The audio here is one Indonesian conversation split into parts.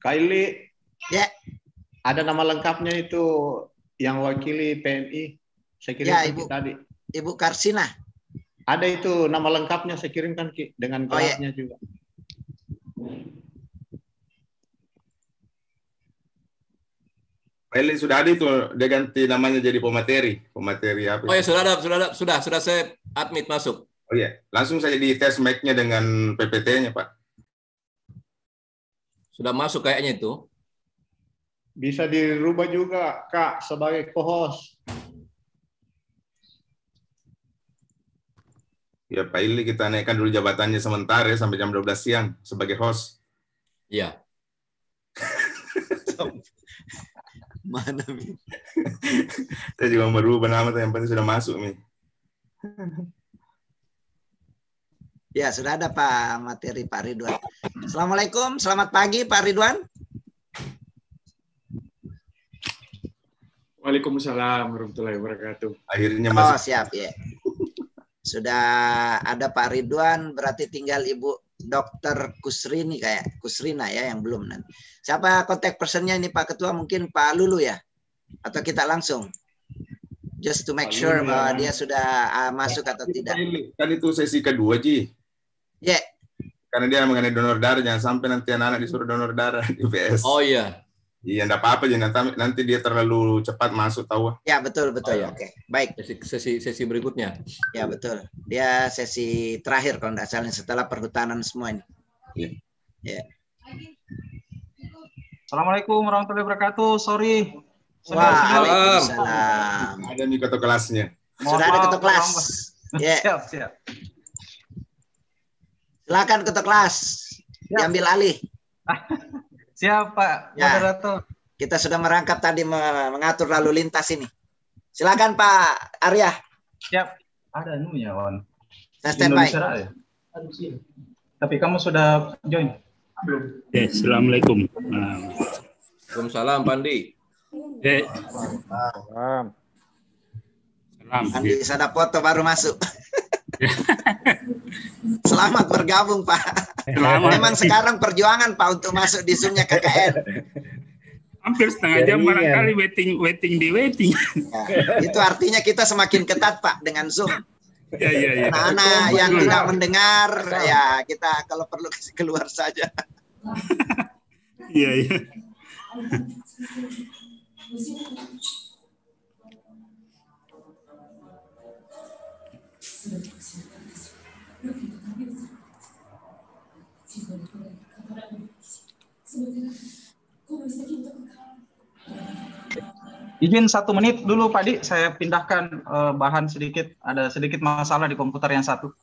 Kylie, Ya, ada nama lengkapnya itu yang wakili PMI. Saya ya kirimkan Ki tadi. Ibu Karsina. Ada itu nama lengkapnya saya kirimkan Ki dengan kelasnya juga. Kylie sudah ada itu, dia ganti namanya jadi pemateri. Pemateri apa? Oh ya, sudah saya admit masuk. Oh iya, langsung saya di tes mic-nya dengan PPT-nya, Pak. Sudah masuk kayaknya itu. Bisa dirubah juga, Kak, sebagai co-host. Ya, Pak Ili kita naikkan dulu jabatannya sementara ya, sampai jam 12 siang sebagai host. Iya. Mana, Mi? Saya juga merubah nama, yang penting sudah masuk, Mi. Ya, sudah ada Pak materi Pak Ridwan. Assalamualaikum, selamat pagi Pak Ridwan. Waalaikumsalam warahmatullahi wabarakatuh. Akhirnya Oh, masuk. siap ya. Sudah ada Pak Ridwan, berarti tinggal Ibu Dr. Kusrina ya yang belum nanti. Siapa kontak personnya ini Pak Ketua? Mungkin Pak Lulu ya? Atau kita langsung? Just to make sure bahwa dia sudah masuk atau tidak. Kan itu sesi kedua, Ji. Ya. Yeah. Karena dia mengenai donor darah, jangan sampai nanti anak-anak disuruh donor darah di PS. Oh iya. Iya, enggak apa-apa, nanti dia terlalu cepat masuk, tahu. Ya, betul. Oh, ya. Oke, baik. Sesi berikutnya. Ya, betul. Dia sesi terakhir kalau enggak salah setelah perhutanan semua ini. Iya. Ya. Assalamualaikum warahmatullahi wabarakatuh. Sorry. Waalaikumsalam. Ada nih ketua kelasnya. Sudah ada ketua kelas. Ya. Siap. Silakan ketua kelas. Diambil alih. Siap, Pak moderator. Kita sudah merangkap tadi mengatur lalu lintas ini. Silakan Pak Arya. Siap. Ada anunya, Wan. Saya standby. Ya? Tapi kamu sudah join? Belum. Assalamualaikum. Waalaikumsalam, Pandi. Salam. Pandi ada foto baru masuk. Selamat bergabung Pak. Memang sekarang perjuangan Pak untuk masuk di Zoom-nya KKN. Hampir setengah jam barangkali waiting. Ya, itu artinya kita semakin ketat Pak dengan Zoom. Ya. Anak-anak yang tidak mendengar, ya kita kalau perlu kasih keluar saja. Iya. Izin 1 menit dulu Pak Di, saya pindahkan bahan sedikit, ada sedikit masalah di komputer yang satu.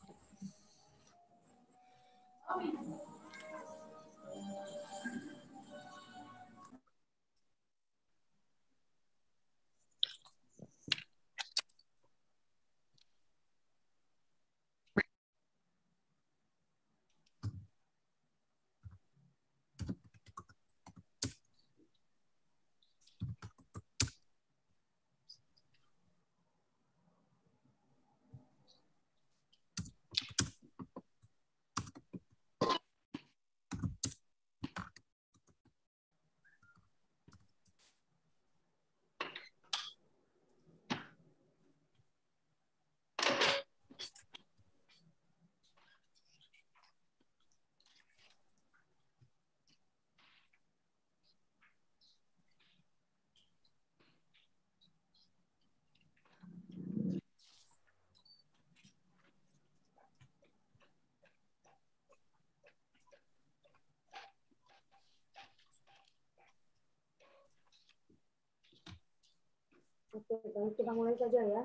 Oke, baik, kita mulai saja ya.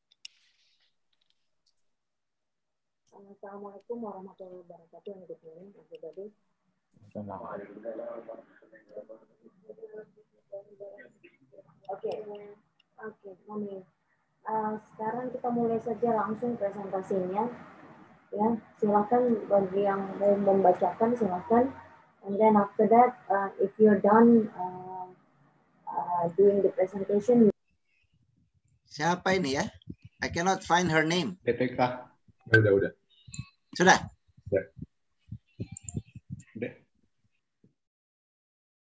Assalamualaikum warahmatullahi wabarakatuh. Good morning, everybody. Oke, morning. Sekarang kita mulai saja langsung presentasinya. Ya, silakan bagi yang mau membacakan silakan. And then after that, if you're done doing the presentation. Siapa ini ya? I cannot find her name. PTK. Udah. Sudah?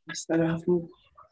Astagfirullah.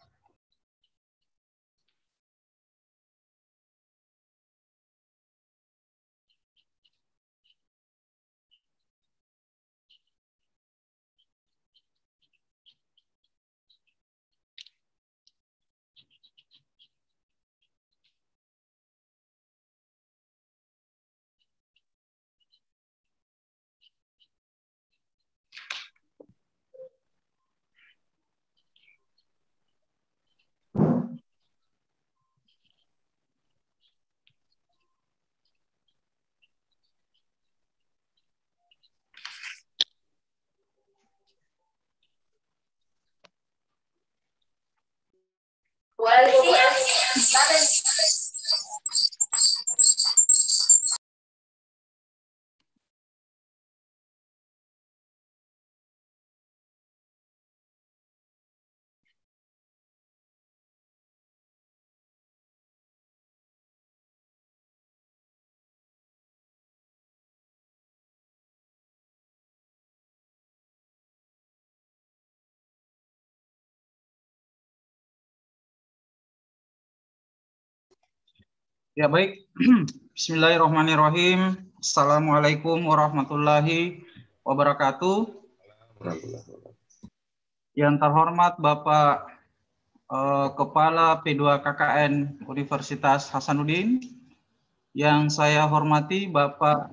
Ya baik, Bismillahirrahmanirrahim. Assalamualaikum warahmatullahi wabarakatuh. Yang terhormat Bapak Kepala P2 KKN Universitas Hasanuddin, yang saya hormati Bapak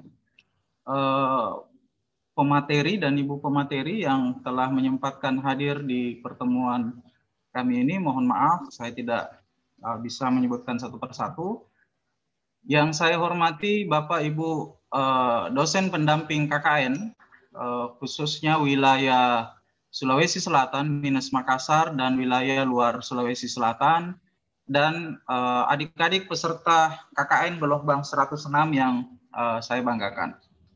pemateri dan Ibu pemateri yang telah menyempatkan hadir di pertemuan kami ini. Mohon maaf, saya tidak bisa menyebutkan satu persatu. Yang saya hormati Bapak Ibu dosen pendamping KKN, khususnya wilayah Sulawesi Selatan, minus Makassar, dan wilayah luar Sulawesi Selatan, dan adik-adik peserta KKN Beloh-Bang 106 yang saya banggakan.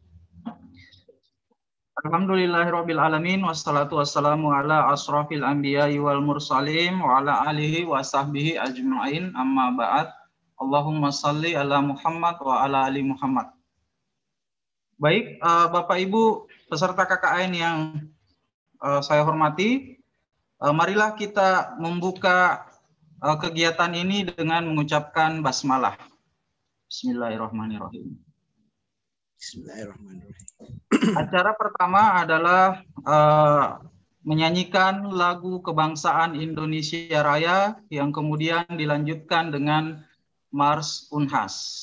Alhamdulillahirabbil alamin, wassalatu wassalamu ala asrofil anbiya'i wal mursalin wa ala alihi wa sahbihi ajma'in, amma ba'd. Allahumma salli ala Muhammad wa ala ali Muhammad. Baik, Bapak Ibu peserta KKN yang saya hormati, marilah kita membuka kegiatan ini dengan mengucapkan basmalah. Bismillahirrahmanirrahim. Bismillahirrahmanirrahim. Acara pertama adalah menyanyikan lagu kebangsaan Indonesia Raya, yang kemudian dilanjutkan dengan Mars Unhas.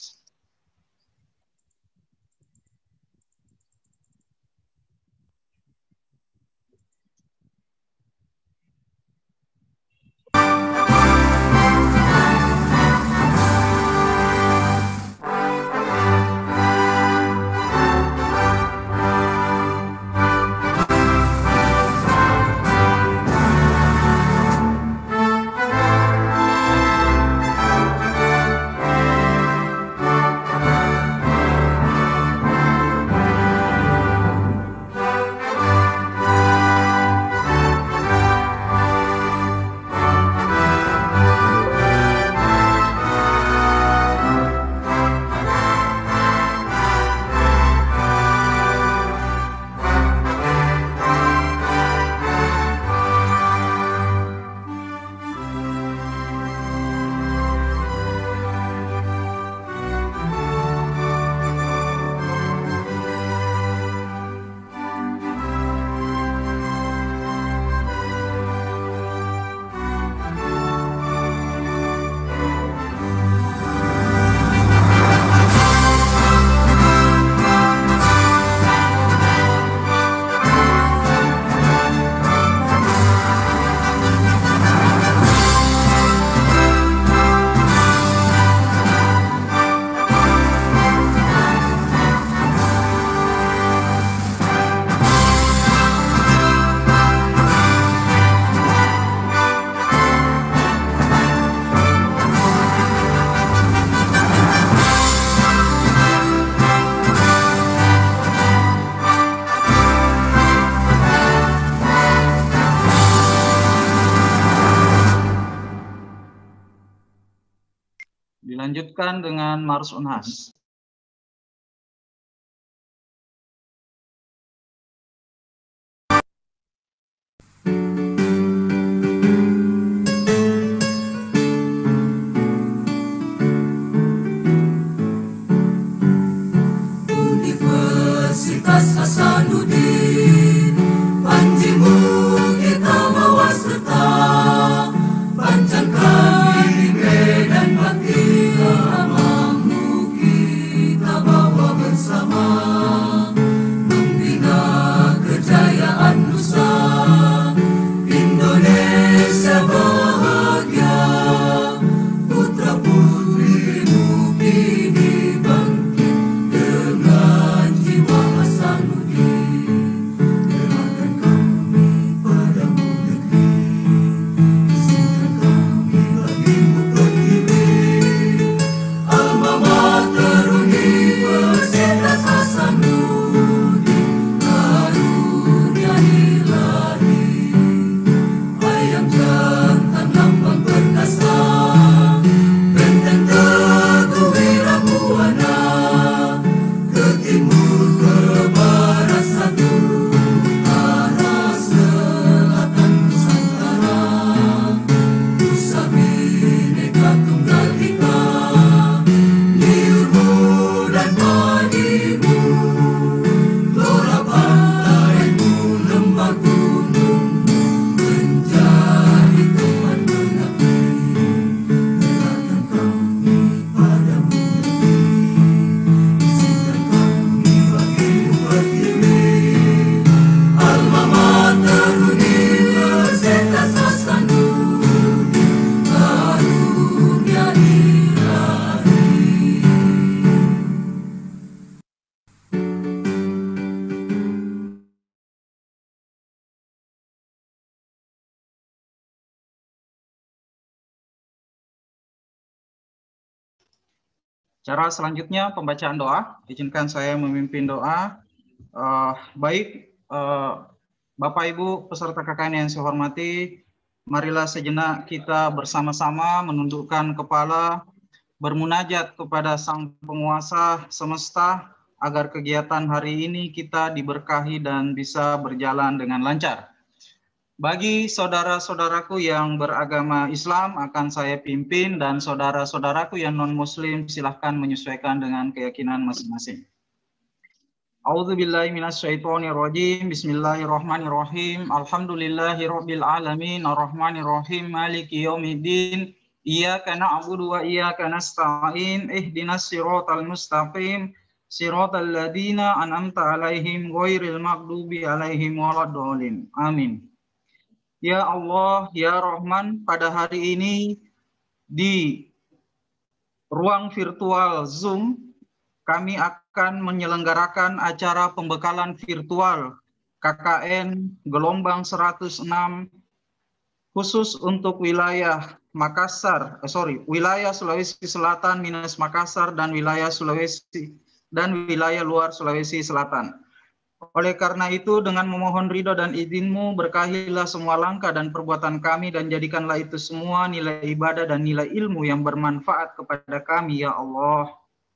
Dilanjutkan dengan Mars Unhas. Cara selanjutnya pembacaan doa. Izinkan saya memimpin doa. Bapak Ibu peserta KKN yang saya hormati, marilah sejenak kita bersama-sama menundukkan kepala, bermunajat kepada Sang Penguasa semesta agar kegiatan hari ini kita diberkahi dan bisa berjalan dengan lancar. Bagi saudara-saudaraku yang beragama Islam akan saya pimpin, dan saudara-saudaraku yang non-Muslim silahkan menyesuaikan dengan keyakinan masing-masing. A'udzubillahi minasyaitonirrajim. Bismillahirrahmanirrahim. Alhamdulillahirabbil alamin arrahmanirrahim maliki yaumiddin. Iyyaka na'budu wa iyyaka nasta'in. Ihdinas siratal mustaqim. Siratal ladzina an'amta 'alaihim ghairil maghdubi 'alaihim waladdallin. Amin. Ya Allah, ya Rahman, pada hari ini di ruang virtual Zoom kami akan menyelenggarakan acara pembekalan virtual KKN gelombang 106 khusus untuk wilayah wilayah Sulawesi Selatan minus Makassar dan wilayah wilayah luar Sulawesi Selatan. Oleh karena itu, dengan memohon ridho dan izin-Mu, berkahilah semua langkah dan perbuatan kami, dan jadikanlah itu semua nilai ibadah dan nilai ilmu yang bermanfaat kepada kami, ya Allah.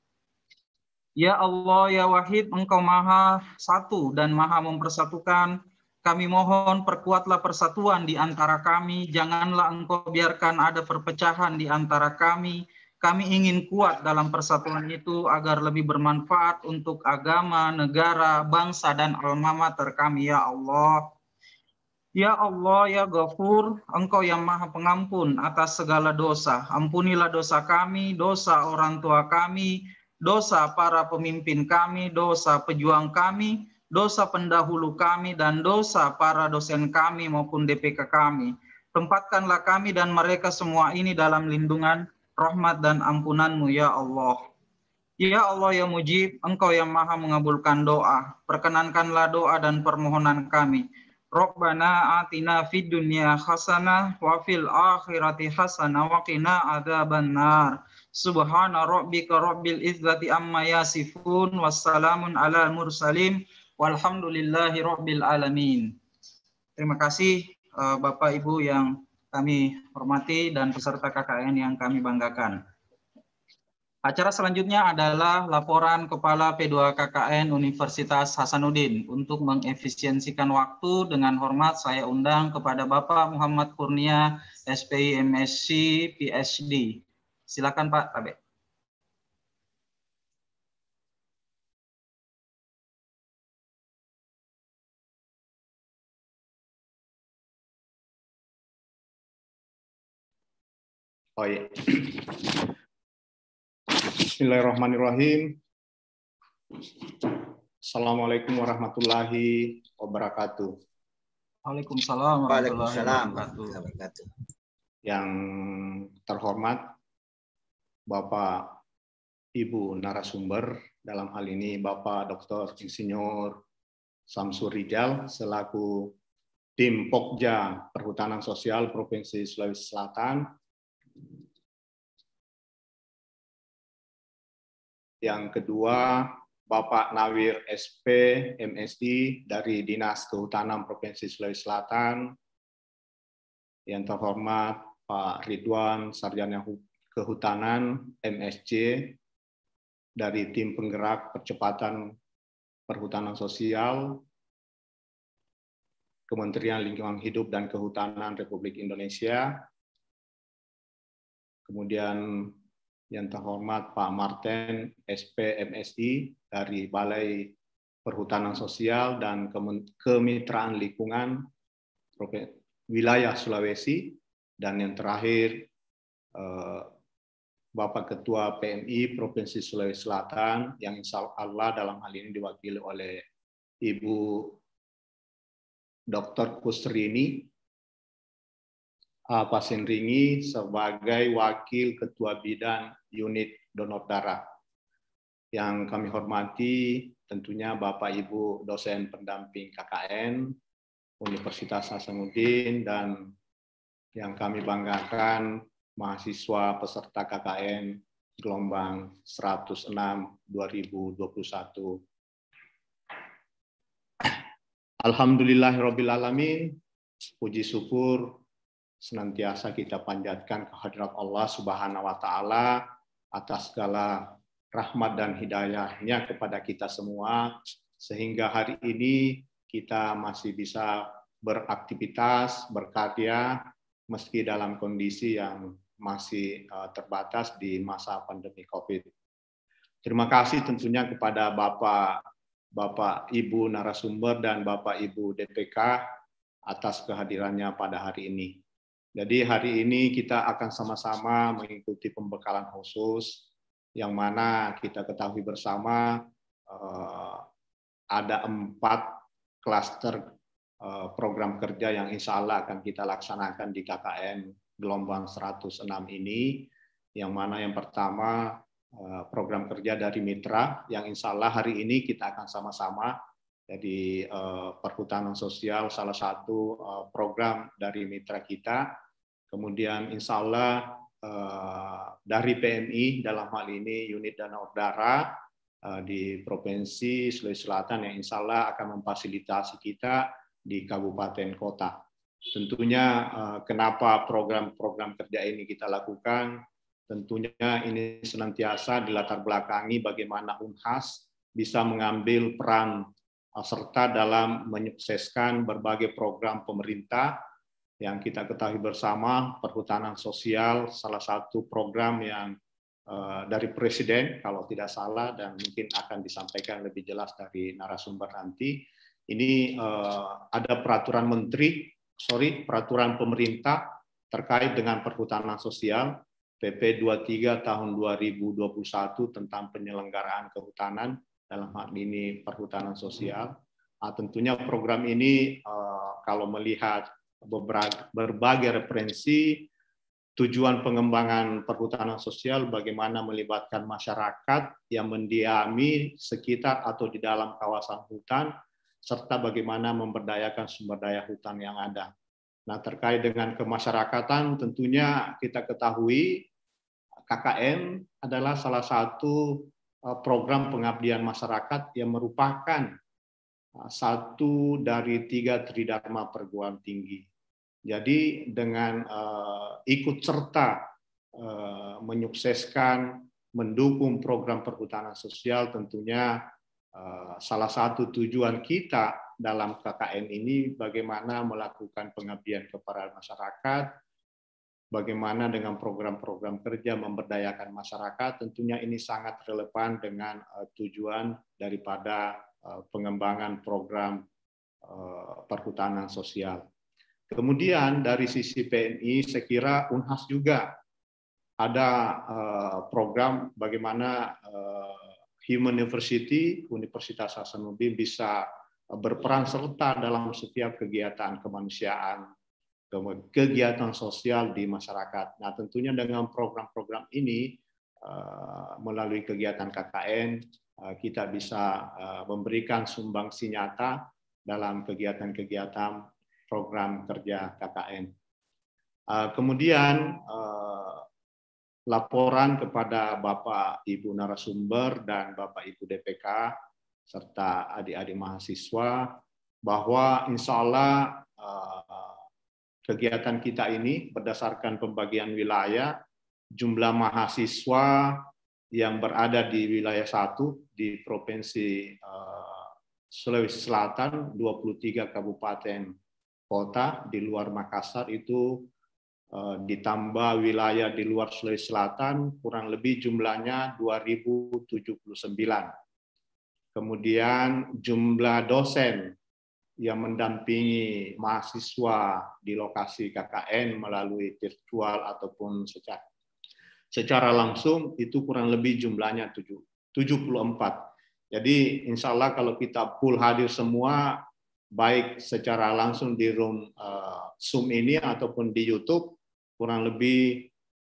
Ya Allah, ya Wahid, Engkau Maha Satu dan Maha Mempersatukan. Kami mohon perkuatlah persatuan di antara kami, janganlah Engkau biarkan ada perpecahan di antara kami. Kami ingin kuat dalam persatuan itu agar lebih bermanfaat untuk agama, negara, bangsa, dan alma mater kami, ya Allah. Ya Allah, ya Ghafur, Engkau yang Maha Pengampun atas segala dosa. Ampunilah dosa kami, dosa orang tua kami, dosa para pemimpin kami, dosa pejuang kami, dosa pendahulu kami, dan dosa para dosen kami maupun DPK kami. Tempatkanlah kami dan mereka semua ini dalam lindungan, rahmat dan ampunan-Mu, ya Allah. Ya Allah, ya Mujib, Engkau yang Maha mengabulkan doa. Perkenankanlah doa dan permohonan kami. Rabbana atina fid dunya hasanah wa fil akhirati hasanah wa qina adzabannar. Subhana rabbika rabbil izzati amma yasifun wassalamun alal mursalin walhamdulillahi rabbil alamin. Terima kasih Bapak Ibu yang kami hormati dan peserta KKN yang kami banggakan. Acara selanjutnya adalah laporan Kepala P2 KKN Universitas Hasanuddin. Untuk mengefisiensikan waktu, dengan hormat saya undang kepada Bapak Muhammad Kurnia, SPI MSc PhD. Silakan Pak Tabe. Oh iya. Bismillahirrahmanirrahim. Assalamualaikum warahmatullahi wabarakatuh. Waalaikumsalam warahmatullahi wabarakatuh. Yang terhormat Bapak Ibu narasumber, dalam hal ini Bapak Dr. Insinyur Samsur Rijal selaku Tim Pokja Perhutanan Sosial Provinsi Sulawesi Selatan. Yang kedua, Bapak Nawir SP MSD dari Dinas Kehutanan Provinsi Sulawesi Selatan. Yang terhormat Pak Ridwan Sarjana Kehutanan MSc dari Tim Penggerak Percepatan Perhutanan Sosial Kementerian Lingkungan Hidup dan Kehutanan Republik Indonesia. Kemudian yang terhormat Pak Martin SP MSI dari Balai Perhutanan Sosial dan Kemitraan Lingkungan Wilayah Sulawesi, dan yang terakhir Bapak Ketua PMI Provinsi Sulawesi Selatan yang insya Allah dalam hal ini diwakili oleh Ibu Dr. Kusrini Pasindringi sebagai Wakil Ketua Bidang Unit Donor Darah. Yang kami hormati tentunya Bapak Ibu dosen pendamping KKN Universitas Hasanuddin, dan yang kami banggakan mahasiswa peserta KKN gelombang 106 2021. Alhamdulillahirrabbilalamin, puji syukur senantiasa kita panjatkan kehadirat Allah Subhanahu wa Ta'ala atas segala rahmat dan hidayahnya kepada kita semua, sehingga hari ini kita masih bisa beraktivitas, berkarya, meski dalam kondisi yang masih terbatas di masa pandemi COVID. Terima kasih tentunya kepada Bapak Ibu narasumber dan Bapak Ibu DPK atas kehadirannya pada hari ini. Jadi hari ini kita akan sama-sama mengikuti pembekalan khusus yang mana kita ketahui bersama ada 4 klaster program kerja yang insya Allah akan kita laksanakan di KKN gelombang 106 ini, yang mana yang pertama program kerja dari mitra yang insya Allah hari ini kita akan sama-sama. Jadi perhutanan sosial salah satu program dari mitra kita. Kemudian insya Allah dari PMI dalam hal ini unit dana udara di Provinsi Sulawesi Selatan yang insya Allah akan memfasilitasi kita di kabupaten kota. Tentunya kenapa program-program kerja ini kita lakukan? Tentunya ini senantiasa dilatar belakangi bagaimana Unhas bisa mengambil peran serta dalam menyukseskan berbagai program pemerintah yang kita ketahui bersama. Perhutanan sosial salah satu program yang dari Presiden kalau tidak salah, dan mungkin akan disampaikan lebih jelas dari narasumber nanti. Ini ada peraturan pemerintah terkait dengan perhutanan sosial PP 23 tahun 2021 tentang penyelenggaraan kehutanan, dalam hal ini perhutanan sosial. Tentunya program ini kalau melihat berbagai referensi, tujuan pengembangan perhutanan sosial bagaimana melibatkan masyarakat yang mendiami sekitar atau di dalam kawasan hutan, serta bagaimana memberdayakan sumber daya hutan yang ada. Nah, terkait dengan kemasyarakatan, tentunya kita ketahui KKN adalah salah satu program pengabdian masyarakat yang merupakan satu dari 3 tridharma perguruan tinggi. Jadi dengan ikut serta menyukseskan, mendukung program perhutanan sosial, tentunya salah satu tujuan kita dalam KKN ini bagaimana melakukan pengabdian kepada masyarakat, bagaimana dengan program-program kerja memberdayakan masyarakat. Tentunya ini sangat relevan dengan tujuan daripada pengembangan program perhutanan sosial. Kemudian dari sisi PMI, saya kira Unhas juga ada program bagaimana Human University, Universitas Hasanuddin bisa berperan serta dalam setiap kegiatan kemanusiaan, kegiatan sosial di masyarakat. Nah, tentunya dengan program-program ini, melalui kegiatan KKN, kita bisa memberikan sumbangsi nyata dalam kegiatan-kegiatan program kerja KKN. Kemudian laporan kepada Bapak Ibu narasumber dan Bapak Ibu DPK serta adik-adik mahasiswa bahwa insya Allah kegiatan kita ini berdasarkan pembagian wilayah, jumlah mahasiswa yang berada di wilayah 1 di Provinsi Sulawesi Selatan, 23 kabupaten kota di luar Makassar itu ditambah wilayah di luar Sulawesi Selatan kurang lebih jumlahnya 2079. Kemudian jumlah dosen yang mendampingi mahasiswa di lokasi KKN melalui virtual ataupun secara langsung itu kurang lebih jumlahnya 74. Jadi insya Allah kalau kita full hadir semua, baik secara langsung di room Zoom ini ataupun di YouTube, kurang lebih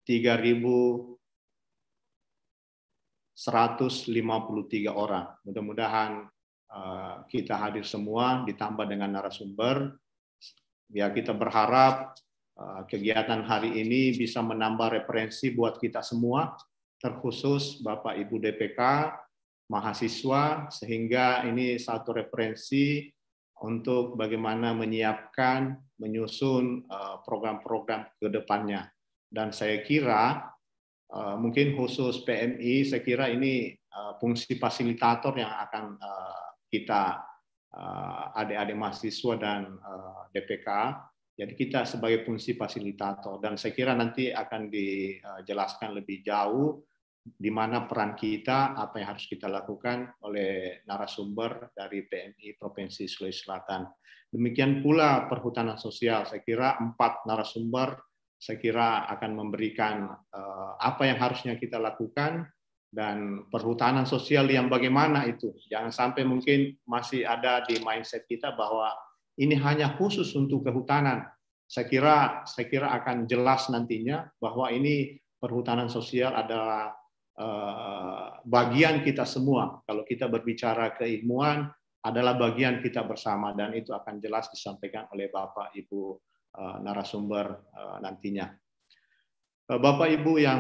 3.153 orang. Mudah-mudahan kita hadir semua, ditambah dengan narasumber. Ya, kita berharap kegiatan hari ini bisa menambah referensi buat kita semua terkhusus Bapak Ibu DPK, mahasiswa, sehingga ini satu referensi untuk bagaimana menyiapkan, menyusun program-program ke depannya. Dan saya kira mungkin khusus PMI, saya kira ini fungsi fasilitator yang akan kita adik-adik mahasiswa dan DPK. Jadi kita sebagai fungsi fasilitator, dan saya kira nanti akan dijelaskan lebih jauh di mana peran kita, apa yang harus kita lakukan oleh narasumber dari PMI Provinsi Sulawesi Selatan. Demikian pula perhutanan sosial, saya kira 4 narasumber saya kira akan memberikan apa yang harusnya kita lakukan, dan perhutanan sosial yang bagaimana itu. Jangan sampai mungkin masih ada di mindset kita bahwa ini hanya khusus untuk kehutanan. Saya kira akan jelas nantinya bahwa ini perhutanan sosial adalah bagian kita semua. Kalau kita berbicara keilmuan adalah bagian kita bersama, dan itu akan jelas disampaikan oleh Bapak Ibu narasumber nantinya. Bapak Ibu yang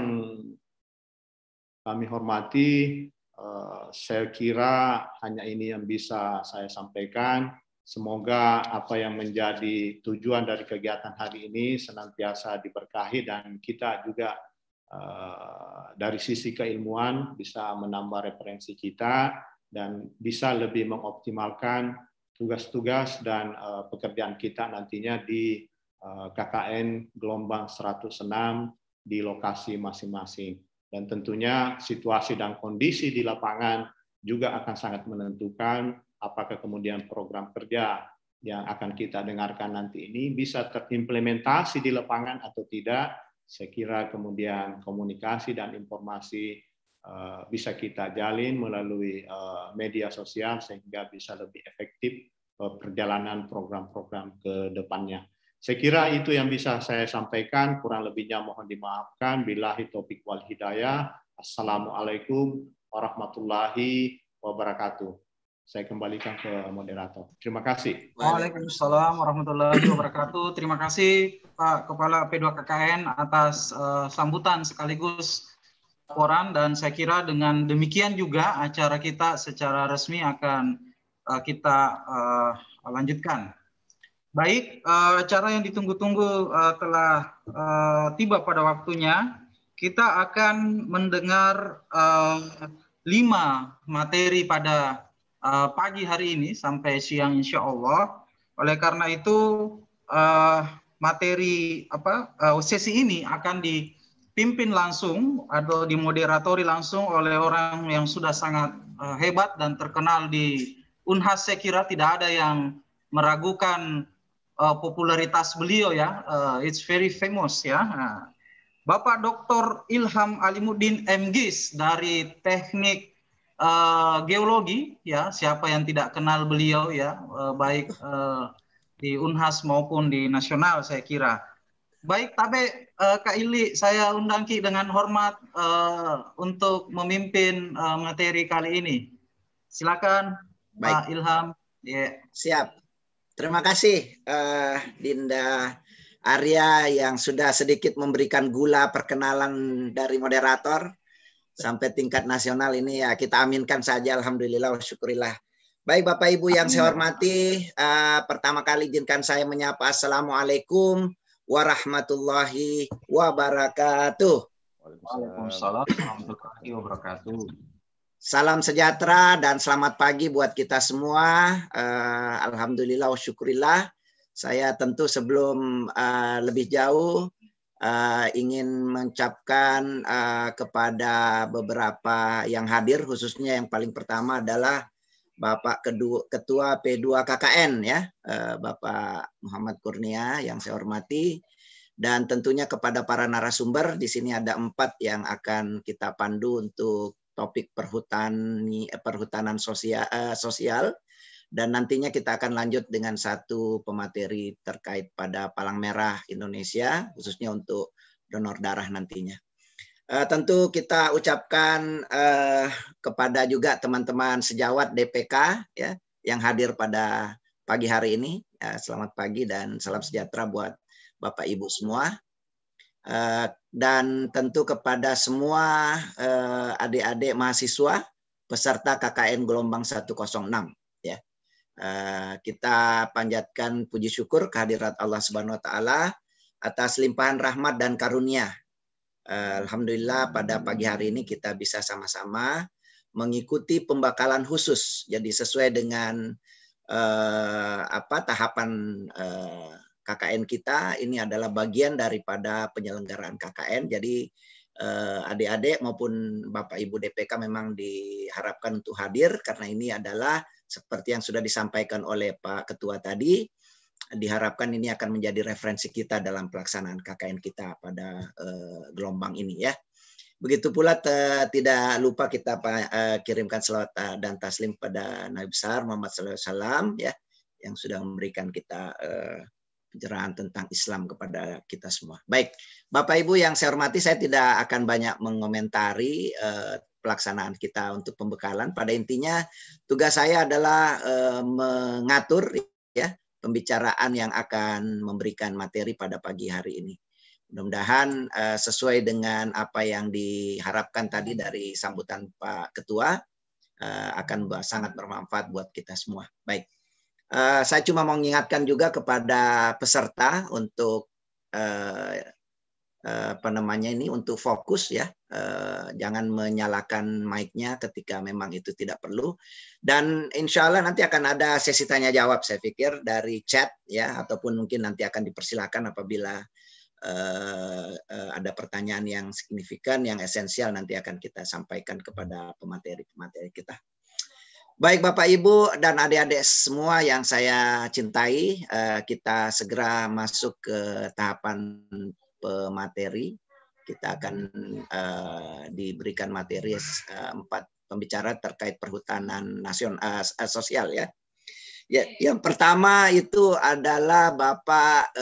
kami hormati, saya kira hanya ini yang bisa saya sampaikan. Semoga apa yang menjadi tujuan dari kegiatan hari ini senantiasa diberkahi, dan kita juga dari sisi keilmuan bisa menambah referensi kita dan bisa lebih mengoptimalkan tugas-tugas dan pekerjaan kita nantinya di KKN gelombang 106 di lokasi masing-masing. Dan tentunya situasi dan kondisi di lapangan juga akan sangat menentukan apakah kemudian program kerja yang akan kita dengarkan nanti ini bisa terimplementasi di lapangan atau tidak. Saya kira kemudian komunikasi dan informasi bisa kita jalin melalui media sosial sehingga bisa lebih efektif perjalanan program-program ke depannya. Saya kira itu yang bisa saya sampaikan, kurang lebihnya mohon dimaafkan. Billahi taufik wal hidayah. Assalamualaikum warahmatullahi wabarakatuh. Saya kembalikan ke moderator. Terima kasih. Waalaikumsalam warahmatullahi wabarakatuh. Terima kasih Pak Kepala P2KKN atas sambutan sekaligus laporan, dan saya kira dengan demikian juga acara kita secara resmi akan kita lanjutkan. Baik, acara yang ditunggu-tunggu telah tiba pada waktunya. Kita akan mendengar 5 materi pada pagi hari ini sampai siang insya Allah. Oleh karena itu sesi ini akan dipimpin langsung atau dimoderatori langsung oleh orang yang sudah sangat hebat dan terkenal di Unhas. Saya kira tidak ada yang meragukan popularitas beliau ya. It's very famous ya. Bapak Dr. Ilham Alimuddin MGis dari Teknik Geologi ya, siapa yang tidak kenal beliau ya, baik di Unhas maupun di nasional saya kira. Baik, Tabe Kak Ili, saya undang Ki dengan hormat untuk memimpin materi kali ini. Silakan. Baik. Pak Ilham. Yeah. Siap. Terima kasih Dinda Arya yang sudah sedikit memberikan gula perkenalan dari moderator. Sampai tingkat nasional ini ya kita aminkan saja, alhamdulillah wa syukurillah. Baik Bapak Ibu yang saya hormati, pertama kali izinkan saya menyapa Assalamualaikum warahmatullahi wabarakatuh. Waalaikumsalam warahmatullahi wabarakatuh. Salam sejahtera dan selamat pagi buat kita semua. Alhamdulillah wa syukurillah. Saya tentu sebelum lebih jauh ingin mengucapkan kepada beberapa yang hadir, khususnya yang paling pertama adalah Bapak Ketua P2KKN ya, Bapak Muhammad Kurnia yang saya hormati, dan tentunya kepada para narasumber. Di sini ada 4 yang akan kita pandu untuk topik perhutanan sosial. Dan nantinya kita akan lanjut dengan satu pemateri terkait pada Palang Merah Indonesia, khususnya untuk donor darah nantinya. Tentu kita ucapkan kepada juga teman-teman sejawat DPK ya, yang hadir pada pagi hari ini. Selamat pagi dan salam sejahtera buat Bapak Ibu semua. dan tentu kepada semua adik-adik mahasiswa peserta KKN gelombang 106 ya. Kita panjatkan puji syukur kehadirat Allah Subhanahu wa taala atas limpahan rahmat dan karunia. Alhamdulillah pada pagi hari ini kita bisa sama-sama mengikuti pembekalan khusus. Jadi sesuai dengan tahapan KKN kita, ini adalah bagian daripada penyelenggaraan KKN. Jadi adik-adik maupun Bapak Ibu DPK memang diharapkan untuk hadir karena ini adalah seperti yang sudah disampaikan oleh Pak Ketua tadi, diharapkan ini akan menjadi referensi kita dalam pelaksanaan KKN kita pada gelombang ini ya. Begitu pula tidak lupa kita kirimkan selawat dan taslim pada Nabi besar Muhammad SAW ya, yang sudah memberikan kita pencerahan tentang Islam kepada kita semua. Baik, Bapak Ibu yang saya hormati, saya tidak akan banyak mengomentari pelaksanaan kita untuk pembekalan. Pada intinya tugas saya adalah mengatur ya pembicaraan yang akan memberikan materi pada pagi hari ini. Mudah-mudahan sesuai dengan apa yang diharapkan tadi dari sambutan Pak Ketua akan sangat bermanfaat buat kita semua. Baik. Saya cuma mau mengingatkan juga kepada peserta untuk untuk fokus ya, jangan menyalakan mic-nya ketika memang itu tidak perlu. Dan insya Allah nanti akan ada sesi tanya jawab saya pikir dari chat ya, ataupun mungkin nanti akan dipersilakan apabila ada pertanyaan yang signifikan, yang esensial nanti akan kita sampaikan kepada pemateri-pemateri kita. Baik Bapak Ibu dan adik-adik semua yang saya cintai, kita segera masuk ke tahapan pemateri. Kita akan diberikan materi 4 pembicara terkait perhutanan nasional sosial ya. Ya, yang pertama itu adalah Bapak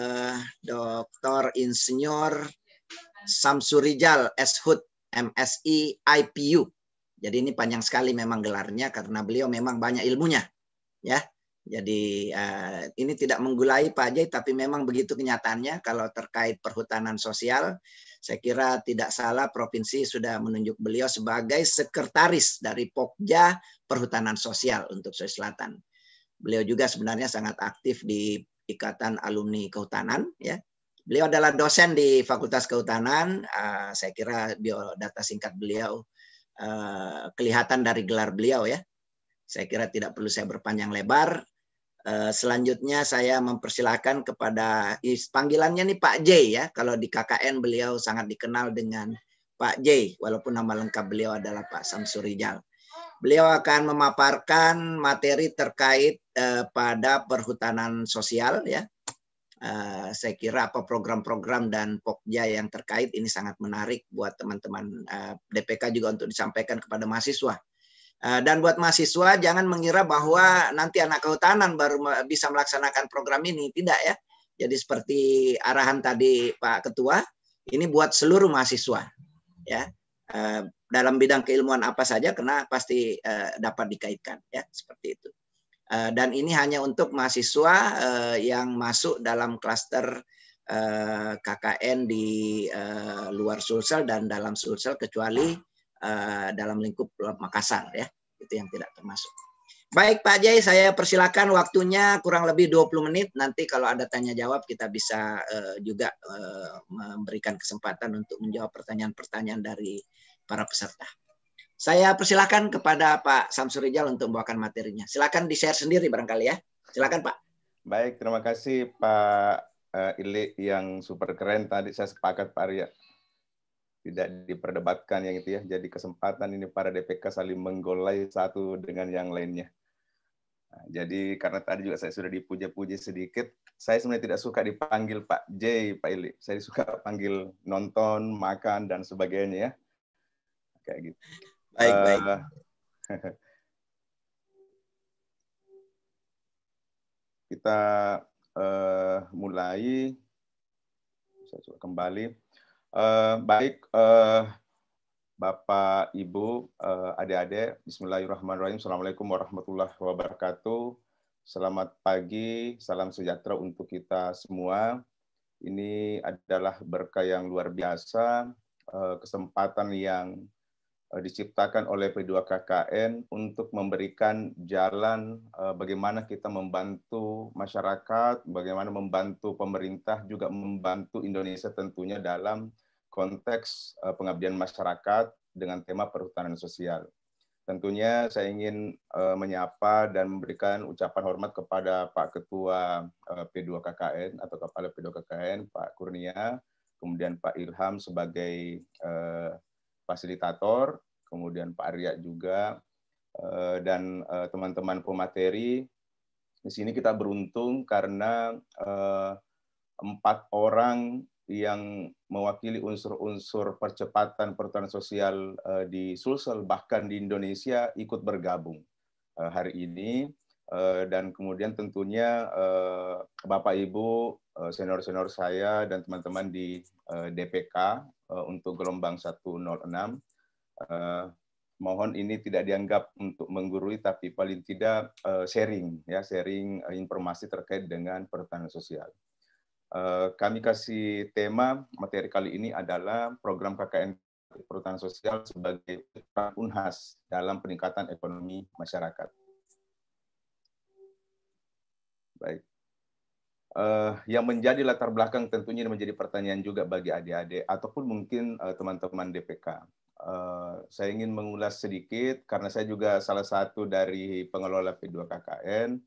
Dr. Insinyur Samsurijal Eshud MSI IPU. Jadi ini panjang sekali memang gelarnya karena beliau memang banyak ilmunya ya. Jadi ini tidak menggulai Pak Jai, tapi memang begitu kenyataannya kalau terkait perhutanan sosial. Saya kira tidak salah provinsi sudah menunjuk beliau sebagai sekretaris dari Pokja Perhutanan Sosial untuk Sulawesi Selatan. Beliau juga sebenarnya sangat aktif di Ikatan Alumni Kehutanan ya. Beliau adalah dosen di Fakultas Kehutanan. Saya kira biodata singkat beliau kelihatan dari gelar beliau ya. Saya kira tidak perlu saya berpanjang lebar. Selanjutnya saya mempersilahkan kepada panggilannya nih Pak J ya. Kalau di KKN beliau sangat dikenal dengan Pak J, walaupun nama lengkap beliau adalah Pak Samsurijal. Beliau akan memaparkan materi terkait pada perhutanan sosial ya. Saya kira apa program-program dan Pokja yang terkait ini sangat menarik buat teman-teman DPK juga untuk disampaikan kepada mahasiswa. Dan buat mahasiswa jangan mengira bahwa nanti anak kehutanan baru bisa melaksanakan program ini, tidak ya. Jadi seperti arahan tadi Pak Ketua, ini buat seluruh mahasiswa ya. Dalam bidang keilmuan apa saja karena pasti dapat dikaitkan ya, seperti itu. Dan ini hanya untuk mahasiswa yang masuk dalam klaster KKN di luar Sulsel dan dalam Sulsel kecuali dalam lingkup Makassar ya, itu yang tidak termasuk. Baik Pak Jai, saya persilakan waktunya kurang lebih 20 menit. Nanti kalau ada tanya jawab kita bisa juga memberikan kesempatan untuk menjawab pertanyaan-pertanyaan dari para peserta. Saya persilakan kepada Pak Samsurijal untuk membawakan materinya. Silakan di-share sendiri barangkali ya. Silakan Pak. Baik, terima kasih Pak Ili yang super keren. Tadi saya sepakat Pak Arya. Tidak diperdebatkan yang itu ya. Jadi kesempatan ini para DPK saling menggolai satu dengan yang lainnya. Nah, jadi karena tadi juga saya sudah dipuja-puji sedikit, saya sebenarnya tidak suka dipanggil Pak J, Pak Ili. Saya suka panggil nonton, makan, dan sebagainya ya. Kayak gitu. Baik. Kita mulai. Saya coba kembali. Baik, Bapak, Ibu, adik-adik, bismillahirrahmanirrahim. Assalamualaikum warahmatullahi wabarakatuh. Selamat pagi, salam sejahtera untuk kita semua Ini adalah berkah yang luar biasa, kesempatan yang diciptakan oleh P2KKN untuk memberikan jalan bagaimana kita membantu masyarakat, bagaimana membantu pemerintah, juga membantu Indonesia tentunya dalam konteks pengabdian masyarakat dengan tema perhutanan sosial. Tentunya saya ingin menyapa dan memberikan ucapan hormat kepada Pak Ketua P2KKN atau Kepala P2KKN, Pak Kurnia, kemudian Pak Ilham sebagai fasilitator, kemudian Pak Arya juga, dan teman-teman pemateri. Di sini kita beruntung karena 4 orang yang mewakili unsur-unsur percepatan perhutanan sosial di Sulsel, bahkan di Indonesia, ikut bergabung hari ini. Dan kemudian tentunya Bapak Ibu, senior-senior saya, dan teman-teman di DPK untuk gelombang 106. Mohon ini tidak dianggap untuk menggurui, tapi paling tidak sharing informasi terkait dengan perhutanan sosial. Kami kasih tema materi kali ini adalah program KKN perhutanan sosial sebagai peran Unhas dalam peningkatan ekonomi masyarakat. Baik. Yang menjadi latar belakang tentunya menjadi pertanyaan juga bagi adik-adik ataupun mungkin teman-teman DPK. Saya ingin mengulas sedikit karena saya juga salah satu dari pengelola P2KKN.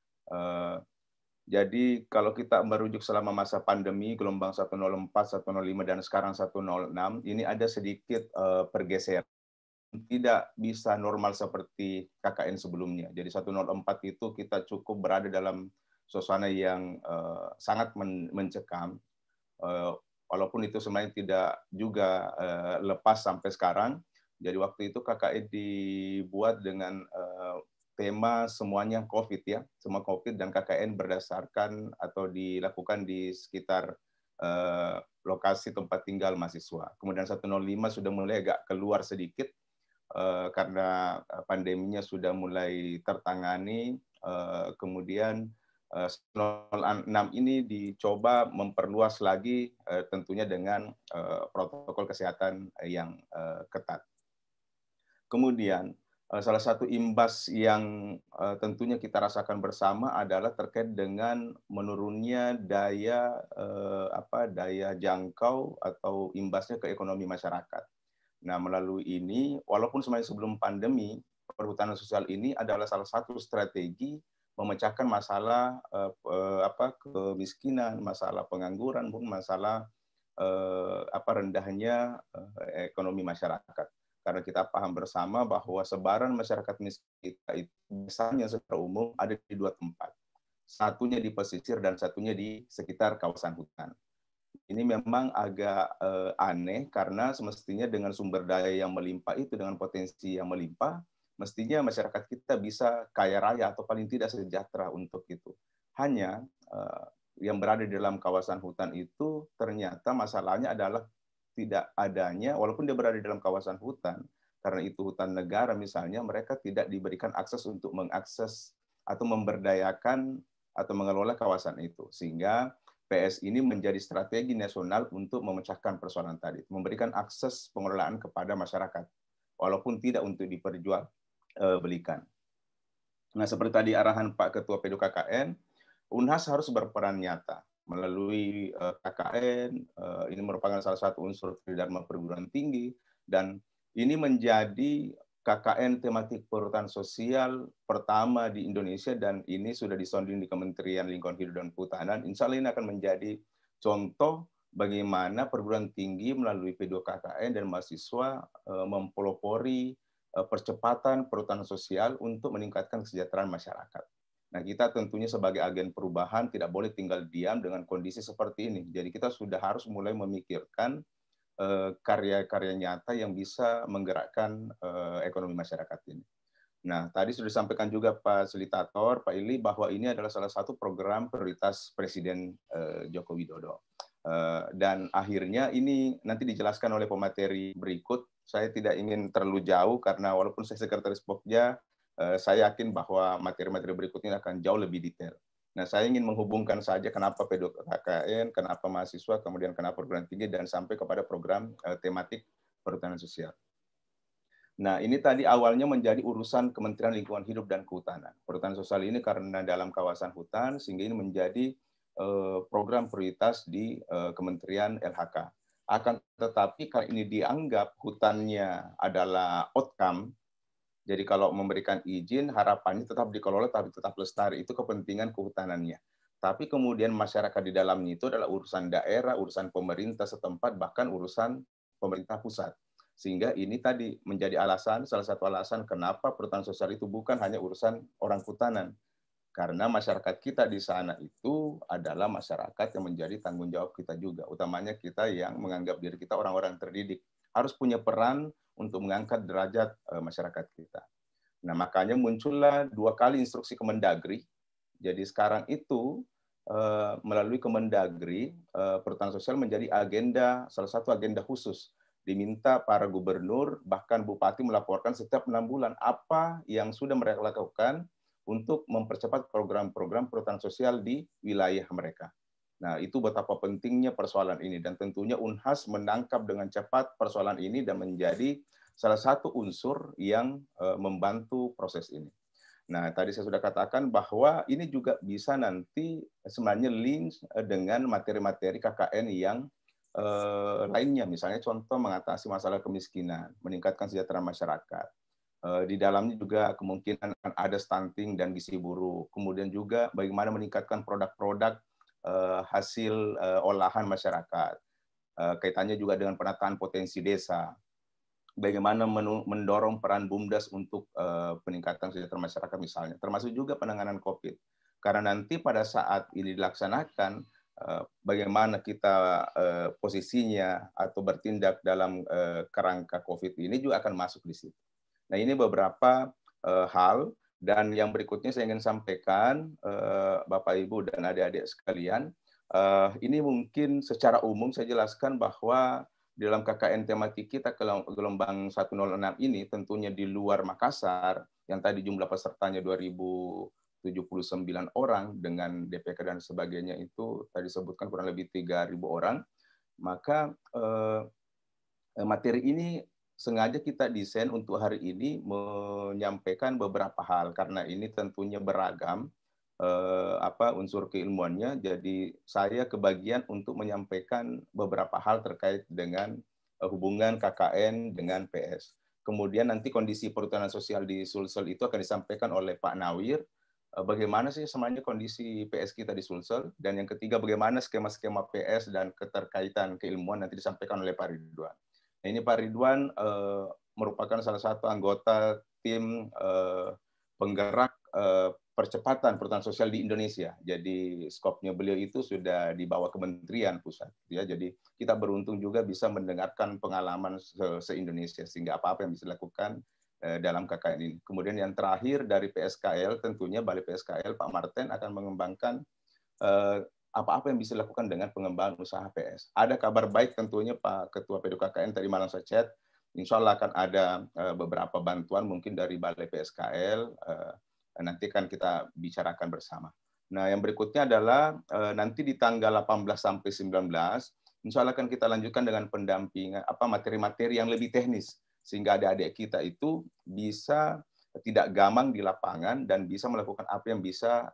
Jadi kalau kita merujuk selama masa pandemi, gelombang 104, 105, dan sekarang 106, ini ada sedikit pergeseran. Tidak bisa normal seperti KKN sebelumnya. Jadi 104 itu kita cukup berada dalam suasana yang sangat mencekam. Walaupun itu sebenarnya tidak juga lepas sampai sekarang. Jadi waktu itu KKN dibuat dengan tema semuanya COVID ya, semua COVID, dan KKN berdasarkan atau dilakukan di sekitar lokasi tempat tinggal mahasiswa. Kemudian 105 sudah mulai agak keluar sedikit karena pandeminya sudah mulai tertangani. Kemudian 106 ini dicoba memperluas lagi tentunya dengan protokol kesehatan yang ketat. Kemudian salah satu imbas yang tentunya kita rasakan bersama adalah terkait dengan menurunnya daya jangkau atau imbasnya ke ekonomi masyarakat. Nah, melalui ini, walaupun sebenarnya sebelum pandemi, perhutanan sosial ini adalah salah satu strategi memecahkan masalah kemiskinan, masalah pengangguran, masalah rendahnya ekonomi masyarakat. Karena kita paham bersama bahwa sebaran masyarakat miskin kita itu biasanya secara umum ada di 2 tempat. Satunya di pesisir dan satunya di sekitar kawasan hutan. Ini memang agak aneh karena semestinya dengan sumber daya yang melimpah itu, dengan potensi yang melimpah, mestinya masyarakat kita bisa kaya raya atau paling tidak sejahtera untuk itu. Hanya yang berada di dalam kawasan hutan itu ternyata masalahnya adalah tidak adanya, walaupun dia berada di dalam kawasan hutan, karena itu hutan negara misalnya, mereka tidak diberikan akses untuk mengakses atau memberdayakan atau mengelola kawasan itu. Sehingga PS ini menjadi strategi nasional untuk memecahkan persoalan tadi, memberikan akses pengelolaan kepada masyarakat, walaupun tidak untuk diperjualbelikan. Nah, seperti tadi arahan Pak Ketua P2KKN, Unhas harus berperan nyata melalui KKN. Ini merupakan salah satu unsur Tridharma perguruan tinggi, dan ini menjadi KKN tematik perhutanan sosial pertama di Indonesia, dan ini sudah disonding di Kementerian Lingkungan Hidup dan Kehutanan. Insya Allah ini akan menjadi contoh bagaimana perguruan tinggi melalui P2KKN dan mahasiswa mempelopori percepatan perhutanan sosial untuk meningkatkan kesejahteraan masyarakat. Nah, kita tentunya sebagai agen perubahan tidak boleh tinggal diam dengan kondisi seperti ini. Jadi kita sudah harus mulai memikirkan karya-karya nyata yang bisa menggerakkan ekonomi masyarakat ini. Nah, tadi sudah disampaikan juga Pak Fasilitator, Pak Ili, bahwa ini adalah salah satu program prioritas Presiden Joko Widodo. Dan akhirnya ini nanti dijelaskan oleh pemateri berikut. Saya tidak ingin terlalu jauh karena walaupun saya Sekretaris Pokja, saya yakin bahwa materi-materi berikutnya akan jauh lebih detail. Nah, saya ingin menghubungkan saja kenapa PDKKN, kenapa mahasiswa, kemudian kenapa perguruan tinggi, dan sampai kepada program tematik perhutanan sosial. Nah, ini tadi awalnya menjadi urusan Kementerian Lingkungan Hidup dan Kehutanan. Perhutanan sosial ini karena dalam kawasan hutan, sehingga ini menjadi program prioritas di Kementerian LHK. Akan tetapi kalau ini dianggap hutannya adalah outcome, jadi kalau memberikan izin, harapannya tetap dikelola, tapi tetap lestari. Itu kepentingan kehutanannya. Tapi kemudian masyarakat di dalamnya itu adalah urusan daerah, urusan pemerintah setempat, bahkan urusan pemerintah pusat. Sehingga ini tadi menjadi alasan, salah satu alasan kenapa perhutanan sosial itu bukan hanya urusan orang hutanan. Karena masyarakat kita di sana itu adalah masyarakat yang menjadi tanggung jawab kita juga. Utamanya kita yang menganggap diri kita orang-orang terdidik. Harus punya peran untuk mengangkat derajat masyarakat kita. Nah, makanya muncullah 2 kali instruksi Kemendagri. Jadi sekarang itu melalui Kemendagri, perhutanan sosial menjadi agenda, salah satu agenda khusus. Diminta para gubernur, bahkan bupati melaporkan setiap 6 bulan apa yang sudah mereka lakukan untuk mempercepat program-program perhutanan sosial di wilayah mereka. Nah, itu betapa pentingnya persoalan ini, dan tentunya Unhas menangkap dengan cepat persoalan ini dan menjadi salah satu unsur yang membantu proses ini. Nah, tadi saya sudah katakan bahwa ini juga bisa nanti sebenarnya link dengan materi-materi KKN yang lainnya, misalnya contoh mengatasi masalah kemiskinan, meningkatkan kesejahteraan masyarakat. Di dalamnya juga kemungkinan ada stunting dan gizi buruk. Kemudian juga bagaimana meningkatkan produk-produk hasil olahan masyarakat. Kaitannya juga dengan penataan potensi desa. Bagaimana mendorong peran BUMDes untuk peningkatan kesejahteraan masyarakat misalnya. Termasuk juga penanganan COVID. Karena nanti pada saat ini dilaksanakan, bagaimana kita posisinya atau bertindak dalam kerangka COVID ini juga akan masuk di situ. Nah, ini beberapa hal, dan yang berikutnya saya ingin sampaikan, Bapak, Ibu, dan adik-adik sekalian, ini mungkin secara umum saya jelaskan bahwa di dalam KKN tematik kita gelombang 106 ini tentunya di luar Makassar, yang tadi jumlah pesertanya 2079 orang dengan DPK dan sebagainya itu tadi sebutkan kurang lebih 3.000 orang, maka materi ini sengaja kita desain untuk hari ini menyampaikan beberapa hal karena ini tentunya beragam unsur keilmuannya. Jadi saya kebagian untuk menyampaikan beberapa hal terkait dengan hubungan KKN dengan PS. Kemudian nanti kondisi perhutanan sosial di Sulsel itu akan disampaikan oleh Pak Nawir. Bagaimana sih sebenarnya kondisi PS kita di Sulsel, dan yang ketiga bagaimana skema-skema PS dan keterkaitan keilmuan nanti disampaikan oleh Pak Ridwan. Nah, ini Pak Ridwan merupakan salah satu anggota tim penggerak percepatan perhutanan sosial di Indonesia. Jadi skopnya beliau itu sudah di bawah Kementerian Pusat. Ya, jadi kita beruntung juga bisa mendengarkan pengalaman se-Indonesia sehingga apa-apa yang bisa dilakukan dalam KKN ini. Kemudian yang terakhir dari PSKL, tentunya Balai PSKL Pak Martin akan mengembangkan apa-apa yang bisa dilakukan dengan pengembangan usaha PS. Ada kabar baik tentunya Pak Ketua PDKKN tadi malam saya chat, insya Allah akan ada beberapa bantuan mungkin dari Balai PSKL, nanti kan kita bicarakan bersama. Nah, yang berikutnya adalah nanti di tanggal 18 sampai 19, insya Allah akan kita lanjutkan dengan pendampingan materi-materi yang lebih teknis, sehingga adik-adik kita itu bisa tidak gamang di lapangan dan bisa melakukan apa yang bisa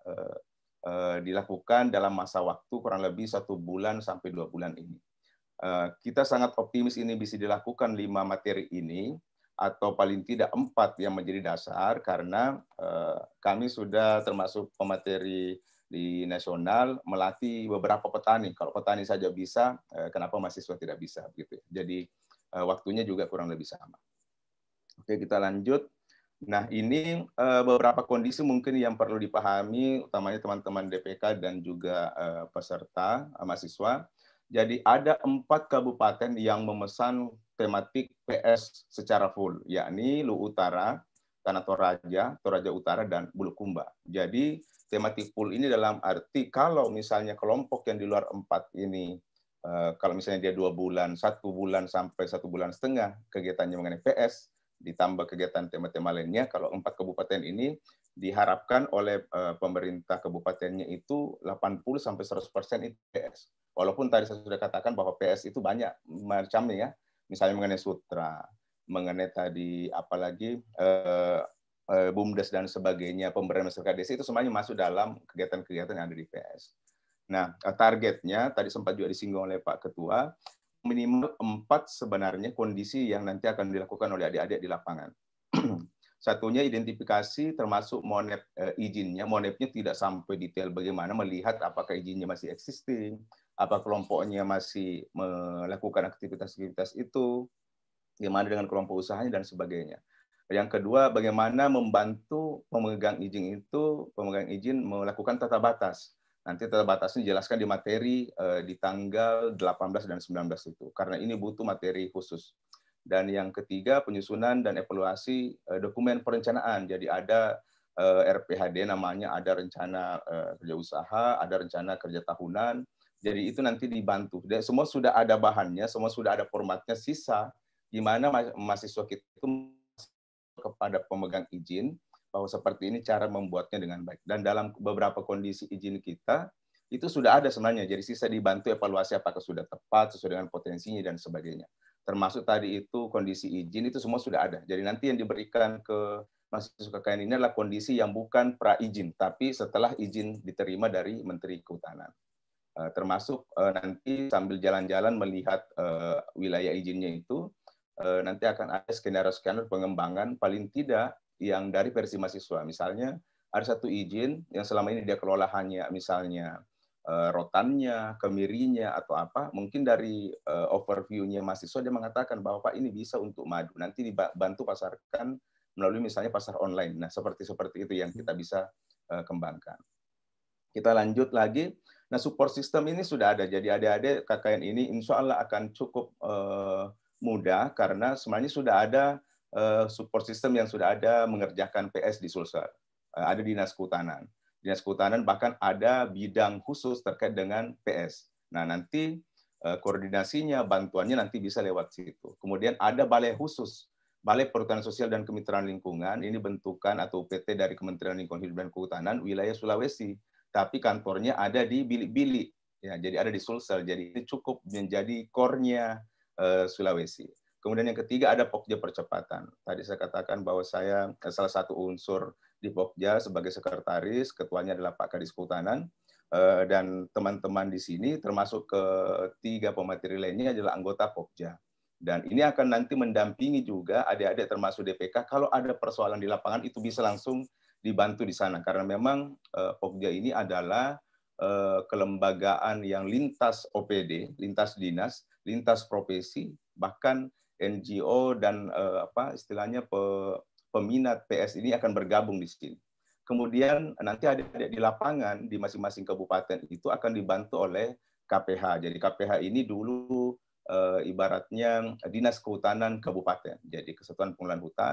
dilakukan dalam masa waktu kurang lebih 1 bulan sampai 2 bulan ini. Kita sangat optimis ini bisa dilakukan 5 materi ini, atau paling tidak 4 yang menjadi dasar, karena kami sudah termasuk pemateri di nasional melatih beberapa petani. Kalau petani saja bisa, kenapa mahasiswa tidak bisa? Gitu. Jadi waktunya juga kurang lebih sama. Oke, kita lanjut. Nah, ini beberapa kondisi mungkin yang perlu dipahami, utamanya teman-teman DPK dan juga peserta mahasiswa. Jadi ada 4 kabupaten yang memesan tematik PS secara full, yakni Lu Utara, Tanah Toraja Utara, dan Bulukumba. Jadi tematik full ini dalam arti kalau misalnya kelompok yang di luar 4 ini, kalau misalnya dia 2 bulan, 1 bulan sampai 1,5 bulan kegiatannya mengenai PS, ditambah kegiatan tema-tema lainnya, kalau 4 kabupaten ini diharapkan oleh pemerintah kabupatennya itu 80-100% itu PS. Walaupun tadi saya sudah katakan bahwa PS itu banyak macamnya ya, misalnya mengenai sutra, mengenai tadi apalagi BUMDes dan sebagainya, pemberdayaan masyarakat desa itu semuanya masuk dalam kegiatan-kegiatan yang ada di PS. Nah, targetnya tadi sempat juga disinggung oleh Pak Ketua, minimal 4 sebenarnya kondisi yang nanti akan dilakukan oleh adik-adik di lapangan. Satunya identifikasi termasuk monep izinnya. Monepnya tidak sampai detail bagaimana melihat apakah izinnya masih existing, apa kelompoknya masih melakukan aktivitas-aktivitas itu, bagaimana dengan kelompok usahanya dan sebagainya. Yang kedua, bagaimana membantu pemegang izin melakukan tata batas. Nanti tata batasnya dijelaskan di materi di tanggal 18 dan 19 itu, karena ini butuh materi khusus. Dan yang ketiga, penyusunan dan evaluasi dokumen perencanaan. Jadi ada RPHD namanya, ada rencana kerja usaha, ada rencana kerja tahunan. Jadi itu nanti dibantu. Dan semua sudah ada bahannya, semua sudah ada formatnya. Sisa gimana mahasiswa kita itu kepada pemegang izin bahwa seperti ini cara membuatnya dengan baik. Dan dalam beberapa kondisi izin kita itu sudah ada sebenarnya. Jadi sisa dibantu evaluasi apakah sudah tepat sesuai dengan potensinya dan sebagainya. Termasuk tadi itu kondisi izin itu semua sudah ada. Jadi nanti yang diberikan ke mahasiswa KKN ini adalah kondisi yang bukan pra izin, tapi setelah izin diterima dari Menteri Kehutanan. Termasuk nanti sambil jalan-jalan melihat wilayah izinnya itu, nanti akan ada skenario-skenario pengembangan paling tidak yang dari versi mahasiswa. Misalnya ada satu izin yang selama ini dia kelola hanya misalnya rotannya, kemirinya, atau apa, mungkin dari overview-nya mahasiswa dia mengatakan bahwa Pak ini bisa untuk madu, nanti dibantu pasarkan melalui misalnya pasar online. Nah, seperti itu yang kita bisa kembangkan. Kita lanjut lagi. Nah, support system ini sudah ada. Jadi adik-adik KKN ini insya Allah akan cukup mudah karena sebenarnya sudah ada support system yang sudah ada mengerjakan PS di Sulsel. Ada Dinas Kehutanan. Dinas Kehutanan bahkan ada bidang khusus terkait dengan PS. Nah, nanti koordinasinya, bantuannya nanti bisa lewat situ. Kemudian ada balai khusus, Balai Perhutanan Sosial dan Kemitraan Lingkungan, ini bentukan atau UPT dari Kementerian Lingkungan Hidup dan Kehutanan wilayah Sulawesi, tapi kantornya ada di Bilik-Bilik. Ya, jadi ada di Sulsel. Jadi ini cukup menjadi core-nya Sulawesi. Kemudian yang ketiga ada Pokja Percepatan. Tadi saya katakan bahwa saya salah satu unsur di Pokja sebagai sekretaris, ketuanya adalah Pak Kadis Kehutanan, dan teman-teman di sini termasuk ketiga pemateri lainnya adalah anggota Pokja. Dan ini akan nanti mendampingi juga adik-adik termasuk DPK, kalau ada persoalan di lapangan itu bisa langsung dibantu di sana. Karena memang Pokja ini adalah kelembagaan yang lintas OPD, lintas dinas, lintas profesi, bahkan NGO dan istilahnya peminat PS ini akan bergabung di sini. Kemudian nanti adik-adik di lapangan di masing-masing kabupaten itu akan dibantu oleh KPH. Jadi KPH ini dulu ibaratnya Dinas Kehutanan Kabupaten. Jadi Kesatuan Pengelolaan Hutan,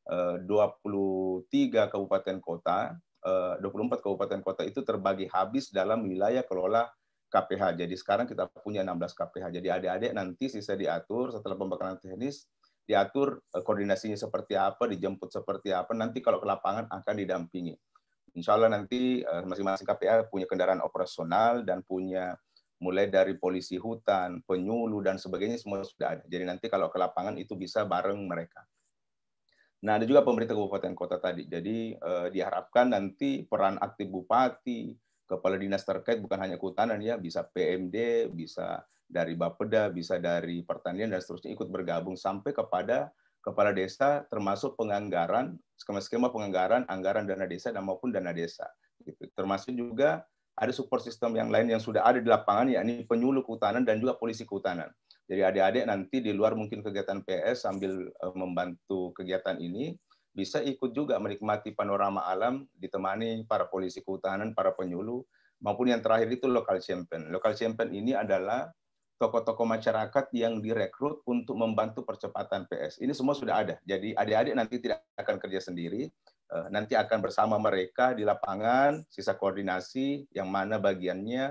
23 kabupaten kota, 24 kabupaten kota itu terbagi habis dalam wilayah kelola KPH. Jadi sekarang kita punya 16 KPH. Jadi adik-adik nanti sisa diatur setelah pembekalan teknis, diatur koordinasinya seperti apa, dijemput seperti apa, nanti kalau ke lapangan akan didampingi. Insya Allah nanti masing-masing KPH punya kendaraan operasional dan punya mulai dari polisi hutan, penyuluh, dan sebagainya semua sudah ada. Jadi nanti kalau ke lapangan itu bisa bareng mereka. Nah, ada juga pemerintah kabupaten kota tadi. Jadi diharapkan nanti peran aktif bupati, kepala dinas terkait bukan hanya kehutanan ya, bisa PMD, bisa dari Bapeda, bisa dari pertanian dan seterusnya ikut bergabung sampai kepada kepala desa termasuk penganggaran, skema-skema penganggaran, anggaran dana desa dan maupun dana desa. Gitu. Termasuk juga ada support system yang lain yang sudah ada di lapangan, yakni penyuluh kehutanan dan juga polisi kehutanan. Jadi adik-adik nanti di luar mungkin kegiatan PS sambil membantu kegiatan ini, bisa ikut juga menikmati panorama alam, ditemani para polisi kehutanan, para penyuluh, maupun yang terakhir itu local champion. Local champion ini adalah tokoh-tokoh masyarakat yang direkrut untuk membantu percepatan PS. Ini semua sudah ada. Jadi adik-adik nanti tidak akan kerja sendiri, nanti akan bersama mereka di lapangan, sisa koordinasi, yang mana bagiannya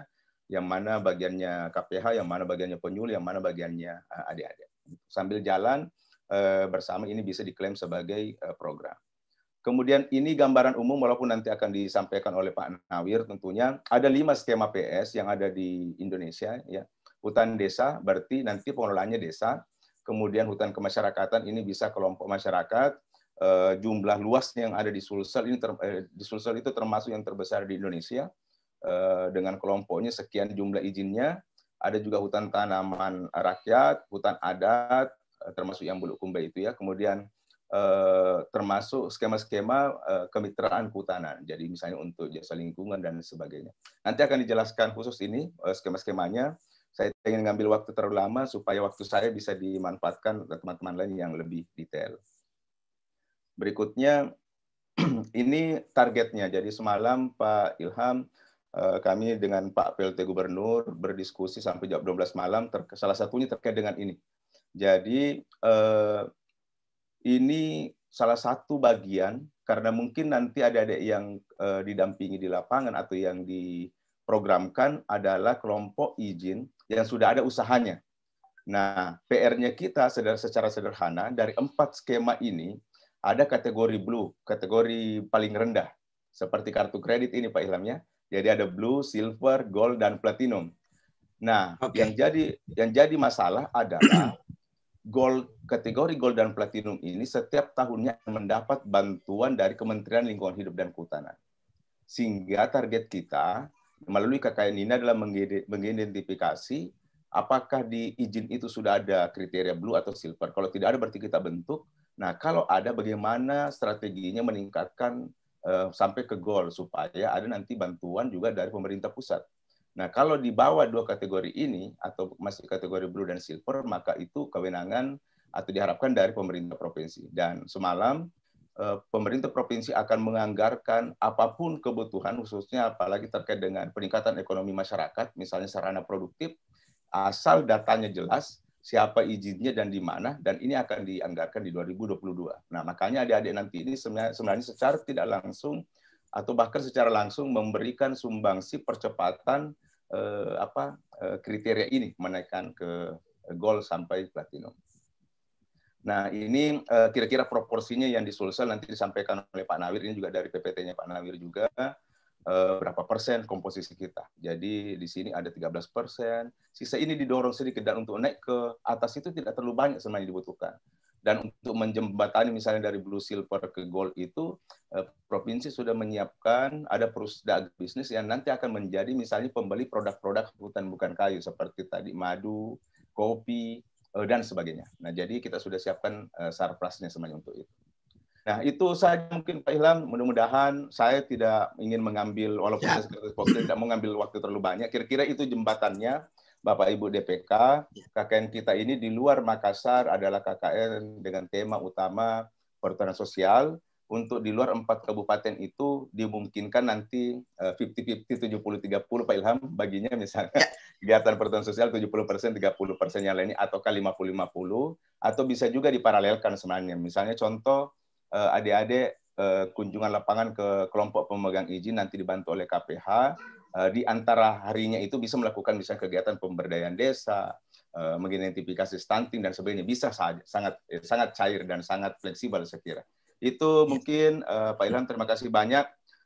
KPH, yang mana bagiannya penyuluh, yang mana bagiannya adik-adik. Sambil jalan bersama ini bisa diklaim sebagai program. Kemudian ini gambaran umum walaupun nanti akan disampaikan oleh Pak Nawir tentunya. Ada 5 skema PS yang ada di Indonesia. Ya. Hutan desa berarti nanti pengelolaannya desa. Kemudian hutan kemasyarakatan ini bisa kelompok masyarakat. Jumlah luasnya yang ada di Sulsel ini di Sulsel itu termasuk yang terbesar di Indonesia dengan kelompoknya sekian jumlah izinnya. Ada juga hutan tanaman rakyat, hutan adat termasuk yang Bulukumba itu ya. Kemudian termasuk skema-skema kemitraan kehutanan. Jadi misalnya untuk jasa lingkungan dan sebagainya. Nanti akan dijelaskan khusus ini skema-skemanya. Saya ingin ngambil waktu terlalu lama supaya waktu saya bisa dimanfaatkan oleh teman-teman lain yang lebih detail. Berikutnya, ini targetnya. Jadi semalam Pak Ilham, kami dengan Pak PLT Gubernur berdiskusi sampai jam 12 malam. Salah satunya terkait dengan ini. Jadi ini salah satu bagian, karena mungkin nanti adik-adik yang didampingi di lapangan atau yang diprogramkan adalah kelompok izin yang sudah ada usahanya. Nah, PR-nya kita secara sederhana, dari 4 skema ini, ada kategori blue, kategori paling rendah. Seperti kartu kredit ini Pak Ilham ya. Jadi ada blue, silver, gold, dan platinum. Nah, yang jadi masalah adalah kategori gold dan platinum ini setiap tahunnya mendapat bantuan dari Kementerian Lingkungan Hidup dan Kehutanan. Sehingga target kita melalui KKN ini adalah mengidentifikasi apakah di izin itu sudah ada kriteria blue atau silver. Kalau tidak ada berarti kita bentuk. Nah, kalau ada bagaimana strateginya meningkatkan sampai ke gold supaya ada nanti bantuan juga dari pemerintah pusat. Nah, kalau di bawah 2 kategori ini, atau masih kategori blue dan silver, maka itu kewenangan atau diharapkan dari pemerintah provinsi. Dan semalam, pemerintah provinsi akan menganggarkan apapun kebutuhan, khususnya apalagi terkait dengan peningkatan ekonomi masyarakat, misalnya sarana produktif, asal datanya jelas, siapa izinnya dan di mana, dan ini akan dianggarkan di 2022. Nah, makanya adik-adik nanti ini sebenarnya secara tidak langsung, atau bahkan secara langsung memberikan sumbangsi percepatan kriteria ini menaikkan ke gold sampai platinum. Nah, ini kira-kira proporsinya yang di Sulsel nanti disampaikan oleh Pak Nawir, ini juga dari PPT-nya Pak Nawir juga, berapa persen komposisi kita. Jadi di sini ada 13%, sisa ini didorong sedikit, dan untuk naik ke atas itu tidak terlalu banyak sebenarnya dibutuhkan. Dan untuk menjembatani misalnya dari blue, silver ke gold itu, provinsi sudah menyiapkan, ada perusahaan bisnis yang nanti akan menjadi misalnya pembeli produk-produk hutan bukan kayu, seperti tadi madu, kopi, dan sebagainya. Nah, jadi kita sudah siapkan sarplasnya semuanya untuk itu. Nah, itu saja mungkin Pak Ilham. Mudah-mudahan saya tidak ingin mengambil, walaupun saya tidak mengambil waktu terlalu banyak, kira-kira itu jembatannya. Bapak Ibu DPK, KKN kita ini di luar Makassar adalah KKN dengan tema utama perhutanan sosial. Untuk di luar 4 kabupaten itu dimungkinkan nanti 50-50, 70-30 Pak Ilham, baginya misalnya kegiatan perhutanan sosial 70%, 30% yang lainnya, ataukah 50-50, atau bisa juga diparalelkan sebenarnya. Misalnya contoh, adik-adik kunjungan lapangan ke kelompok pemegang izin nanti dibantu oleh KPH, di antara harinya itu bisa melakukan misalnya kegiatan pemberdayaan desa, mengidentifikasi stunting dan sebagainya, bisa saja sangat cair dan sangat fleksibel saya kira. Itu mungkin Pak Ilham, terima kasih banyak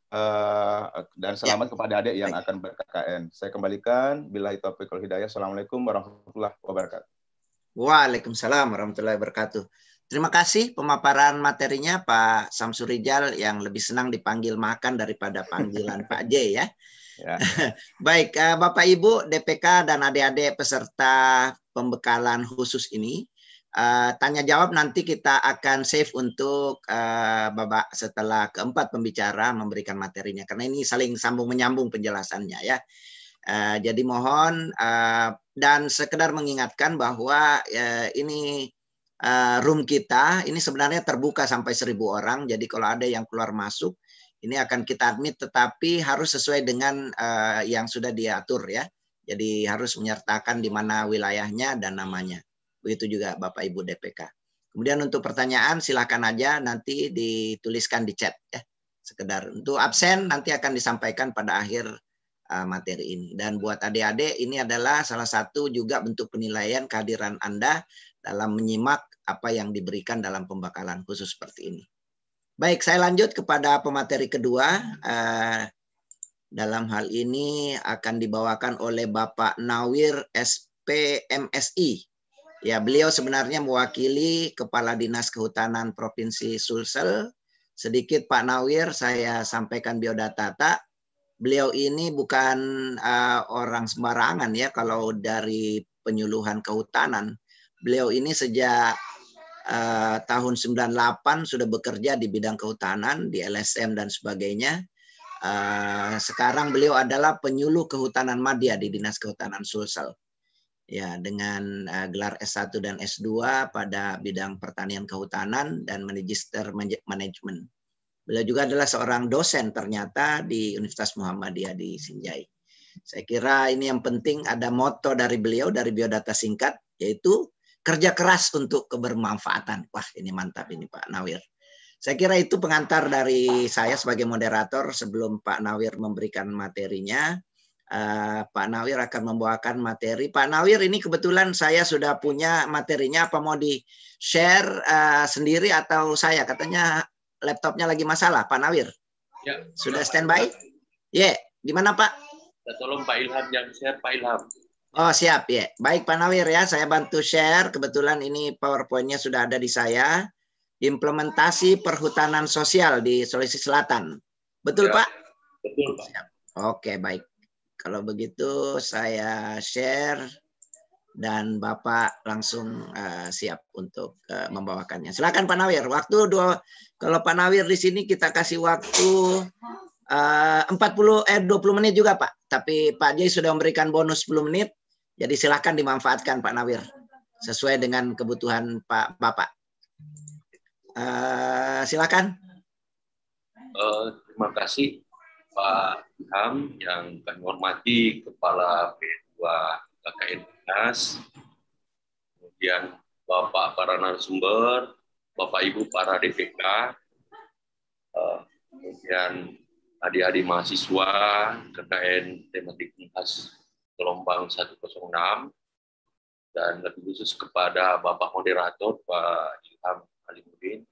dan selamat kepada adik yang akan ber-KKN. Saya kembalikan, billahi taufiq wal hidayah. Assalamualaikum warahmatullahi wabarakatuh. Waalaikumsalam warahmatullahi wabarakatuh. Terima kasih pemaparan materinya Pak Samsur Rijal, yang lebih senang dipanggil makan daripada panggilan Pak J ya. Ya. Baik, Bapak Ibu DPK dan adik-adik peserta pembekalan khusus ini, tanya jawab nanti kita akan save untuk Bapak setelah keempat pembicara memberikan materinya, karena ini saling sambung menyambung penjelasannya ya. Jadi mohon dan sekedar mengingatkan bahwa ini room kita ini sebenarnya terbuka sampai 1.000 orang. Jadi kalau ada yang keluar masuk ini akan kita admit, tetapi harus sesuai dengan yang sudah diatur ya. Jadi harus menyertakan di mana wilayahnya dan namanya. Begitu juga Bapak Ibu DPK. Kemudian untuk pertanyaan silakan aja nanti dituliskan di chat ya. Sekedar untuk absen nanti akan disampaikan pada akhir materi ini. Dan buat adik-adik ini adalah salah satu juga bentuk penilaian kehadiran Anda dalam menyimak apa yang diberikan dalam pembekalan khusus seperti ini. Baik, saya lanjut kepada pemateri kedua. Dalam hal ini akan dibawakan oleh Bapak Nawir SPMSI. Ya, beliau sebenarnya mewakili Kepala Dinas Kehutanan Provinsi Sulsel. Sedikit Pak Nawir, saya sampaikan biodata. Beliau ini bukan orang sembarangan ya kalau dari penyuluhan kehutanan. Beliau ini sejak tahun 98 sudah bekerja di bidang kehutanan, di LSM dan sebagainya. Sekarang beliau adalah penyuluh kehutanan madya di Dinas Kehutanan Sulsel. Ya, dengan gelar S1 dan S2 pada bidang pertanian kehutanan dan magister manajemen. Beliau juga adalah seorang dosen ternyata di Universitas Muhammadiyah di Sinjai. Saya kira ini yang penting, ada moto dari beliau dari biodata singkat, yaitu kerja keras untuk kebermanfaatan. Wah, ini mantap ini Pak Nawir. Saya kira itu pengantar dari saya sebagai moderator sebelum Pak Nawir memberikan materinya. Pak Nawir akan membawakan materi. Pak Nawir, ini kebetulan saya sudah punya materinya. Apa mau di-share sendiri atau saya? Katanya laptopnya lagi masalah, Pak Nawir. Ya, sudah standby? Ya, gimana Pak? Tolong Pak Ilham yang share, Pak Ilham. Oh siap ya. Baik Pak Nawir ya, saya bantu share. Kebetulan ini PowerPoint-nya sudah ada di saya. Implementasi perhutanan sosial di Sulawesi Selatan. Betul ya, Pak? Betul Pak. Siap. Oke baik. Kalau begitu saya share dan Bapak langsung siap untuk membawakannya. Silakan Pak Nawir. Kalau Pak Nawir di sini kita kasih waktu 20 menit juga Pak. Tapi Pak Jai sudah memberikan bonus 10 menit. Jadi silakan dimanfaatkan Pak Nawir sesuai dengan kebutuhan Bapak. Silakan. Terima kasih Pak Ilham yang kami hormati, Kepala P2 KKN Dinas, kemudian Bapak para narasumber, Bapak Ibu para DPK, kemudian adik-adik mahasiswa KKN Tematik Unhas gelombang 106, dan lebih khusus kepada Bapak Moderator Pak Ilham Alimuddin.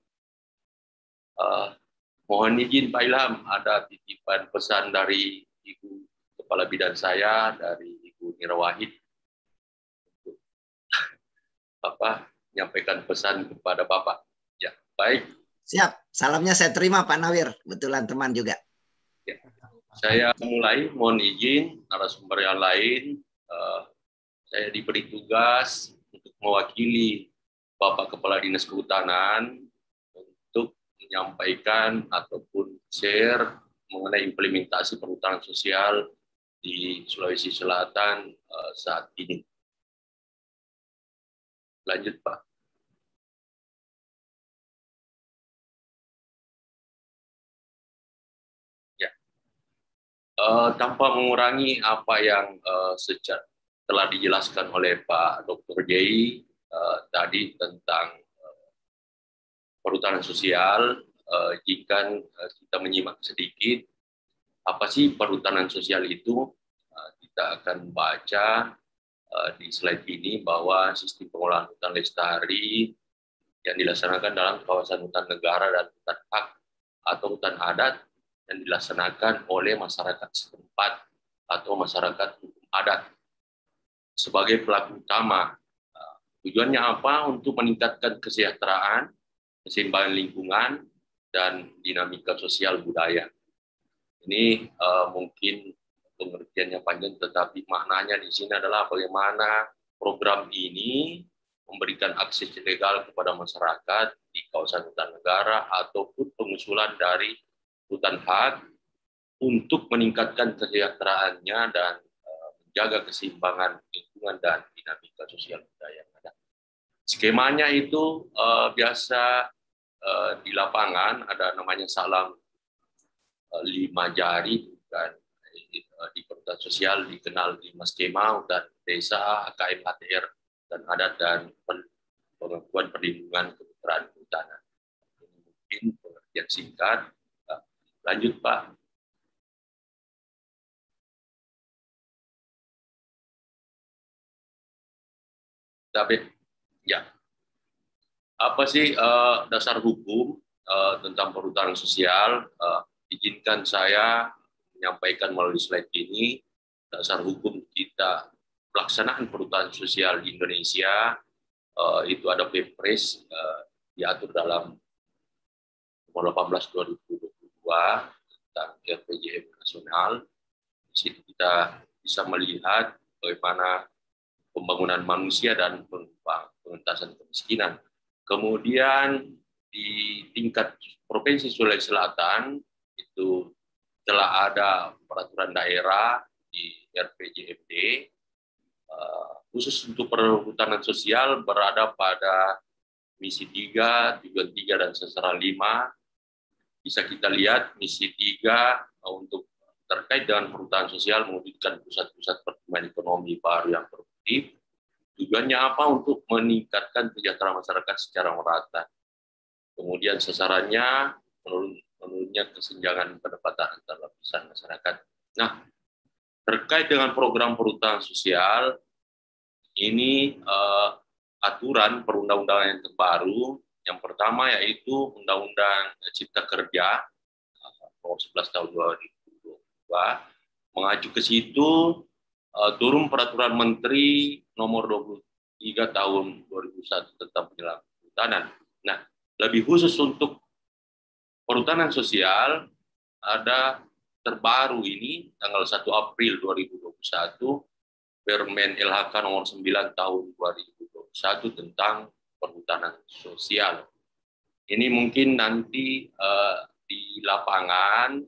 Mohon izin Pak Ilham, ada titipan pesan dari Ibu Kepala Bidan saya, dari Ibu Nira Wahid, untuk menyampaikan pesan kepada Bapak. Ya, baik. Siap, salamnya saya terima Pak Nawir, kebetulan teman juga. Ya. Saya mulai, mohon izin narasumber yang lain. Saya diberi tugas untuk mewakili Bapak Kepala Dinas Kehutanan untuk menyampaikan ataupun share mengenai implementasi perhutanan sosial di Sulawesi Selatan saat ini. Lanjut Pak. Tanpa mengurangi apa yang telah dijelaskan oleh Pak Dr. Jai tadi tentang perhutanan sosial, jika kita menyimak sedikit apa sih perhutanan sosial itu, kita akan baca di slide ini bahwa sistem pengolahan hutan lestari yang dilaksanakan dalam kawasan hutan negara dan hutan hak atau hutan adat yang dilaksanakan oleh masyarakat setempat atau masyarakat hukum adat sebagai pelaku utama. Tujuannya apa? Untuk meningkatkan kesejahteraan, keseimbangan lingkungan, dan dinamika sosial budaya. Ini mungkin pengertiannya panjang, tetapi maknanya di sini adalah bagaimana program ini memberikan akses legal kepada masyarakat di kawasan hutan negara ataupun pengusulan dari hutan hak untuk meningkatkan kesejahteraannya dan menjaga keseimbangan lingkungan dan dinamika sosial budaya yang ada. Skemanya itu biasa di lapangan ada namanya salam 5 jari, dan di perhutanan sosial dikenal 5 skema hutan desa, HKM, HTR, dan adat, dan pengakuan perlindungan kemitraan kehutanan. Ini mungkin pengertian singkat. Lanjut Pak. Tapi ya, apa sih dasar hukum tentang perhutanan sosial, izinkan saya menyampaikan melalui slide ini dasar hukum kita pelaksanaan perhutanan sosial di Indonesia. Itu ada Perpres diatur dalam nomor 18 2022 tentang RPJM nasional. Di situ kita bisa melihat bagaimana pembangunan manusia dan pengentasan kemiskinan. Kemudian di tingkat Provinsi Sulawesi Selatan itu telah ada peraturan daerah di RPJMD khusus untuk perhutanan sosial berada pada misi 3, tujuan 3 dan sasaran 5. Bisa kita lihat misi 3 untuk terkait dengan perhutanan sosial mewujudkan pusat-pusat pertumbuhan ekonomi baru yang produktif. Tujuannya apa? Untuk meningkatkan kesejahteraan masyarakat secara merata. Kemudian sasarannya menurunnya kesenjangan pendapatan antar lapisan masyarakat. Nah, terkait dengan program perhutanan sosial, ini aturan perundang-undangan yang terbaru. Yang pertama yaitu Undang-Undang Cipta Kerja nomor 11 tahun 2022 mengacu ke situ turun peraturan Menteri nomor 23 tahun 2001 tentang penyelenggaraan perhutanan. Nah, lebih khusus untuk perhutanan sosial ada terbaru ini tanggal 1 April 2021 Permen LHK nomor 9 tahun 2021 tentang perhutanan sosial. Ini mungkin nanti di lapangan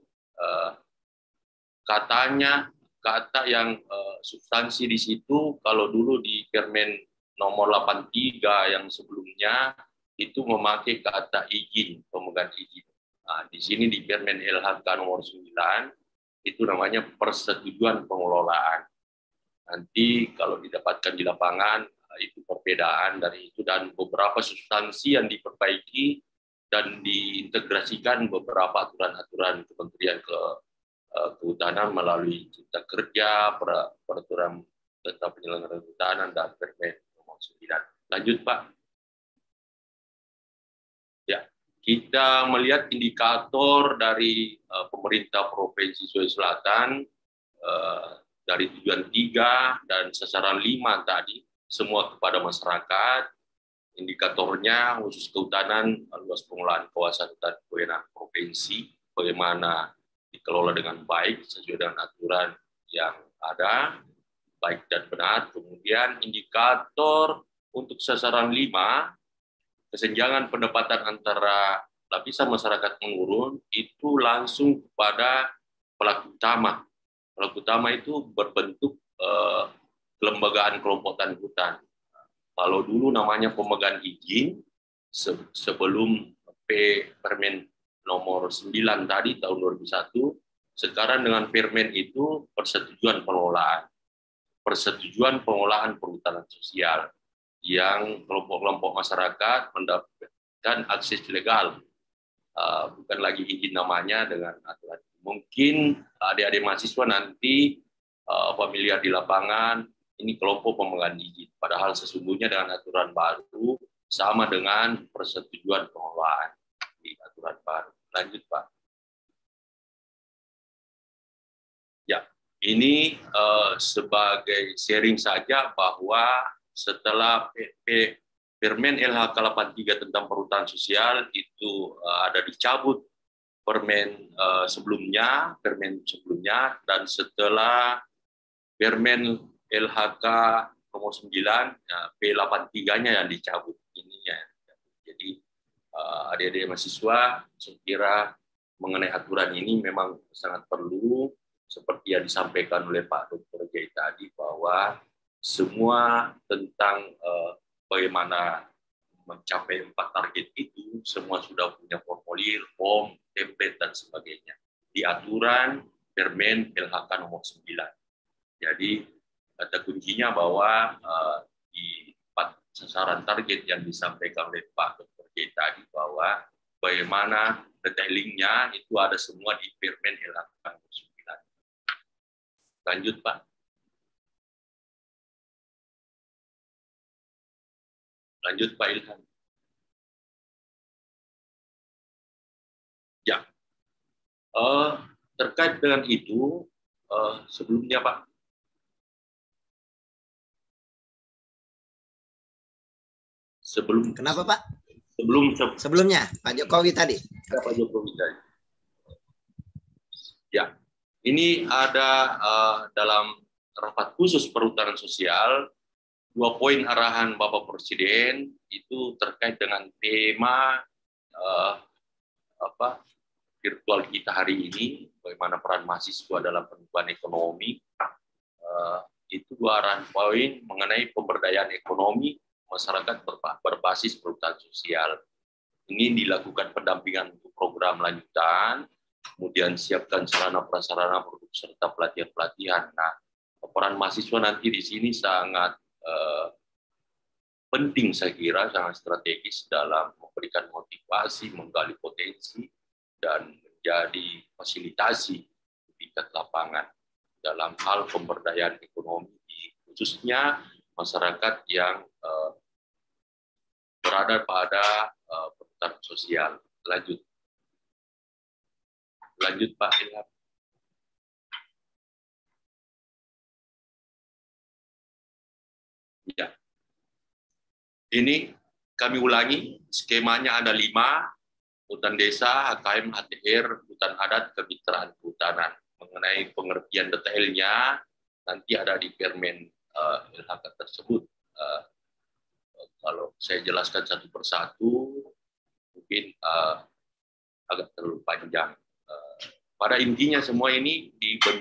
kata yang substansi di situ, kalau dulu di Permen nomor 83 yang sebelumnya itu memakai kata izin, pemegang izin. Nah, di sini di Permen LHK nomor 9 itu namanya persetujuan pengelolaan. Nanti kalau didapatkan di lapangan itu perbedaan dari itu dan beberapa substansi yang diperbaiki dan diintegrasikan beberapa aturan-aturan Kementerian Kehutanan melalui Cipta Kerja, peraturan tentang penyelenggaraan kehutanan dan Permen nomor 9. Lanjut Pak. Ya, kita melihat indikator dari pemerintah Provinsi Sulawesi Selatan dari tujuan 3 dan sasaran 5 tadi, semua kepada masyarakat. Indikatornya khusus kehutanan, luas pengelolaan kawasan hutan kewenangan provinsi, bagaimana dikelola dengan baik sesuai dengan aturan yang ada, baik dan benar. Kemudian indikator untuk sasaran 5, kesenjangan pendapatan antara lapisan masyarakat menurun, itu langsung kepada pelaku utama. Pelaku utama itu berbentuk kelembagaan kelompok tani hutan. Kalau dulu namanya pemegang izin, sebelum Permen nomor 9 tadi tahun 2001, sekarang dengan Permen itu persetujuan pengelolaan. Persetujuan pengelolaan perhutanan sosial yang kelompok-kelompok masyarakat mendapatkan akses legal. Bukan lagi izin namanya dengan aturan. Mungkin adik-adik mahasiswa nanti apabila di lapangan ini kelompok pemegang izin, padahal sesungguhnya dengan aturan baru sama dengan persetujuan pengelolaan di aturan baru. Lanjut Pak. Ya, ini sebagai sharing saja bahwa setelah Permen LHK 83 tentang perhutanan sosial itu ada dicabut Permen sebelumnya, dan setelah Permen LHK nomor 9, P83-nya yang dicabut. Ininya. Jadi adik-adik mahasiswa, saya kira mengenai aturan ini memang sangat perlu, seperti yang disampaikan oleh Pak Dr. Jai tadi, bahwa semua tentang bagaimana mencapai 4 target itu, semua sudah punya formulir, form, template, dan sebagainya. Di aturan Permen LHK nomor 9. Jadi, kata kuncinya bahwa di 4 sasaran target yang disampaikan oleh Pak Dr. J tadi, bahwa bagaimana detailingnya itu ada semua di Permen LHK nomor 9. Lanjut, Pak. Lanjut Pak Ilham. Terkait dengan itu, sebelumnya Pak, Kenapa Pak? Sebelumnya Pak Jokowi tadi. Pak Jokowi tadi. Ya, ini ada dalam rapat khusus perhutanan sosial 2 poin arahan Bapak Presiden itu terkait dengan tema virtual kita hari ini, bagaimana peran mahasiswa dalam perubahan ekonomi. Itu 2 arahan poin mengenai pemberdayaan ekonomi masyarakat berbasis perhutanan sosial. Ini dilakukan pendampingan untuk program lanjutan, kemudian siapkan sarana prasarana produk serta pelatihan-pelatihan. Nah, peran mahasiswa nanti di sini sangat penting, saya kira sangat strategis dalam memberikan motivasi, menggali potensi, dan menjadi fasilitasi di tingkat lapangan dalam hal pemberdayaan ekonomi, khususnya masyarakat yang berada pada perhutanan sosial. Lanjut Pak Ilham. Ya. Ini kami ulangi, skemanya ada 5, hutan desa, HKM, HTR, hutan adat, kemitraan kehutanan. Mengenai pengertian detailnya, nanti ada di Permen LHK tersebut. Kalau saya jelaskan satu persatu, mungkin agak terlalu panjang. Pada intinya semua ini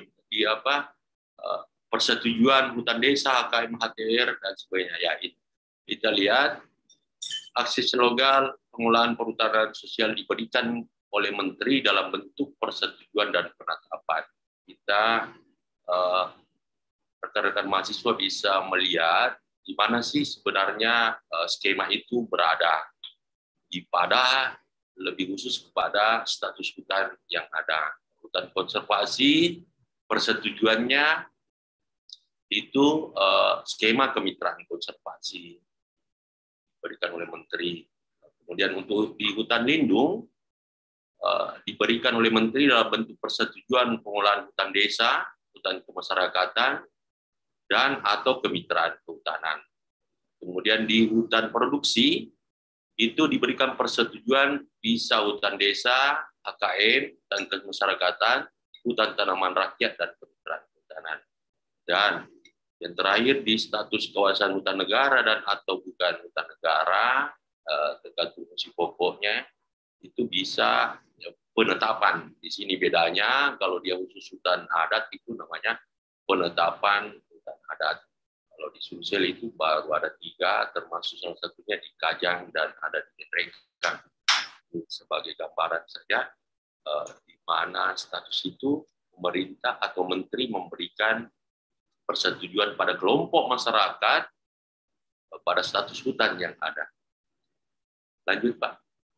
persetujuan hutan desa, HKM, HTR, dan sebagainya. Ya, kita lihat akses legal pengolahan perhutanan sosial diberikan oleh Menteri dalam bentuk persetujuan dan penetapan. Kita rekan-rekan mahasiswa bisa melihat di mana sih sebenarnya skema itu berada, pada lebih khusus kepada status hutan yang ada. Hutan konservasi, persetujuannya itu skema kemitraan konservasi diberikan oleh Menteri. Kemudian untuk di hutan lindung diberikan oleh Menteri dalam bentuk persetujuan pengolahan hutan desa, hutan kemasyarakatan, dan atau kemitraan kehutanan. Kemudian di hutan produksi itu diberikan persetujuan bisa hutan desa, HKM, dan kemasyarakatan, hutan tanaman rakyat, dan kemitraan kehutanan. Dan yang terakhir di status kawasan hutan negara dan atau bukan hutan negara, tergantung fungsi pokoknya, itu bisa penetapan. Di sini bedanya, kalau dia khusus hutan adat itu namanya penetapan hutan adat. Kalau di Sumsel itu baru ada 3, termasuk salah satunya di Kajang dan ada di Ngerekang. Ini sebagai gambaran saja di mana status itu pemerintah atau menteri memberikan persetujuan pada kelompok masyarakat pada status hutan yang ada. Lanjut, Pak.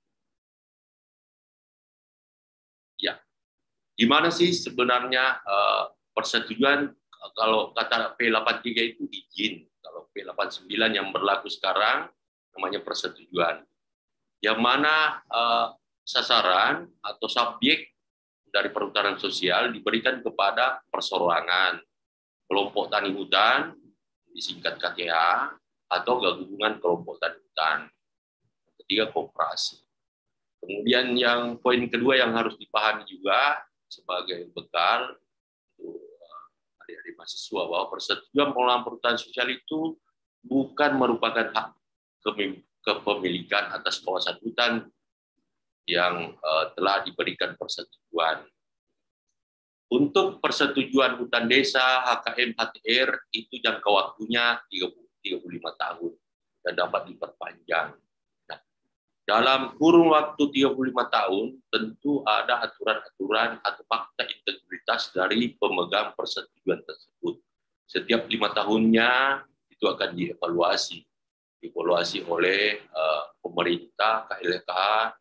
Ya, gimana sih sebenarnya persetujuan? Kalau kata P83 itu izin, kalau P89 yang berlaku sekarang namanya persetujuan. Yang mana sasaran atau subjek dari perhutanan sosial diberikan kepada perseorangan, kelompok tani hutan, disingkat KTH, atau gabungan kelompok tani hutan. Ketiga, koperasi. Kemudian yang poin kedua yang harus dipahami juga sebagai bekal untuk adik-adik mahasiswa bahwa persetujuan pengolahan perhutanan sosial itu bukan merupakan hak kepemilikan atas kawasan hutan yang telah diberikan persetujuan. Untuk persetujuan hutan desa, HKM, HTR itu jangka waktunya 35 tahun dan dapat diperpanjang. Nah, dalam kurun waktu 35 tahun tentu ada aturan-aturan atau fakta integritas dari pemegang persetujuan tersebut. Setiap 5 tahunnya itu akan dievaluasi oleh pemerintah, KLHK,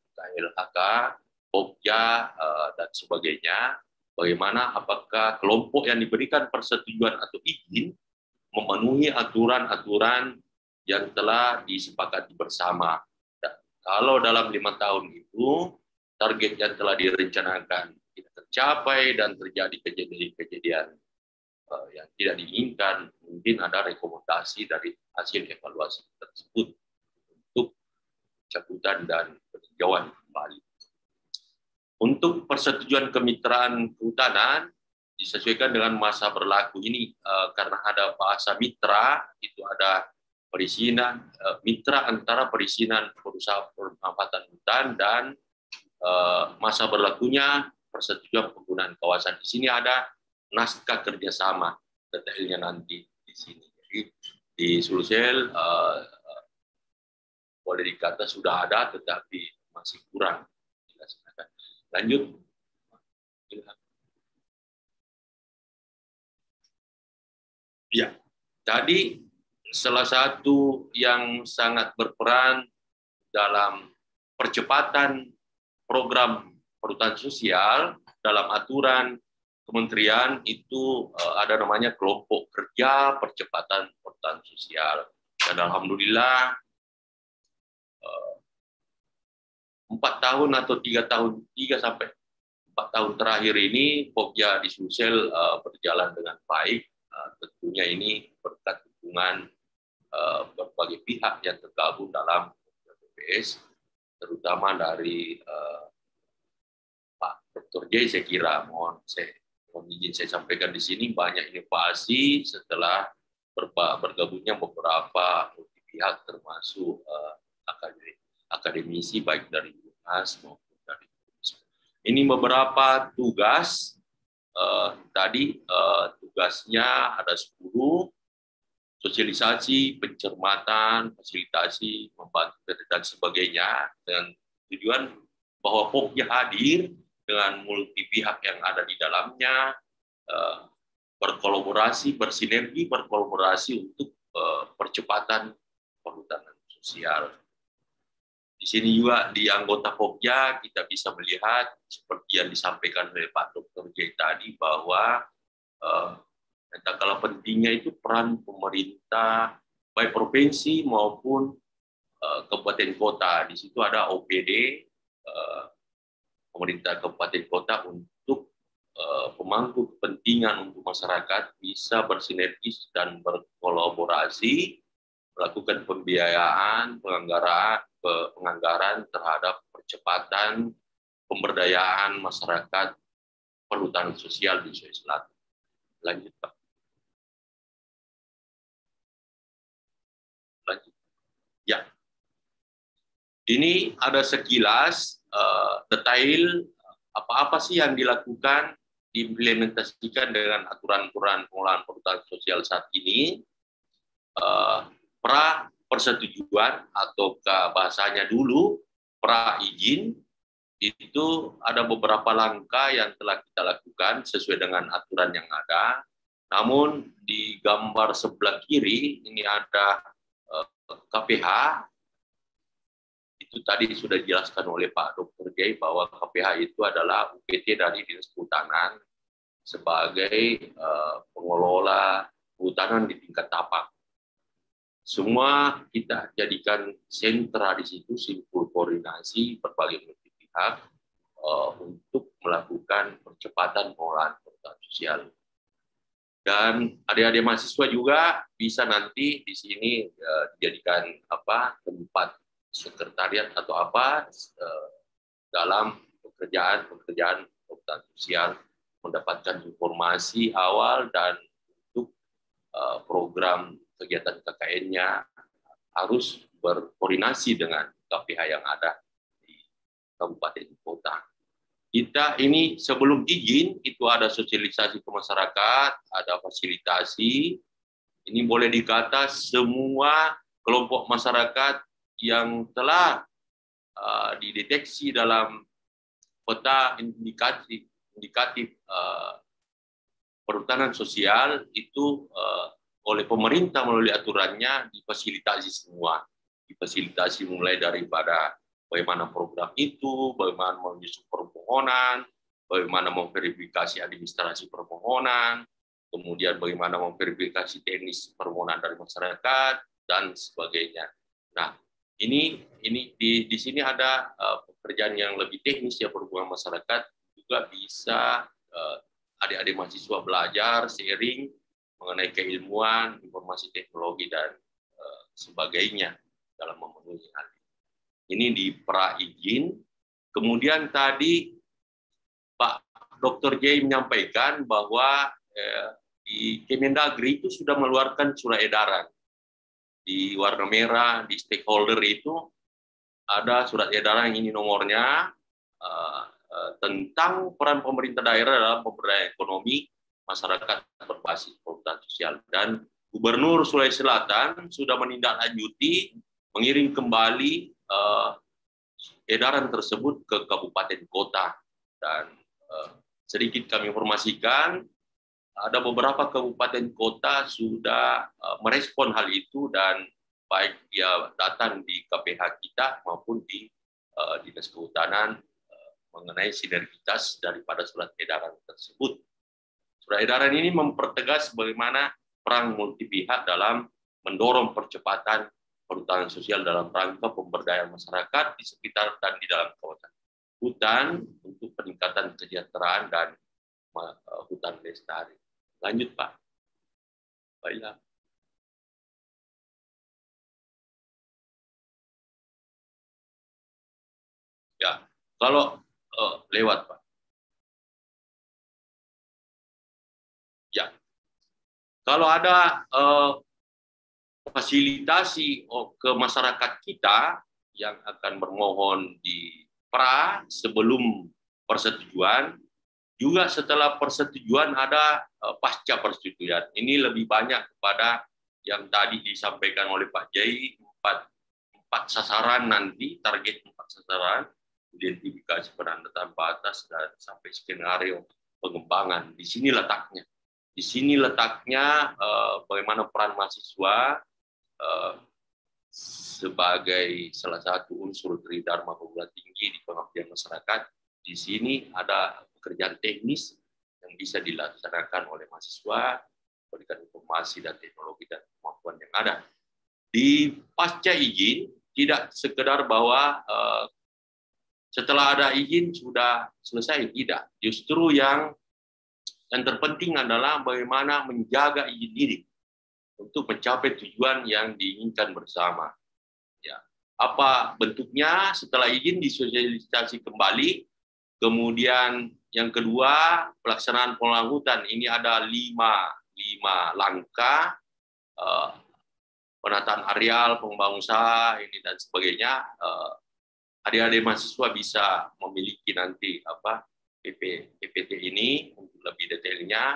Pokja, dan sebagainya. Bagaimana apakah kelompok yang diberikan persetujuan atau izin memenuhi aturan-aturan yang telah disepakati bersama. Dan kalau dalam 5 tahun itu target yang telah direncanakan tidak tercapai dan terjadi kejadian-kejadian yang tidak diinginkan, mungkin ada rekomendasi dari hasil evaluasi tersebut untuk pencabutan dan peninjauan kembali. Untuk persetujuan kemitraan kehutanan disesuaikan dengan masa berlaku ini, karena ada bahasa mitra, itu ada perizinan mitra antara perizinan perusahaan pemanfaatan hutan dan masa berlakunya persetujuan penggunaan kawasan. Di sini ada naskah kerjasama, detailnya nanti di sini. Jadi di Sulsel boleh dikata sudah ada, tetapi masih kurang. Lanjut. Ya, tadi salah satu yang sangat berperan dalam percepatan program perhutanan sosial dalam aturan kementerian itu ada namanya kelompok kerja percepatan perhutanan sosial. Dan alhamdulillah 4 tahun atau 3 sampai 4 tahun terakhir ini Pokja di Sulsel berjalan dengan baik. Tentunya ini berkat dukungan berbagai pihak yang tergabung dalam PPS, terutama dari Pak Dr. J. Saya kira, mohon izin saya sampaikan di sini, banyak inovasi setelah bergabungnya beberapa multi pihak termasuk akademisi baik dari UNAS maupun dari UNAS. Ini beberapa tugas. Tadi tugasnya ada 10, sosialisasi, pencermatan, fasilitasi, membantu dan sebagainya, dengan tujuan bahwa Pokja hadir dengan multi pihak yang ada di dalamnya, berkolaborasi, berkolaborasi untuk percepatan perhutanan sosial. Di sini juga di anggota Pokja kita bisa melihat seperti yang disampaikan oleh Pak Dr. J tadi, bahwa tak kalah pentingnya itu peran pemerintah baik provinsi maupun kabupaten kota. Di situ ada OPD pemerintah kabupaten kota untuk pemangku kepentingan untuk masyarakat bisa bersinergis dan berkolaborasi melakukan pembiayaan, penganggaran terhadap percepatan pemberdayaan masyarakat perhutanan sosial di Sulawesi Selatan. Lanjut, Pak. Lanjut. Ya. Ini ada sekilas detail apa-apa sih yang dilakukan, diimplementasikan dengan aturan-aturan pengelolaan perhutanan sosial saat ini. Pra persetujuan atau bahasanya dulu pra izin, itu ada beberapa langkah yang telah kita lakukan sesuai dengan aturan yang ada. Namun di gambar sebelah kiri ini ada KPH. Itu tadi sudah dijelaskan oleh Pak Dr. J bahwa KPH itu adalah UPT dari Dinas Kehutanan sebagai pengelola kehutanan di tingkat tapak. Semua kita jadikan sentra di situ, simpul koordinasi berbagai pihak untuk melakukan percepatan pengelolaan perhutanan sosial. Dan adik-adik mahasiswa juga bisa nanti di sini dijadikan tempat sekretariat atau dalam pekerjaan perhutanan sosial, mendapatkan informasi awal dan untuk program kegiatan KKN-nya harus berkoordinasi dengan KPH yang ada di kabupaten kota. Kita ini sebelum izin itu ada sosialisasi ke masyarakat, ada fasilitasi. Ini boleh dikata semua kelompok masyarakat yang telah dideteksi dalam peta indikatif perhutanan sosial itu oleh pemerintah melalui aturannya difasilitasi semua. Difasilitasi mulai daripada bagaimana program itu, bagaimana menyusun permohonan, bagaimana memverifikasi administrasi permohonan, kemudian bagaimana memverifikasi teknis permohonan dari masyarakat, dan sebagainya. Nah, ini di sini ada pekerjaan yang lebih teknis ya, perhubungan masyarakat juga bisa adik-adik mahasiswa belajar sharing mengenai keilmuan, informasi teknologi dan sebagainya dalam memenuhi hal ini. Ini di pra izin. Kemudian tadi Pak Dr. J menyampaikan bahwa di Kemendagri itu sudah mengeluarkan surat edaran. Di warna merah, di stakeholder itu ada surat edaran yang ini nomornya tentang peran pemerintah daerah dalam pemberdayaan ekonomi masyarakat berbasis perhutanan sosial. Dan Gubernur Sulawesi Selatan sudah menindaklanjuti, mengirim kembali edaran tersebut ke kabupaten kota. Dan sedikit kami informasikan, ada beberapa kabupaten kota sudah merespon hal itu, dan baik dia datang di KPH kita maupun di Dinas Kehutanan mengenai sinergitas daripada surat edaran tersebut. Surat edaran ini mempertegas bagaimana peran multi pihak dalam mendorong percepatan perhutanan sosial dalam rangka pemberdayaan masyarakat di sekitar dan di dalam kawasan hutan untuk peningkatan kesejahteraan dan hutan lestari. Lanjut, Pak. Baiklah. Ya, kalau lewat, Pak. Ya, kalau ada fasilitasi ke masyarakat kita yang akan bermohon di pra sebelum persetujuan, juga setelah persetujuan ada pasca persetujuan. Ini lebih banyak kepada yang tadi disampaikan oleh Pak Jai, 4 sasaran nanti, target 4 sasaran, identifikasi penandaan batas, dan sampai skenario pengembangan. Di sini letaknya. Di sini letaknya bagaimana peran mahasiswa sebagai salah satu unsur tridharma perguruan tinggi di pengabdian masyarakat. Di sini ada pekerjaan teknis yang bisa dilaksanakan oleh mahasiswa, memberikan informasi dan teknologi dan kemampuan yang ada. Di pasca izin, tidak sekedar bahwa setelah ada izin sudah selesai, tidak. Justru yang terpenting adalah bagaimana menjaga izin ini untuk mencapai tujuan yang diinginkan bersama. Ya. Apa bentuknya setelah izin disosialisasi kembali. Kemudian yang kedua, pelaksanaan pengelolaan hutan. Ini ada 5 langkah, penataan areal, pengembangan usaha, ini dan sebagainya. Adik-adik mahasiswa bisa memiliki nanti PPT ini untuk lebih detailnya.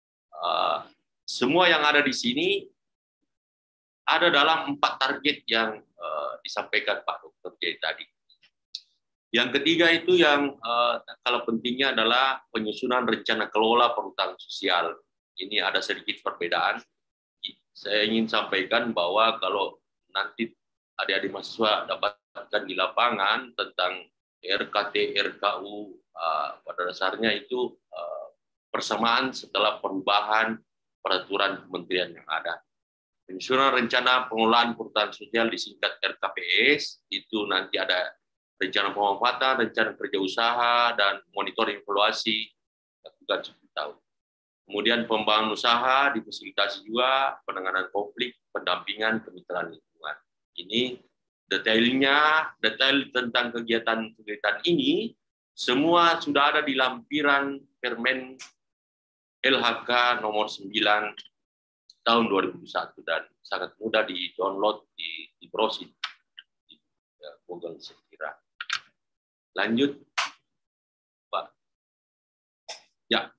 Semua yang ada di sini ada dalam 4 target yang disampaikan Pak Dr. J tadi. Yang ketiga itu yang kalau pentingnya adalah penyusunan rencana kelola perhutanan sosial. Ini ada sedikit perbedaan. Saya ingin sampaikan bahwa kalau nanti adik-adik mahasiswa dapatkan di lapangan tentang RKT, RKU, pada dasarnya itu persamaan setelah perubahan peraturan kementerian yang ada. Penyusunan rencana pengelolaan perhutanan sosial disingkat RKPS, itu nanti ada rencana pemanfaatan, rencana kerja usaha, dan monitoring evaluasi lakukan 10 tahun. Kemudian pengembangan usaha difasilitasi juga, penanganan konflik, pendampingan, kemitraan lingkungan. Ini detail tentang kegiatan ini semua sudah ada di lampiran Permen LHK nomor 9 tahun 2001 dan sangat mudah di-download, di browsing di Google sekira. Lanjut, Pak. Ya,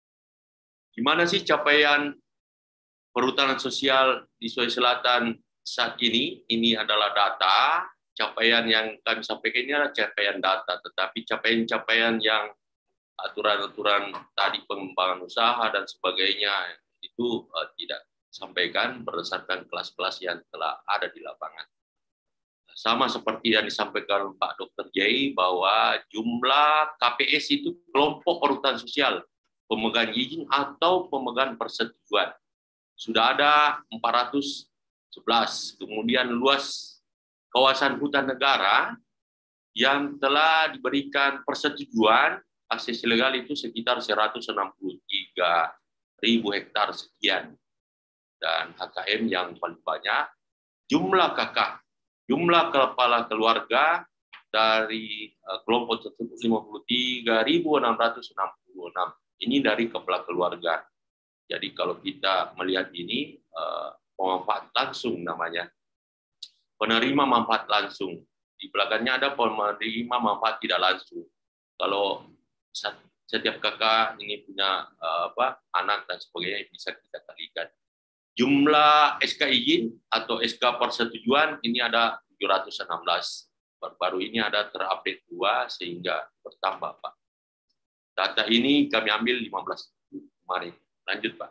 gimana sih capaian perhutanan sosial di Sulawesi Selatan saat ini? Ini adalah data. Capaian yang kami sampaikan ini adalah capaian data, tetapi capaian-capaian yang aturan-aturan tadi pengembangan usaha dan sebagainya itu tidak sampaikan berdasarkan kelas-kelas yang telah ada di lapangan. Sama seperti yang disampaikan Pak Dr. J, bahwa jumlah KPS itu kelompok perhutanan sosial, pemegang izin atau pemegang persetujuan. Sudah ada 411. Kemudian luas kawasan hutan negara yang telah diberikan persetujuan akses ilegal itu sekitar 163.000 hektar sekian. Dan HKM yang paling banyak, jumlah KK, jumlah kepala keluarga dari kelompok tersebut 53.666. Ini dari kepala keluarga. Jadi kalau kita melihat ini, pemanfaat langsung namanya. Penerima manfaat langsung. Di belakangnya ada penerima manfaat tidak langsung. Kalau setiap kakak ini punya anak dan sebagainya, bisa kita kalikan. Jumlah SK izin atau SK persetujuan ini ada 716. Baru ini ada terupdate 2 sehingga bertambah, Pak. Data ini kami ambil 15 kemarin. Lanjut, Pak.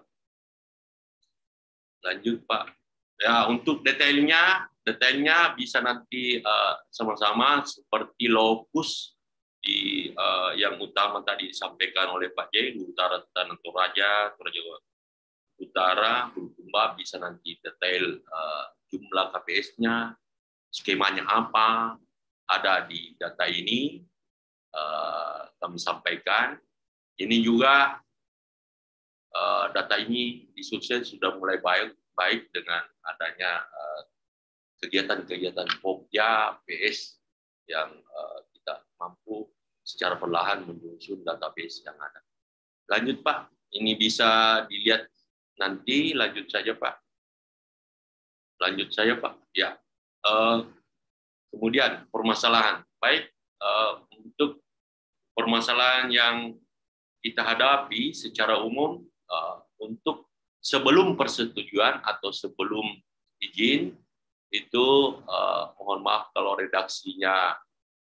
Lanjut, Pak. Ya, untuk detailnya bisa nanti sama-sama seperti lokus di yang utama tadi disampaikan oleh Pak Jai, Utara Tanah Toraja, Toraja Utara, Bulukumba, bisa nanti detail jumlah KPS-nya, skemanya apa, ada di data ini, kami sampaikan. Ini juga data ini di Sulsel sudah mulai baik dengan adanya kegiatan-kegiatan Pokja, PS yang kita mampu secara perlahan menyusun database yang ada. Lanjut, Pak. Ini bisa dilihat nanti. Lanjut saja, Pak. Lanjut saja, Pak. Ya. Kemudian permasalahan. Baik, untuk permasalahan yang kita hadapi secara umum, untuk sebelum persetujuan atau sebelum izin, itu mohon maaf kalau redaksinya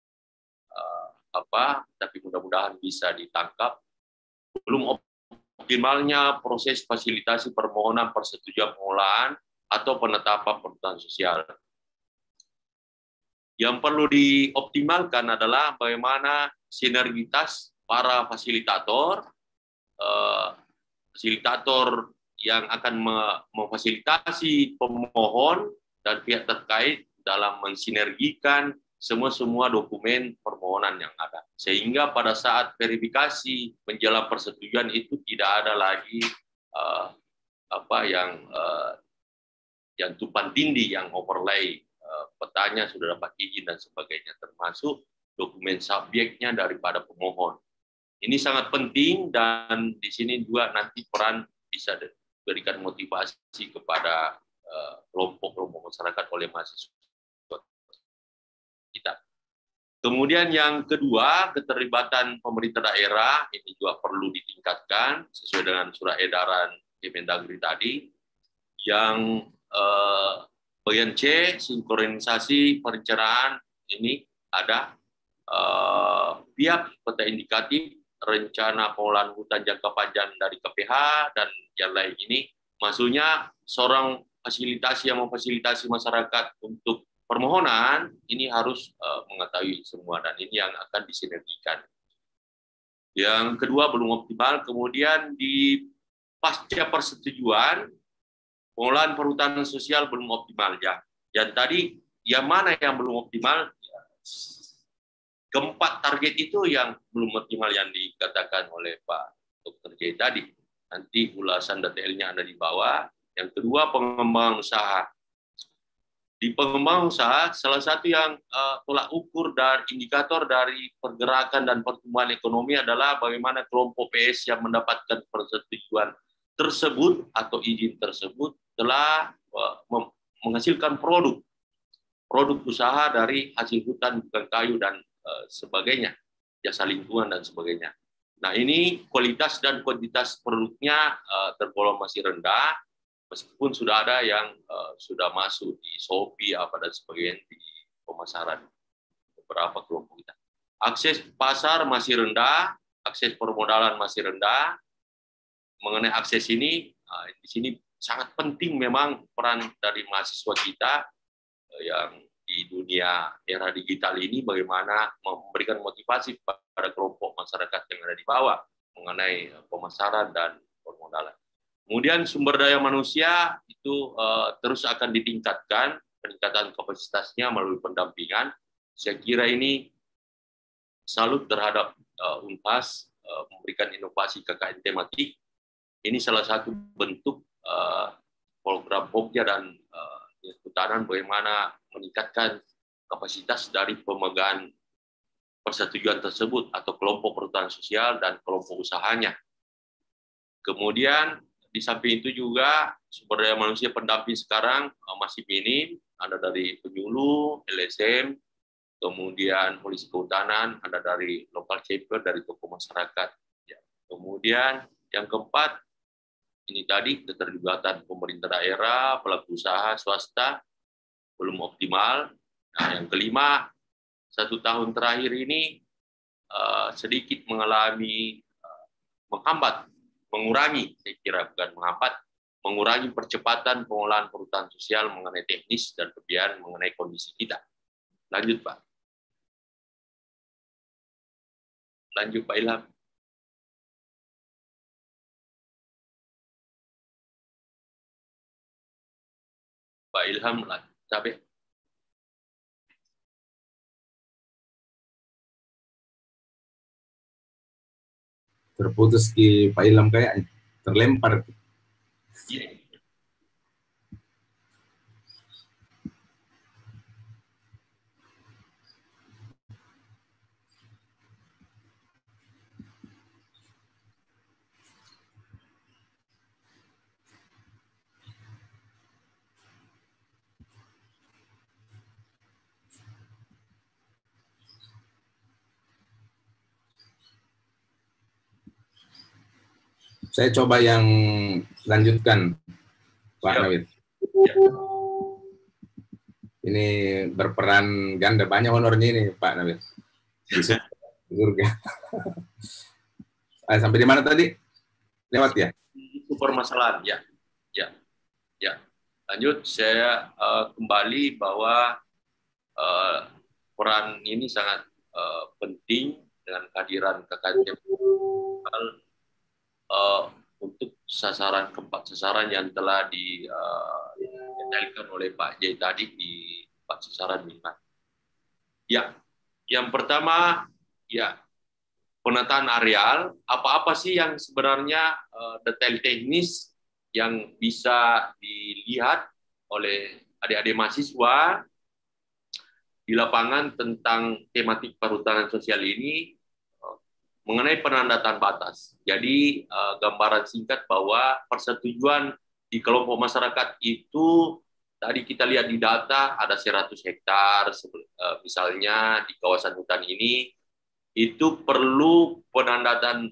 tapi mudah-mudahan bisa ditangkap. Belum optimalnya proses fasilitasi permohonan persetujuan pengolahan atau penetapan perhutanan sosial. Yang perlu dioptimalkan adalah bagaimana sinergitas para fasilitator yang akan memfasilitasi pemohon dan pihak terkait dalam mensinergikan semua dokumen permohonan yang ada. Sehingga pada saat verifikasi menjelang persetujuan itu tidak ada lagi yang tumpang tindih, yang overlay, petanya sudah dapat izin dan sebagainya, termasuk dokumen subjeknya daripada pemohon. Ini sangat penting dan di sini juga nanti peran bisa berikan motivasi kepada kelompok-kelompok masyarakat oleh mahasiswa kita. Kemudian yang kedua, keterlibatan pemerintah daerah ini juga perlu ditingkatkan sesuai dengan surat edaran Kemendagri tadi. Yang bagian C, sinkronisasi perencanaan, ini ada pihak peta indikatif rencana pengolahan hutan jangka panjang dari KPH dan yang lain ini, maksudnya seorang fasilitasi yang memfasilitasi masyarakat untuk permohonan ini harus mengetahui semua dan ini yang akan disinergikan. Yang kedua belum optimal, kemudian di pasca persetujuan pengolahan perhutanan sosial belum optimal ya. Dan tadi yang mana yang belum optimal? Keempat target itu yang belum optimal yang dikatakan oleh Pak Dr. J tadi. Nanti ulasan detailnya ada di bawah. Yang kedua, pengembangan usaha. Di pengembangan usaha, salah satu yang tolak ukur dan indikator dari pergerakan dan pertumbuhan ekonomi adalah bagaimana kelompok PS yang mendapatkan persetujuan tersebut atau izin tersebut telah menghasilkan produk usaha dari hasil hutan, bukan kayu, dan sebagainya, jasa lingkungan dan sebagainya. Nah, ini kualitas dan kuantitas produknya tergolong masih rendah, meskipun sudah ada yang sudah masuk di Shopee dan sebagainya di pemasaran beberapa kelompok kita. Akses pasar masih rendah, akses permodalan masih rendah. Mengenai akses ini, di sini sangat penting memang peran dari mahasiswa kita yang di dunia era digital ini, bagaimana memberikan motivasi pada kelompok masyarakat yang ada di bawah mengenai pemasaran dan permodalan. Kemudian sumber daya manusia itu terus akan ditingkatkan, peningkatan kapasitasnya melalui pendampingan. Saya kira ini salut terhadap Unpas memberikan inovasi KKN tematik. Ini salah satu bentuk program Pokja dan Kehutanan bagaimana meningkatkan kapasitas dari pemegang persetujuan tersebut atau kelompok perhutanan sosial dan kelompok usahanya. Kemudian di samping itu juga sumber daya manusia pendamping sekarang masih minim, ada dari penyuluh, LSM, kemudian polisi kehutanan, ada dari local chamber, dari tokoh masyarakat. Ya. Kemudian yang keempat, ini tadi keterlibatan pemerintah daerah, pelaku usaha, swasta, belum optimal. Nah, yang kelima, 1 tahun terakhir ini sedikit mengalami menghambat, mengurangi, saya kira bukan menghambat, mengurangi percepatan pengolahan perhutanan sosial mengenai teknis dan pembiayaan mengenai kondisi kita. Lanjut, Pak. Lanjut, Pak Ilham. Pak Ilham, sampai. Terputus di Pak Ilham kayak terlempar. Yeah. Saya coba yang lanjutkan, Pak Nawir. Ini berperan ganda, banyak honornya ini, Pak Nawir. Di surga. Sampai di mana tadi? Lewat ya? Itu permasalahan, ya. Lanjut, saya kembali bahwa peran ini sangat penting dengan kehadiran KKN untuk keempat sasaran yang telah didetailkan oleh Pak Jai tadi di 4 sasaran minat. Ya, yang pertama, ya penataan areal. Apa-apa sih yang sebenarnya detail teknis yang bisa dilihat oleh adik-adik mahasiswa di lapangan tentang tematik perhutanan sosial ini mengenai penandaan batas. Jadi gambaran singkat bahwa persetujuan di kelompok masyarakat itu tadi kita lihat di data ada 100 hektar misalnya di kawasan hutan ini itu perlu penandaan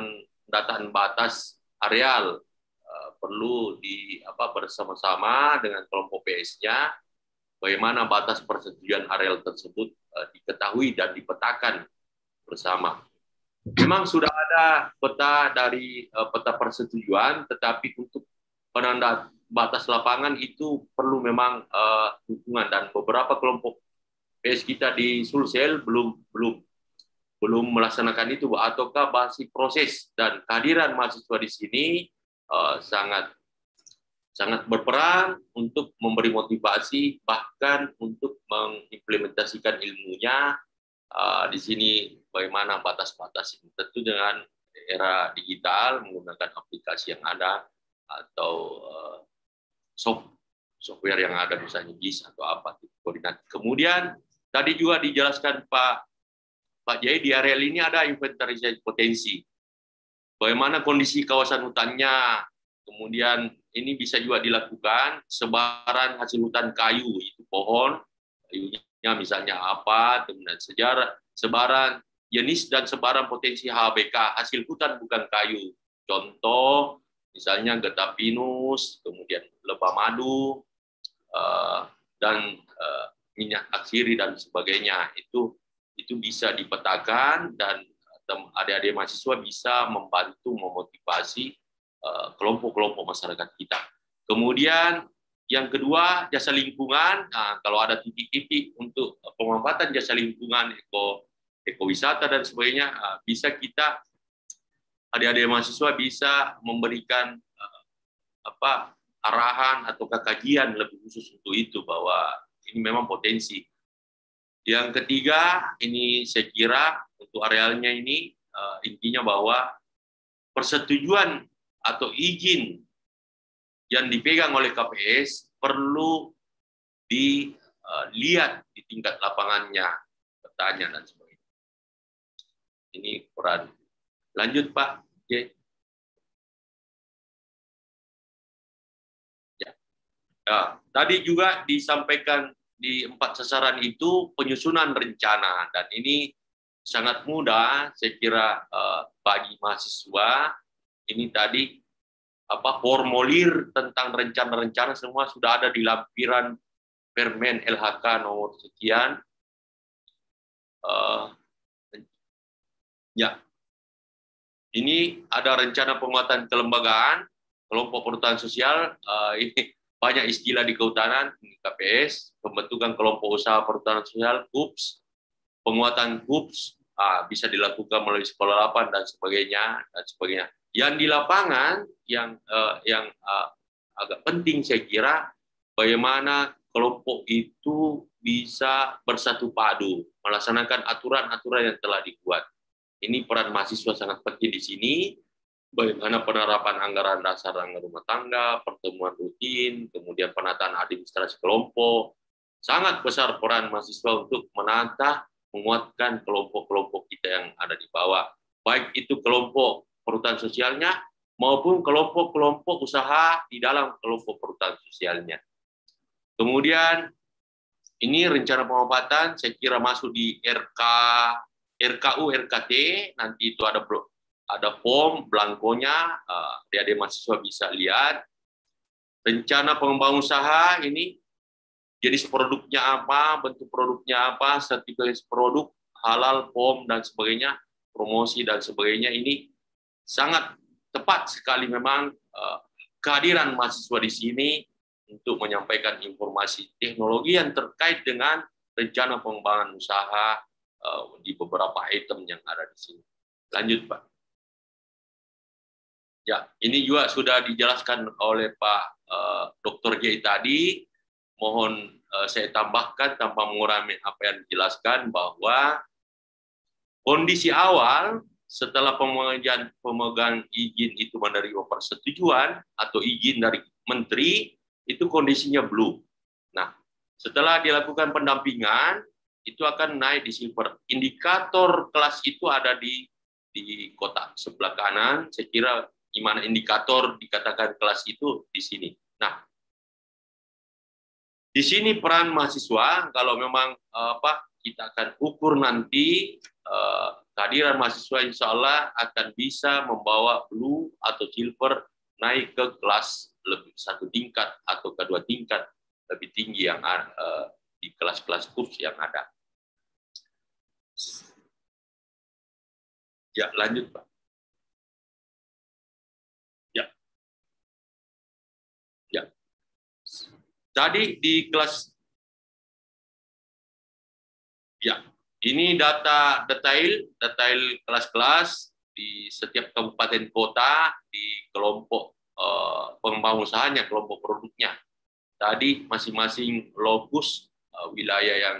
batas areal, perlu bersama-sama dengan kelompok PS-nya bagaimana batas persetujuan areal tersebut diketahui dan dipetakan bersama. Memang sudah ada peta dari peta persetujuan, tetapi untuk penanda batas lapangan itu perlu memang dukungan, dan beberapa kelompok PS kita di Sulsel belum melaksanakan itu, ataukah masih proses, dan kehadiran mahasiswa di sini sangat berperan untuk memberi motivasi, bahkan untuk mengimplementasikan ilmunya di sini bagaimana batas-batas ini. Tentu dengan era digital menggunakan aplikasi yang ada atau software yang ada, misalnya GIS atau apa koordinat. Kemudian tadi juga dijelaskan Pak Jai, di areal ini ada inventarisasi potensi. Bagaimana kondisi kawasan hutannya, kemudian ini bisa juga dilakukan sebaran hasil hutan kayu, itu pohon, kayunya misalnya apa, kemudian sebaran jenis dan sebaran potensi HBK, hasil hutan bukan kayu. Contoh, misalnya getah pinus, kemudian lebah madu, dan minyak aksiri dan sebagainya. Itu bisa dipetakan, dan adik-adik mahasiswa bisa membantu memotivasi kelompok-kelompok masyarakat kita. Kemudian yang kedua, jasa lingkungan. Nah, kalau ada titik-titik untuk pemanfaatan jasa lingkungan, ekowisata dan sebagainya, bisa kita adik-adik mahasiswa bisa memberikan arahan atau kajian lebih khusus untuk itu, bahwa ini memang potensi. Yang ketiga, ini saya kira untuk arealnya ini intinya bahwa persetujuan atau izin yang dipegang oleh KPS perlu dilihat di tingkat lapangannya, petanya dan sebagainya. Ini peran. Lanjut Pak. Oke. Ya, tadi juga disampaikan di 4 sasaran itu penyusunan rencana, dan ini sangat mudah saya kira bagi mahasiswa. Ini tadi formulir tentang rencana-rencana semua sudah ada di lampiran Permen LHK nomor sekian. Ya, ini ada rencana penguatan kelembagaan kelompok perhutanan sosial. Ini banyak istilah di kehutanan, KPS, pembentukan kelompok usaha perhutanan sosial, KUPS, penguatan KUPS, bisa dilakukan melalui sekolah 8 dan sebagainya, dan sebagainya. Yang di lapangan yang agak penting saya kira, bagaimana kelompok itu bisa bersatu padu, melaksanakan aturan-aturan yang telah dibuat. Ini peran mahasiswa sangat penting di sini. Bagaimana penerapan anggaran dasar anggaran rumah tangga, pertemuan rutin, kemudian penataan administrasi kelompok. Sangat besar peran mahasiswa untuk menata, menguatkan kelompok-kelompok kita yang ada di bawah. Baik itu kelompok perhutanan sosialnya, maupun kelompok-kelompok usaha di dalam kelompok perhutanan sosialnya. Kemudian, ini rencana pemanfaatan, saya kira masuk di RKU, RKT, nanti itu ada form blankonya, adik-adik mahasiswa bisa lihat. Rencana pengembangan usaha ini, jenis produknya apa, bentuk produknya apa, sertifikasi produk, halal, POM, dan sebagainya, promosi, dan sebagainya. Ini sangat tepat sekali memang kehadiran mahasiswa di sini untuk menyampaikan informasi teknologi yang terkait dengan rencana pengembangan usaha di beberapa item yang ada di sini. Lanjut, Pak. Ya, ini juga sudah dijelaskan oleh Pak Dr. J tadi. Mohon saya tambahkan tanpa mengurangi apa yang dijelaskan, bahwa kondisi awal setelah pemegang izin itu menerima persetujuan atau izin dari menteri, itu kondisinya blue. Nah, setelah dilakukan pendampingan, itu akan naik di silver. Indikator kelas itu ada di kotak sebelah kanan. Saya kira di mana indikator dikatakan kelas itu di sini. Nah, di sini peran mahasiswa, kalau memang kita akan ukur nanti kehadiran mahasiswa, insya Allah akan bisa membawa blue atau silver naik ke kelas lebih 1 tingkat atau ke 2 tingkat lebih tinggi yang di kelas-kelas kurs yang ada. Ya, lanjut Pak. Tadi di kelas, ya, ini detail kelas-kelas di setiap kabupaten kota, di kelompok pengembang usahanya, kelompok produknya. Tadi masing-masing lokus wilayah yang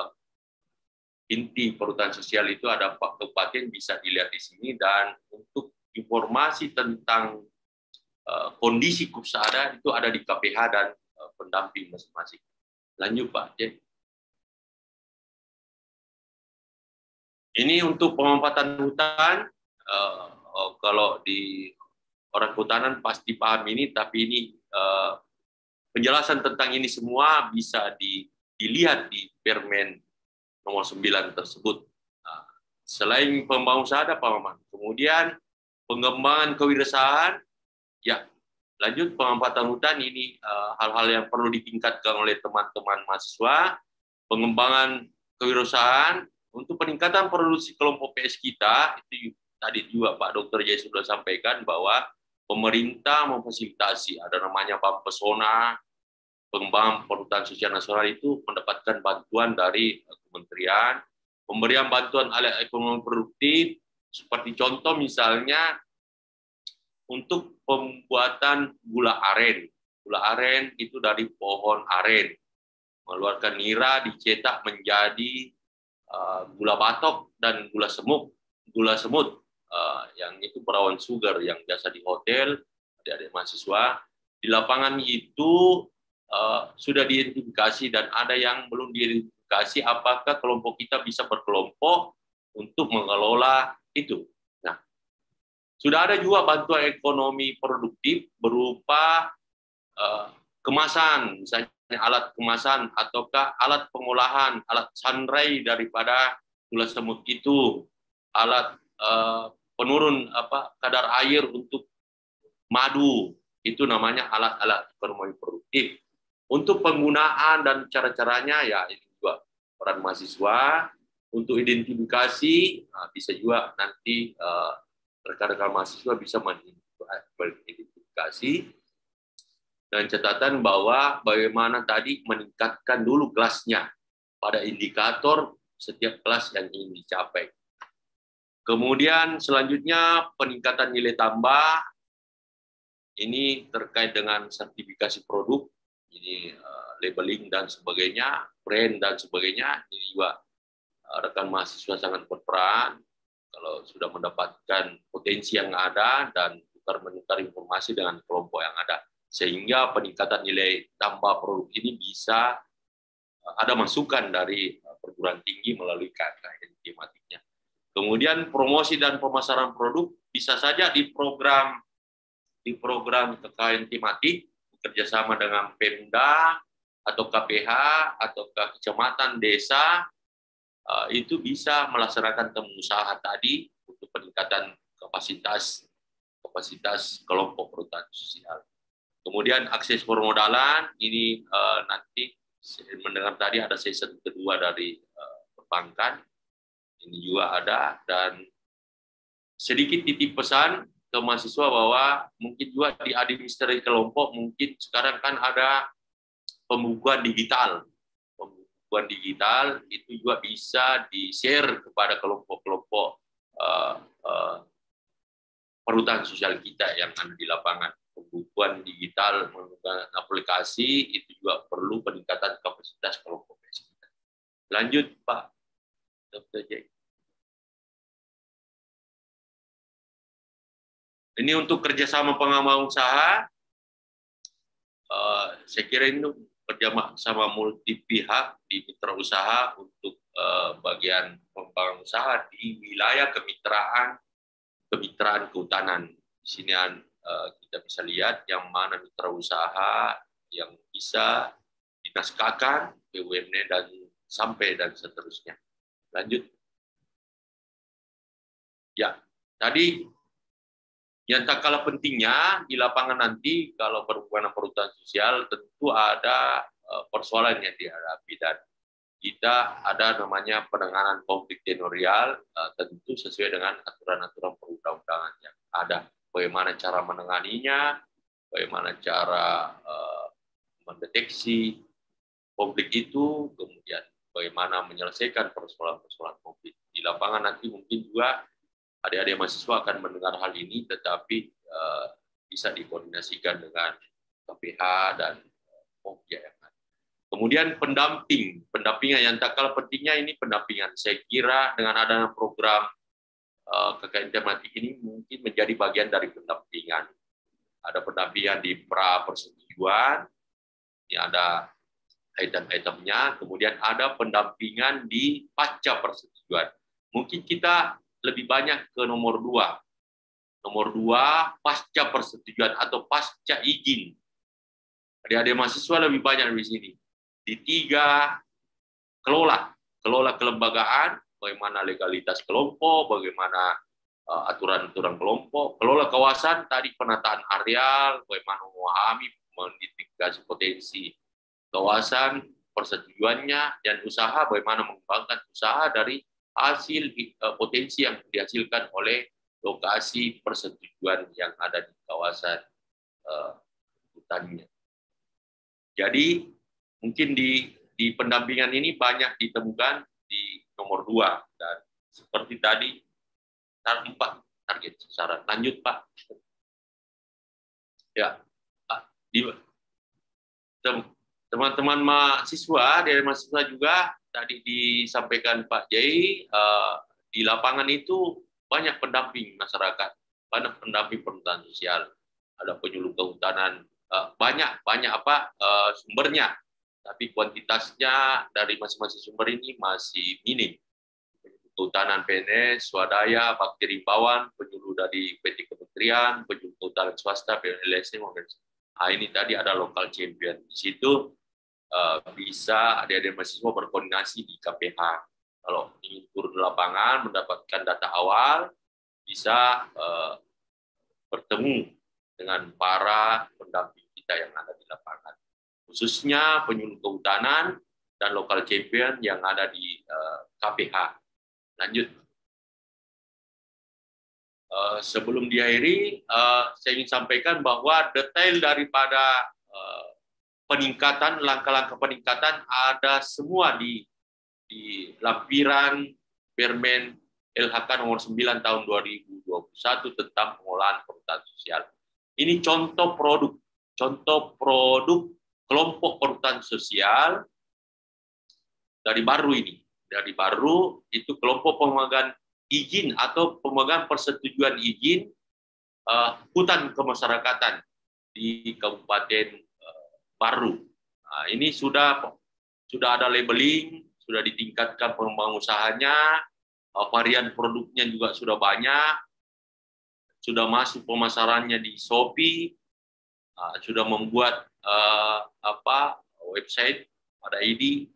inti perhutanan sosial itu ada 4 kabupaten, bisa dilihat di sini. Dan untuk informasi tentang kondisi KUPSADA itu ada di KPH dan pendamping masing-masing. Lanjut Pak. Ini untuk pemanfaatan hutan, kalau di orang kehutanan pasti paham ini, tapi ini penjelasan tentang ini semua bisa dilihat di Permen nomor 9 tersebut. Selain pengembangan usaha ada Pak Maman. Kemudian pengembangan kewirausahaan, ya, lanjut pemanfaatan hutan ini hal-hal yang perlu ditingkatkan oleh teman-teman mahasiswa. Pengembangan kewirausahaan untuk peningkatan produksi kelompok PS kita, itu tadi juga Pak Dr. Jai sudah sampaikan bahwa pemerintah memfasilitasi, ada namanya Bank Pesona, pengembangan perhutanan sosial nasional itu mendapatkan bantuan dari kementerian, pemberian bantuan alat ekonomi produktif, seperti contoh misalnya untuk pembuatan gula aren. Gula aren itu dari pohon aren. mengeluarkan nira dicetak menjadi gula batok dan gula semut, yang itu brown sugar yang biasa di hotel, adik-adik mahasiswa. Di lapangan itu sudah diidentifikasi dan ada yang belum diidentifikasi apakah kelompok kita bisa berkelompok untuk mengelola itu. Nah, sudah ada juga bantuan ekonomi produktif berupa kemasan, misalnya alat kemasan ataukah alat pengolahan, alat sandrai daripada gula semut itu, alat penurun kadar air untuk madu, itu namanya alat-alat ekonomi produktif. Untuk penggunaan dan cara-caranya ya ini juga peran mahasiswa untuk identifikasi, bisa juga nanti rekan-rekan mahasiswa bisa mengidentifikasi. Dan catatan bahwa bagaimana tadi meningkatkan dulu kelasnya pada indikator setiap kelas yang ingin dicapai. Kemudian selanjutnya peningkatan nilai tambah, ini terkait dengan sertifikasi produk, ini labeling dan sebagainya, brand dan sebagainya, ini juga rekan mahasiswa sangat berperan kalau sudah mendapatkan potensi yang ada dan menukar informasi dengan kelompok yang ada. Sehingga peningkatan nilai tambah produk ini bisa ada masukan dari perguruan tinggi melalui KKN tematiknya. Kemudian promosi dan pemasaran produk bisa saja di program KKN tematik bekerjasama dengan Pemda atau KPH atau kecamatan desa, itu bisa melaksanakan temu usaha tadi untuk peningkatan kapasitas kelompok perhutanan sosial. Kemudian akses permodalan, ini nanti mendengar tadi ada season kedua dari perbankan, ini juga ada, dan sedikit titip pesan ke mahasiswa bahwa mungkin juga di administrasi kelompok mungkin sekarang kan ada pembukuan digital. Pembukuan digital itu juga bisa di-share kepada kelompok-kelompok perhutanan sosial kita yang ada di lapangan. Pembukuan digital menggunakan aplikasi itu juga perlu peningkatan kapasitas kelompok kita. Lanjut Pak Dr. J. Ini untuk kerjasama pengembang usaha, saya kira ini kerjasama multi pihak di mitra usaha untuk bagian pengembangan usaha di wilayah kemitraan kehutanan. Di sini kita bisa lihat yang mana mitra usaha yang bisa dinaskahkan, BUMN dan sampai dan seterusnya. Lanjut. Ya, tadi yang tak kalah pentingnya di lapangan nanti kalau berhubungan perhutanan sosial tentu ada persoalan yang dihadapi dan kita ada namanya penanganan konflik tenorial, tentu sesuai dengan aturan-aturan perundang-undangan yang ada. Bagaimana cara menanganinya, bagaimana cara mendeteksi konflik itu, kemudian bagaimana menyelesaikan persoalan-persoalan konflik. Di lapangan nanti mungkin juga adik-adik mahasiswa akan mendengar hal ini, tetapi bisa dikoordinasikan dengan KPH dan POMJA yang ada. Kemudian pendampingan yang tak kalah pentingnya ini pendampingan. Saya kira dengan adanya program KKN tematik ini mungkin menjadi bagian dari pendampingan. Ada pendampingan di pra-persetujuan, ini ada item-itemnya, kemudian ada pendampingan di pasca persetujuan. Mungkin kita lebih banyak ke nomor 2. Nomor 2, pasca persetujuan atau pasca izin. Adik-adik mahasiswa lebih banyak di sini. Di 3, kelola kelembagaan, bagaimana legalitas kelompok, bagaimana aturan-aturan kelompok, kelola kawasan, tadi penataan areal, bagaimana memahami, mengidentifikasi potensi kawasan, persetujuannya, dan usaha, bagaimana mengembangkan usaha dari hasil potensi yang dihasilkan oleh lokasi persetujuan yang ada di kawasan hutannya. Jadi mungkin di pendampingan ini banyak ditemukan di nomor 2 dan seperti tadi 4 target sasaran. Lanjut Pak. Ya, Pak. teman-teman mahasiswa, dari mahasiswa juga tadi disampaikan Pak Jai, di lapangan itu banyak pendamping masyarakat, banyak pendamping perhutanan sosial, ada penyuluh kehutanan, banyak sumbernya, tapi kuantitasnya dari masing-masing sumber ini masih minim. Kehutanan PNS, swadaya, bakteri bawaan, penyuluh dari PT Kementerian, penyuluh kehutanan swasta, PLSM, ini tadi ada local champion. Di situ bisa adik-adik mahasiswa berkoordinasi di KPH. Kalau ingin turun di lapangan, mendapatkan data awal, bisa bertemu dengan para pendamping kita yang ada di lapangan. Khususnya penyuluh kehutanan dan local champion yang ada di KPH. Lanjut. Sebelum diakhiri, saya ingin sampaikan bahwa detail daripada peningkatan, langkah-langkah peningkatan ada semua di lampiran Permen LHK nomor 9 tahun 2021 tentang pengolahan perhutanan sosial. Ini contoh produk kelompok perhutanan sosial dari baru ini. Dari baru itu kelompok pemegang izin atau pemegang persetujuan izin hutan kemasyarakatan di Kabupaten Baru. Nah, ini sudah ada labeling, sudah ditingkatkan pengembangan usahanya, varian produknya juga sudah banyak, sudah masuk pemasarannya di Shopee, sudah membuat website pada ID.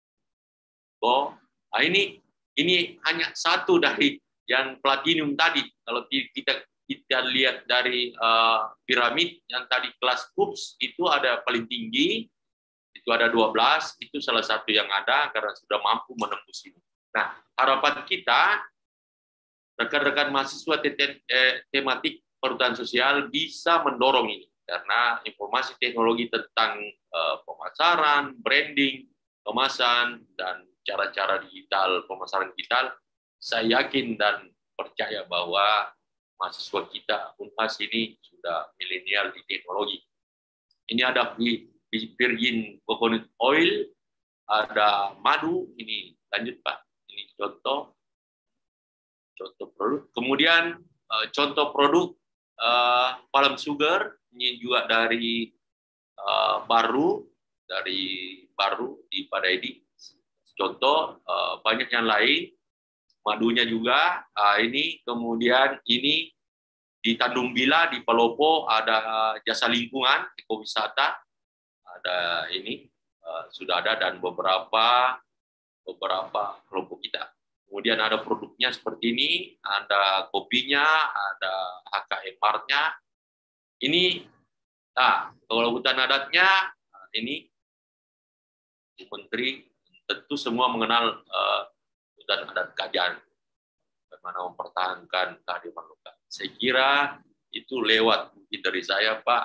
Ini hanya satu dari yang platinum tadi. Kalau kita lihat dari piramid yang tadi kelas KUPS itu ada paling tinggi, itu ada 12, itu salah satu yang ada karena sudah mampu menembus ini. Nah, harapan kita, rekan-rekan mahasiswa tematik perhutanan sosial bisa mendorong ini, karena informasi teknologi tentang pemasaran, branding, kemasan, dan cara-cara digital, pemasaran digital, saya yakin dan percaya bahwa mahasiswa kita Unhas ini sudah milenial di teknologi. Ini ada virgin coconut oil, ada madu, ini lanjut Pak, ini contoh produk. Kemudian contoh produk palm sugar, ini juga dari baru di Padaidi. Contoh banyak yang lain, madunya juga ini. Kemudian ini di Tanjung Bila, di Palopo ada jasa lingkungan, ekowisata, ada ini sudah ada, dan beberapa kelompok kita. Kemudian ada produknya seperti ini, ada kopinya, ada HKM Mart-nya. Ini, kalau hutan adatnya ini Menteri tentu semua mengenal hutan adat Kajan, bagaimana mempertahankan kearifan lokal. Saya kira itu lewat mungkin dari saya Pak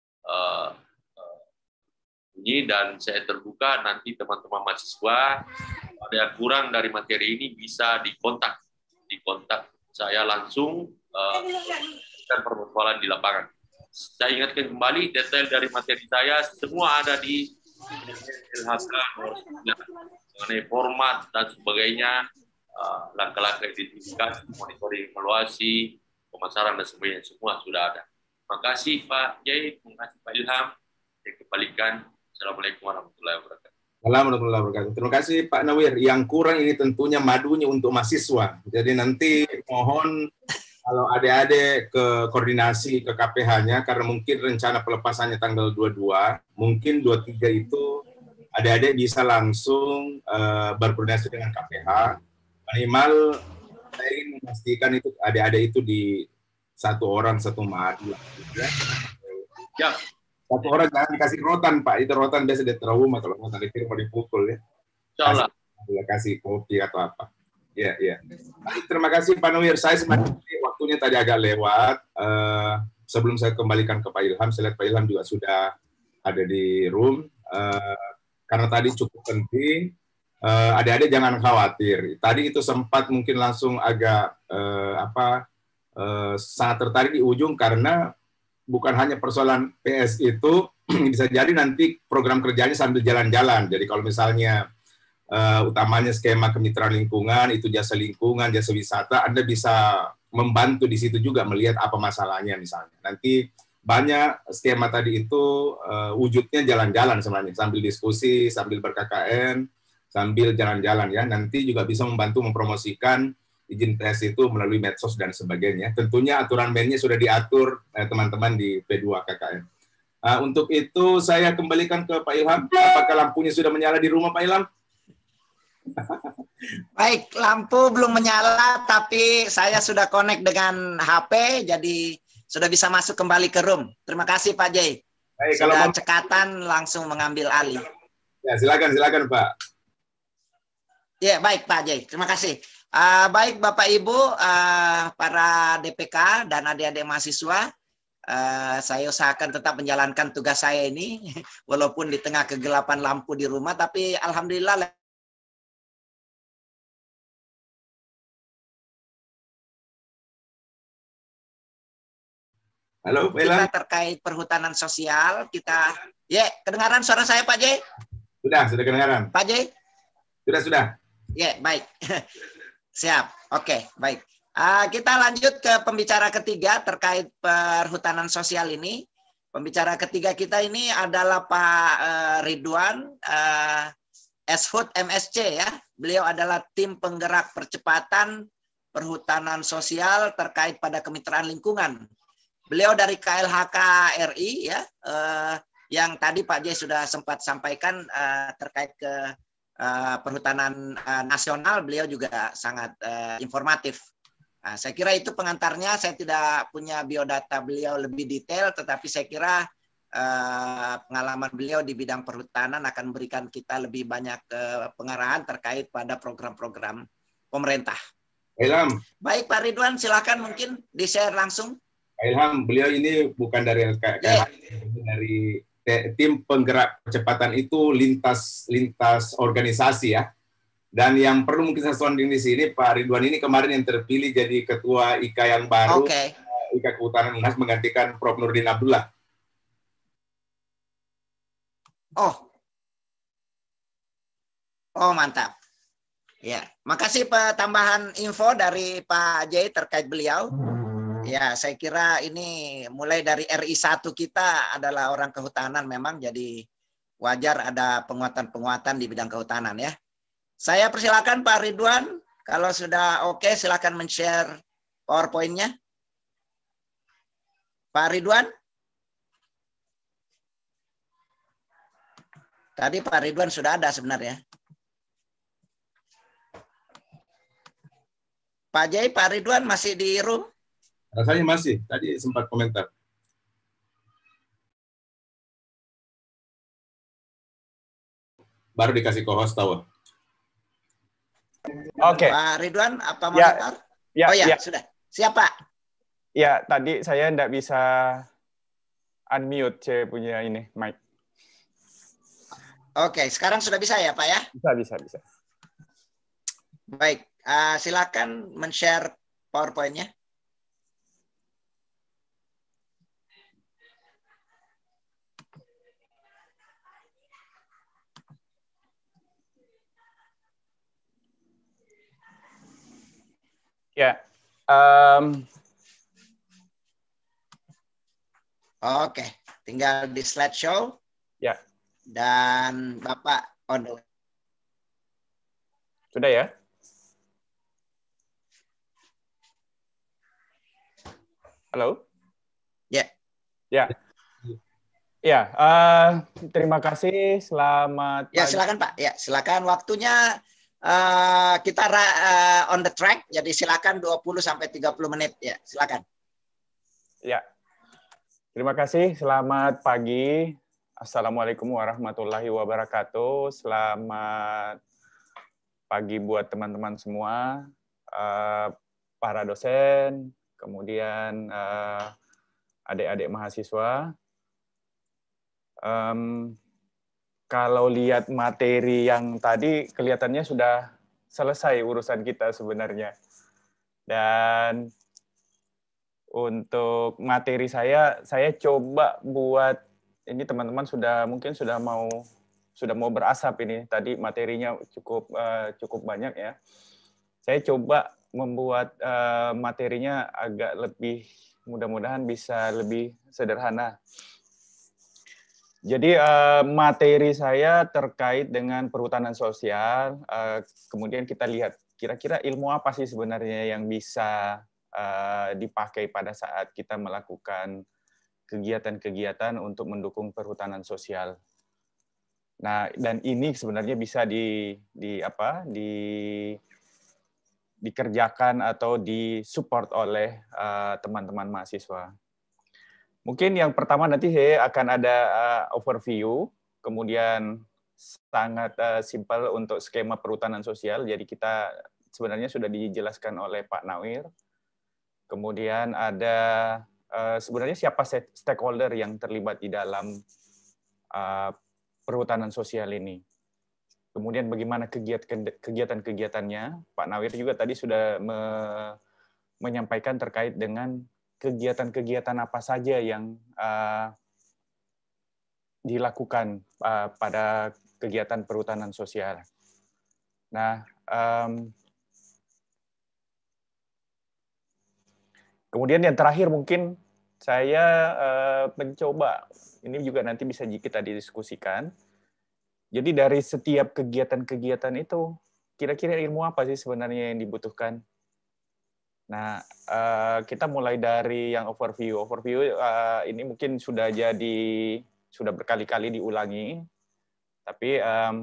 ini, dan saya terbuka nanti teman-teman mahasiswa ada yang kurang dari materi ini bisa dikontak saya langsung dan persoalan di lapangan. Saya ingatkan kembali detail dari materi saya semua ada di LHK mengenai format dan sebagainya, langkah-langkah identifikasi, monitoring, evaluasi, pemasaran dan sebagainya, semua sudah ada. Terima kasih Pak Jai, terima kasih Pak Ilham. Saya kembalikan. Assalamualaikum warahmatullahi wabarakatuh. Assalamualaikum warahmatullahi wabarakatuh. Terima kasih Pak Nawir. Yang kurang ini tentunya madunya untuk mahasiswa. Jadi nanti mohon kalau adik-adik ke koordinasi ke KPH-nya, karena mungkin rencana pelepasannya tanggal 22, mungkin 23 itu adik-adik bisa langsung berkoordinasi dengan KPH. Minimal saya ingin memastikan itu adik-adik itu di satu orang satu madu. Ya. Satu orang jangan dikasih rotan Pak, itu rotan biasa di trauma kalau rotan dikirim mau dipukul ya. Insyaallah. Kasih kopi atau apa. Ya, ya. Baik, terima kasih Pak Nawir. Saya semakin waktunya tadi agak lewat. Sebelum saya kembalikan ke Pak Ilham, saya lihat Pak Ilham juga sudah ada di room. Karena tadi cukup penting. Adik-adik jangan khawatir. Tadi itu sempat mungkin langsung agak sangat tertarik di ujung karena bukan hanya persoalan PS itu, bisa jadi nanti program kerjanya sambil jalan-jalan. Jadi kalau misalnya utamanya skema kemitraan lingkungan, itu jasa lingkungan, jasa wisata, Anda bisa membantu di situ juga melihat apa masalahnya misalnya. Nanti banyak skema tadi itu wujudnya jalan-jalan sebenarnya, sambil diskusi, sambil ber-KKN, sambil jalan-jalan ya. Nanti juga bisa membantu mempromosikan izin tes itu melalui medsos dan sebagainya. Tentunya aturan mainnya sudah diatur teman-teman di P2 KKN. Untuk itu saya kembalikan ke Pak Ilham. Apakah lampunya sudah menyala di rumah Pak Ilham? Baik, lampu belum menyala, tapi saya sudah connect dengan HP, jadi sudah bisa masuk kembali ke room. Terima kasih Pak Jay. Baik, sudah kalau cekatan langsung mengambil alih. Ya, silakan Pak. Ya, baik Pak Jay. Terima kasih. Baik Bapak Ibu, para DPK dan adik-adik mahasiswa, saya usahakan tetap menjalankan tugas saya ini, walaupun di tengah kegelapan lampu di rumah, tapi alhamdulillah. Halo, kita terkait perhutanan sosial, kita, kedengaran suara saya Pak Jay? Sudah kedengaran. Pak Jay? Sudah. Ya, baik. Siap. Oke, baik. Kita lanjut ke pembicara ketiga terkait perhutanan sosial ini. Pembicara ketiga kita ini adalah Pak Ridwan Eshut MSC ya. Beliau adalah tim penggerak percepatan perhutanan sosial terkait pada kemitraan lingkungan. Beliau dari KLHK RI ya, yang tadi Pak J sudah sempat sampaikan terkait ke perhutanan nasional, beliau juga sangat informatif. Saya kira itu pengantarnya. Saya tidak punya biodata beliau lebih detail, tetapi saya kira pengalaman beliau di bidang perhutanan akan memberikan kita lebih banyak pengarahan terkait pada program-program pemerintah. Ilham. Baik Pak Ridwan, silakan mungkin di-share langsung. Ilham, beliau ini bukan dari KLHK, dari tim penggerak percepatan itu lintas organisasi ya. Dan yang perlu mungkin saya sounding di sini, Pak Ridwan ini kemarin yang terpilih jadi ketua IKA yang baru, IKA Kehutanan Unas menggantikan Prof. Nurdin Abdullah. Oh mantap. Ya, makasih tambahan info dari Pak J terkait beliau. Ya, saya kira ini mulai dari RI1 kita adalah orang kehutanan memang, jadi wajar ada penguatan-penguatan di bidang kehutanan ya. Saya persilakan Pak Ridwan, kalau sudah oke silakan men-share PowerPoint-nya. Pak Ridwan? Tadi Pak Ridwan sudah ada sebenarnya. Pak Jai, Pak Ridwan masih di room? Rasanya masih, tadi sempat komentar. Baru dikasih co-host tahu. Oke. Pak Ridwan, apa monitor? Ya, sudah. Siapa? Ya, tadi saya tidak bisa unmute saya punya ini mic. Oke, sekarang sudah bisa ya Pak ya? Bisa. Baik, silakan men-share PowerPoint-nya. Ya. Oke, tinggal di slideshow. Ya. Dan Bapak on the way. Sudah ya? Halo? Ya. Ya, terima kasih. Selamat pagi. Ya, silakan Pak. Ya, silakan waktunya kita on the track, jadi silakan 20 sampai 30 menit ya, silakan. Ya. Terima kasih. Selamat pagi. Assalamualaikum warahmatullahi wabarakatuh. Selamat pagi buat teman-teman semua, para dosen, kemudian adik-adik mahasiswa. Kalau lihat materi yang tadi, kelihatannya sudah selesai urusan kita sebenarnya. Dan untuk materi saya coba buat ini teman-teman mungkin sudah mau berasap ini. Tadi materinya cukup banyak ya. Saya coba membuat materinya agak lebih, mudah-mudahan bisa lebih sederhana. Jadi materi saya terkait dengan perhutanan sosial. Kemudian kita lihat kira-kira ilmu apa sih sebenarnya yang bisa dipakai pada saat kita melakukan kegiatan-kegiatan untuk mendukung perhutanan sosial. Nah, dan ini sebenarnya bisa dikerjakan atau disupport oleh teman-teman mahasiswa. Mungkin yang pertama nanti saya akan ada overview, kemudian sangat simpel untuk skema perhutanan sosial. Jadi kita sebenarnya sudah dijelaskan oleh Pak Nawir. Kemudian ada sebenarnya siapa stakeholder yang terlibat di dalam perhutanan sosial ini. Kemudian bagaimana kegiatan-kegiatannya. Pak Nawir juga tadi sudah menyampaikan terkait dengan kegiatan-kegiatan apa saja yang dilakukan pada kegiatan perhutanan sosial. Nah, kemudian yang terakhir mungkin saya mencoba, ini juga nanti bisa kita didiskusikan. Jadi dari setiap kegiatan-kegiatan itu, kira-kira ilmu apa sih sebenarnya yang dibutuhkan? Nah, kita mulai dari yang overview. Overview ini mungkin sudah berkali-kali diulangi, tapi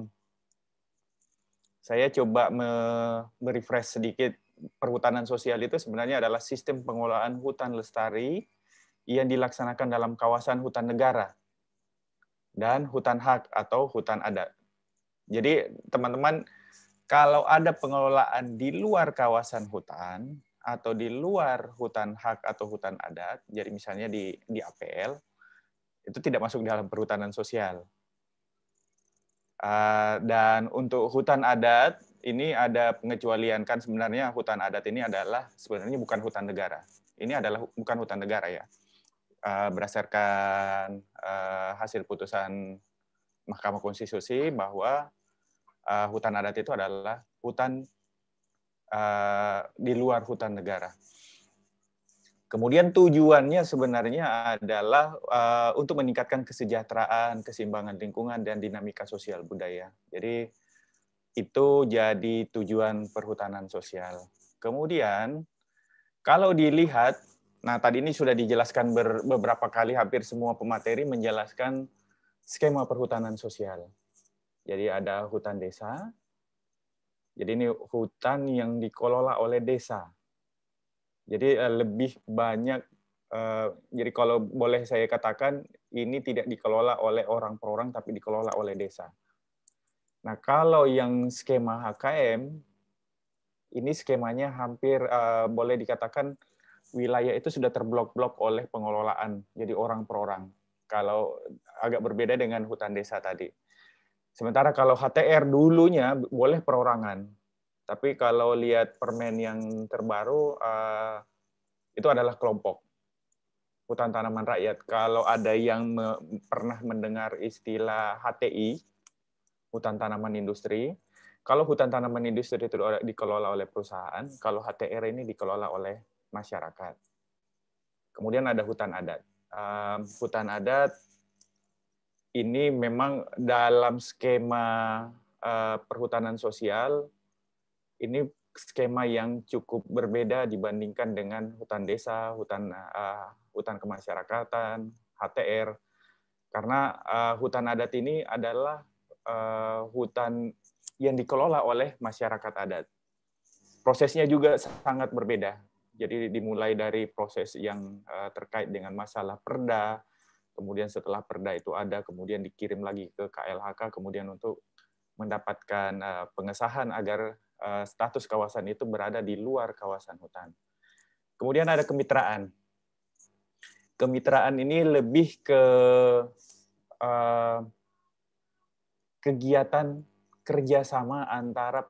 saya coba merefresh sedikit. Perhutanan sosial itu sebenarnya adalah sistem pengelolaan hutan lestari yang dilaksanakan dalam kawasan hutan negara dan hutan hak atau hutan adat. Jadi teman-teman, kalau ada pengelolaan di luar kawasan hutan, atau di luar hutan hak atau hutan adat, jadi misalnya di APL, itu tidak masuk dalam perhutanan sosial. Dan untuk hutan adat, ini ada pengecualian, kan sebenarnya hutan adat ini adalah sebenarnya bukan hutan negara. Ini adalah bukan hutan negara ya. Berdasarkan hasil putusan Mahkamah Konstitusi bahwa hutan adat itu adalah hutan di luar hutan negara. Kemudian tujuannya sebenarnya adalah untuk meningkatkan kesejahteraan, keseimbangan lingkungan, dan dinamika sosial budaya. Jadi itu jadi tujuan perhutanan sosial. Kemudian kalau dilihat, nah tadi ini sudah dijelaskan beberapa kali, hampir semua pemateri menjelaskan skema perhutanan sosial. Jadi ada hutan desa. Jadi ini hutan yang dikelola oleh desa. Jadi lebih banyak, jadi kalau boleh saya katakan, ini tidak dikelola oleh orang per orang, tapi dikelola oleh desa. Nah, kalau yang skema HKM, ini skemanya hampir boleh dikatakan wilayah itu sudah terblok-blok oleh pengelolaan, jadi orang per orang. Kalau agak berbeda dengan hutan desa tadi. Sementara kalau HTR dulunya boleh perorangan, tapi kalau lihat permen yang terbaru, itu adalah kelompok hutan tanaman rakyat. Kalau ada yang pernah mendengar istilah HTI, hutan tanaman industri, kalau hutan tanaman industri itu dikelola oleh perusahaan, kalau HTR ini dikelola oleh masyarakat. Kemudian ada hutan adat. Hutan adat ini memang dalam skema perhutanan sosial, ini skema yang cukup berbeda dibandingkan dengan hutan desa, hutan kemasyarakatan, HTR. Karena hutan adat ini adalah hutan yang dikelola oleh masyarakat adat. Prosesnya juga sangat berbeda. Jadi dimulai dari proses yang terkait dengan masalah perda, kemudian setelah perda itu ada, kemudian dikirim lagi ke KLHK, kemudian untuk mendapatkan pengesahan agar status kawasan itu berada di luar kawasan hutan. Kemudian ada kemitraan. Kemitraan ini lebih ke kegiatan kerjasama antara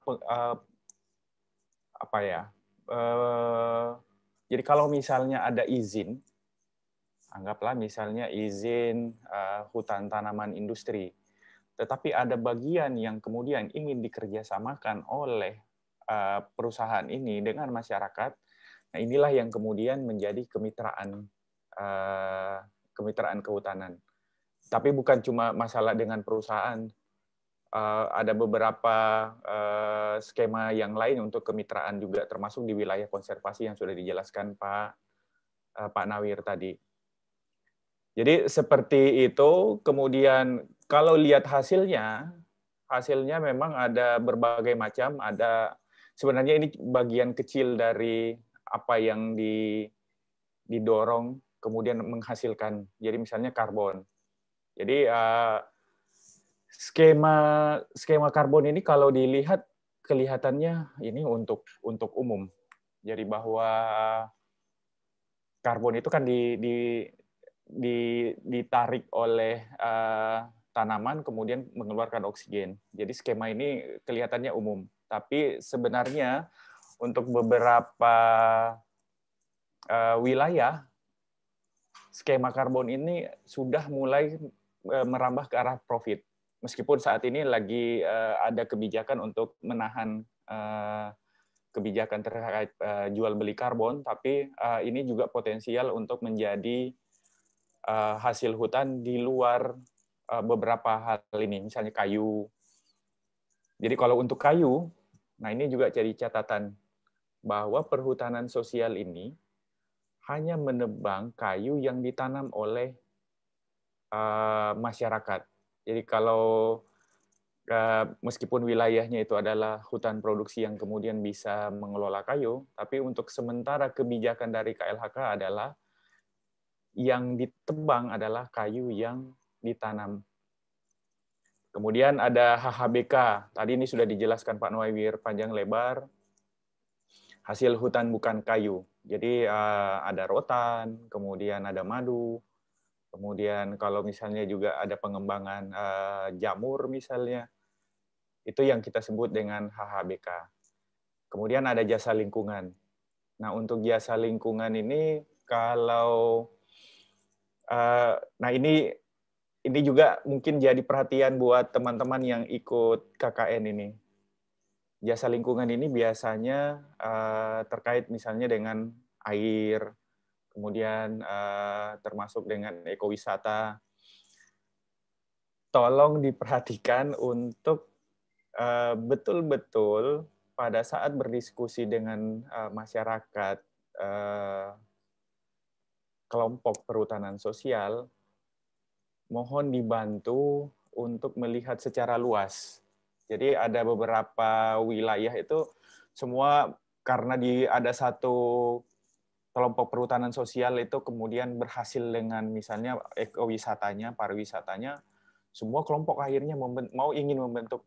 jadi kalau misalnya ada izin Anggaplah misalnya izin hutan tanaman industri. Tetapi ada bagian yang kemudian ingin dikerjasamakan oleh perusahaan ini dengan masyarakat. Nah, inilah yang kemudian menjadi kemitraan kehutanan. Tapi bukan cuma masalah dengan perusahaan. Ada beberapa skema yang lain untuk kemitraan juga, termasuk di wilayah konservasi yang sudah dijelaskan Pak Nawir tadi. Jadi seperti itu. Kemudian kalau lihat hasilnya memang ada berbagai macam. Ada sebenarnya ini bagian kecil dari apa yang didorong kemudian menghasilkan. Jadi misalnya karbon. Jadi skema karbon ini kalau dilihat kelihatannya ini untuk umum. Jadi bahwa karbon itu kan ditarik oleh tanaman kemudian mengeluarkan oksigen. Jadi skema ini kelihatannya umum. Tapi sebenarnya untuk beberapa wilayah skema karbon ini sudah mulai merambah ke arah profit. Meskipun saat ini lagi ada kebijakan untuk menahan kebijakan terkait jual beli karbon, tapi ini juga potensial untuk menjadi hasil hutan di luar beberapa hal ini, misalnya kayu. Jadi kalau untuk kayu, nah ini juga jadi catatan bahwa perhutanan sosial ini hanya menebang kayu yang ditanam oleh masyarakat. Jadi kalau meskipun wilayahnya itu adalah hutan produksi yang kemudian bisa mengelola kayu, tapi untuk sementara kebijakan dari KLHK adalah yang ditebang adalah kayu yang ditanam. Kemudian ada HHBK. Tadi ini sudah dijelaskan Pak Nawir panjang lebar. Hasil hutan bukan kayu. Jadi ada rotan, kemudian ada madu. Kemudian kalau misalnya juga ada pengembangan jamur misalnya, itu yang kita sebut dengan HHBK. Kemudian ada jasa lingkungan. Nah untuk jasa lingkungan ini kalau nah ini juga mungkin jadi perhatian buat teman-teman yang ikut KKN ini. Jasa lingkungan ini biasanya terkait misalnya dengan air, kemudian termasuk dengan ekowisata. Tolong diperhatikan untuk betul-betul pada saat berdiskusi dengan masyarakat, kelompok perhutanan sosial, mohon dibantu untuk melihat secara luas. Jadi ada beberapa wilayah itu semua karena ada satu kelompok perhutanan sosial itu kemudian berhasil dengan misalnya ekowisatanya, pariwisatanya, semua kelompok akhirnya ingin membentuk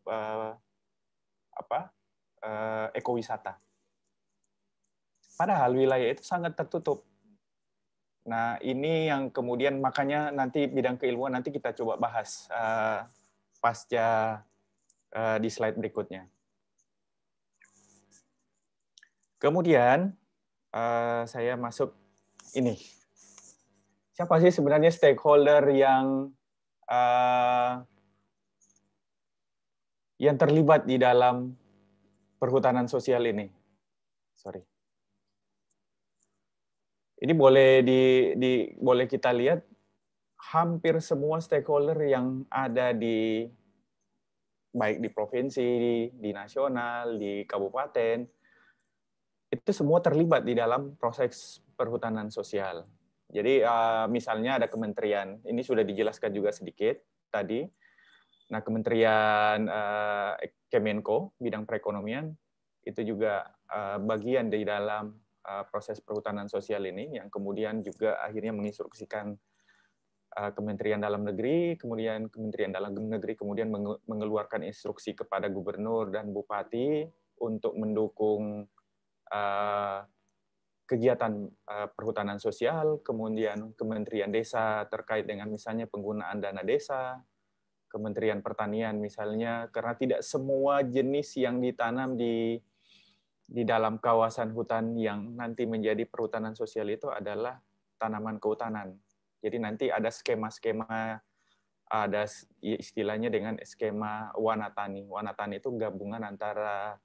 ekowisata. Padahal wilayah itu sangat tertutup. Nah, ini yang kemudian makanya nanti bidang keilmuan nanti kita coba bahas pasca di slide berikutnya. Kemudian saya masuk ini. Siapa sih sebenarnya stakeholder yang terlibat di dalam perhutanan sosial ini? Sorry. Ini boleh kita lihat hampir semua stakeholder yang ada baik di provinsi, di nasional, di kabupaten, itu semua terlibat di dalam proses perhutanan sosial. Jadi misalnya ada kementerian, ini sudah dijelaskan juga sedikit tadi. Nah, Kementerian Kemenko, bidang perekonomian, itu juga bagian di dalam proses perhutanan sosial ini, yang kemudian juga akhirnya menginstruksikan Kementerian Dalam Negeri, kemudian Kementerian Dalam Negeri kemudian mengeluarkan instruksi kepada gubernur dan bupati untuk mendukung kegiatan perhutanan sosial, kemudian Kementerian Desa terkait dengan misalnya penggunaan dana desa, Kementerian Pertanian misalnya, karena tidak semua jenis yang ditanam di dalam kawasan hutan yang nanti menjadi perhutanan sosial itu adalah tanaman kehutanan. Jadi nanti ada skema-skema, ada istilahnya dengan skema Wanatani. Wanatani itu gabungan antara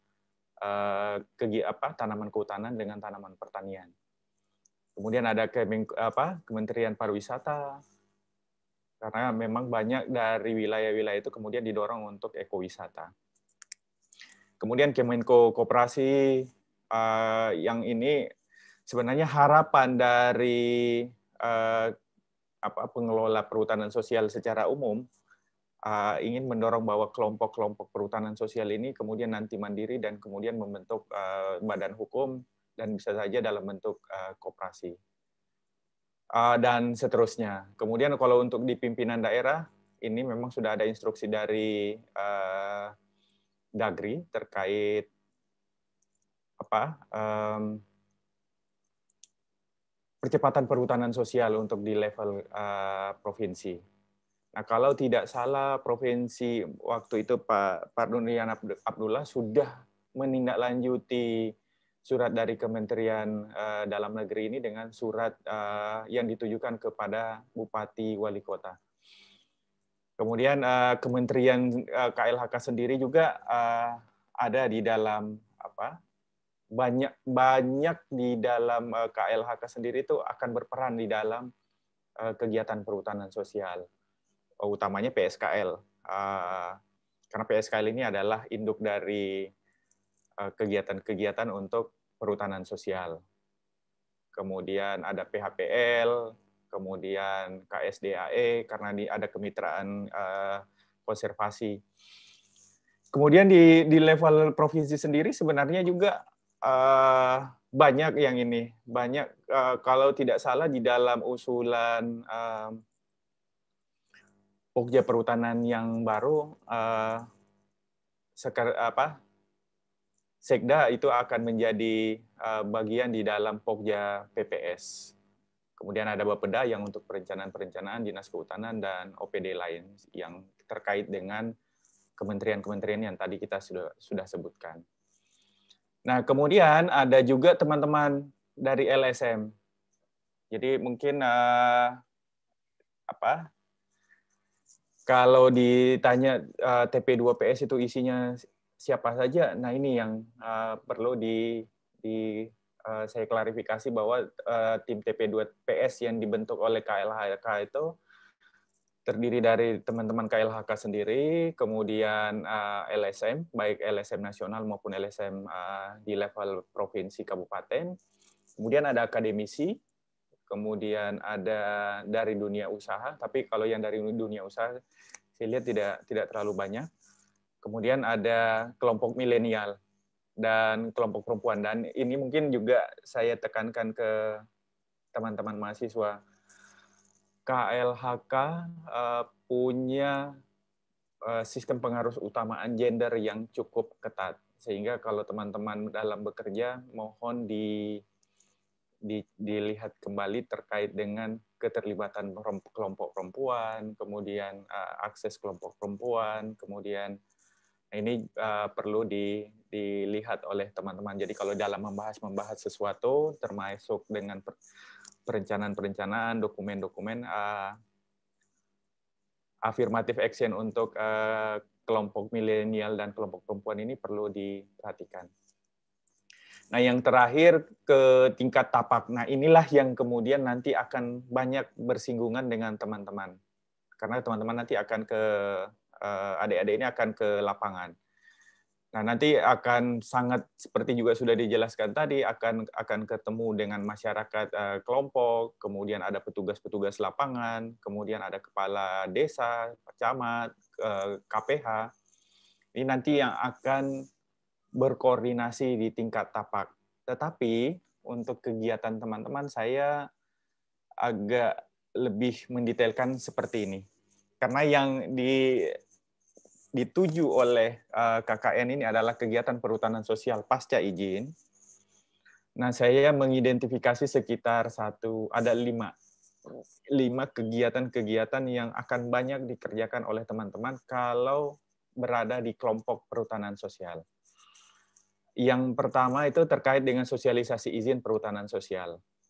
tanaman kehutanan dengan tanaman pertanian. Kemudian ada Kementerian Pariwisata, karena memang banyak dari wilayah-wilayah itu kemudian didorong untuk ekowisata. Kemudian Kemenko Koperasi, yang ini sebenarnya harapan dari pengelola perhutanan sosial secara umum, ingin mendorong bahwa kelompok-kelompok perhutanan sosial ini kemudian nanti mandiri dan kemudian membentuk badan hukum dan bisa saja dalam bentuk koperasi. Dan seterusnya. Kemudian kalau untuk di pimpinan daerah, ini memang sudah ada instruksi dari Dagri terkait percepatan perhutanan sosial untuk di level provinsi. Nah, kalau tidak salah provinsi waktu itu Pak Nurdin Abdullah sudah menindaklanjuti surat dari Kementerian Dalam Negeri ini dengan surat yang ditujukan kepada Bupati Wali Kota. Kemudian Kementerian KLHK sendiri juga ada di dalam banyak di dalam KLHK sendiri itu akan berperan di dalam kegiatan perhutanan sosial, utamanya PSKL. Karena PSKL ini adalah induk dari kegiatan-kegiatan untuk perhutanan sosial. Kemudian ada PHPL, kemudian KSDAE karena ada kemitraan konservasi. Kemudian di level provinsi sendiri sebenarnya juga banyak yang ini, kalau tidak salah di dalam usulan Pokja Perhutanan yang baru, Sekda itu akan menjadi bagian di dalam Pokja PPS. Kemudian ada Bapeda yang untuk perencanaan-perencanaan, Dinas Kehutanan, dan OPD lain yang terkait dengan kementerian-kementerian yang tadi kita sudah sebutkan. Nah, kemudian ada juga teman-teman dari LSM. Jadi mungkin kalau ditanya TP2PS itu isinya siapa saja, nah ini yang perlu saya klarifikasi bahwa tim TP2PS yang dibentuk oleh KLHK itu terdiri dari teman-teman KLHK sendiri, kemudian LSM, baik LSM nasional maupun LSM di level provinsi kabupaten, kemudian ada akademisi, kemudian ada dari dunia usaha, tapi kalau yang dari dunia usaha saya lihat tidak terlalu banyak. Kemudian ada kelompok milenial dan kelompok perempuan, dan ini mungkin juga saya tekankan ke teman-teman mahasiswa. KLHK punya sistem pengaruh utamaan gender yang cukup ketat, sehingga kalau teman-teman dalam bekerja mohon dilihat kembali terkait dengan keterlibatan kelompok perempuan, kemudian akses kelompok perempuan, kemudian ini perlu dilihat oleh teman-teman. Jadi kalau dalam membahas sesuatu, termasuk dengan perencanaan, dokumen-dokumen, affirmative action untuk kelompok milenial dan kelompok perempuan ini perlu diperhatikan. Nah, yang terakhir ke tingkat tapak. Nah, inilah yang kemudian nanti akan banyak bersinggungan dengan teman-teman. Karena teman-teman nanti akan adik-adik ini akan ke lapangan. Nah, nanti akan sangat seperti juga sudah dijelaskan tadi, akan ketemu dengan masyarakat kelompok, kemudian ada petugas-petugas lapangan, kemudian ada kepala desa, camat, KPH. Ini nanti yang akan berkoordinasi di tingkat tapak. Tetapi untuk kegiatan teman-teman saya agak lebih mendetailkan seperti ini. Karena yang dituju oleh KKN ini adalah kegiatan perhutanan sosial pasca izin. Nah, saya mengidentifikasi sekitar ada 5 kegiatan-kegiatan yang akan banyak dikerjakan oleh teman-teman kalau berada di kelompok perhutanan sosial. Yang pertama itu terkait dengan sosialisasi izin perhutanan sosial.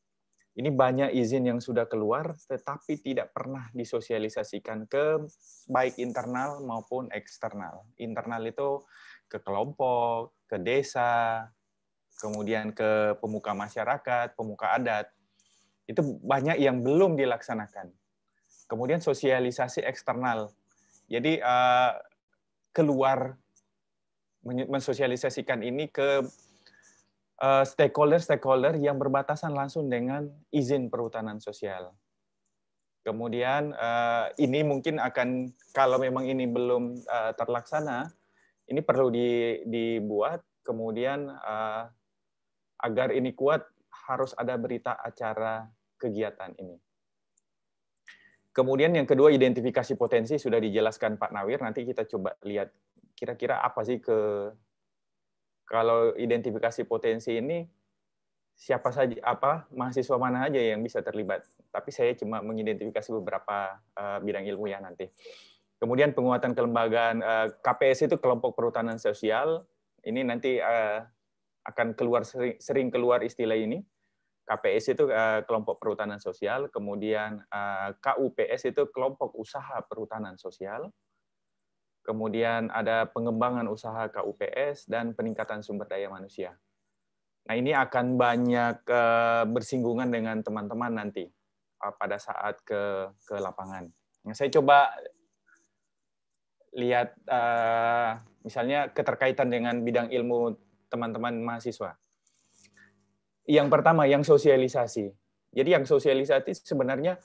Ini banyak izin yang sudah keluar, tetapi tidak pernah disosialisasikan ke baik internal maupun eksternal. Internal itu ke kelompok, ke desa, kemudian ke pemuka masyarakat, pemuka adat. Itu banyak yang belum dilaksanakan. Kemudian sosialisasi eksternal. Jadi keluar mensosialisasikan ini ke stakeholder yang berbatasan langsung dengan izin perhutanan sosial. Kemudian ini mungkin akan, kalau memang ini belum terlaksana, ini perlu dibuat, kemudian agar ini kuat harus ada berita acara kegiatan ini. Kemudian yang kedua, identifikasi potensi sudah dijelaskan Pak Nawir, nanti kita coba lihat kira-kira apa sih kalau identifikasi potensi ini, siapa saja, mahasiswa mana aja yang bisa terlibat. Tapi saya cuma mengidentifikasi beberapa bidang ilmu ya nanti. Kemudian penguatan kelembagaan, KPS itu kelompok perhutanan sosial. Ini nanti akan sering keluar istilah ini. KPS itu kelompok perhutanan sosial. Kemudian KUPS itu kelompok usaha perhutanan sosial. Kemudian ada pengembangan usaha KUPS dan peningkatan sumber daya manusia. Nah, ini akan banyak bersinggungan dengan teman-teman nanti pada saat ke lapangan. Nah, saya coba lihat misalnya keterkaitan dengan bidang ilmu teman-teman mahasiswa. Yang pertama, yang sosialisasi. Jadi yang sosialisasi sebenarnya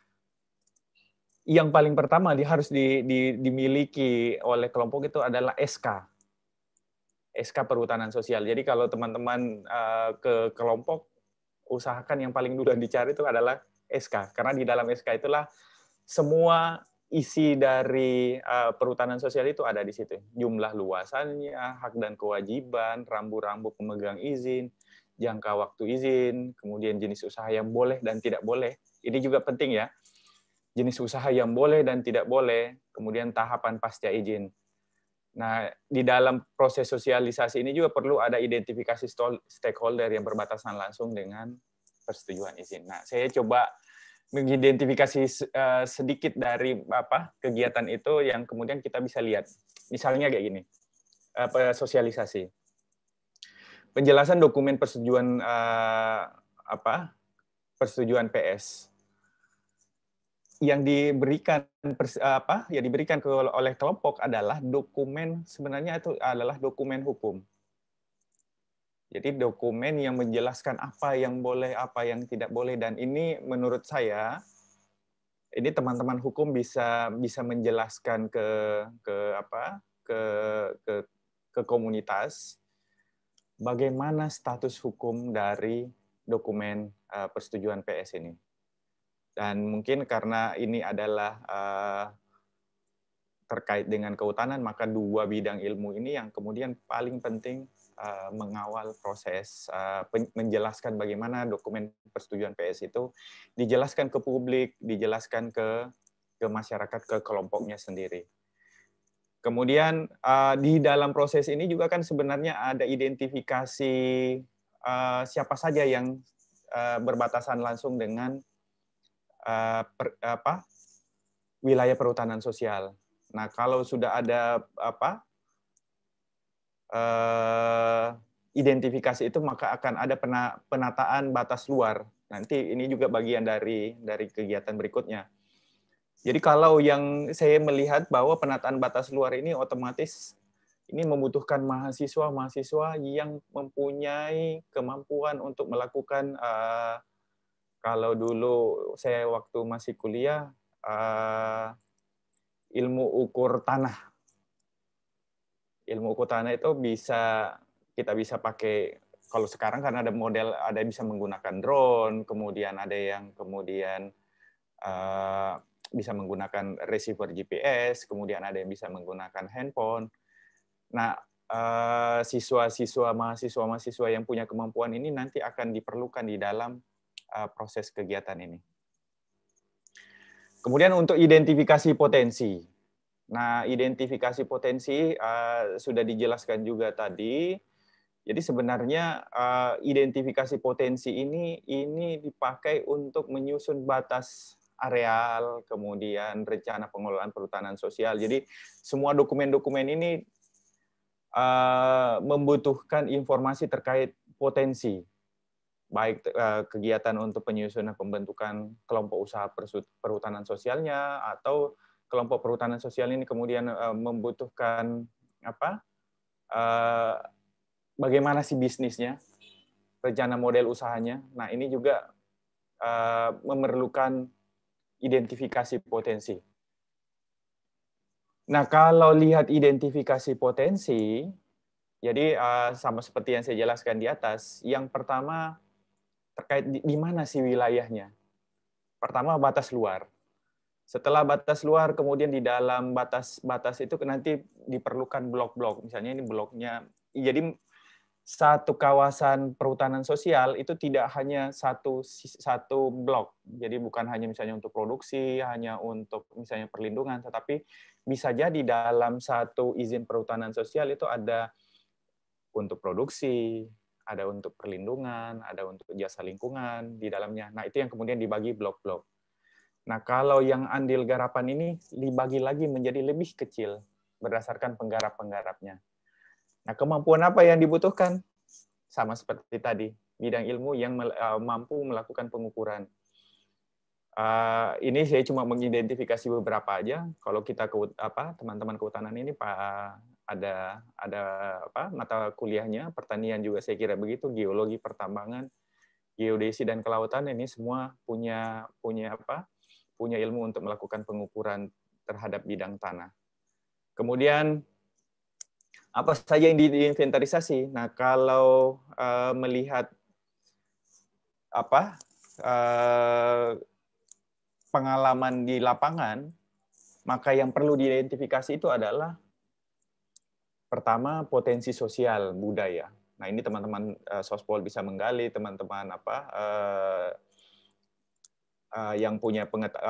yang paling pertama harus dimiliki oleh kelompok itu adalah SK perhutanan sosial. Jadi kalau teman-teman ke kelompok, usahakan yang paling dulu dicari itu adalah SK. Karena di dalam SK itulah semua isi dari perhutanan sosial itu ada di situ. Jumlah luasannya, hak dan kewajiban, rambu-rambu pemegang izin, jangka waktu izin, kemudian jenis usaha yang boleh dan tidak boleh. Ini juga penting ya. Jenis usaha yang boleh dan tidak boleh, kemudian tahapan pasca izin. Nah, di dalam proses sosialisasi ini juga perlu ada identifikasi stakeholder yang berbatasan langsung dengan persetujuan izin. Nah, saya coba mengidentifikasi sedikit dari kegiatan itu yang kemudian kita bisa lihat. Misalnya kayak gini, sosialisasi. Penjelasan dokumen persetujuan persetujuan PS. Yang diberikan oleh kelompok adalah dokumen, sebenarnya itu adalah dokumen hukum. Jadi dokumen yang menjelaskan apa yang boleh, apa yang tidak boleh, dan ini menurut saya ini teman-teman hukum bisa menjelaskan ke komunitas bagaimana status hukum dari dokumen persetujuan PS ini. Dan mungkin karena ini adalah terkait dengan kehutanan, maka dua bidang ilmu ini yang kemudian paling penting mengawal proses menjelaskan bagaimana dokumen persetujuan PS itu dijelaskan ke publik, dijelaskan ke masyarakat, ke kelompoknya sendiri. Kemudian di dalam proses ini juga kan sebenarnya ada identifikasi siapa saja yang berbatasan langsung dengan wilayah perhutanan sosial. Nah, kalau sudah ada identifikasi itu, maka akan ada penataan batas luar. Nanti ini juga bagian dari kegiatan berikutnya. Jadi kalau yang saya melihat bahwa penataan batas luar ini otomatis ini membutuhkan mahasiswa yang mempunyai kemampuan untuk melakukan kalau dulu saya waktu masih kuliah, ilmu ukur tanah. Ilmu ukur tanah itu kita bisa pakai, kalau sekarang kan ada model, ada yang bisa menggunakan drone, kemudian ada yang bisa menggunakan receiver GPS, kemudian ada yang bisa menggunakan handphone. Nah, mahasiswa yang punya kemampuan ini nanti akan diperlukan di dalam proses kegiatan ini. Kemudian untuk identifikasi potensi. Nah, identifikasi potensi sudah dijelaskan juga tadi. Jadi sebenarnya identifikasi potensi ini dipakai untuk menyusun batas areal, kemudian rencana pengelolaan perhutanan sosial. Jadi semua dokumen-dokumen ini membutuhkan informasi terkait potensi, baik kegiatan untuk penyusunan pembentukan kelompok usaha perhutanan sosialnya, atau kelompok perhutanan sosial ini kemudian membutuhkan bagaimana sih bisnisnya, rencana model usahanya. Nah, ini juga memerlukan identifikasi potensi. Nah, kalau lihat identifikasi potensi, jadi sama seperti yang saya jelaskan di atas, yang pertama terkait di mana sih wilayahnya. Pertama, batas luar. Setelah batas luar, kemudian di dalam batas itu nanti diperlukan blok-blok. Misalnya ini bloknya, jadi satu kawasan perhutanan sosial itu tidak hanya satu blok. Jadi bukan hanya misalnya untuk produksi, hanya untuk misalnya perlindungan, tetapi bisa jadi dalam satu izin perhutanan sosial itu ada untuk produksi, ada untuk perlindungan, ada untuk jasa lingkungan di dalamnya. Nah, itu yang kemudian dibagi blok-blok. Nah, kalau yang andil garapan ini dibagi lagi menjadi lebih kecil berdasarkan penggarap-penggarapnya. Nah, kemampuan apa yang dibutuhkan? Sama seperti tadi, bidang ilmu yang mampu melakukan pengukuran. Ini saya cuma mengidentifikasi beberapa aja. Kalau kita teman-teman kehutanan ini ada mata kuliahnya, pertanian juga saya kira begitu, geologi, pertambangan, geodesi dan kelautan, ini semua punya ilmu untuk melakukan pengukuran terhadap bidang tanah. Kemudian apa saja yang diinventarisasi? Nah, kalau melihat pengalaman di lapangan, maka yang perlu diidentifikasi itu adalah pertama potensi sosial budaya. Nah, ini teman-teman Sospol bisa menggali, teman-teman yang punya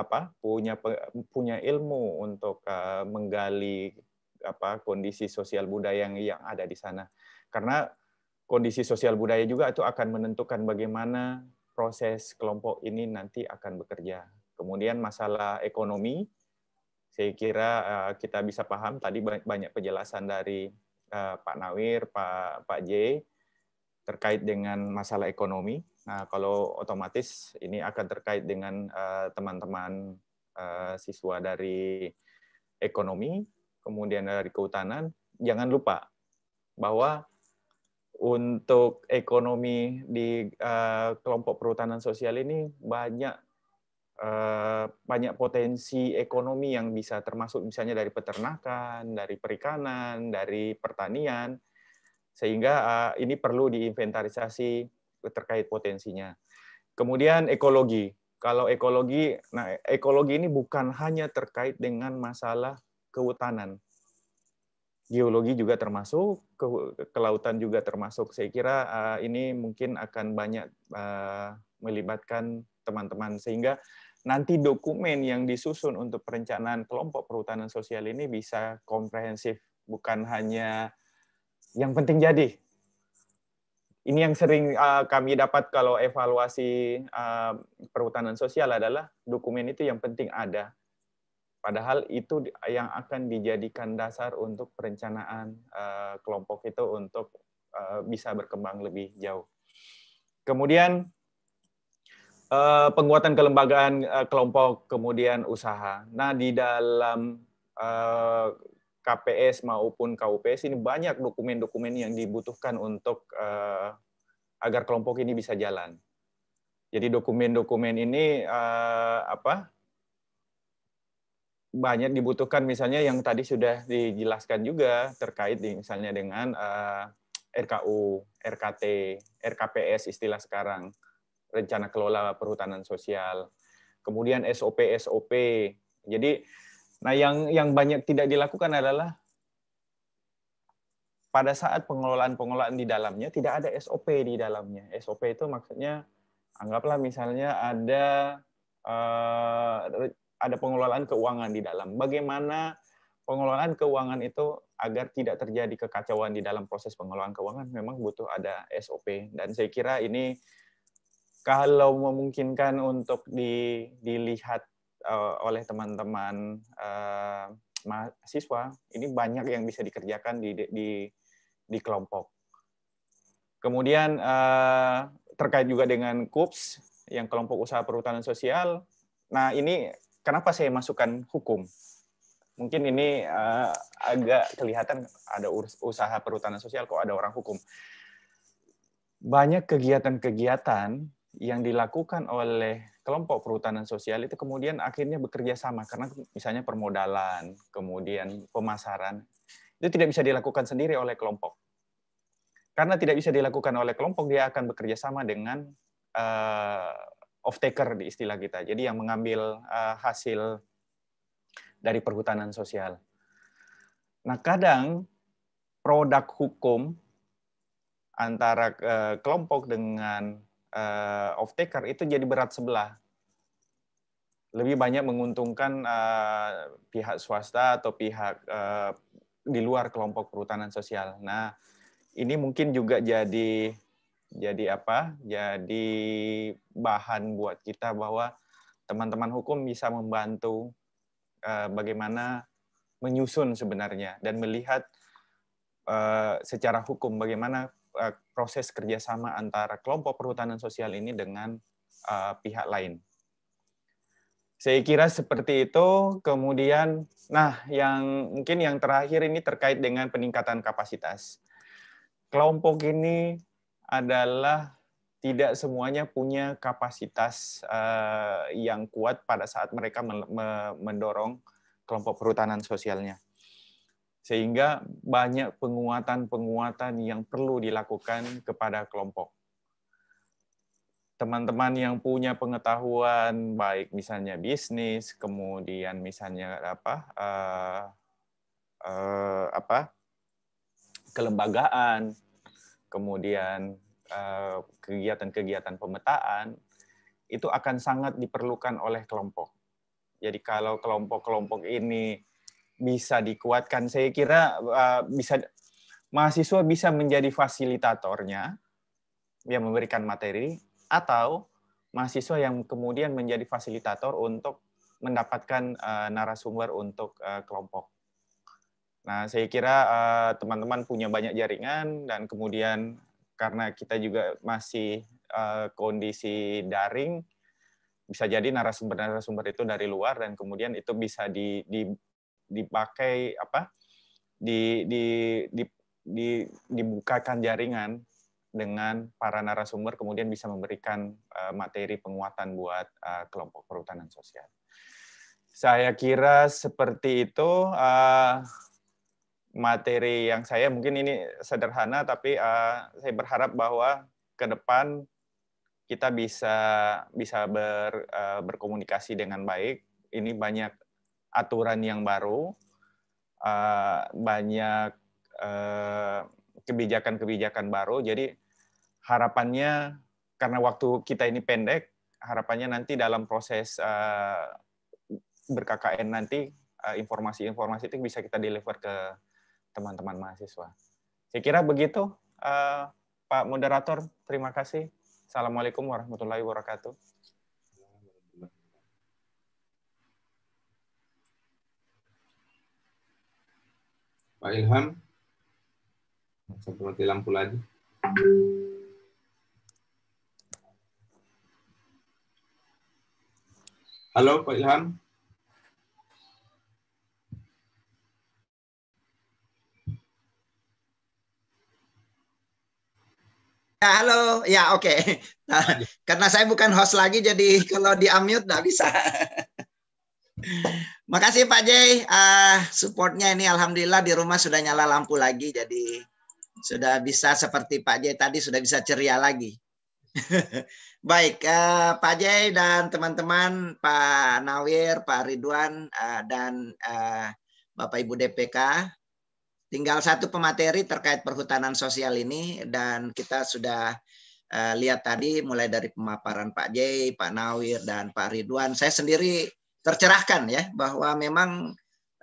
ilmu untuk menggali kondisi sosial budaya yang ada di sana. Karena kondisi sosial budaya juga itu akan menentukan bagaimana proses kelompok ini nanti akan bekerja. Kemudian masalah ekonomi, saya kira kita bisa paham tadi banyak penjelasan dari Pak Nawir, Pak J terkait dengan masalah ekonomi. Nah, kalau otomatis ini akan terkait dengan teman-teman siswa dari ekonomi, kemudian dari kehutanan. Jangan lupa bahwa untuk ekonomi di kelompok perhutanan sosial ini banyak potensi ekonomi yang bisa termasuk misalnya dari peternakan, dari perikanan, dari pertanian, sehingga ini perlu diinventarisasi terkait potensinya. Kemudian ekologi. Kalau ekologi, nah ekologi ini bukan hanya terkait dengan masalah kehutanan. Geologi juga termasuk, kelautan juga termasuk. Saya kira ini mungkin akan banyak melibatkan teman-teman, sehingga nanti dokumen yang disusun untuk perencanaan kelompok perhutanan sosial ini bisa komprehensif, bukan hanya yang penting jadi. Ini yang sering kami dapat kalau evaluasi perhutanan sosial adalah dokumen itu yang penting ada. Padahal itu yang akan dijadikan dasar untuk perencanaan kelompok itu untuk bisa berkembang lebih jauh. Kemudian penguatan kelembagaan kelompok, kemudian usaha. Nah, di dalam KPS maupun KUPS ini banyak dokumen-dokumen yang dibutuhkan untuk agar kelompok ini bisa jalan. Jadi dokumen-dokumen ini banyak dibutuhkan, misalnya yang tadi sudah dijelaskan juga terkait misalnya dengan RKU, RKT, RKPS istilah sekarang, rencana kelola perhutanan sosial. Kemudian SOP. Jadi nah, yang banyak tidak dilakukan adalah pada saat pengelolaan di dalamnya tidak ada SOP di dalamnya. SOP itu maksudnya anggaplah misalnya ada pengelolaan keuangan di dalam. Bagaimana pengelolaan keuangan itu agar tidak terjadi kekacauan di dalam proses pengelolaan keuangan memang butuh ada SOP, dan saya kira ini kalau memungkinkan untuk dilihat oleh teman-teman mahasiswa, ini banyak yang bisa dikerjakan di kelompok. Kemudian terkait juga dengan KUPS yang kelompok usaha perhutanan sosial. Nah, ini kenapa saya masukkan hukum? Mungkin ini agak kelihatan ada usaha perhutanan sosial kok ada orang hukum. Banyak kegiatan-kegiatan yang dilakukan oleh kelompok perhutanan sosial itu kemudian akhirnya bekerja sama, karena misalnya permodalan, kemudian pemasaran, itu tidak bisa dilakukan sendiri oleh kelompok. Karena tidak bisa dilakukan oleh kelompok, dia akan bekerja sama dengan off-taker di istilah kita. Jadi yang mengambil hasil dari perhutanan sosial. Nah, kadang produk hukum antara kelompok dengan off-taker itu jadi berat sebelah. Lebih banyak menguntungkan pihak swasta atau pihak di luar kelompok perhutanan sosial. Nah, ini mungkin juga jadi apa? Jadi bahan buat kita bahwa teman-teman hukum bisa membantu bagaimana menyusun sebenarnya dan melihat secara hukum bagaimana proses kerjasama antara kelompok perhutanan sosial ini dengan pihak lain. Saya kira seperti itu. Kemudian, nah, mungkin yang terakhir ini terkait dengan peningkatan kapasitas. Kelompok ini adalah tidak semuanya punya kapasitas yang kuat pada saat mereka mendorong kelompok perhutanan sosialnya. Sehingga banyak penguatan-penguatan yang perlu dilakukan kepada kelompok. Teman-teman yang punya pengetahuan, baik misalnya bisnis, kemudian misalnya kelembagaan, kemudian kegiatan-kegiatan pemetaan, itu akan sangat diperlukan oleh kelompok. Jadi kalau kelompok-kelompok ini bisa dikuatkan, saya kira mahasiswa bisa menjadi fasilitatornya, yang memberikan materi, atau mahasiswa yang kemudian menjadi fasilitator untuk mendapatkan narasumber untuk kelompok. Nah, saya kira teman-teman punya banyak jaringan, dan kemudian karena kita juga masih kondisi daring, bisa jadi narasumber-narasumber itu dari luar, dan kemudian itu bisa dipakai dibukakan jaringan dengan para narasumber, kemudian bisa memberikan materi penguatan buat kelompok perhutanan sosial. Saya kira seperti itu materi yang saya, mungkin ini sederhana, tapi saya berharap bahwa ke depan kita bisa berkomunikasi dengan baik. Ini banyak aturan yang baru, banyak kebijakan-kebijakan baru. Jadi harapannya, karena waktu kita ini pendek, harapannya nanti dalam proses ber-KKN nanti informasi-informasi itu bisa kita deliver ke teman-teman mahasiswa. Saya kira begitu, Pak Moderator. Terima kasih. Assalamualaikum warahmatullahi wabarakatuh. Pak Ilham, sampai mati lampu lagi. Halo, Pak Ilham. Ya, halo, ya oke. Nah, karena saya bukan host lagi, jadi kalau di-unmute nggak bisa. Makasih Pak Jay, supportnya ini alhamdulillah di rumah sudah nyala lampu lagi, jadi sudah bisa seperti Pak Jay tadi, sudah bisa ceria lagi. Baik, Pak Jay dan teman-teman, Pak Nawir, Pak Ridwan, dan Bapak Ibu DPK, tinggal satu pemateri terkait perhutanan sosial ini, dan kita sudah lihat tadi mulai dari pemaparan Pak Jay, Pak Nawir, dan Pak Ridwan. Saya sendiri tercerahkan ya bahwa memang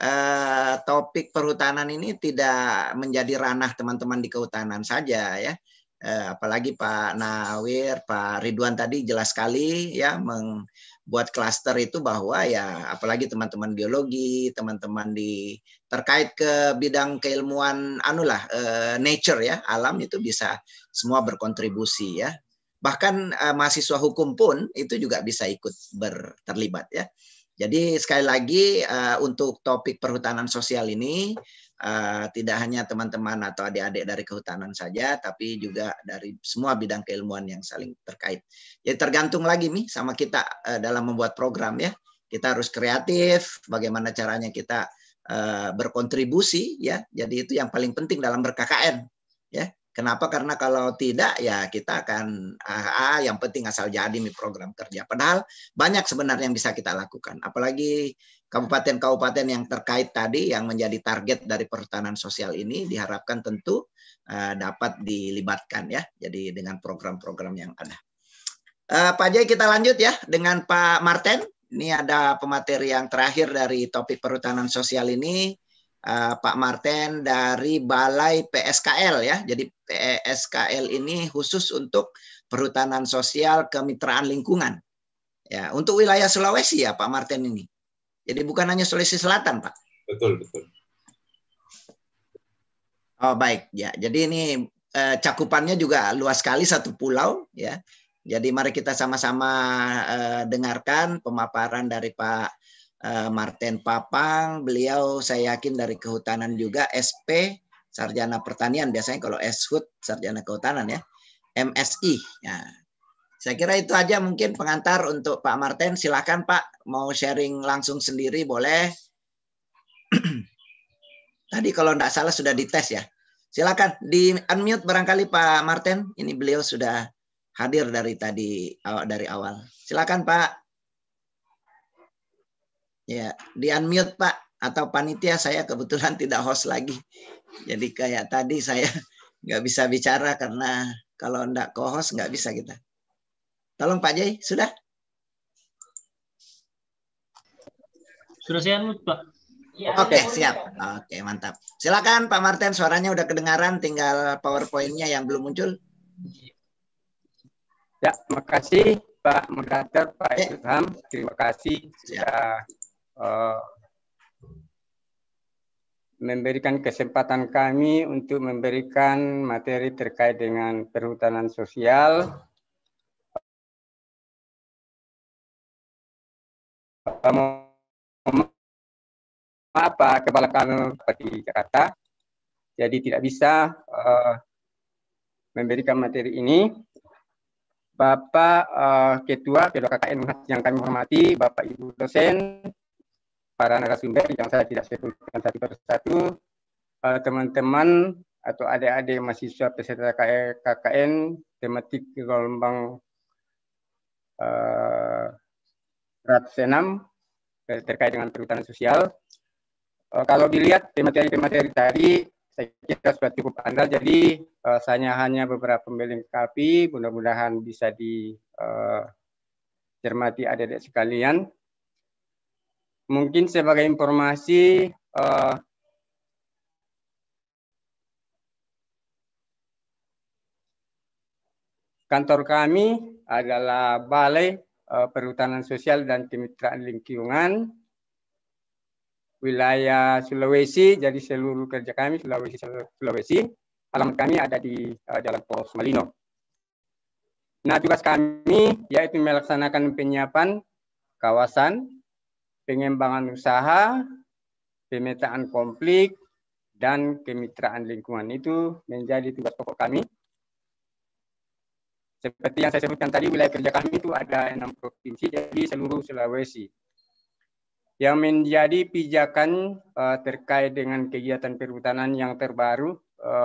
topik perhutanan ini tidak menjadi ranah teman-teman di kehutanan saja ya. Apalagi Pak Nawir, Pak Ridwan tadi jelas sekali ya membuat klaster itu bahwa ya apalagi teman-teman geologi, teman-teman terkait ke bidang keilmuan nature ya, alam itu bisa semua berkontribusi ya. Bahkan mahasiswa hukum pun itu juga bisa ikut terlibat ya. Jadi sekali lagi untuk topik perhutanan sosial ini tidak hanya teman-teman atau adik-adik dari kehutanan saja, tapi juga dari semua bidang keilmuan yang saling terkait. Jadi tergantung lagi nih sama kita dalam membuat program ya. Kita harus kreatif, bagaimana caranya kita berkontribusi ya. Jadi itu yang paling penting dalam ber-KKN ya. Kenapa? Karena kalau tidak ya kita akan yang penting asal jadi nih program kerja. Padahal banyak sebenarnya yang bisa kita lakukan. Apalagi kabupaten-kabupaten yang terkait tadi yang menjadi target dari perhutanan sosial ini diharapkan tentu dapat dilibatkan ya. Jadi dengan program-program yang ada. Pak Jai, kita lanjut ya dengan Pak Marten. Ini ada pemateri yang terakhir dari topik perhutanan sosial ini. Pak Marten dari Balai PSKL ya. Jadi PSKL ini khusus untuk perhutanan sosial kemitraan lingkungan. Ya, untuk wilayah Sulawesi ya Pak Marten ini. Jadi bukan hanya Sulawesi Selatan, Pak. Betul, betul. Oh, baik ya. Jadi ini cakupannya juga luas sekali, satu pulau ya. Jadi mari kita sama-sama dengarkan pemaparan dari Pak Marten Papang. Beliau saya yakin dari kehutanan juga, SP Sarjana Pertanian, biasanya kalau SHUT Sarjana Kehutanan ya, MSI. Ya. Saya kira itu aja mungkin pengantar untuk Pak Marten. Silakan Pak, mau sharing langsung sendiri boleh. Tadi kalau tidak salah sudah dites ya. Silakan di unmute barangkali Pak Marten. Ini beliau sudah hadir dari tadi dari awal. Silakan Pak. Ya, di unmute Pak, atau panitia, saya kebetulan tidak host lagi. Jadi kayak tadi saya nggak bisa bicara karena kalau enggak co-host nggak bisa kita. Tolong Pak Jai, sudah? Sudah saya unmute Pak. Ya, Oke, siap. Oke, mantap. Silakan Pak Marten, suaranya udah kedengaran, tinggal PowerPoint-nya yang belum muncul. Ya, makasih Pak Moderator, Pak Ilham. Terima kasih sudah memberikan kesempatan kami untuk memberikan materi terkait dengan perhutanan sosial. Maaf Pak Kepala Kanal Bupati Jakarta, jadi tidak bisa memberikan materi ini. Bapak Ketua KKN yang kami hormati, Bapak Ibu dosen, para narasumber yang saya tidak sebutkan satu persatu, teman-teman atau adik-adik mahasiswa peserta KKN tematik gelombang 106 terkait dengan perhutanan sosial. Kalau dilihat materi-materi tadi, saya kira sudah cukup andal, jadi saya hanya beberapa melengkapi, mudah-mudahan bisa dicermati adik-adik sekalian. Mungkin sebagai informasi, kantor kami adalah Balai Perhutanan Sosial dan Kemitraan Lingkungan wilayah Sulawesi, jadi seluruh kerja kami Sulawesi. Alamat kami ada di Jalan Poros Malino. Nah, tugas kami yaitu melaksanakan penyiapan kawasan, pengembangan usaha, pemetaan konflik, dan kemitraan lingkungan. Itu menjadi tugas pokok kami. Seperti yang saya sebutkan tadi, wilayah kerja kami itu ada 6 provinsi, jadi seluruh Sulawesi. Yang menjadi pijakan terkait dengan kegiatan perhutanan yang terbaru,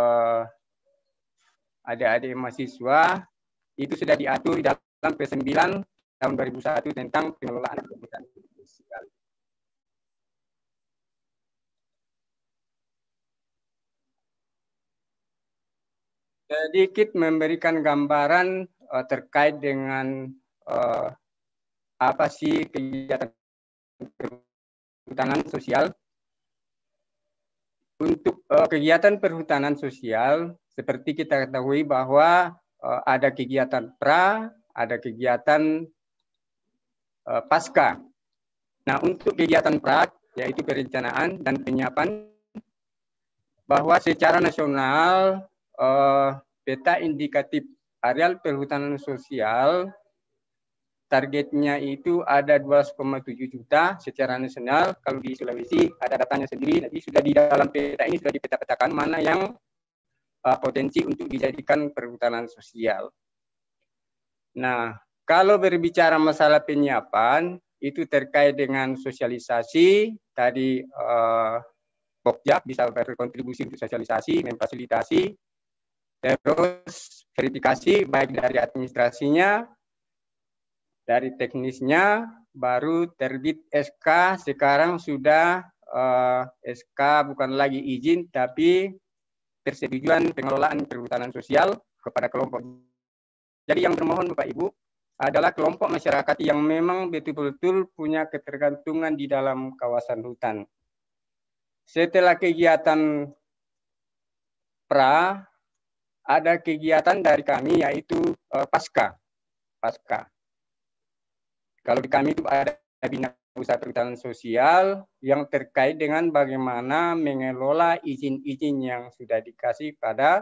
adik-adik mahasiswa, itu sudah diatur di dalam P9 tahun 2001 tentang pengelolaan perhutanan sosial. Sedikit memberikan gambaran terkait dengan apa sih kegiatan perhutanan sosial. untuk kegiatan perhutanan sosial, seperti kita ketahui bahwa ada kegiatan pra, ada kegiatan pasca. Nah, untuk kegiatan pra, yaitu perencanaan dan penyiapan, bahwa secara nasional peta indikatif areal perhutanan sosial targetnya itu ada 12,7 juta secara nasional. Kalau di Sulawesi ada datanya sendiri, nanti sudah di dalam peta ini sudah dipeta-petakan mana yang potensi untuk dijadikan perhutanan sosial. Nah, kalau berbicara masalah penyiapan, itu terkait dengan sosialisasi, tadi Pokja bisa berkontribusi untuk sosialisasi, memfasilitasi, terus verifikasi baik dari administrasinya, dari teknisnya, baru terbit SK. Sekarang sudah SK bukan lagi izin, tapi persetujuan pengelolaan perhutanan sosial kepada kelompok. Jadi yang termohon Bapak Ibu adalah kelompok masyarakat yang memang betul-betul punya ketergantungan di dalam kawasan hutan. Setelah kegiatan pra, ada kegiatan dari kami yaitu pasca. Kalau di kami itu ada bina usaha perhutanan sosial yang terkait dengan bagaimana mengelola izin-izin yang sudah dikasih pada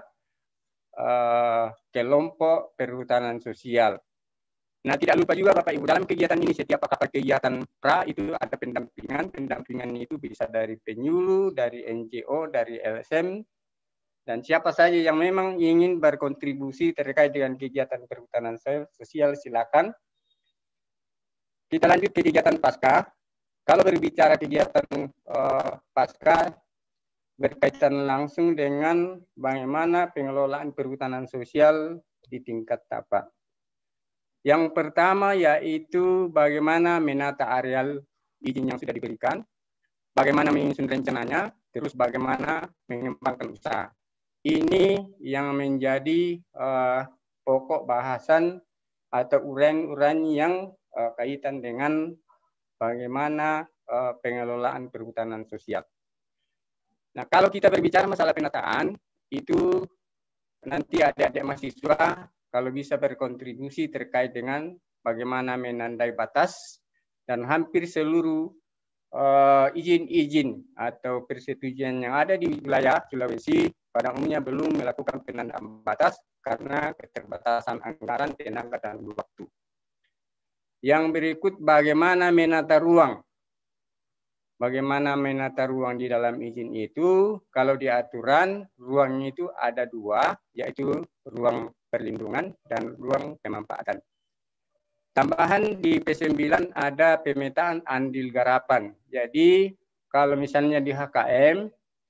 kelompok perhutanan sosial. Nah, tidak lupa juga Bapak Ibu, dalam kegiatan ini setiap kegiatan pra itu ada pendampingan. Pendampingan itu bisa dari penyuluh, dari NGO, dari LSM, dan siapa saja yang memang ingin berkontribusi terkait dengan kegiatan perhutanan sosial silakan. Kita lanjut ke kegiatan pasca. Kalau berbicara kegiatan pasca berkaitan langsung dengan bagaimana pengelolaan perhutanan sosial di tingkat tapak. Yang pertama yaitu bagaimana menata areal izin yang sudah diberikan, bagaimana menyusun rencananya, terus bagaimana mengembangkan usaha. Ini yang menjadi pokok bahasan atau uraian-uraian yang kaitan dengan bagaimana pengelolaan perhutanan sosial. Nah, kalau kita berbicara masalah penataan, itu nanti adik-adik mahasiswa kalau bisa berkontribusi terkait dengan bagaimana menandai batas dan hampir seluruh izin-izin atau persetujuan yang ada di wilayah Sulawesi pada umumnya belum melakukan penandaan batas karena keterbatasan anggaran, tenaga, dan waktu. Yang berikut bagaimana menata ruang. Bagaimana menata ruang di dalam izin itu, kalau di aturan ruangnya itu ada dua, yaitu ruang perlindungan dan ruang pemanfaatan. Tambahan di P9 ada pemetaan andil garapan. Jadi kalau misalnya di HKM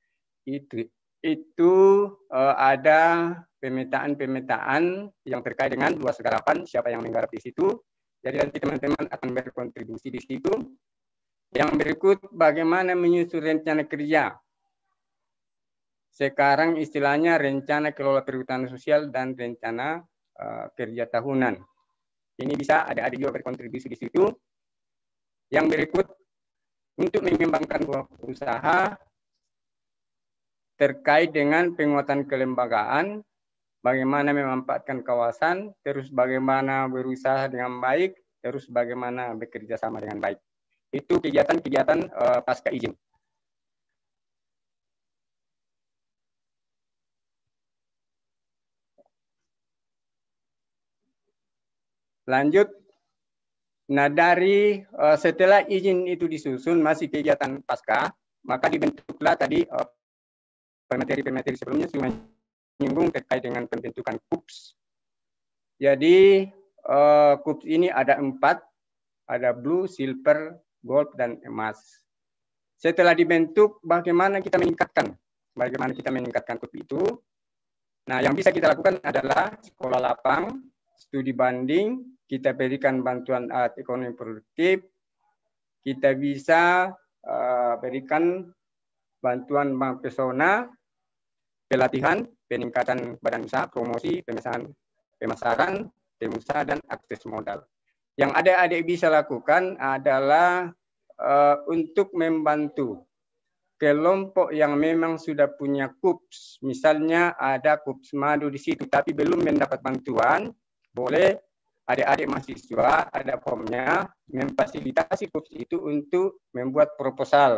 itu ada pemetaan yang terkait dengan luas garapan, siapa yang menggarap di situ. Jadi nanti teman-teman akan berkontribusi di situ. Yang berikut bagaimana menyusun rencana kerja. Sekarang istilahnya rencana kelola perhutanan sosial dan rencana kerja tahunan. Ini bisa adik-adik juga berkontribusi di situ. Yang berikut untuk mengembangkan usaha terkait dengan penguatan kelembagaan, bagaimana memanfaatkan kawasan, terus bagaimana berusaha dengan baik, terus bagaimana bekerja sama dengan baik. Itu kegiatan-kegiatan pasca izin. Lanjut. Nah, dari setelah izin itu disusun masih kegiatan pasca, maka dibentuklah tadi pemateri-pemateri sebelumnya sudah menyinggung terkait dengan pembentukan KUPS. Jadi KUPS ini ada 4, ada blue, silver, gold, dan emas. Setelah dibentuk, bagaimana kita meningkatkan? Bagaimana kita meningkatkan KUPS itu? Nah, yang bisa kita lakukan adalah sekolah lapang, studi banding, kita berikan bantuan alat ekonomi produktif, kita bisa berikan bantuan bank pesona, pelatihan, peningkatan badan usaha, promosi, pemasaran, pengusaha, dan akses modal. Yang adik-adik bisa lakukan adalah untuk membantu kelompok yang memang sudah punya KUPS, misalnya ada KUPS Madu di situ, tapi belum mendapat bantuan, boleh adik-adik mahasiswa ada formnya memfasilitasi KUPS itu untuk membuat proposal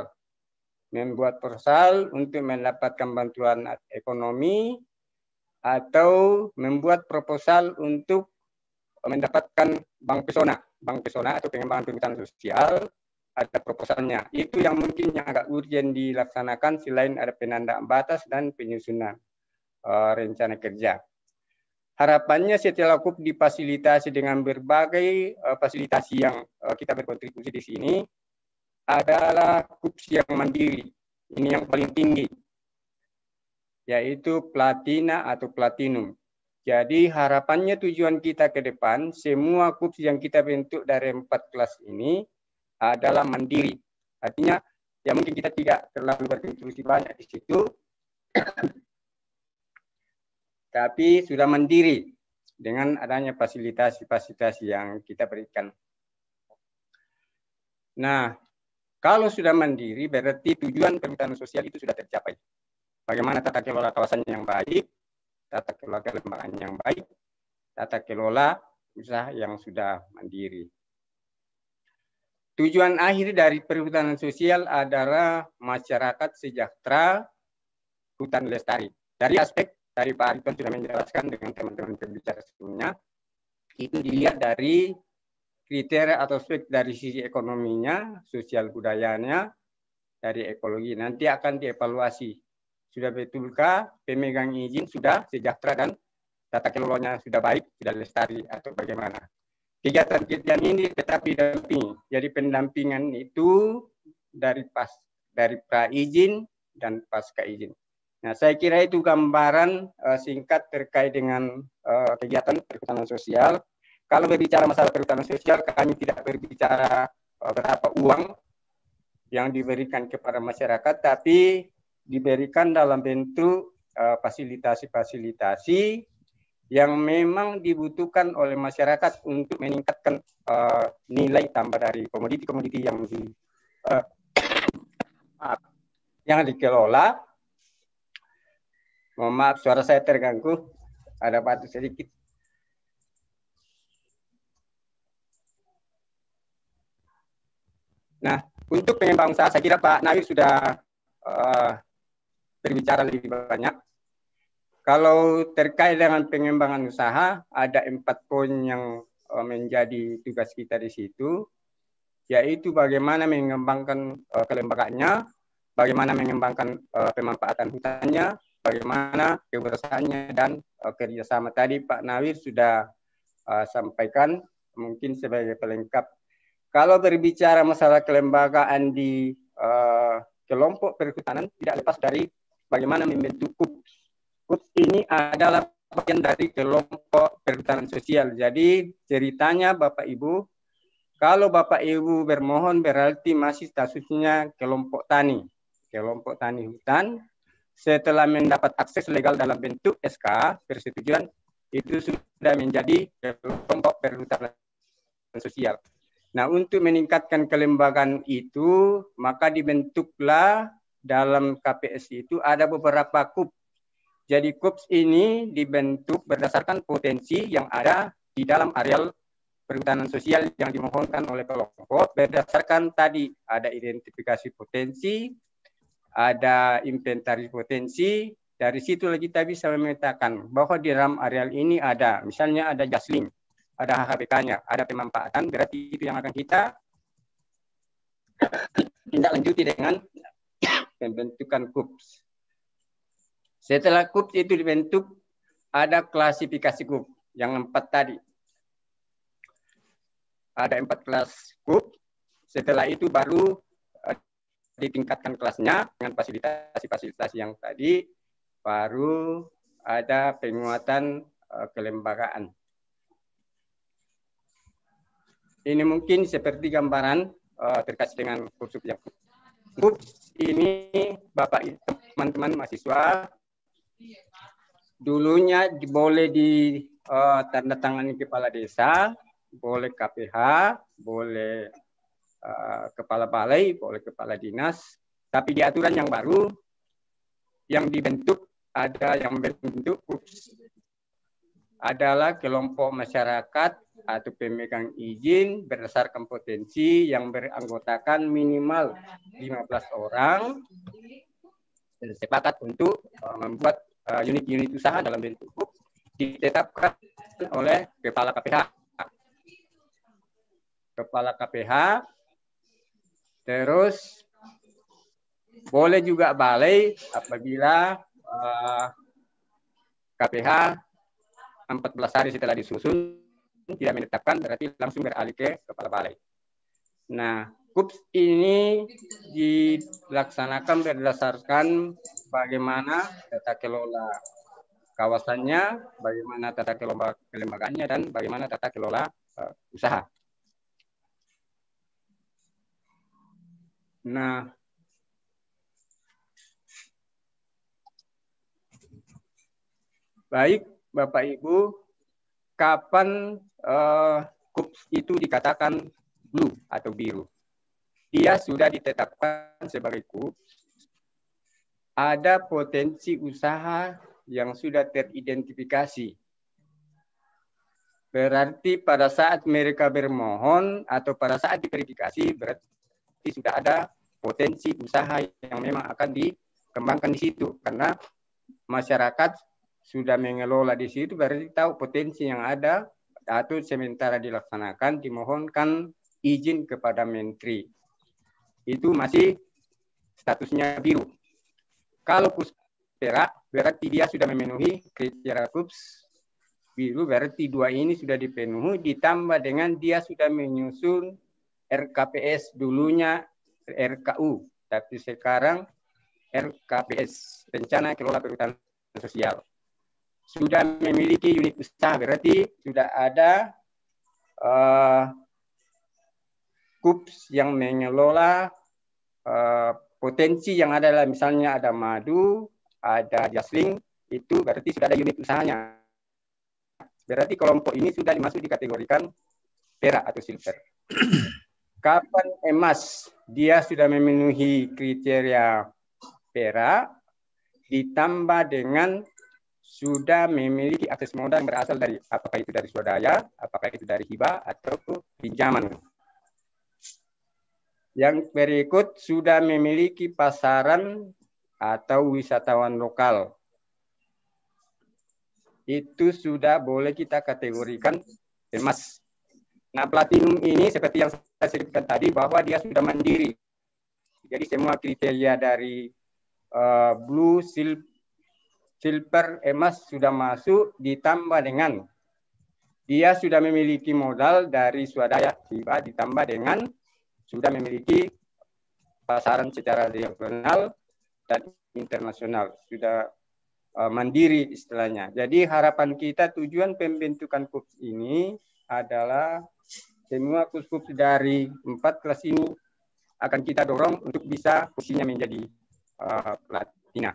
untuk mendapatkan bantuan ekonomi atau membuat proposal untuk mendapatkan bank pesona atau pengembangan perhutanan sosial, ada proposalnya. Itu yang mungkin yang agak urgent dilaksanakan selain ada penandaan batas dan penyusunan rencana kerja. Harapannya setelah KUP difasilitasi dengan berbagai fasilitasi yang kita berkontribusi di sini adalah KUPS yang mandiri. Ini yang paling tinggi, yaitu platina atau platinum. Jadi harapannya tujuan kita ke depan, semua KUPS yang kita bentuk dari 4 kelas ini adalah mandiri. Artinya, ya mungkin kita tidak terlalu berkontribusi banyak di situ, tapi sudah mandiri dengan adanya fasilitasi yang kita berikan. Nah, kalau sudah mandiri berarti tujuan perhutanan sosial itu sudah tercapai. Bagaimana tata kelola kawasan yang baik, tata kelola kelembagaan yang baik, tata kelola usaha yang sudah mandiri. Tujuan akhir dari perhutanan sosial adalah masyarakat sejahtera, hutan lestari. Dari aspek dari Pak Ariton sudah menjelaskan dengan teman-teman pembicara sebelumnya, itu dilihat dari kriteria atau aspek dari sisi ekonominya, sosial budayanya, dari ekologi. Nanti akan dievaluasi. Sudah betulkah pemegang izin sudah sejahtera dan tata kelolanya sudah baik, sudah lestari atau bagaimana? Kegiatan-kegiatan ini tetapi didampingi. Jadi pendampingan itu dari pra izin dan pasca izin. Nah, saya kira itu gambaran singkat terkait dengan kegiatan perhutanan sosial. Kalau berbicara masalah perhutanan sosial, kami tidak berbicara berapa uang yang diberikan kepada masyarakat, tapi diberikan dalam bentuk fasilitasi-fasilitasi yang memang dibutuhkan oleh masyarakat untuk meningkatkan nilai tambah dari komoditi-komoditi yang dikelola. Mohon maaf, suara saya terganggu. Ada batuk sedikit. Nah, untuk pengembangan usaha, saya kira Pak Nawir sudah berbicara lebih banyak. Kalau terkait dengan pengembangan usaha, ada 4 poin yang menjadi tugas kita di situ, yaitu bagaimana mengembangkan kelembagaannya, bagaimana mengembangkan pemanfaatan hutannya, bagaimana kewirausahaannya, dan kerjasama. Tadi Pak Nawir sudah sampaikan, mungkin sebagai pelengkap. Kalau berbicara masalah kelembagaan di kelompok perhutanan, tidak lepas dari bagaimana membentuk KUPS. KUPS ini adalah bagian dari kelompok perhutanan sosial. Jadi ceritanya Bapak Ibu, kalau Bapak Ibu bermohon berarti masih statusnya kelompok tani hutan. Setelah mendapat akses legal dalam bentuk SK persetujuan, itu sudah menjadi kelompok perhutanan sosial. Nah, untuk meningkatkan kelembagaan itu, maka dibentuklah dalam KPS itu ada beberapa KUP. Jadi KUPS ini dibentuk berdasarkan potensi yang ada di dalam areal perhutanan sosial yang dimohonkan oleh kelompok, berdasarkan tadi ada identifikasi potensi, ada inventaris potensi. Dari situ kita bisa memetakan bahwa di dalam areal ini ada, misalnya ada jasling, ada HHBK-nya, ada pemanfaatan, berarti itu yang akan kita tindak lanjuti dengan pembentukan KUPS. Setelah KUPS itu dibentuk, ada klasifikasi KUPS yang 4 tadi. Ada 4 kelas KUPS. Setelah itu baru ditingkatkan kelasnya dengan fasilitasi-fasilitasi yang tadi, baru ada penguatan kelembagaan. Ini mungkin seperti gambaran terkait dengan KUPS yang KUPS ini Bapak teman-teman mahasiswa dulunya boleh ditandatangani kepala desa, boleh KPH, boleh kepala balai, boleh kepala dinas, Tapi di aturan yang baru yang dibentuk, ada yang bentuk KUPS adalah kelompok masyarakat atau pemegang izin berdasarkan potensi yang beranggotakan minimal 15 orang dan sepakat untuk membuat unit-unit usaha dalam bentuk KUPS ditetapkan oleh Kepala KPH. Kepala KPH, terus boleh juga balai apabila KPH 14 hari setelah disusun tidak menetapkan, berarti langsung beralih ke kepala balai. Nah, KUPS ini dilaksanakan berdasarkan bagaimana tata kelola kawasannya, bagaimana tata kelola kelembagaannya, dan bagaimana tata kelola usaha. Nah, baik Bapak Ibu, kapan KUPS itu dikatakan blue atau biru? Dia sudah ditetapkan sebagai KUPS, ada potensi usaha yang sudah teridentifikasi. Berarti pada saat mereka bermohon atau pada saat diverifikasi, berarti sudah ada potensi usaha yang memang akan dikembangkan di situ. Karena masyarakat sudah mengelola di situ, berarti tahu potensi yang ada, atau sementara dilaksanakan dimohonkan izin kepada Menteri. Itu masih statusnya biru. Kalau KUPS perak, berarti dia sudah memenuhi kriteria KUPS biru, berarti dua ini sudah dipenuhi, ditambah dengan dia sudah menyusun RKPS, dulunya RKU, tapi sekarang RKPS, Rencana Kelola Perhutanan Sosial. Sudah memiliki unit usaha, berarti sudah ada KUPS yang mengelola potensi yang ada, misalnya ada madu, ada jasling, itu berarti sudah ada unit usahanya. Berarti kelompok ini sudah dimasuk dikategorikan perak atau silver. Kapan emas? Dia sudah memenuhi kriteria perak, ditambah dengan sudah memiliki akses modal yang berasal dari, apakah itu dari swadaya, apakah itu dari hibah atau pinjaman. Yang berikut sudah memiliki pasaran atau wisatawan lokal. Itu sudah boleh kita kategorikan emas. Nah, platinum ini seperti yang saya sebutkan tadi, bahwa dia sudah mandiri. Jadi semua kriteria dari blue, silver, emas sudah masuk, ditambah dengan dia sudah memiliki modal dari swadaya hibah, ditambah dengan sudah memiliki pasaran secara regional dan internasional, sudah mandiri istilahnya. Jadi harapan kita, tujuan pembentukan KUPS ini adalah semua KUPS dari 4 kelas ini akan kita dorong untuk bisa kursinya menjadi platina.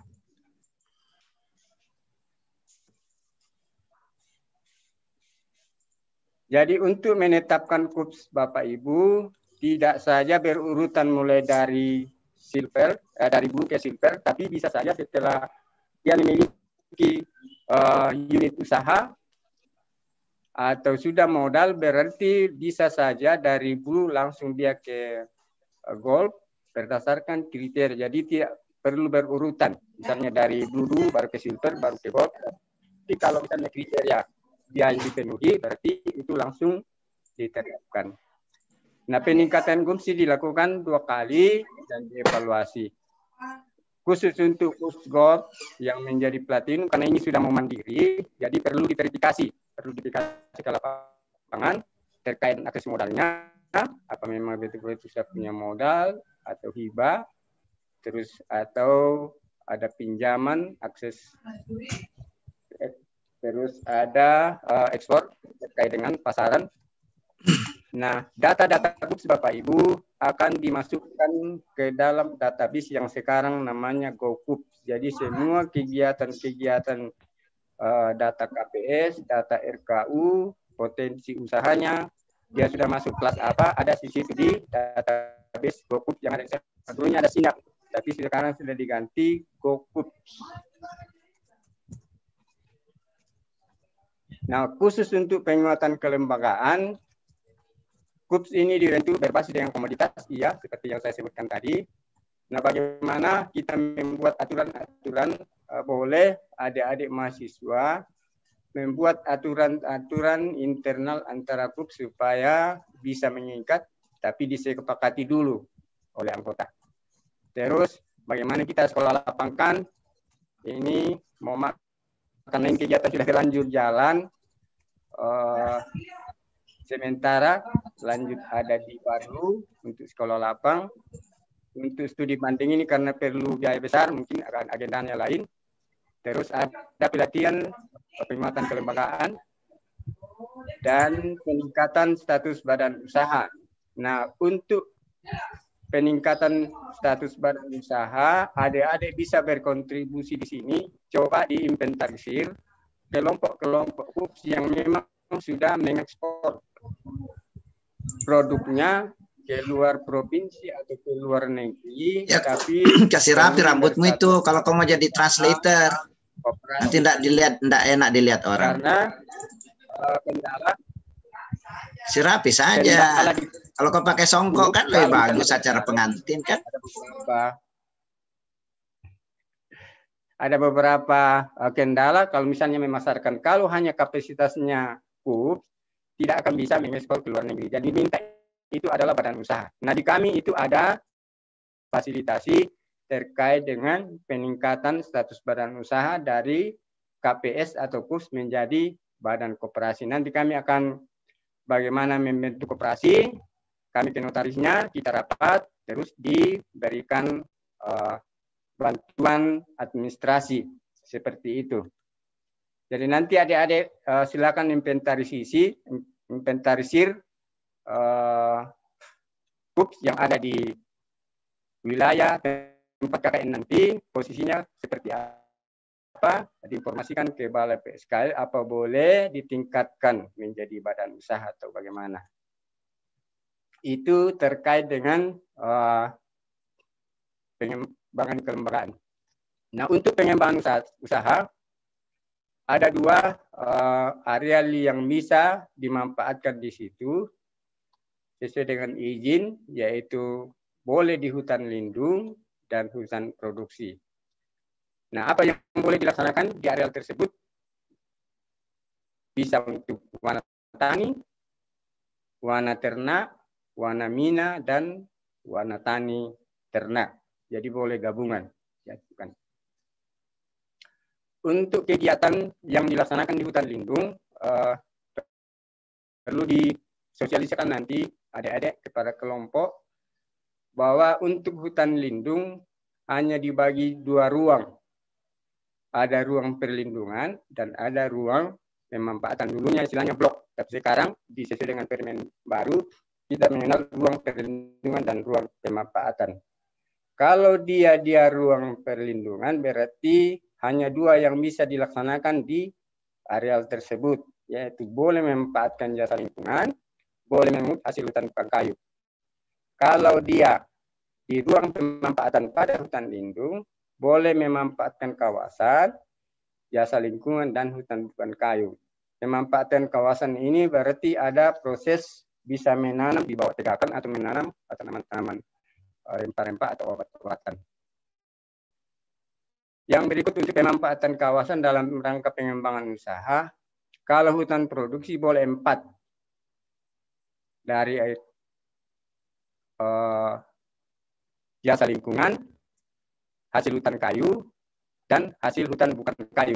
Jadi untuk menetapkan KUPS Bapak Ibu tidak saja berurutan mulai dari silver, dari blue ke silver, tapi bisa saja setelah dia memiliki unit usaha atau sudah modal, berarti bisa saja dari blue langsung dia ke gold berdasarkan kriteria. Jadi tidak perlu berurutan, misalnya dari blue dulu baru ke silver baru ke gold. Tapi kalau misalnya kriteria dia yang dipenuhi, berarti itu langsung diterapkan. Nah, peningkatan KUPS dilakukan 2 kali dan dievaluasi. Khusus untuk KUPS Gold yang menjadi platinum, karena ini sudah mau mandiri, jadi perlu diverifikasi. Perlu diverifikasi ke lapangan terkait akses modalnya, apa memang betul-betul sudah punya modal atau hibah, terus atau ada pinjaman, akses, terus ada ekspor terkait dengan pasaran. Nah, data-data KUPS Bapak Ibu akan dimasukkan ke dalam database yang sekarang namanya GoKUPS. Jadi semua kegiatan-kegiatan data KPS, data RKU, potensi usahanya, dia sudah masuk kelas apa, ada di situ di database GoKUPS yang ada. Sebelumnya ada SINAP, tapi sekarang sudah diganti GoKups. Nah, khusus untuk penguatan kelembagaan, KUPS ini dibentuk berbasis dengan komoditas, iya, seperti yang saya sebutkan tadi. Nah, bagaimana kita membuat aturan-aturan, boleh adik-adik mahasiswa membuat aturan-aturan internal antara KUPS supaya bisa mengikat, tapi disepakati dulu oleh anggota. Terus, bagaimana kita sekolah lapangkan, ini mau karena ini kegiatan sudah terlanjur jalan, sementara lanjut ada di Baru untuk sekolah lapang. Untuk studi banding ini karena perlu biaya besar, mungkin akan agendanya lain. Terus ada pelatihan penguatan kelembagaan dan peningkatan status badan usaha. Nah, untuk peningkatan status badan usaha, adik-adik bisa berkontribusi di sini. Coba diinventarisir kelompok-kelompok KUPS yang memang sudah mengekspor produknya ke luar provinsi atau ke luar negeri. Ya, tapi kasih rapi rambutmu itu kalau kamu mau jadi translator. Nanti enggak enak dilihat orang. Karena kendala si rapi saja. Kalau kau pakai songkok kan lebih bagus acara pengantin kan. Ada beberapa kendala kalau misalnya memasarkan. Kalau hanya kapasitasnya KUPS, tidak akan bisa mengekspor ke luar negeri. Jadi minta itu adalah badan usaha. Nah, di kami itu ada fasilitasi terkait dengan peningkatan status badan usaha dari KPS atau KUPS menjadi badan koperasi. Nanti kami akan bagaimana membentuk koperasi, kami ke notarisnya, kita rapat, terus diberikan bantuan administrasi seperti itu. Jadi nanti adik-adik silakan inventarisir KUPS yang ada di wilayah tempat KKN nanti, posisinya seperti apa, diinformasikan ke Balai PSKL, apa boleh ditingkatkan menjadi badan usaha atau bagaimana. Itu terkait dengan pengembangan kelembagaan. Nah, untuk pengembangan usaha ada dua area yang bisa dimanfaatkan di situ sesuai dengan izin, yaitu boleh di hutan lindung dan hutan produksi. Nah, apa yang boleh dilaksanakan di area tersebut? Bisa untuk wana tani, wana ternak, wana mina, dan wana tani ternak. Jadi boleh gabungan. Ya, bukan. Untuk kegiatan yang dilaksanakan di hutan lindung, perlu disosialisasikan nanti adik-adik kepada kelompok bahwa untuk hutan lindung hanya dibagi dua ruang. Ada ruang perlindungan dan ada ruang pemanfaatan. Dulunya istilahnya blok, tapi sekarang disesuaikan dengan permen baru, kita mengenal ruang perlindungan dan ruang pemanfaatan. Kalau dia ruang perlindungan, berarti hanya dua yang bisa dilaksanakan di areal tersebut, yaitu boleh memanfaatkan jasa lingkungan, boleh mengut hasil hutan bukan kayu. Kalau dia di ruang pemanfaatan pada hutan lindung, boleh memanfaatkan kawasan, jasa lingkungan, dan hutan bukan kayu. Pemanfaatan kawasan ini berarti ada proses bisa menanam di bawah tegakan atau menanam tanaman-tanaman rempah-rempah atau obat-obatan. Yang berikut untuk pemanfaatan kawasan dalam rangka pengembangan usaha, kalau hutan produksi boleh 4 dari jasa lingkungan, hasil hutan kayu, dan hasil hutan bukan kayu.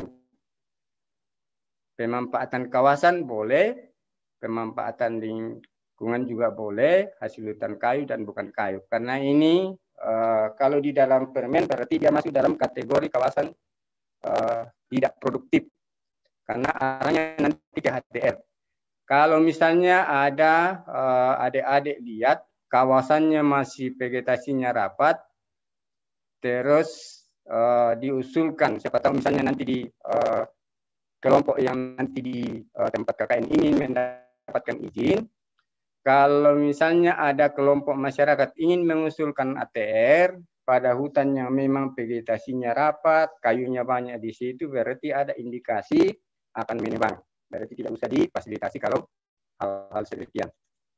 Pemanfaatan kawasan boleh, pemanfaatan lingkungan juga boleh, hasil hutan kayu dan bukan kayu. Karena ini kalau di dalam permen berarti dia masuk dalam kategori kawasan tidak produktif. Karena arahnya nanti ke HTR. Kalau misalnya ada adik-adik lihat kawasannya masih vegetasinya rapat, terus diusulkan, siapa tahu misalnya nanti di kelompok yang nanti di tempat KKN ingin mendapatkan izin, kalau misalnya ada kelompok masyarakat ingin mengusulkan ATR, pada hutan yang memang vegetasinya rapat, kayunya banyak di situ, berarti ada indikasi akan menebang. Berarti tidak usah difasilitasi kalau hal-hal seperti itu.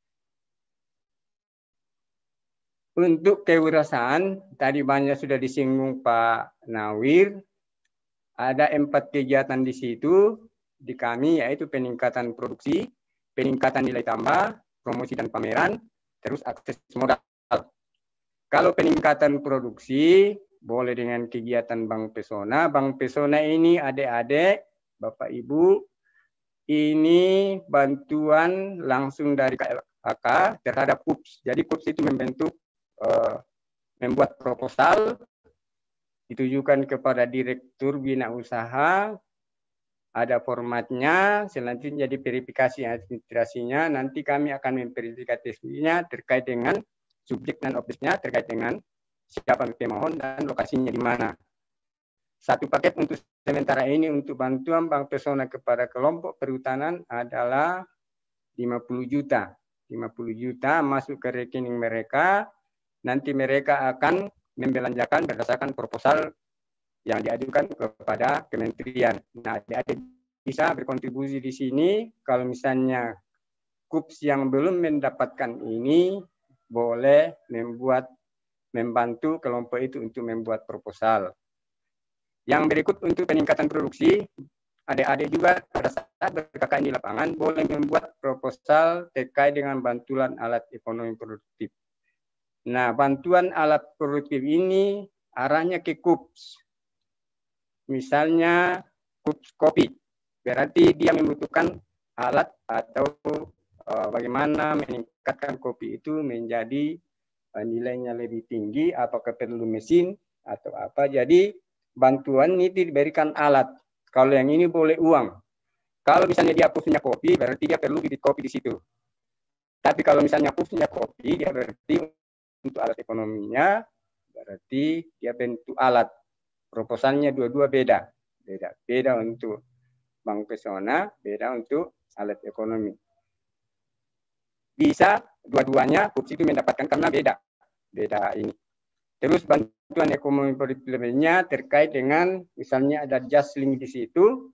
Untuk kewirausahaan, tadi banyak sudah disinggung Pak Nawir, ada 4 kegiatan di situ, di kami, yaitu peningkatan produksi, peningkatan nilai tambah, promosi dan pameran, terus akses modal. Kalau peningkatan produksi, boleh dengan kegiatan Bank Pesona. Bank Pesona ini adik-adik, Bapak Ibu, ini bantuan langsung dari KLHK terhadap KUPS. Jadi KUPS itu membuat proposal, ditujukan kepada Direktur Bina Usaha, ada formatnya, selanjutnya jadi verifikasi administrasinya, nanti kami akan memverifikasinya terkait dengan subjek dan objeknya, terkait dengan siapa pemohon dan lokasinya di mana. Satu paket untuk sementara ini untuk bantuan Bank Pesona kepada kelompok perhutanan adalah 50 juta. 50 juta masuk ke rekening mereka, nanti mereka akan membelanjakan berdasarkan proposal yang diajukan kepada kementerian. Nah, adik-adik bisa berkontribusi di sini. Kalau misalnya KUPS yang belum mendapatkan ini, boleh membantu kelompok itu untuk membuat proposal. Yang berikut untuk peningkatan produksi, adik-adik juga pada saat ber-KKN di lapangan boleh membuat proposal terkait dengan bantuan alat ekonomi produktif. Nah, bantuan alat produktif ini arahnya ke KUPS. Misalnya KUPS kopi, berarti dia membutuhkan alat atau bagaimana meningkatkan kopi itu menjadi nilainya lebih tinggi, apakah perlu mesin atau apa. Jadi bantuan ini diberikan alat. Kalau yang ini boleh uang. Kalau misalnya dia punya kopi, berarti dia perlu bibit kopi di situ. Tapi kalau misalnya punya kopi, dia berarti untuk alat ekonominya, berarti dia bentuk alat. Proposalnya dua-dua beda. Beda untuk Bank Pesona, beda untuk alat ekonomi. Bisa dua-duanya KUPS itu mendapatkan karena beda ini. Terus bantuan ekonomi produktif lainnya terkait dengan misalnya ada Jaslink di situ,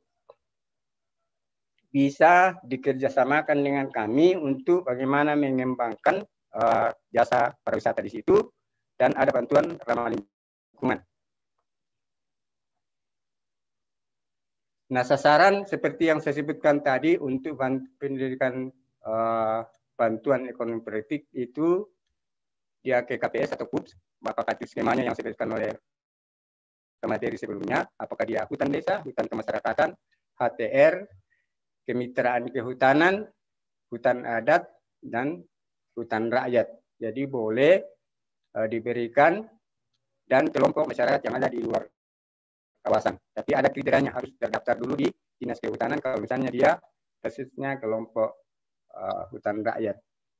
bisa dikerjasamakan dengan kami untuk bagaimana mengembangkan jasa pariwisata di situ, dan ada bantuan ramah lingkungan. Nah, sasaran seperti yang saya sebutkan tadi untuk pendidikan bantuan ekonomi produktif itu dia ke KPS atau KUPS, apakah itu skemanya yang disebutkan oleh materi sebelumnya, apakah dia hutan desa, hutan kemasyarakatan, HTR, kemitraan kehutanan, hutan adat, dan hutan rakyat. Jadi boleh diberikan dan kelompok masyarakat yang ada di luar kawasan. Tapi ada kriterianya, harus terdaftar dulu di Dinas Kehutanan kalau misalnya dia persisnya kelompok hutan rakyat.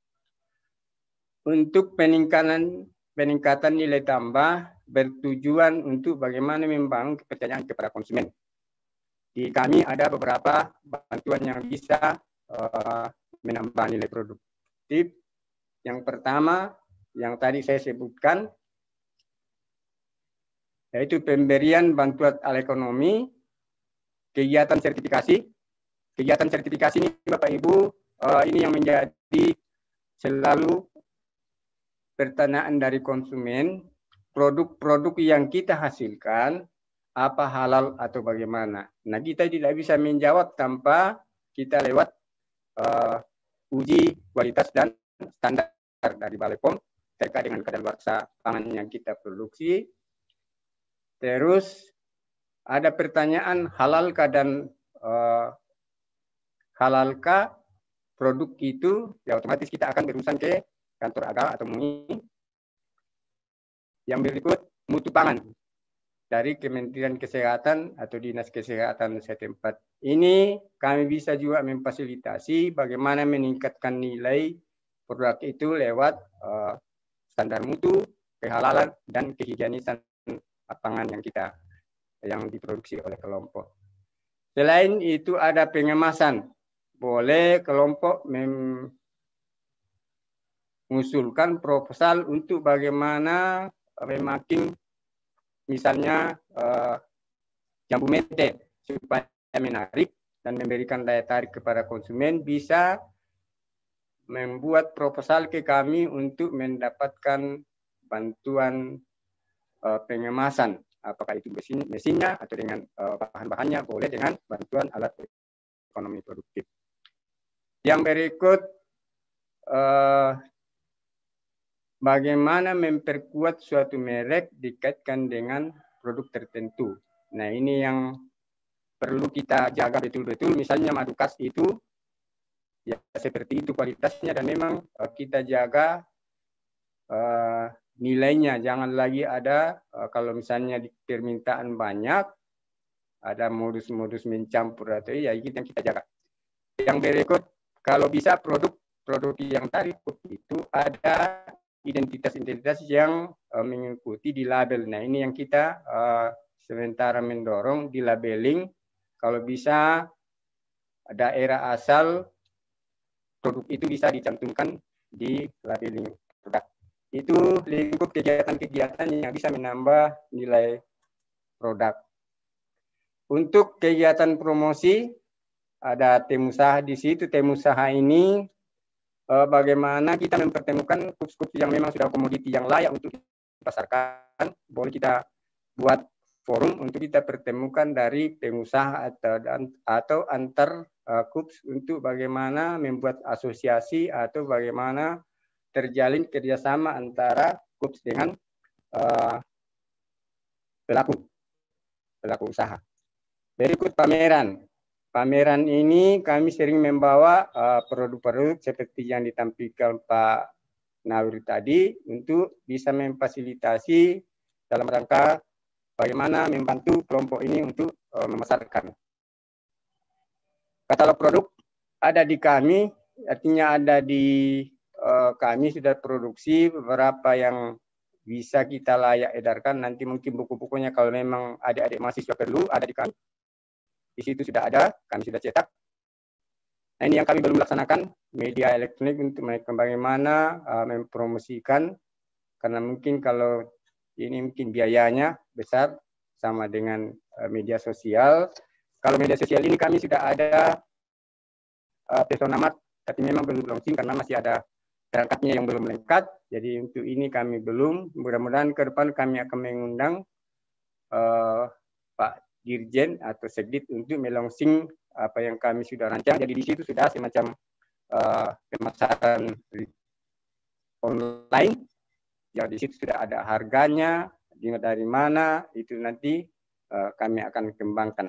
Untuk peningkatan nilai tambah bertujuan untuk bagaimana membangun kepercayaan kepada konsumen. Di kami ada beberapa bantuan yang bisa menambah nilai produktif. Yang pertama, yang tadi saya sebutkan, yaitu pemberian bantuan alat ekonomi, kegiatan sertifikasi. Kegiatan sertifikasi ini Bapak Ibu, ini yang menjadi selalu pertanyaan dari konsumen, produk-produk yang kita hasilkan, apa halal atau bagaimana. Nah, kita tidak bisa menjawab tanpa kita lewat uji kualitas dan standar dari Balai POM terkait dengan kadaluarsa pangan yang kita produksi. Terus ada pertanyaan halalkah dan halalkah produk itu, ya otomatis kita akan berurusan ke kantor agama atau MUI. Yang berikut mutu pangan dari Kementerian Kesehatan atau Dinas Kesehatan setempat. Ini kami bisa juga memfasilitasi bagaimana meningkatkan nilai produk itu lewat standar mutu, kehalalan, dan kehigienisan pangan yang diproduksi oleh kelompok. Selain itu ada pengemasan. Boleh kelompok mengusulkan proposal untuk bagaimana memakin misalnya jambu mete supaya menarik dan memberikan daya tarik kepada konsumen, bisa membuat proposal ke kami untuk mendapatkan bantuan pengemasan, apakah itu mesinnya atau dengan bahan-bahannya, boleh dengan bantuan alat ekonomi produktif. Yang berikut, bagaimana memperkuat suatu merek dikaitkan dengan produk tertentu. Nah, ini yang perlu kita jaga betul-betul. Misalnya madu khas itu ya seperti itu kualitasnya, dan memang kita jaga nilainya. Jangan lagi ada kalau misalnya di permintaan banyak, ada modus-modus mencampur atau ya itu yang kita jaga. Yang berikut, kalau bisa produk yang tarik itu ada identitas-identitas yang mengikuti di label. Nah, ini yang kita sementara mendorong di labeling. Kalau bisa daerah asal produk itu bisa dicantumkan di labeling produk. Itu lingkup kegiatan-kegiatan yang bisa menambah nilai produk. Untuk kegiatan promosi, ada tim usaha di situ. Tim usaha ini bagaimana kita mempertemukan kups-kups yang memang sudah komoditi yang layak untuk dipasarkan. Boleh kita buat forum untuk kita pertemukan dari pengusaha atau antar kups untuk bagaimana membuat asosiasi atau bagaimana terjalin kerjasama antara kups dengan pelaku usaha. Berikut pameran. Pameran ini kami sering membawa produk-produk seperti yang ditampilkan Pak Nawir tadi untuk bisa memfasilitasi dalam rangka bagaimana membantu kelompok ini untuk memasarkan. Katalog produk ada di kami, artinya ada di kami sudah produksi beberapa yang bisa kita layak edarkan. Nanti mungkin buku-bukunya kalau memang adik-adik mahasiswa perlu ada di kami. Di situ sudah ada, kami sudah cetak. Nah, ini yang kami belum laksanakan, media elektronik untuk bagaimana mempromosikan, karena mungkin kalau ini mungkin biayanya besar sama dengan media sosial. Kalau media sosial ini kami sudah ada personamat, tapi memang belum launching karena masih ada perangkatnya yang belum lengkap. Jadi untuk ini kami belum. Mudah-mudahan ke depan kami akan mengundang Pak Dirjen atau Sekdit untuk melaunching apa yang kami sudah rancang. Jadi di situ sudah semacam pemasaran online. Ya, di situ sudah ada harganya, dari mana, itu nanti kami akan kembangkan.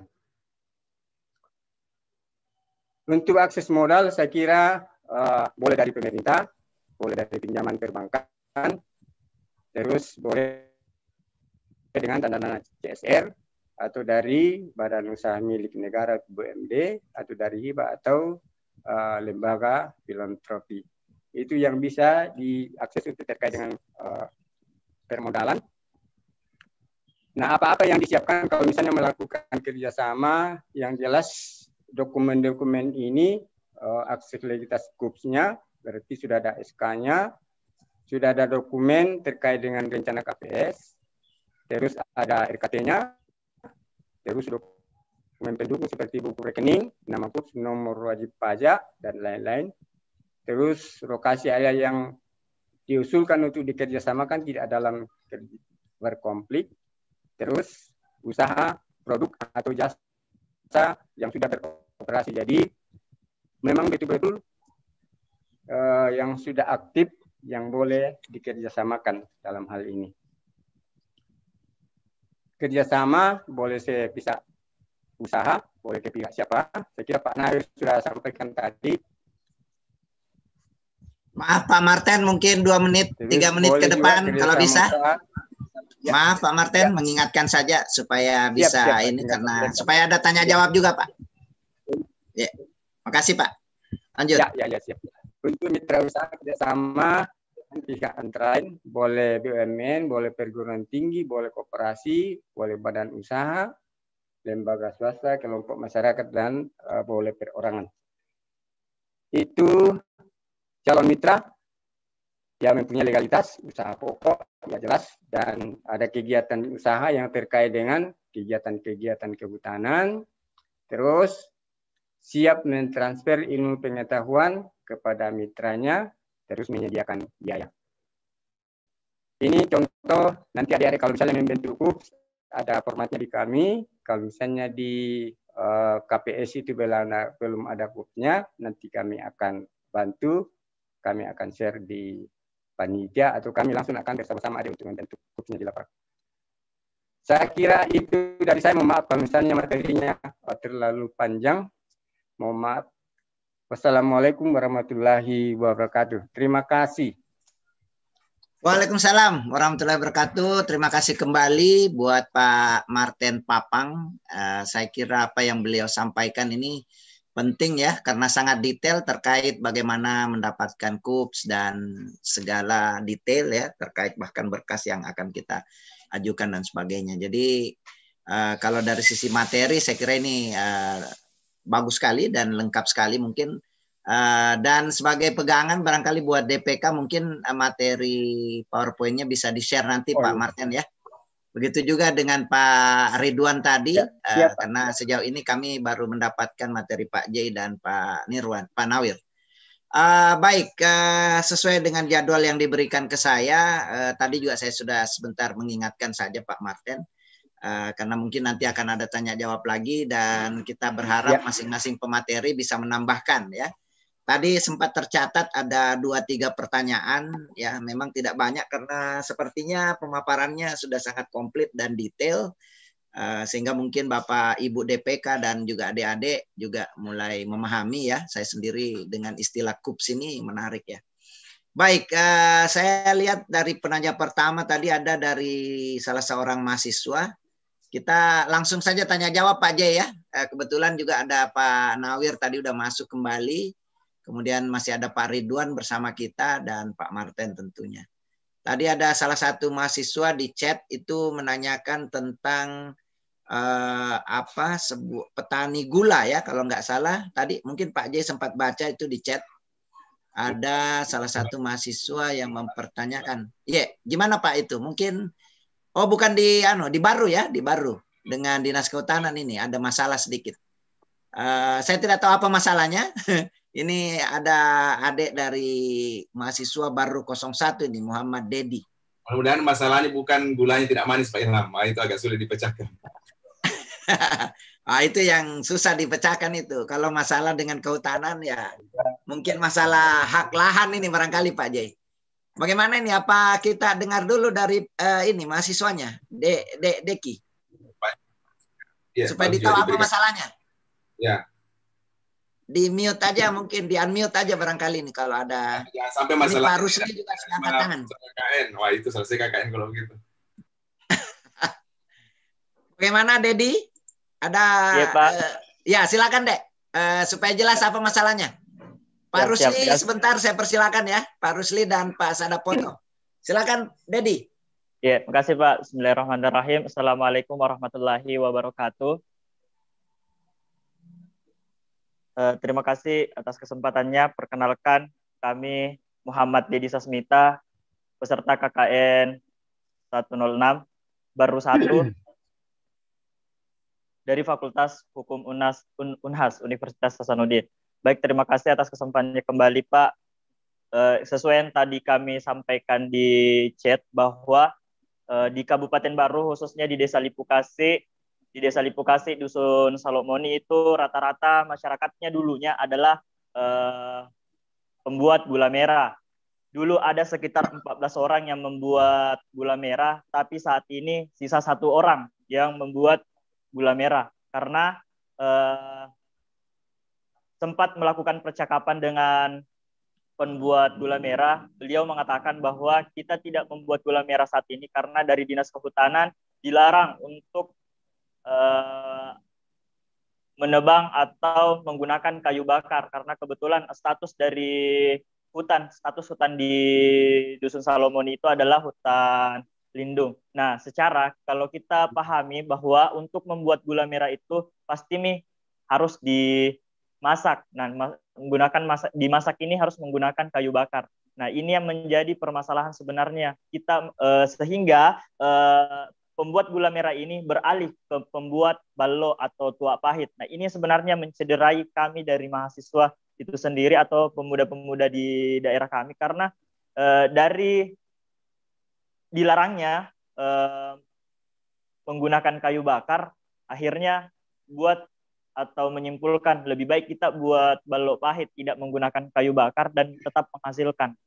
Untuk akses modal, saya kira boleh dari pemerintah, boleh dari pinjaman perbankan, terus boleh dengan dana CSR, atau dari badan usaha milik negara BUMD, atau dari hibah atau lembaga filantropi. Itu yang bisa diakses untuk terkait dengan permodalan. Nah, apa-apa yang disiapkan kalau misalnya melakukan kerjasama, yang jelas dokumen-dokumen ini aksesibilitas KUPS-nya, berarti sudah ada SK-nya, sudah ada dokumen terkait dengan rencana KPS, terus ada RKT-nya, terus dokumen pendukung seperti buku rekening, nama KUPS, nomor wajib pajak, dan lain-lain. Terus lokasi area yang diusulkan untuk dikerjasamakan tidak dalam berkonflik. Terus usaha, produk, atau jasa yang sudah beroperasi. Jadi memang betul-betul yang sudah aktif yang boleh dikerjasamakan dalam hal ini. Kerjasama boleh saya bisa usaha, boleh ke pihak siapa. Saya kira Pak Nawir sudah sampaikan tadi. Maaf Pak Martin, mungkin 2 menit, 3 menit ke depan kalau bisa. Ya. Maaf Pak Martin, mengingatkan saja supaya bisa siap, ini karena supaya ada tanya jawab juga Pak. Ya, makasih Pak. Lanjut. Ya, siap. Untuk mitra usaha kerjasama pihak antara lain, boleh BUMN, boleh perguruan tinggi, boleh koperasi, boleh badan usaha, lembaga swasta, kelompok masyarakat, dan boleh perorangan. Itu calon mitra. ya mempunyai legalitas, usaha pokok, ya jelas, dan ada kegiatan usaha yang terkait dengan kegiatan-kegiatan kehutanan, terus siap mentransfer ilmu pengetahuan kepada mitranya, terus menyediakan biaya. Ini contoh, nanti adik-adik kalau misalnya membentuk KUPS, ada formatnya di kami, kalau misalnya di KPS itu belum ada KUPS-nya, nanti kami akan bantu, kami akan share di panitia, atau kami langsung akan bersama-sama ada untuk membentuk KUPS-nya di lapangan. Saya kira itu dari saya, mohon maaf kalau misalnya materinya terlalu panjang, mohon maaf. Wassalamualaikum warahmatullahi wabarakatuh. Terima kasih. Waalaikumsalam warahmatullahi wabarakatuh. Terima kasih kembali buat Pak Martin Papang. Saya kira apa yang beliau sampaikan ini penting ya, karena sangat detail terkait bagaimana mendapatkan KUPS dan segala detail ya, terkait bahkan berkas yang akan kita ajukan dan sebagainya. Jadi kalau dari sisi materi saya kira ini bagus sekali dan lengkap sekali mungkin. Dan sebagai pegangan barangkali buat DPK mungkin materi PowerPoint-nya bisa di-share nanti Pak Martin ya. Begitu juga dengan Pak Ridwan tadi, karena sejauh ini kami baru mendapatkan materi Pak J dan Pak Nawir. Baik, sesuai dengan jadwal yang diberikan ke saya, tadi juga saya sudah sebentar mengingatkan saja Pak Martin, karena mungkin nanti akan ada tanya jawab lagi dan kita berharap masing-masing pemateri bisa menambahkan ya. Tadi sempat tercatat ada 2-3 pertanyaan, ya memang tidak banyak karena sepertinya pemaparannya sudah sangat komplit dan detail, sehingga mungkin Bapak Ibu DPK dan juga adik-adik juga mulai memahami ya. Saya sendiri dengan istilah KUPS ini menarik ya. Baik, saya lihat dari penanya pertama tadi ada dari salah seorang mahasiswa. Kita langsung saja tanya jawab Pak J ya. Kebetulan juga ada Pak Nawir tadi udah masuk kembali. Kemudian masih ada Pak Ridwan bersama kita dan Pak Martin tentunya. Tadi ada salah satu mahasiswa di chat itu menanyakan tentang petani gula ya kalau nggak salah. Tadi mungkin Pak J sempat baca itu di chat. Ada salah satu mahasiswa yang mempertanyakan. Gimana Pak itu? Mungkin bukan di Baru ya, di Baru dengan Dinas Kehutanan ini ada masalah sedikit. Saya tidak tahu apa masalahnya. Ini ada adik dari mahasiswa Baru 01 ini, Muhammad Dedi. Mudah-mudahan masalahnya bukan gulanya tidak manis Pak Ilham. Itu agak sulit dipecahkan. Itu yang susah dipecahkan itu. Kalau masalah dengan kehutanan ya mungkin masalah hak lahan ini barangkali Pak Jai. Bagaimana ini? Apa kita dengar dulu dari ini mahasiswanya, Deki? Supaya ditahu apa masalahnya. Ya. Di mute aja mungkin, di unmute aja barangkali ini kalau ada. Jangan sampai masalah. Ini Pak Rusli juga sudah angkat tangan. KKN. Wah itu selesai KKN kalau begitu. Bagaimana Dedi? Ada? Ya Pak. Ya silakan Dek. Supaya jelas apa masalahnya. Pak Rusli sebentar saya persilakan ya. Pak Rusli dan Pak Sadapoto. Silakan Dedi. Ya, makasih Pak. Bismillahirrahmanirrahim. Assalamualaikum warahmatullahi wabarakatuh. Terima kasih atas kesempatannya. Perkenalkan, kami Muhammad Dedi Sasmita, peserta KKN 106, Baru 1, dari Fakultas Hukum Unhas, Universitas Hasanuddin. Baik, terima kasih atas kesempatannya kembali, Pak. Sesuai yang tadi kami sampaikan di chat, bahwa di Kabupaten Baru, khususnya di Desa Lipukasi, Dusun Salomoni itu rata-rata masyarakatnya dulunya adalah pembuat gula merah. Dulu ada sekitar 14 orang yang membuat gula merah, tapi saat ini sisa 1 orang yang membuat gula merah. Karena sempat melakukan percakapan dengan pembuat gula merah, beliau mengatakan bahwa kita tidak membuat gula merah saat ini karena dari Dinas Kehutanan dilarang untuk menebang atau menggunakan kayu bakar karena kebetulan status hutan di Dusun Salomoni itu adalah hutan lindung. Nah, secara kalau kita pahami bahwa untuk membuat gula merah itu pasti harus dimasak. Nah, dimasak ini harus menggunakan kayu bakar. Nah, ini yang menjadi permasalahan sebenarnya kita sehingga pembuat gula merah ini beralih ke pembuat ballo atau tuak pahit. Nah, ini sebenarnya mencederai kami dari mahasiswa itu sendiri atau pemuda-pemuda di daerah kami karena dari dilarangnya menggunakan kayu bakar, akhirnya buat atau menyimpulkan lebih baik kita buat balok pahit, tidak menggunakan kayu bakar dan tetap menghasilkan.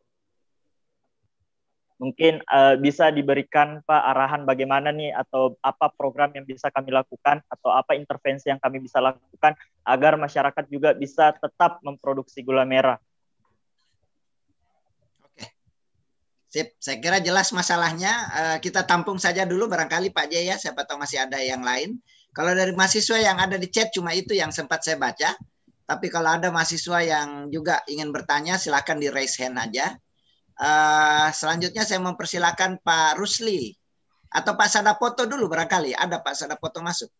Mungkin bisa diberikan Pak arahan bagaimana nih atau apa program yang bisa kami lakukan atau apa intervensi yang kami bisa lakukan agar masyarakat juga bisa tetap memproduksi gula merah. Oke. Sip, saya kira jelas masalahnya. Kita tampung saja dulu barangkali Pak Jaya, siapa tahu masih ada yang lain. Kalau dari mahasiswa yang ada di chat cuma itu yang sempat saya baca. Tapi kalau ada mahasiswa yang juga ingin bertanya silakan di raise hand aja. Selanjutnya saya mempersilakan Pak Rusli atau Pak Sadapoto dulu barangkali. Ada Pak Sadapoto masuk.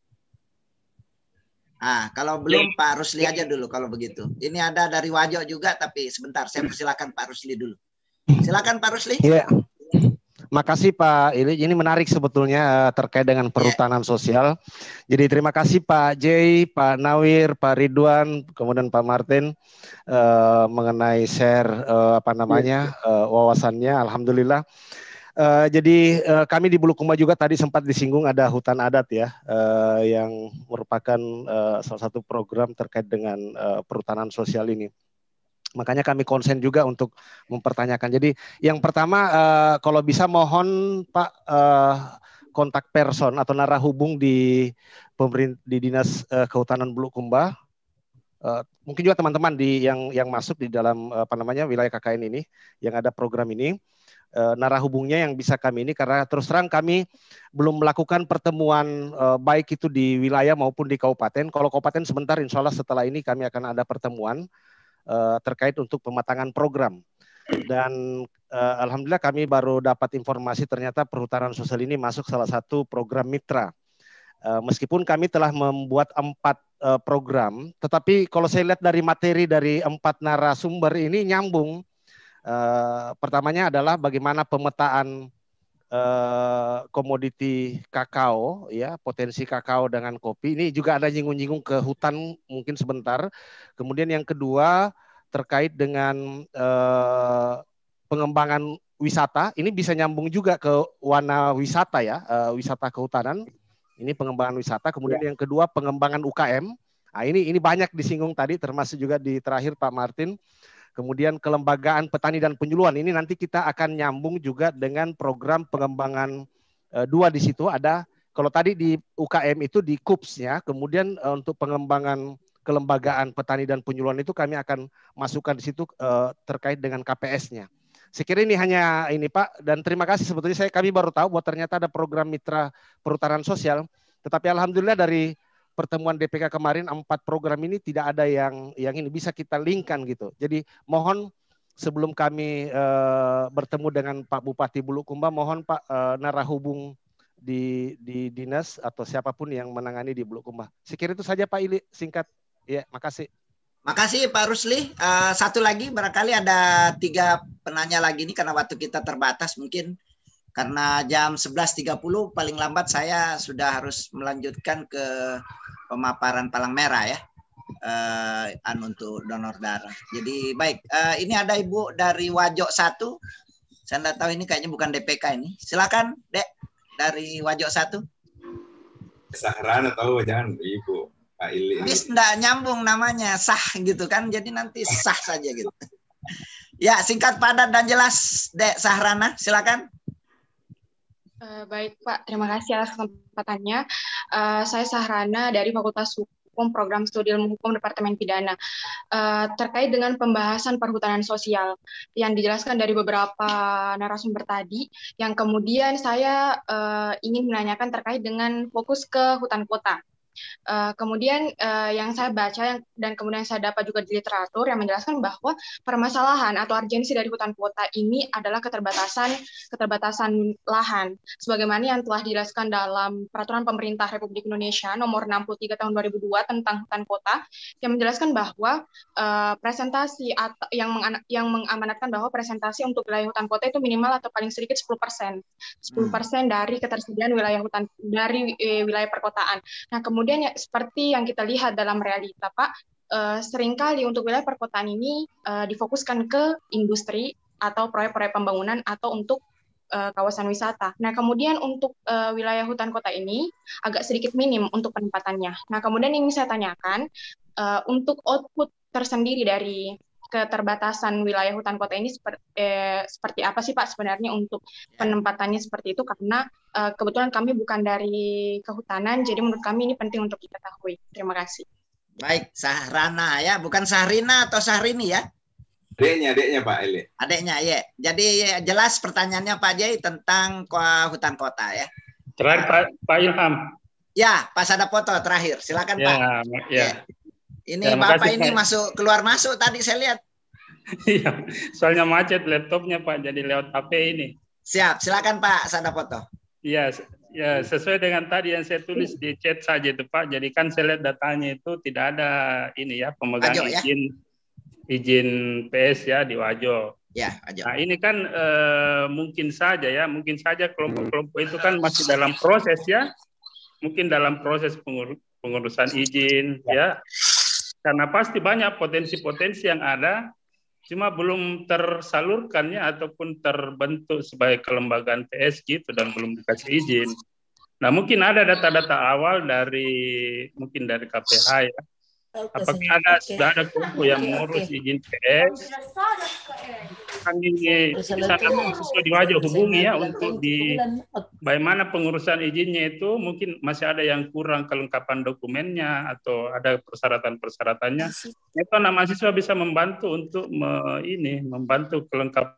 Kalau belum Pak Rusli aja dulu kalau begitu. Ini ada dari Wajo juga tapi sebentar saya persilakan Pak Rusli dulu. Silakan Pak Rusli. Iya. Makasih Pak Ili. Ini menarik sebetulnya terkait dengan perhutanan sosial. Jadi terima kasih Pak Jay, Pak Nawir, Pak Ridwan, kemudian Pak Martin mengenai share wawasannya. Alhamdulillah. Jadi kami di Bulukumba juga tadi sempat disinggung ada hutan adat ya, yang merupakan salah satu program terkait dengan perhutanan sosial ini. Makanya kami konsen juga untuk mempertanyakan. Jadi yang pertama kalau bisa mohon Pak kontak person atau narahubung di Dinas Kehutanan Bulukumba. Mungkin juga teman-teman yang masuk di dalam wilayah KKN ini yang ada program ini. Narahubungnya yang bisa kami ini karena terus terang kami belum melakukan pertemuan baik itu di wilayah maupun di kabupaten. Kalau kabupaten sebentar insya Allah setelah ini kami akan ada pertemuan terkait untuk pematangan program. Dan alhamdulillah kami baru dapat informasi ternyata perhutanan sosial ini masuk salah satu program mitra. Meskipun kami telah membuat 4 program, tetapi kalau saya lihat dari materi dari 4 narasumber ini nyambung. Pertamanya adalah bagaimana pemetaan komoditi kakao, ya potensi kakao dengan kopi. Ini juga ada nyinggung-nyinggung ke hutan mungkin sebentar. Kemudian yang kedua terkait dengan pengembangan wisata. Ini bisa nyambung juga ke warna wisata ya, wisata kehutanan. Ini pengembangan wisata. Kemudian yang kedua pengembangan UKM. Nah, ini banyak disinggung tadi, termasuk juga di terakhir Pak Martin. Kemudian kelembagaan petani dan penyuluhan ini nanti kita akan nyambung juga dengan program pengembangan 2 di situ ada. Kalau tadi di UKM itu di KUPS-nya, kemudian untuk pengembangan kelembagaan petani dan penyuluhan itu kami akan masukkan di situ terkait dengan KPS-nya. Saya kira ini hanya ini Pak, dan terima kasih sebetulnya kami baru tahu bahwa ternyata ada program mitra perhutanan sosial. Tetapi alhamdulillah dari pertemuan DPK kemarin 4 program ini tidak ada yang ini bisa kita linkkan gitu. Jadi mohon sebelum kami bertemu dengan Pak Bupati Bulukumba, mohon Pak narahubung di dinas atau siapapun yang menangani di Bulukumba. Sekira itu saja Pak Ili, singkat. Ya, makasih. Makasih Pak Rusli. Satu lagi barangkali ada 3 penanya lagi nih karena waktu kita terbatas mungkin. Karena jam 11.30 paling lambat saya sudah harus melanjutkan ke pemaparan palang merah ya, untuk donor darah. Jadi baik, ini ada Ibu dari Wajo 1. Saya tidak tahu ini kayaknya bukan DPK ini. Silakan Dek dari Wajo 1. Sahrana tahu jangan Ibu Pak Ili. Ini tidak nyambung namanya sah gitu kan, jadi nanti sah saja gitu. Ya singkat padat dan jelas Dek Sahrana, silakan. Baik Pak, terima kasih atas kesempatannya. Saya Sahrana dari Fakultas Hukum Program Studi Ilmu Hukum Departemen Pidana. Terkait dengan pembahasan perhutanan sosial yang dijelaskan dari beberapa narasumber tadi, yang kemudian saya ingin menanyakan terkait dengan fokus ke hutan kota. Kemudian yang saya baca dan kemudian saya dapat juga di literatur yang menjelaskan bahwa permasalahan atau urgensi dari hutan kota ini adalah keterbatasan lahan, sebagaimana yang telah dijelaskan dalam Peraturan Pemerintah Republik Indonesia Nomor 63 Tahun 2002 tentang hutan kota, yang menjelaskan bahwa presentasi yang mengamanatkan bahwa presentasi untuk wilayah hutan kota itu minimal atau paling sedikit 10% dari ketersediaan wilayah hutan dari wilayah perkotaan. Nah, kemudian ya, seperti yang kita lihat dalam realita, Pak, seringkali untuk wilayah perkotaan ini difokuskan ke industri atau proyek-proyek pembangunan atau untuk kawasan wisata. Nah, kemudian untuk wilayah hutan kota ini agak sedikit minim untuk penempatannya. Nah, kemudian yang ingin saya tanyakan, untuk output tersendiri dari keterbatasan wilayah hutan kota ini seperti apa sih Pak sebenarnya untuk penempatannya seperti itu, karena kebetulan kami bukan dari kehutanan, jadi menurut kami ini penting untuk kita ketahui. Terima kasih. Baik, Sahrana ya, bukan Sahrina atau Sahrini ya? Adeknya Pak Eli. Adeknya ya. Jadi jelas pertanyaannya Pak Jai tentang hutan kota ya. Terakhir Pak Ilham. Ya, Pak Sadapoto terakhir. Silakan Pak. Ya. Ini ya, Bapak ini Pak. keluar masuk tadi saya lihat. Iya, soalnya macet laptopnya Pak, jadi lewat HP ini. Siap, silakan Pak Sadapoto. Iya, ya sesuai dengan tadi yang saya tulis di chat saja itu Pak. Jadi kan saya lihat datanya itu tidak ada ini ya pemegang Wajo, izin PS ya di Wajo. Ya, Wajo. Nah ini kan mungkin saja kelompok-kelompok itu kan masih dalam proses ya, mungkin dalam proses pengurusan izin ya. Karena pasti banyak potensi-potensi yang ada, cuma belum tersalurkannya ataupun terbentuk sebagai kelembagaan PS gitu dan belum dikasih izin. Nah mungkin ada data-data awal mungkin dari KPH ya. Apakah sudah ada kelompok yang mengurus izin PS? Kami di sana sesuai di Wajo hubungi ya untuk bagaimana pengurusan izinnya itu, mungkin masih ada yang kurang kelengkapan dokumennya atau ada persyaratan-persyaratannya. Itu anak mahasiswa bisa membantu untuk membantu kelengkapan.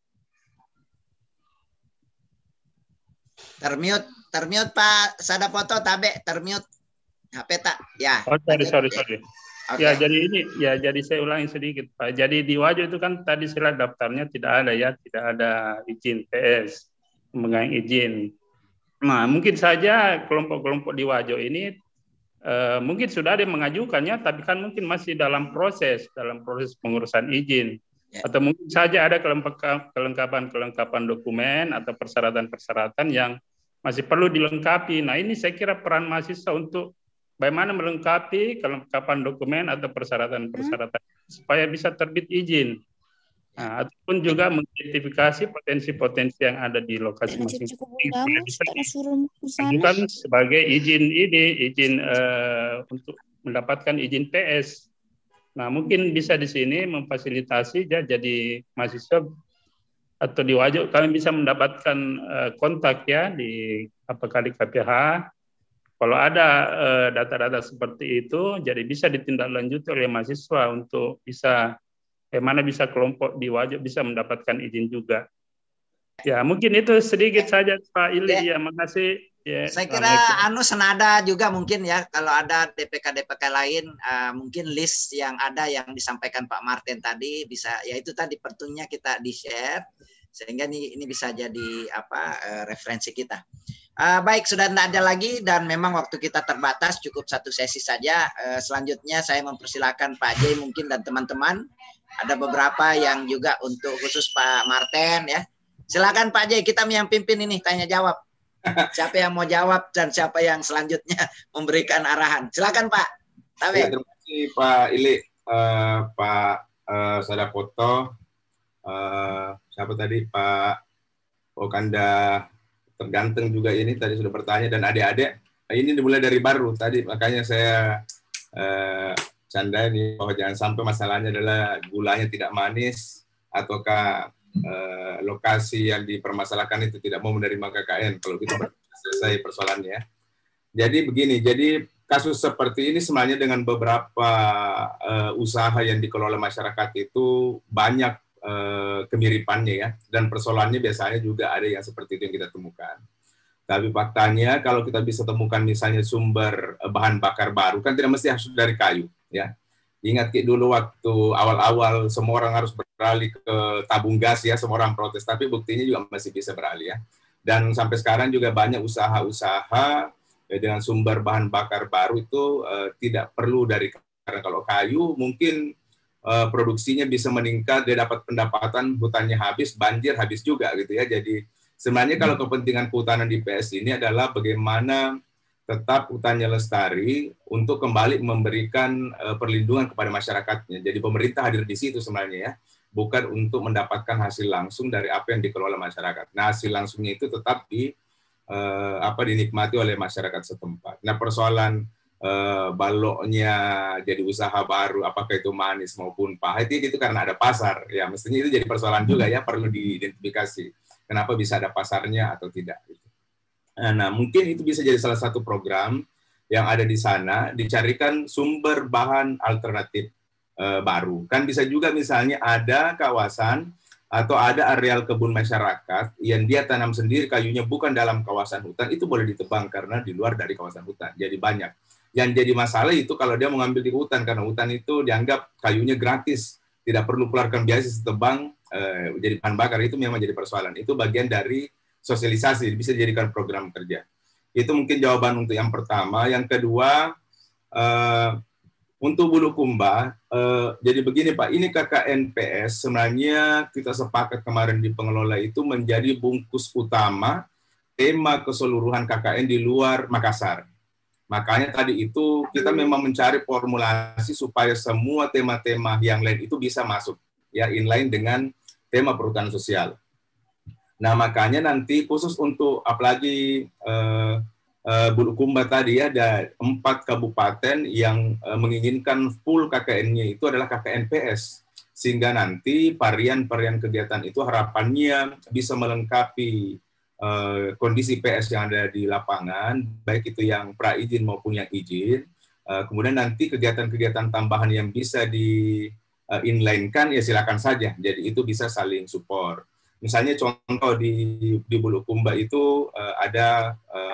Termute Pak Sadapoto, tabe termute HP tak ya. Oh, sorry. Okay. Ya jadi saya ulangi sedikit Pak. Jadi di Wajo itu kan tadi sila daftarnya tidak ada izin PS, pemegang izin. Nah mungkin saja kelompok-kelompok di Wajo ini mungkin sudah ada yang mengajukannya, tapi kan mungkin masih dalam proses pengurusan izin. Atau mungkin saja ada kelengkapan dokumen atau persyaratan-persyaratan yang masih perlu dilengkapi. Nah ini saya kira peran mahasiswa untuk bagaimana melengkapi kelengkapan dokumen atau persyaratan-persyaratan supaya bisa terbit izin. Nah, ataupun juga mengidentifikasi potensi-potensi yang ada di lokasi masing-masing. Bukan sebagai izin untuk mendapatkan izin PS. Nah, mungkin bisa di sini memfasilitasi jadi mahasiswa atau di Wajo kami bisa mendapatkan kontak ya di KPH. Kalau ada data-data seperti itu, jadi bisa ditindaklanjuti oleh mahasiswa untuk bagaimana bisa kelompok di Wajo bisa mendapatkan izin juga. Ya, mungkin itu sedikit saja Pak Ili. Ya, makasih. Ya, saya kira senada juga mungkin ya, kalau ada DPK lain, mungkin list yang ada yang disampaikan Pak Martin tadi bisa, ya itu tadi pertunya kita di-share, sehingga ini bisa jadi referensi kita. Baik, sudah tidak ada lagi dan memang waktu kita terbatas, cukup satu sesi saja. Selanjutnya saya mempersilakan Pak Jai mungkin dan teman-teman. Ada beberapa yang juga untuk khusus Pak Martin ya. Silakan Pak Jai, kita yang pimpin ini tanya jawab. Siapa yang mau jawab dan siapa yang selanjutnya memberikan arahan. Silakan Pak. Ya, terima kasih Pak Ili, Pak Sadapoto, siapa tadi Pak Okanda terganteng juga ini tadi sudah bertanya, dan adik-adik ini dimulai dari baru tadi, makanya saya canda ini bahwa jangan sampai masalahnya adalah gulanya tidak manis ataukah lokasi yang dipermasalahkan itu tidak mau menerima KKN. Kalau kita selesai persoalannya. Jadi begini, jadi kasus seperti ini sebenarnya dengan beberapa usaha yang dikelola masyarakat itu banyak kemiripannya ya, dan persoalannya biasanya juga ada yang seperti itu yang kita temukan. Tapi faktanya kalau kita bisa temukan misalnya sumber bahan bakar baru, kan tidak mesti harus dari kayu, ya. Ingat dulu waktu awal-awal semua orang harus beralih ke tabung gas, ya, semua orang protes, tapi buktinya juga masih bisa beralih, ya. Dan sampai sekarang juga banyak usaha-usaha dengan sumber bahan bakar baru itu tidak perlu dari, karena kalau kayu mungkin produksinya bisa meningkat, dia dapat pendapatan, hutannya habis, banjir habis juga gitu ya. Jadi sebenarnya kalau kepentingan kehutanan di PS ini adalah bagaimana tetap hutannya lestari untuk kembali memberikan perlindungan kepada masyarakatnya. Jadi pemerintah hadir di situ sebenarnya, ya, bukan untuk mendapatkan hasil langsung dari apa yang dikelola masyarakat. Nah, hasil langsungnya itu tetap dinikmati oleh masyarakat setempat. Nah, persoalan baloknya jadi usaha baru, apakah itu manis maupun pahit, itu karena ada pasar. Ya, mestinya itu jadi persoalan juga, ya, perlu diidentifikasi. Kenapa bisa ada pasarnya atau tidak. Nah, mungkin itu bisa jadi salah satu program yang ada di sana, dicarikan sumber bahan alternatif baru. Kan bisa juga misalnya ada kawasan atau ada areal kebun masyarakat yang dia tanam sendiri kayunya bukan dalam kawasan hutan, itu boleh ditebang karena di luar dari kawasan hutan. Jadi banyak. Yang jadi masalah itu kalau dia mengambil di hutan, karena hutan itu dianggap kayunya gratis, tidak perlu keluarkan biaya setebang, jadi bahan bakar, itu memang jadi persoalan. Itu bagian dari sosialisasi, bisa dijadikan program kerja. Itu mungkin jawaban untuk yang pertama. Yang kedua, untuk Bulukumba, jadi begini Pak, ini KKN-PS sebenarnya kita sepakat kemarin di pengelola itu menjadi bungkus utama tema keseluruhan KKN di luar Makassar. Makanya tadi itu kita memang mencari formulasi supaya semua tema-tema yang lain itu bisa masuk, ya, inline dengan tema perhutanan sosial. Nah, makanya nanti khusus untuk apalagi Bulukumba tadi, ya, ada 4 kabupaten yang menginginkan full KKN-nya itu adalah KKN PS, sehingga nanti varian-varian kegiatan itu harapannya bisa melengkapi kondisi PS yang ada di lapangan, baik itu yang pra izin maupun yang izin. Kemudian nanti kegiatan-kegiatan tambahan yang bisa di inline-kan, ya silakan saja. Jadi itu bisa saling support. Misalnya contoh di Bulukumba itu ada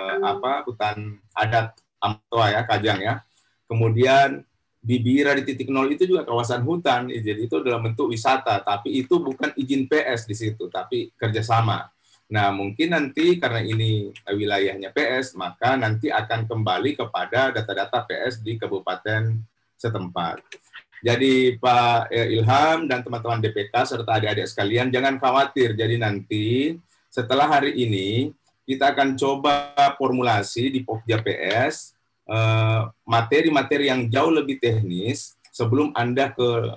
hutan adat Amtoa, ya, Kajang, ya. Kemudian Bibira di titik 0 itu juga kawasan hutan, jadi itu dalam bentuk wisata, tapi itu bukan izin PS di situ, tapi kerjasama. Nah, mungkin nanti karena ini wilayahnya PS, maka nanti akan kembali kepada data-data PS di kabupaten setempat. Jadi Pak Ilham dan teman-teman DPK serta adik-adik sekalian, jangan khawatir. Jadi nanti setelah hari ini kita akan coba formulasi di Pokja PS materi-materi yang jauh lebih teknis sebelum Anda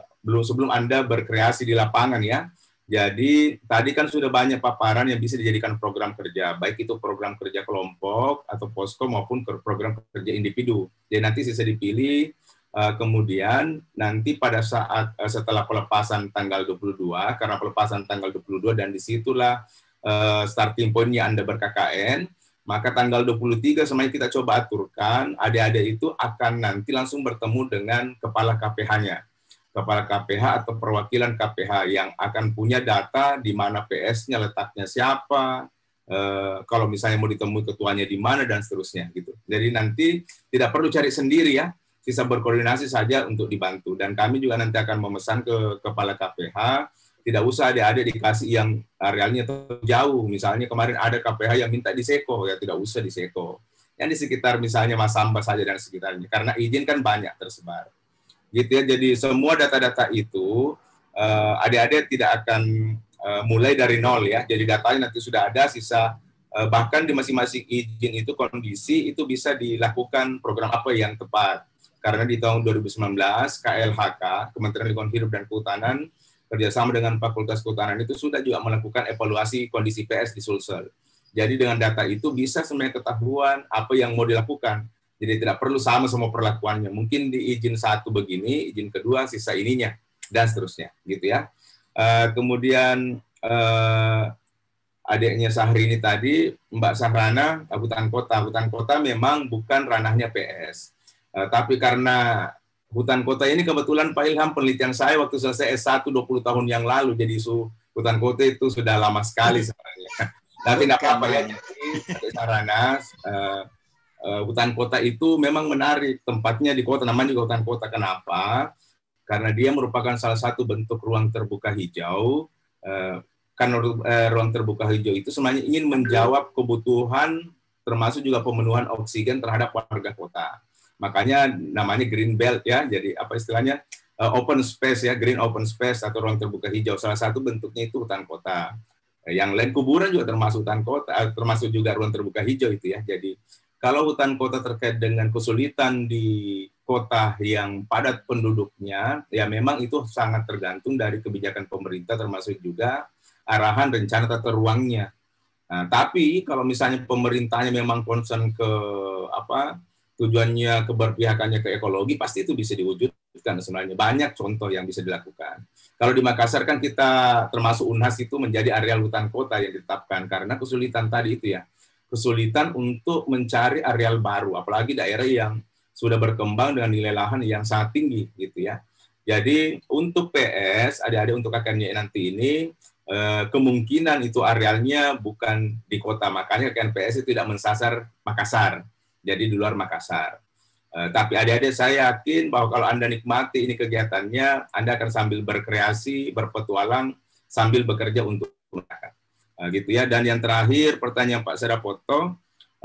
berkreasi di lapangan, ya. Jadi tadi kan sudah banyak paparan yang bisa dijadikan program kerja, baik itu program kerja kelompok atau posko maupun program kerja individu. Jadi nanti sisa dipilih. Kemudian nanti pada saat setelah pelepasan tanggal 22, karena pelepasan tanggal 22 dan disitulah starting point-nya Anda ber-KKN, maka tanggal 23 semuanya kita coba aturkan, adik-adik itu akan nanti langsung bertemu dengan kepala KPH-nya. Kepala KPH atau perwakilan KPH yang akan punya data di mana PS-nya letaknya siapa, kalau misalnya mau ditemui ketuanya di mana, dan seterusnya gitu. Jadi nanti tidak perlu cari sendiri, ya. Sisa berkoordinasi saja untuk dibantu. Dan kami juga nanti akan memesan ke kepala KPH, tidak usah adik-adik dikasih yang arealnya jauh. Misalnya kemarin ada KPH yang minta di Seko, ya tidak usah di Seko. Yang di sekitar misalnya Masamba saja dan sekitarnya. Karena izin kan banyak tersebar. Gitu ya, jadi semua data-data itu adik-adik tidak akan mulai dari nol, ya. Jadi datanya nanti sudah ada, sisa bahkan di masing-masing izin itu kondisi itu bisa dilakukan program apa yang tepat. Karena di tahun 2019, KLHK, Kementerian Lingkungan Hidup dan Kehutanan, kerjasama dengan Fakultas Kehutanan itu sudah juga melakukan evaluasi kondisi PS di Sulsel. Jadi dengan data itu bisa sebenarnya ketahuan apa yang mau dilakukan. Jadi tidak perlu sama semua perlakuannya. Mungkin di izin 1 begini, izin kedua sisa ininya, dan seterusnya. Gitu ya. Kemudian adiknya Sahrini tadi, Mbak Sahrana, hutan kota. Hutan kota memang bukan ranahnya PS. Tapi karena hutan kota ini kebetulan Pak Ilham, penelitian saya waktu selesai S1 20 tahun yang lalu, jadi isu hutan kota itu sudah lama sekali sebenarnya. Tapi tidak apa-apa ya. Jadi sarana hutan kota itu memang menarik. Tempatnya di kota, namanya juga hutan kota. Kenapa? Karena dia merupakan salah satu bentuk ruang terbuka hijau. Karena ruang terbuka hijau itu sebenarnya ingin menjawab kebutuhan termasuk juga pemenuhan oksigen terhadap warga kota. Makanya namanya green belt ya. Jadi apa istilahnya? Open space ya, green open space atau ruang terbuka hijau. Salah satu bentuknya itu hutan kota. Yang lain kuburan juga termasuk hutan kota, termasuk juga ruang terbuka hijau itu ya. Jadi kalau hutan kota terkait dengan kesulitan di kota yang padat penduduknya, ya memang itu sangat tergantung dari kebijakan pemerintah termasuk juga arahan rencana tata ruangnya. Nah, tapi kalau misalnya pemerintahnya memang concern ke tujuannya, keberpihakannya ke ekologi, pasti itu bisa diwujudkan sebenarnya. Banyak contoh yang bisa dilakukan. Kalau di Makassar kan kita termasuk UNHAS itu menjadi areal hutan kota yang ditetapkan karena kesulitan tadi itu ya. Kesulitan untuk mencari areal baru, apalagi daerah yang sudah berkembang dengan nilai lahan yang sangat tinggi gitu ya. Jadi untuk PS, adik-adik untuk KKN nanti ini kemungkinan itu arealnya bukan di kota, makanya KKN PS itu tidak mensasar Makassar, jadi di luar Makassar. Tapi adik-adik saya yakin bahwa kalau Anda nikmati ini kegiatannya, Anda akan sambil berkreasi, berpetualang, sambil bekerja untuk masyarakat. Gitu ya. Dan yang terakhir pertanyaan Pak Sadapoto,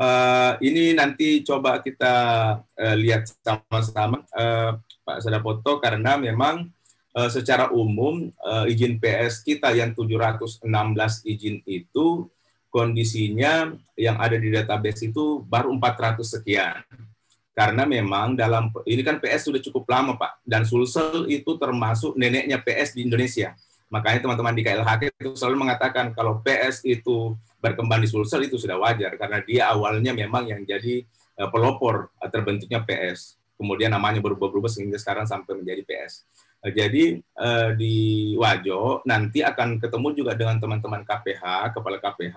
ini nanti coba kita lihat sama-sama Pak Sadapoto, karena memang secara umum izin PS kita yang 716 izin itu kondisinya yang ada di database itu baru 400 sekian. Karena memang dalam ini kan PS sudah cukup lama Pak, dan Sulsel itu termasuk neneknya PS di Indonesia. Makanya teman-teman di KLHK itu selalu mengatakan kalau PS itu berkembang di Sulsel itu sudah wajar, karena dia awalnya memang yang jadi pelopor terbentuknya PS. Kemudian namanya berubah-ubah sehingga sekarang sampai menjadi PS. Jadi di Wajo nanti akan ketemu juga dengan teman-teman KPH, kepala KPH,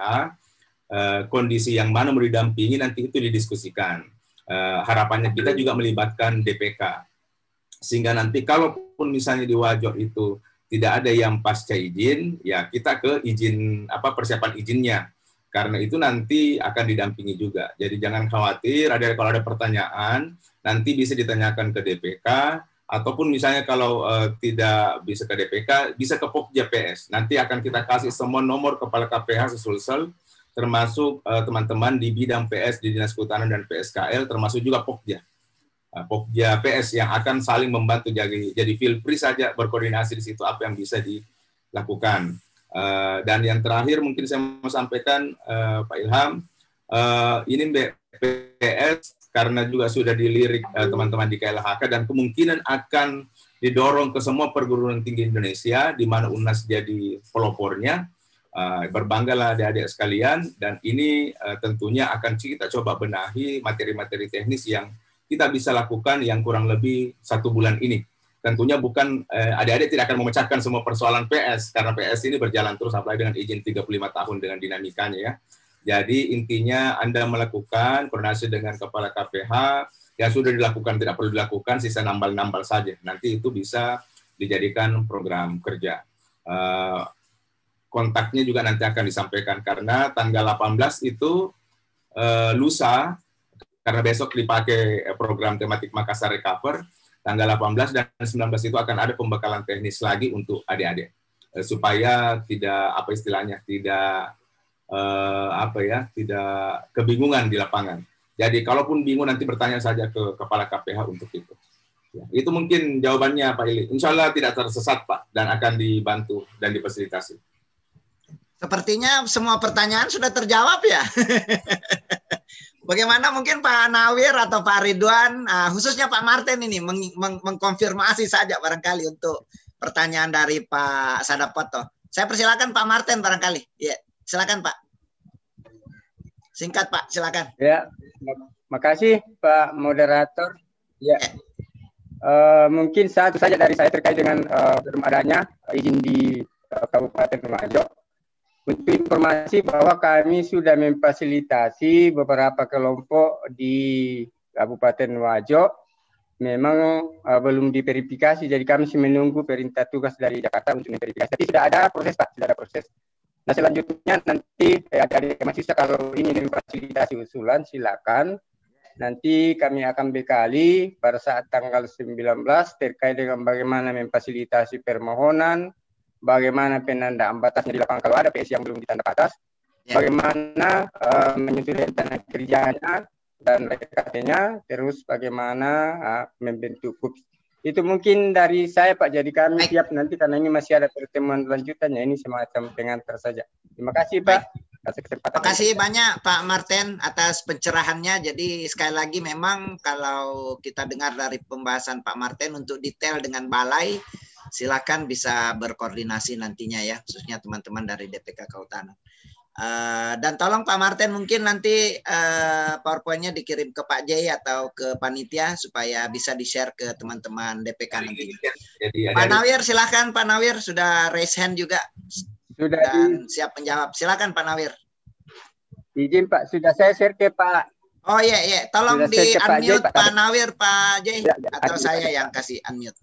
kondisi yang mana mau didampingi nanti itu didiskusikan. Harapannya kita juga melibatkan DPK. Sehingga nanti kalaupun misalnya di Wajo itu tidak ada yang pasca izin, ya kita ke izin persiapan izinnya. Karena itu nanti akan didampingi juga. Jadi jangan khawatir, kalau ada pertanyaan nanti bisa ditanyakan ke DPK, ataupun misalnya kalau tidak bisa ke DPK, bisa ke Pokja PS. Nanti akan kita kasih semua nomor kepala KPH Sulsel, termasuk teman-teman di bidang PS di Dinas Kehutanan dan PSKL, termasuk juga Pokja. Pokja PS yang akan saling membantu, jadi feel free saja berkoordinasi di situ apa yang bisa dilakukan. Dan yang terakhir mungkin saya mau sampaikan Pak Ilham, ini PS karena juga sudah dilirik teman-teman di KLHK dan kemungkinan akan didorong ke semua perguruan tinggi Indonesia di mana UNHAS jadi pelopornya. Berbanggalah adik-adik sekalian, dan ini tentunya akan kita coba benahi materi-materi teknis yang kita bisa lakukan yang kurang lebih 1 bulan ini. Tentunya bukan, adik-adik tidak akan memecahkan semua persoalan PS, karena PS ini berjalan terus, apalagi dengan izin 35 tahun dengan dinamikanya ya. Jadi intinya Anda melakukan koordinasi dengan kepala KPH, yang sudah dilakukan tidak perlu dilakukan, sisa nambal-nambal saja. Nanti itu bisa dijadikan program kerja. Kontaknya juga nanti akan disampaikan, karena tanggal 18 itu lusa, karena besok dipakai program tematik Makassar Recover, tanggal 18 dan 19 itu akan ada pembekalan teknis lagi untuk adik-adik, supaya tidak tidak kebingungan di lapangan. Jadi kalaupun bingung nanti bertanya saja ke kepala KPH untuk itu. Ya, itu mungkin jawabannya Pak Ili. Insya Allah tidak tersesat Pak, dan akan dibantu dan difasilitasi. Sepertinya semua pertanyaan sudah terjawab ya. Bagaimana mungkin Pak Nawir atau Pak Ridwan, khususnya Pak Martin ini mengkonfirmasi saja barangkali untuk pertanyaan dari Pak Sadapoto. Saya persilakan Pak Martin barangkali. Ya, silakan Pak. Singkat Pak, silakan. Ya, makasih Pak Moderator. Ya, mungkin satu saja dari saya terkait dengan belum adanya izin di Kabupaten Wajo. Untuk informasi bahwa kami sudah memfasilitasi beberapa kelompok di Kabupaten Wajo, memang belum diverifikasi, jadi kami masih menunggu perintah tugas dari Jakarta untuk memverifikasi. Tapi sudah ada proses Pak, sudah ada proses. Nah, selanjutnya nanti dari mahasiswa kalau ingin memfasilitasi usulan silakan. Nanti kami akan bekali pada saat tanggal 19 terkait dengan bagaimana memfasilitasi permohonan, bagaimana penandaan batasnya di lapangan kalau ada PS yang belum ditanda batas, bagaimana menyusun rencana kerjanya dan RKT-nya, terus bagaimana membentuk KUPS. Itu mungkin dari saya Pak, jadi kami siap nanti karena ini masih ada pertemuan lanjutannya, ini semacam pengantar saja. Terima kasih Pak. Terima kasih banyak Pak Martin atas pencerahannya. Jadi sekali lagi memang kalau kita dengar dari pembahasan Pak Martin untuk detail dengan balai, silakan bisa berkoordinasi nantinya ya, khususnya teman-teman dari DPK Kehutanan. Dan tolong Pak Martin mungkin nanti PowerPoint-nya dikirim ke Pak Jay atau ke panitia supaya bisa di-share ke teman-teman DPK nanti. Pak Nawir silakan Pak Nawir, sudah raise hand juga. Sudah dan siap menjawab. Silakan Pak Nawir. Izin Pak, sudah saya share ke Pak. Oh iya, tolong sudah di unmute Pak Nawir, Pak Jay, ya, atau saya yang kasih unmute.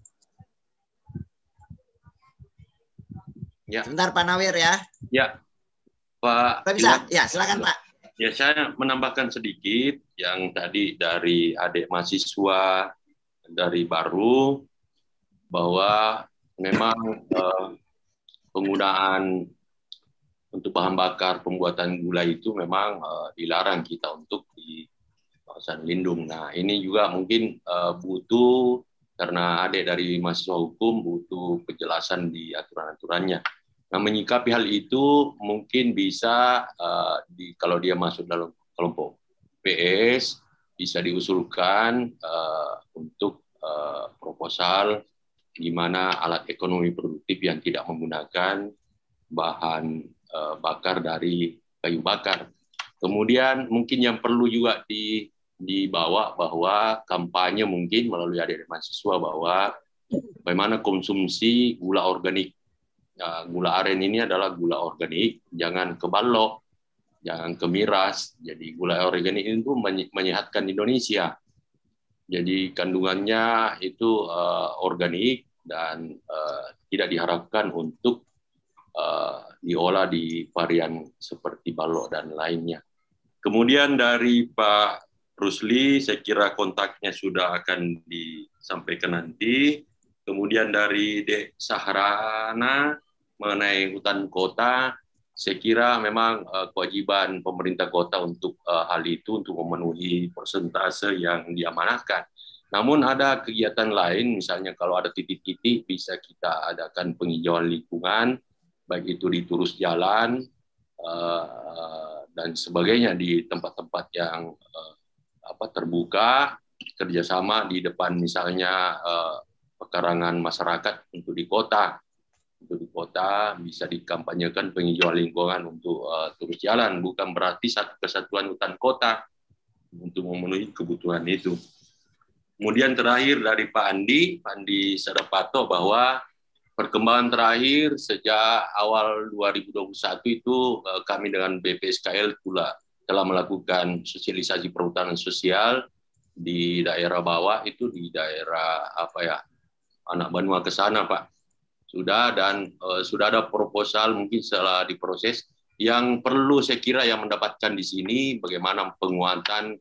Ya. Sebentar Pak Nawir ya. Ya, Pak. Bisa? Ya, silakan Pak. Ya, saya menambahkan sedikit yang tadi dari adik mahasiswa dari Baru bahwa memang penggunaan untuk bahan bakar pembuatan gula itu memang dilarang kita untuk di kawasan lindung. Nah, ini juga mungkin butuh, karena adik dari mahasiswa hukum butuh penjelasan di aturan-aturannya. Nah, menyikapi hal itu mungkin bisa kalau dia masuk dalam kelompok PS bisa diusulkan untuk proposal gimana alat ekonomi produktif yang tidak menggunakan bahan bakar dari kayu bakar. Kemudian mungkin yang perlu juga dibawa bahwa kampanye mungkin melalui adik mahasiswa bahwa bagaimana konsumsi gula organik. Gula aren ini adalah gula organik, jangan kebalok, jangan kemiras. Jadi gula organik itu menyehatkan Indonesia. Jadi kandungannya itu organik dan tidak diharapkan untuk diolah di varian seperti balok dan lainnya. Kemudian dari Pak Rusli, saya kira kontaknya sudah akan disampaikan nanti. Kemudian dari Dek Sahrana mengenai hutan kota, saya kira memang kewajiban pemerintah kota untuk hal itu, untuk memenuhi persentase yang diamanahkan. Namun ada kegiatan lain, misalnya kalau ada titik-titik bisa kita adakan penghijauan lingkungan, baik itu di turus jalan dan sebagainya di tempat-tempat yang terbuka, kerjasama di depan misalnya pekarangan masyarakat untuk di kota. Untuk di kota bisa dikampanyekan penghijauan lingkungan untuk turus jalan, bukan berarti satu kesatuan hutan kota untuk memenuhi kebutuhan itu. Kemudian terakhir dari Pak Andi Sadapato, bahwa perkembangan terakhir sejak awal 2021 itu kami dengan BPSKL telah melakukan sosialisasi perhutanan sosial di daerah bawah, itu di daerah Anak Banua ke sana Pak. Sudah, dan sudah ada proposal mungkin setelah diproses. Yang perlu saya kira yang mendapatkan di sini bagaimana penguatan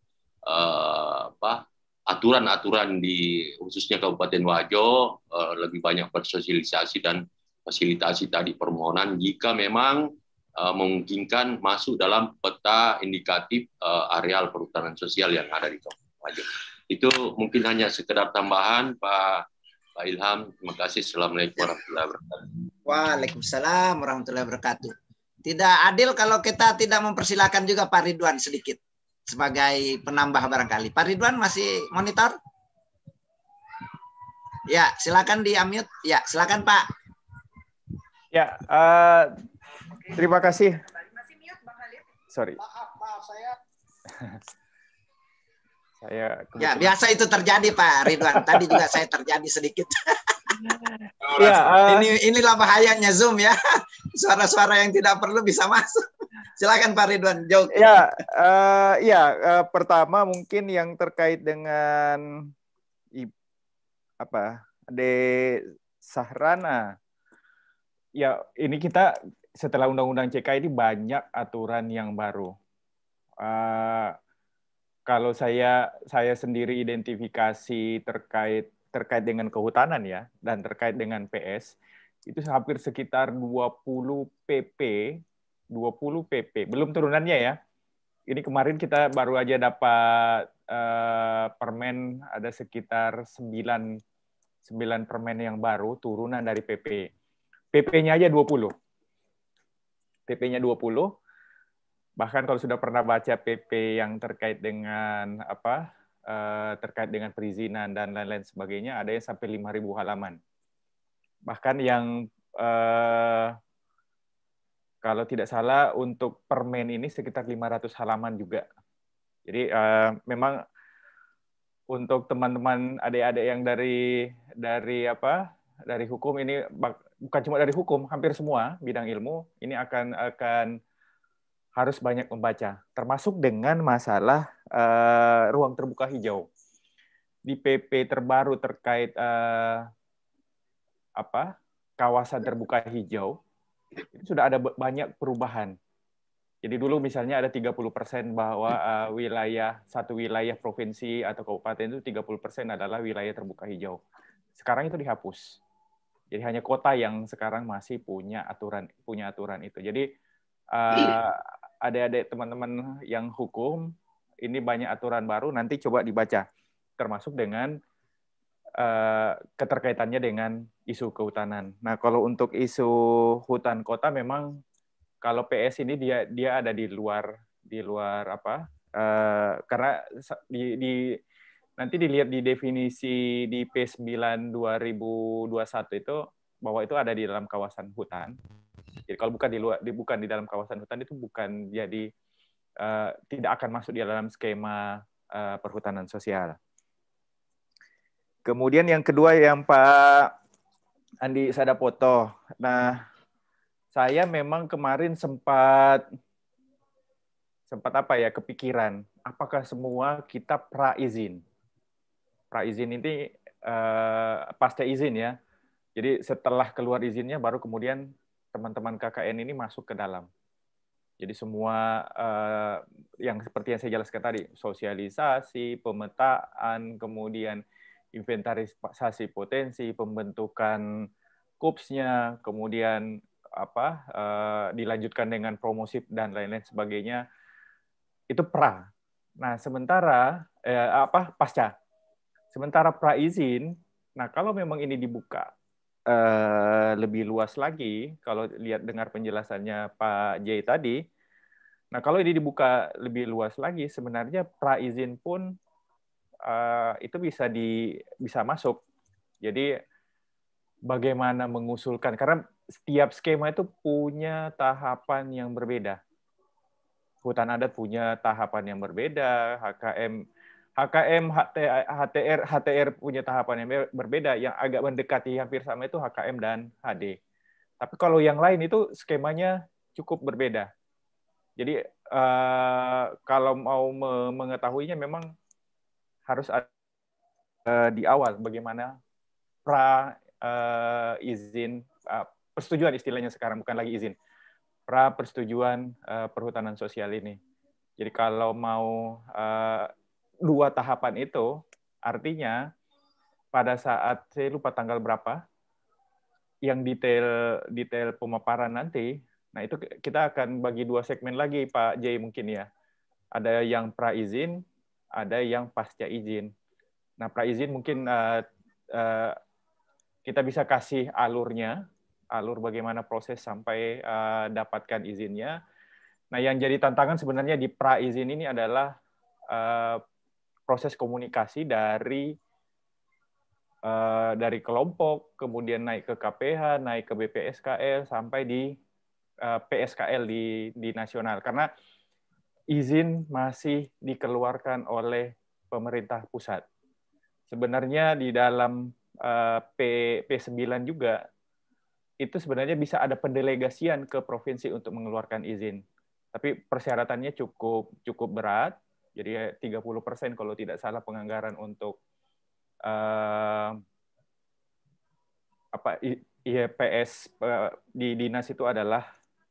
aturan-aturan di khususnya Kabupaten Wajo, lebih banyak bersosialisasi dan fasilitasi tadi permohonan jika memang memungkinkan masuk dalam peta indikatif areal perhutanan sosial yang ada di Kabupaten Wajo. Itu mungkin hanya sekedar tambahan Pak Ilham. Terima kasih. Assalamualaikum warahmatullahi wabarakatuh. Waalaikumsalam warahmatullahi wabarakatuh. Tidak adil kalau kita tidak mempersilahkan juga Pak Ridwan sedikit sebagai penambah barangkali. Pak Ridwan masih monitor? Ya, silakan di-unmute. Ya, silakan Pak. Ya, terima kasih. Sorry. Maaf saya. Ya, biasa itu terjadi Pak Ridwan. Tadi juga saya terjadi sedikit. Inilah bahayanya Zoom ya. Suara-suara yang tidak perlu bisa masuk. Silakan Pak Ridwan. Pertama mungkin yang terkait dengan Sahrana. Ya, ini kita setelah Undang-Undang CK ini banyak aturan yang baru. Kalau saya sendiri identifikasi terkait dengan kehutanan ya, dan terkait dengan PS, itu hampir sekitar 20 PP, belum turunannya ya. Ini kemarin kita baru aja dapat permen, ada sekitar 9 permen yang baru turunan dari PP. PP-nya aja 20. PP-nya 20. Bahkan kalau sudah pernah baca PP yang terkait dengan terkait dengan perizinan dan lain-lain sebagainya, ada yang sampai 5.000 halaman. Bahkan yang kalau tidak salah untuk permen ini sekitar 500 halaman juga. Jadi memang untuk teman-teman adik-adik yang dari hukum ini, bukan cuma dari hukum, hampir semua bidang ilmu ini akan harus banyak membaca, termasuk dengan masalah ruang terbuka hijau. Di PP terbaru terkait kawasan terbuka hijau, itu sudah ada banyak perubahan. Jadi dulu misalnya ada 30% bahwa satu wilayah provinsi atau kabupaten itu 30% adalah wilayah terbuka hijau. Sekarang itu dihapus. Jadi hanya kota yang sekarang masih punya aturan itu. Jadi adik-adik teman-teman yang hukum, ini banyak aturan baru, nanti coba dibaca. Termasuk dengan keterkaitannya dengan isu kehutanan. Nah, kalau untuk isu hutan kota memang kalau PS ini dia ada di luar karena nanti dilihat di definisi di P9 2021 itu bahwa itu ada di dalam kawasan hutan. Jadi kalau bukan di dalam kawasan hutan itu bukan jadi tidak akan masuk di dalam skema perhutanan sosial. Kemudian yang kedua yang Pak Andi Sadapoto. Nah, saya memang kemarin sempat kepikiran, apakah semua kita pra-izin? Pra-izin ini pasca izin ya. Jadi setelah keluar izinnya baru kemudian teman-teman KKN ini masuk ke dalam. Jadi semua yang seperti yang saya jelaskan tadi, sosialisasi, pemetaan, kemudian inventarisasi potensi, pembentukan KUPS-nya, kemudian dilanjutkan dengan promosi dan lain-lain sebagainya, itu pra. Nah, sementara pasca. Sementara pra izin, nah kalau memang ini dibuka lebih luas lagi, kalau lihat dengar penjelasannya Pak J tadi, nah kalau ini dibuka lebih luas lagi, sebenarnya pra izin pun itu bisa masuk. Jadi bagaimana mengusulkan, karena setiap skema itu punya tahapan yang berbeda. Hutan adat punya tahapan yang berbeda, HTR punya tahapan yang berbeda, yang agak mendekati hampir sama itu HKM dan HD. Tapi kalau yang lain itu skemanya cukup berbeda. Jadi kalau mau mengetahuinya memang harus ada di awal bagaimana izin persetujuan, istilahnya sekarang bukan lagi izin, persetujuan perhutanan sosial ini. Jadi kalau mau 2 tahapan itu, artinya pada saat saya lupa tanggal berapa, yang detail pemaparan nanti, nah itu kita akan bagi 2 segmen lagi Pak J mungkin ya. Ada yang pra izin, ada yang pasca izin. Nah, pra izin mungkin kita bisa kasih alur bagaimana proses sampai dapatkan izinnya. Nah, yang jadi tantangan sebenarnya di pra izin ini adalah proses komunikasi dari kelompok, kemudian naik ke KPH, naik ke BPSKL, sampai di PSKL di nasional. Karena izin masih dikeluarkan oleh pemerintah pusat. Sebenarnya di dalam P9 juga, itu sebenarnya bisa ada pendelegasian ke provinsi untuk mengeluarkan izin. Tapi persyaratannya cukup berat, jadi 30% kalau tidak salah penganggaran untuk IPS di dinas itu adalah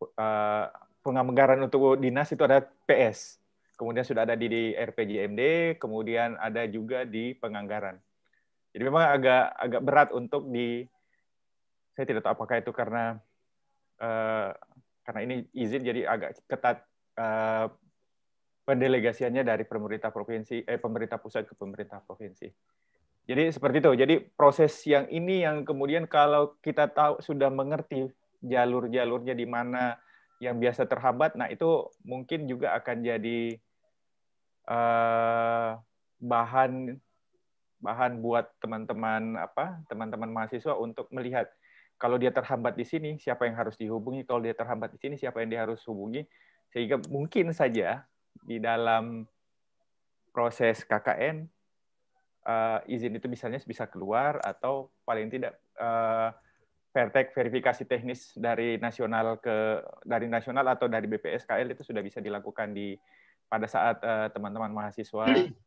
penganggaran untuk dinas itu ada PS, kemudian sudah ada di RPJMD, kemudian ada juga di penganggaran. Jadi memang agak berat untuk saya tidak tahu apakah itu karena ini izin jadi agak ketat pendelegasiannya dari pemerintah pusat ke pemerintah provinsi. Jadi seperti itu. Jadi proses yang ini yang kemudian kalau kita tahu sudah mengerti jalur-jalurnya di mana yang biasa terhambat, nah itu mungkin juga akan jadi bahan buat teman-teman mahasiswa untuk melihat kalau dia terhambat di sini siapa yang harus dihubungi, kalau dia terhambat di sini siapa yang dia harus hubungi, sehingga mungkin saja di dalam proses KKN izin itu misalnya bisa keluar atau paling tidak verifikasi teknis dari nasional atau dari BPSKL itu sudah bisa dilakukan pada saat teman-teman mahasiswa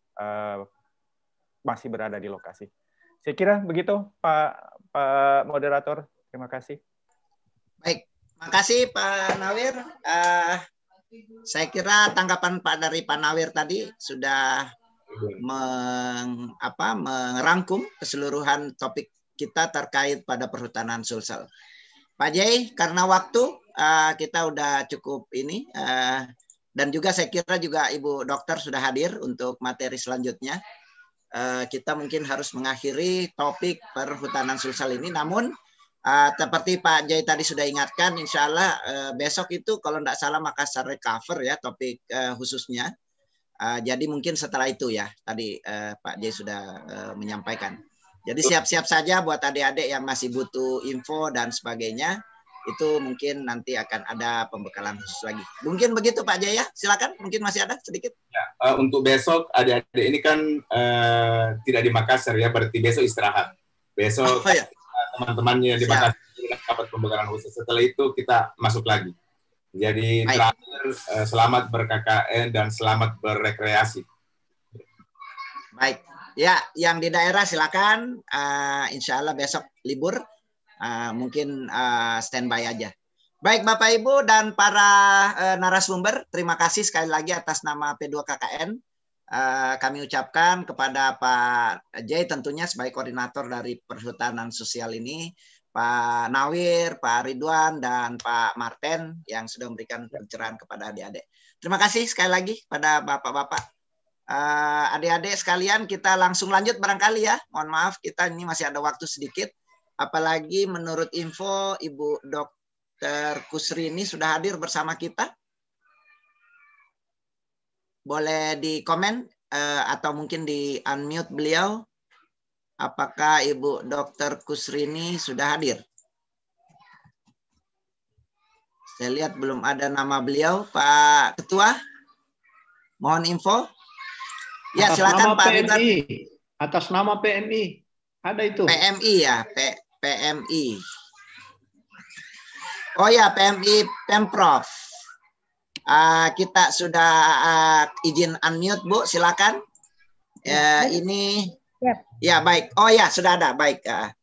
masih berada di lokasi. Saya kira begitu, Pak Moderator. Terima kasih. Baik, makasih Pak Nawir. Saya kira tanggapan dari Pak Nawir tadi sudah merangkum keseluruhan topik kita terkait pada perhutanan Sulsel. Pak Jai, karena waktu kita udah cukup ini, dan juga saya kira juga Ibu Dokter sudah hadir untuk materi selanjutnya. Kita mungkin harus mengakhiri topik perhutanan Sulsel ini, namun seperti Pak Jai tadi sudah ingatkan, insya Allah besok itu kalau tidak salah Makassar Recover ya topik khususnya. Jadi mungkin setelah itu ya, tadi Pak Jai sudah menyampaikan. Jadi siap-siap saja buat adik-adik yang masih butuh info dan sebagainya, itu mungkin nanti akan ada pembekalan khusus lagi. Mungkin begitu Pak Jai ya, silakan, mungkin masih ada sedikit. Ya, untuk besok adik-adik ini kan tidak di Makassar ya, berarti besok istirahat. Besok teman-temannya di Makassar dapat pembekalan khusus. Setelah itu kita masuk lagi. Jadi terakhir selamat ber-KKN dan selamat berrekreasi. Baik, ya yang di daerah silakan. Insya Allah besok libur, mungkin standby aja. Baik Bapak Ibu dan para narasumber, terima kasih sekali lagi atas nama P2KKN. Kami ucapkan kepada Pak Jai tentunya sebagai koordinator dari perhutanan sosial ini, Pak Nawir, Pak Ridwan, dan Pak Marten yang sudah memberikan pencerahan kepada adik-adik. Terima kasih sekali lagi pada Bapak-Bapak. Adik-adik sekalian, kita langsung lanjut barangkali ya. Mohon maaf, kita ini masih ada waktu sedikit. Apalagi menurut info, Ibu Dr. Kusrini sudah hadir bersama kita. Boleh di komen atau mungkin di unmute beliau. Apakah Ibu Dr. Kusrini sudah hadir? Saya lihat belum ada nama beliau. Pak Ketua, mohon info. Ya, silakan Pak Ridwan. Atas nama PMI. Ada itu. PMI ya, PMI. Oh ya, PMI Pemprov. Kita sudah izin unmute, Bu, silakan. Ini ya baik. Oh ya, sudah ada. Baik.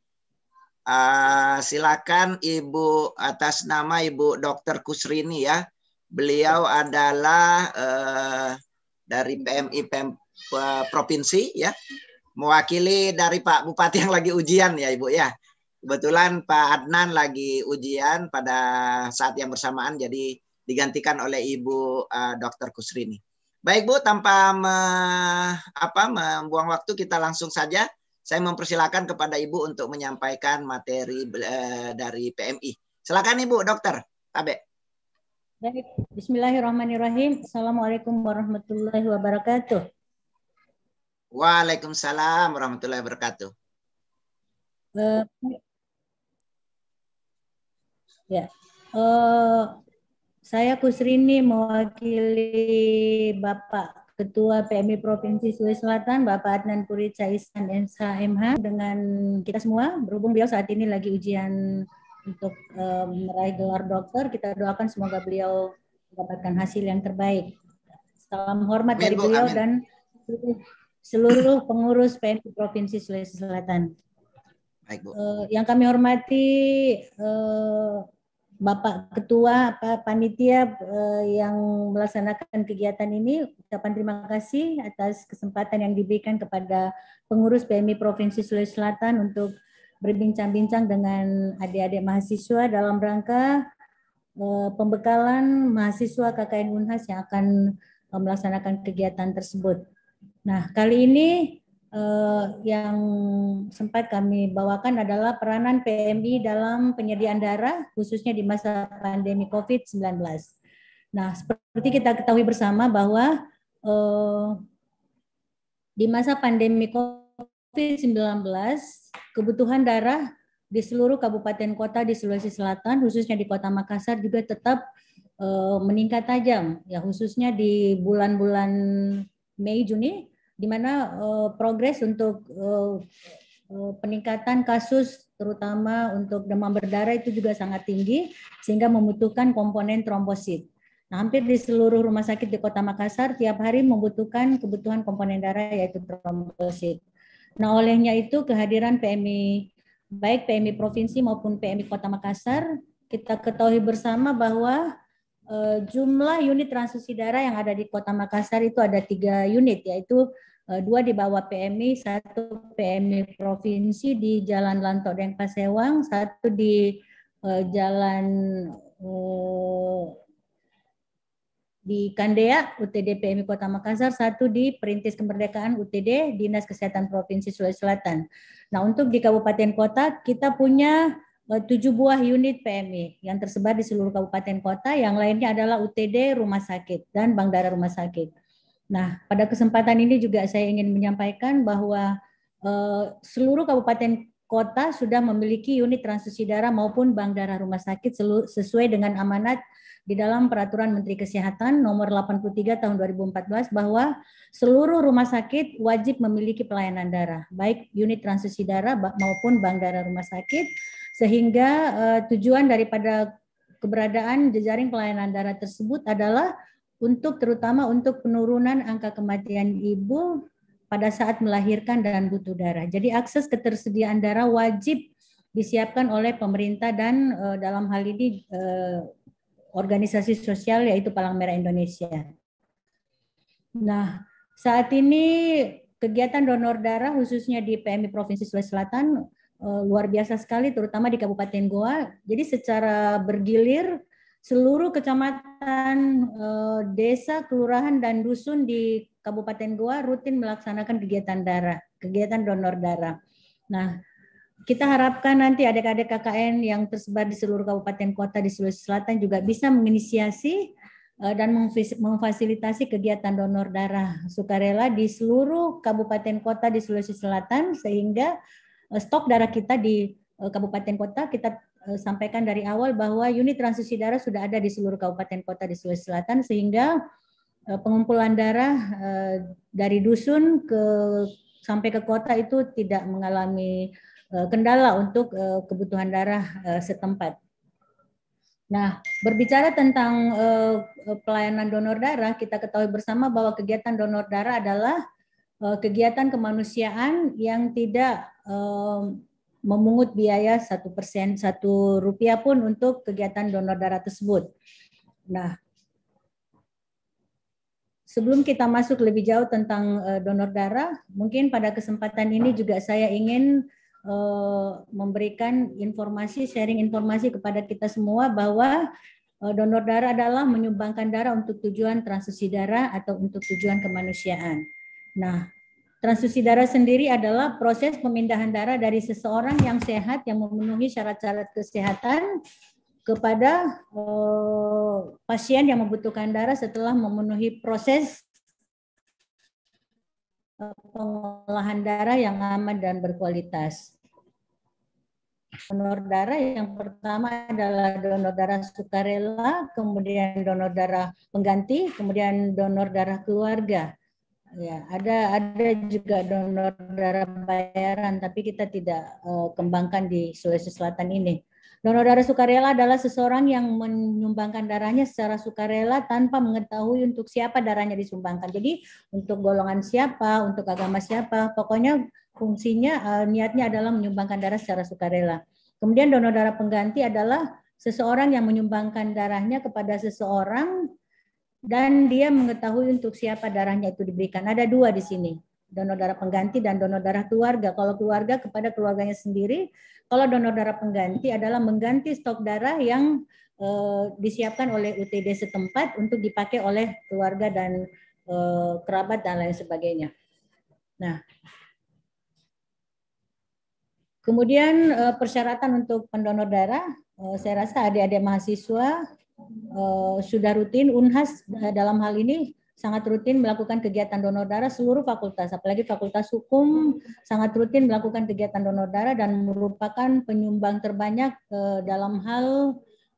Silakan Ibu atas nama Ibu Dr. Kusrini ya. Beliau adalah dari PMI Provinsi ya. Mewakili dari Pak Bupati yang lagi ujian ya Ibu ya. Kebetulan Pak Adnan lagi ujian pada saat yang bersamaan, jadi digantikan oleh Ibu Dr. Kusrini. Baik Bu, tanpa membuang waktu, kita langsung saja. Saya mempersilakan kepada Ibu untuk menyampaikan materi dari PMI. Silakan Ibu Dokter Tabe. Baik, Bismillahirrahmanirrahim. Assalamualaikum warahmatullahi wabarakatuh. Waalaikumsalam warahmatullahi wabarakatuh. Saya Kusrini mewakili Bapak Ketua PMI Provinsi Sulawesi Selatan, Bapak Adnan Puri Caisan MSH dengan kita semua. Berhubung beliau saat ini lagi ujian untuk meraih gelar dokter, kita doakan semoga beliau mendapatkan hasil yang terbaik. Salam hormat dari beliau dan seluruh pengurus PMI Provinsi Sulawesi Selatan. Baik, Bu. Yang kami hormati Bapak Ketua, Panitia yang melaksanakan kegiatan ini, ucapan terima kasih atas kesempatan yang diberikan kepada pengurus PMI Provinsi Sulawesi Selatan untuk berbincang-bincang dengan adik-adik mahasiswa dalam rangka pembekalan mahasiswa KKN Unhas yang akan melaksanakan kegiatan tersebut. Nah, kali ini yang sempat kami bawakan adalah peranan PMI dalam penyediaan darah khususnya di masa pandemi COVID-19. Nah, seperti kita ketahui bersama bahwa di masa pandemi COVID-19 kebutuhan darah di seluruh kabupaten kota di Sulawesi Selatan khususnya di Kota Makassar juga tetap meningkat tajam ya, khususnya di bulan-bulan Mei Juni, di mana progres untuk peningkatan kasus terutama untuk demam berdarah itu juga sangat tinggi sehingga membutuhkan komponen trombosit. Nah, hampir di seluruh rumah sakit di Kota Makassar tiap hari membutuhkan kebutuhan komponen darah yaitu trombosit. Nah, olehnya itu kehadiran PMI baik PMI provinsi maupun PMI Kota Makassar, kita ketahui bersama bahwa jumlah unit transfusi darah yang ada di Kota Makassar itu ada 3 unit, yaitu 2 di bawah PMI, 1 PMI provinsi di Jalan Lanto Deng Pasewang, 1 di Jalan di Kandea UTD PMI Kota Makassar, 1 di Perintis Kemerdekaan UTD Dinas Kesehatan Provinsi Sulawesi Selatan. Nah, untuk di kabupaten kota kita punya 7 buah unit PMI yang tersebar di seluruh kabupaten kota, yang lainnya adalah UTD rumah sakit dan bank darah rumah sakit. Nah, pada kesempatan ini juga saya ingin menyampaikan bahwa seluruh kabupaten kota sudah memiliki unit transfusi darah maupun bank darah rumah sakit sesuai dengan amanat di dalam Peraturan Menteri Kesehatan Nomor 83 Tahun 2014 bahwa seluruh rumah sakit wajib memiliki pelayanan darah, baik unit transfusi darah maupun bank darah rumah sakit, sehingga tujuan daripada keberadaan jejaring pelayanan darah tersebut adalah terutama untuk penurunan angka kematian ibu pada saat melahirkan dan butuh darah. Jadi akses ketersediaan darah wajib disiapkan oleh pemerintah dan dalam hal ini organisasi sosial yaitu Palang Merah Indonesia. Nah, saat ini kegiatan donor darah khususnya di PMI Provinsi Sulawesi Selatan luar biasa sekali, terutama di Kabupaten Goa. Jadi secara bergilir seluruh kecamatan, desa, kelurahan dan dusun di Kabupaten Goa rutin melaksanakan kegiatan donor darah. Nah, kita harapkan nanti adik-adik KKN yang tersebar di seluruh kabupaten kota di Sulawesi Selatan juga bisa menginisiasi dan memfasilitasi kegiatan donor darah sukarela di seluruh kabupaten kota di Sulawesi Selatan, sehingga stok darah kita di kabupaten kota, kita sampaikan dari awal bahwa unit transfusi darah sudah ada di seluruh kabupaten kota di Sulawesi Selatan, sehingga pengumpulan darah dari dusun sampai ke kota itu tidak mengalami kendala untuk kebutuhan darah setempat. Nah, berbicara tentang pelayanan donor darah, kita ketahui bersama bahwa kegiatan donor darah adalah kegiatan kemanusiaan yang tidak memungut biaya 1% Rp1 pun untuk kegiatan donor darah tersebut. Nah, sebelum kita masuk lebih jauh tentang donor darah, mungkin pada kesempatan ini juga saya ingin memberikan sharing informasi kepada kita semua bahwa donor darah adalah menyumbangkan darah untuk tujuan transfusi darah atau untuk tujuan kemanusiaan. Nah, transfusi darah sendiri adalah proses pemindahan darah dari seseorang yang sehat yang memenuhi syarat-syarat kesehatan kepada pasien yang membutuhkan darah setelah memenuhi proses pengolahan darah yang aman dan berkualitas. Donor darah yang pertama adalah donor darah sukarela, kemudian donor darah pengganti, kemudian donor darah keluarga. Ya, ada juga donor darah bayaran, tapi kita tidak kembangkan di Sulawesi Selatan ini. Donor darah sukarela adalah seseorang yang menyumbangkan darahnya secara sukarela tanpa mengetahui untuk siapa darahnya disumbangkan. Jadi untuk golongan siapa, untuk agama siapa, pokoknya fungsinya niatnya adalah menyumbangkan darah secara sukarela. Kemudian donor darah pengganti adalah seseorang yang menyumbangkan darahnya kepada seseorang dan dia mengetahui untuk siapa darahnya itu diberikan. Ada dua di sini, donor darah pengganti dan donor darah keluarga. Kalau keluarga kepada keluarganya sendiri, kalau donor darah pengganti adalah mengganti stok darah yang disiapkan oleh UTD setempat untuk dipakai oleh keluarga dan kerabat dan lain sebagainya. Nah, kemudian persyaratan untuk pendonor darah, saya rasa adik-adik mahasiswa sudah rutin, Unhas dalam hal ini sangat rutin melakukan kegiatan donor darah, seluruh fakultas, apalagi fakultas hukum sangat rutin melakukan kegiatan donor darah dan merupakan penyumbang terbanyak dalam hal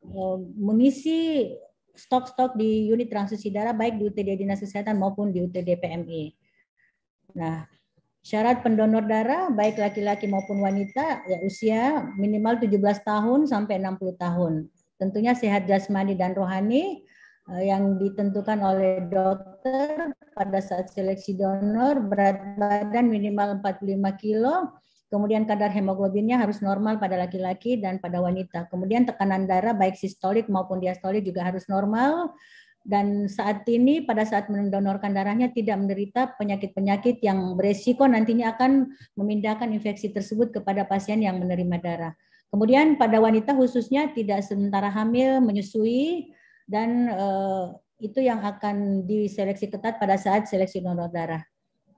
mengisi stok-stok di unit transfusi darah baik di UTD Dinas Kesehatan maupun di UTD PMI. Nah, syarat pendonor darah baik laki-laki maupun wanita ya usia minimal 17 tahun sampai 60 tahun. Tentunya sehat jasmani dan rohani yang ditentukan oleh dokter pada saat seleksi donor, berat badan minimal 45 kilo, kemudian kadar hemoglobinnya harus normal pada laki-laki dan pada wanita. Kemudian tekanan darah baik sistolik maupun diastolik juga harus normal. Dan saat ini pada saat mendonorkan darahnya tidak menderita penyakit-penyakit yang beresiko nantinya akan memindahkan infeksi tersebut kepada pasien yang menerima darah. Kemudian pada wanita khususnya tidak sementara hamil, menyusui, dan itu yang akan diseleksi ketat pada saat seleksi donor darah.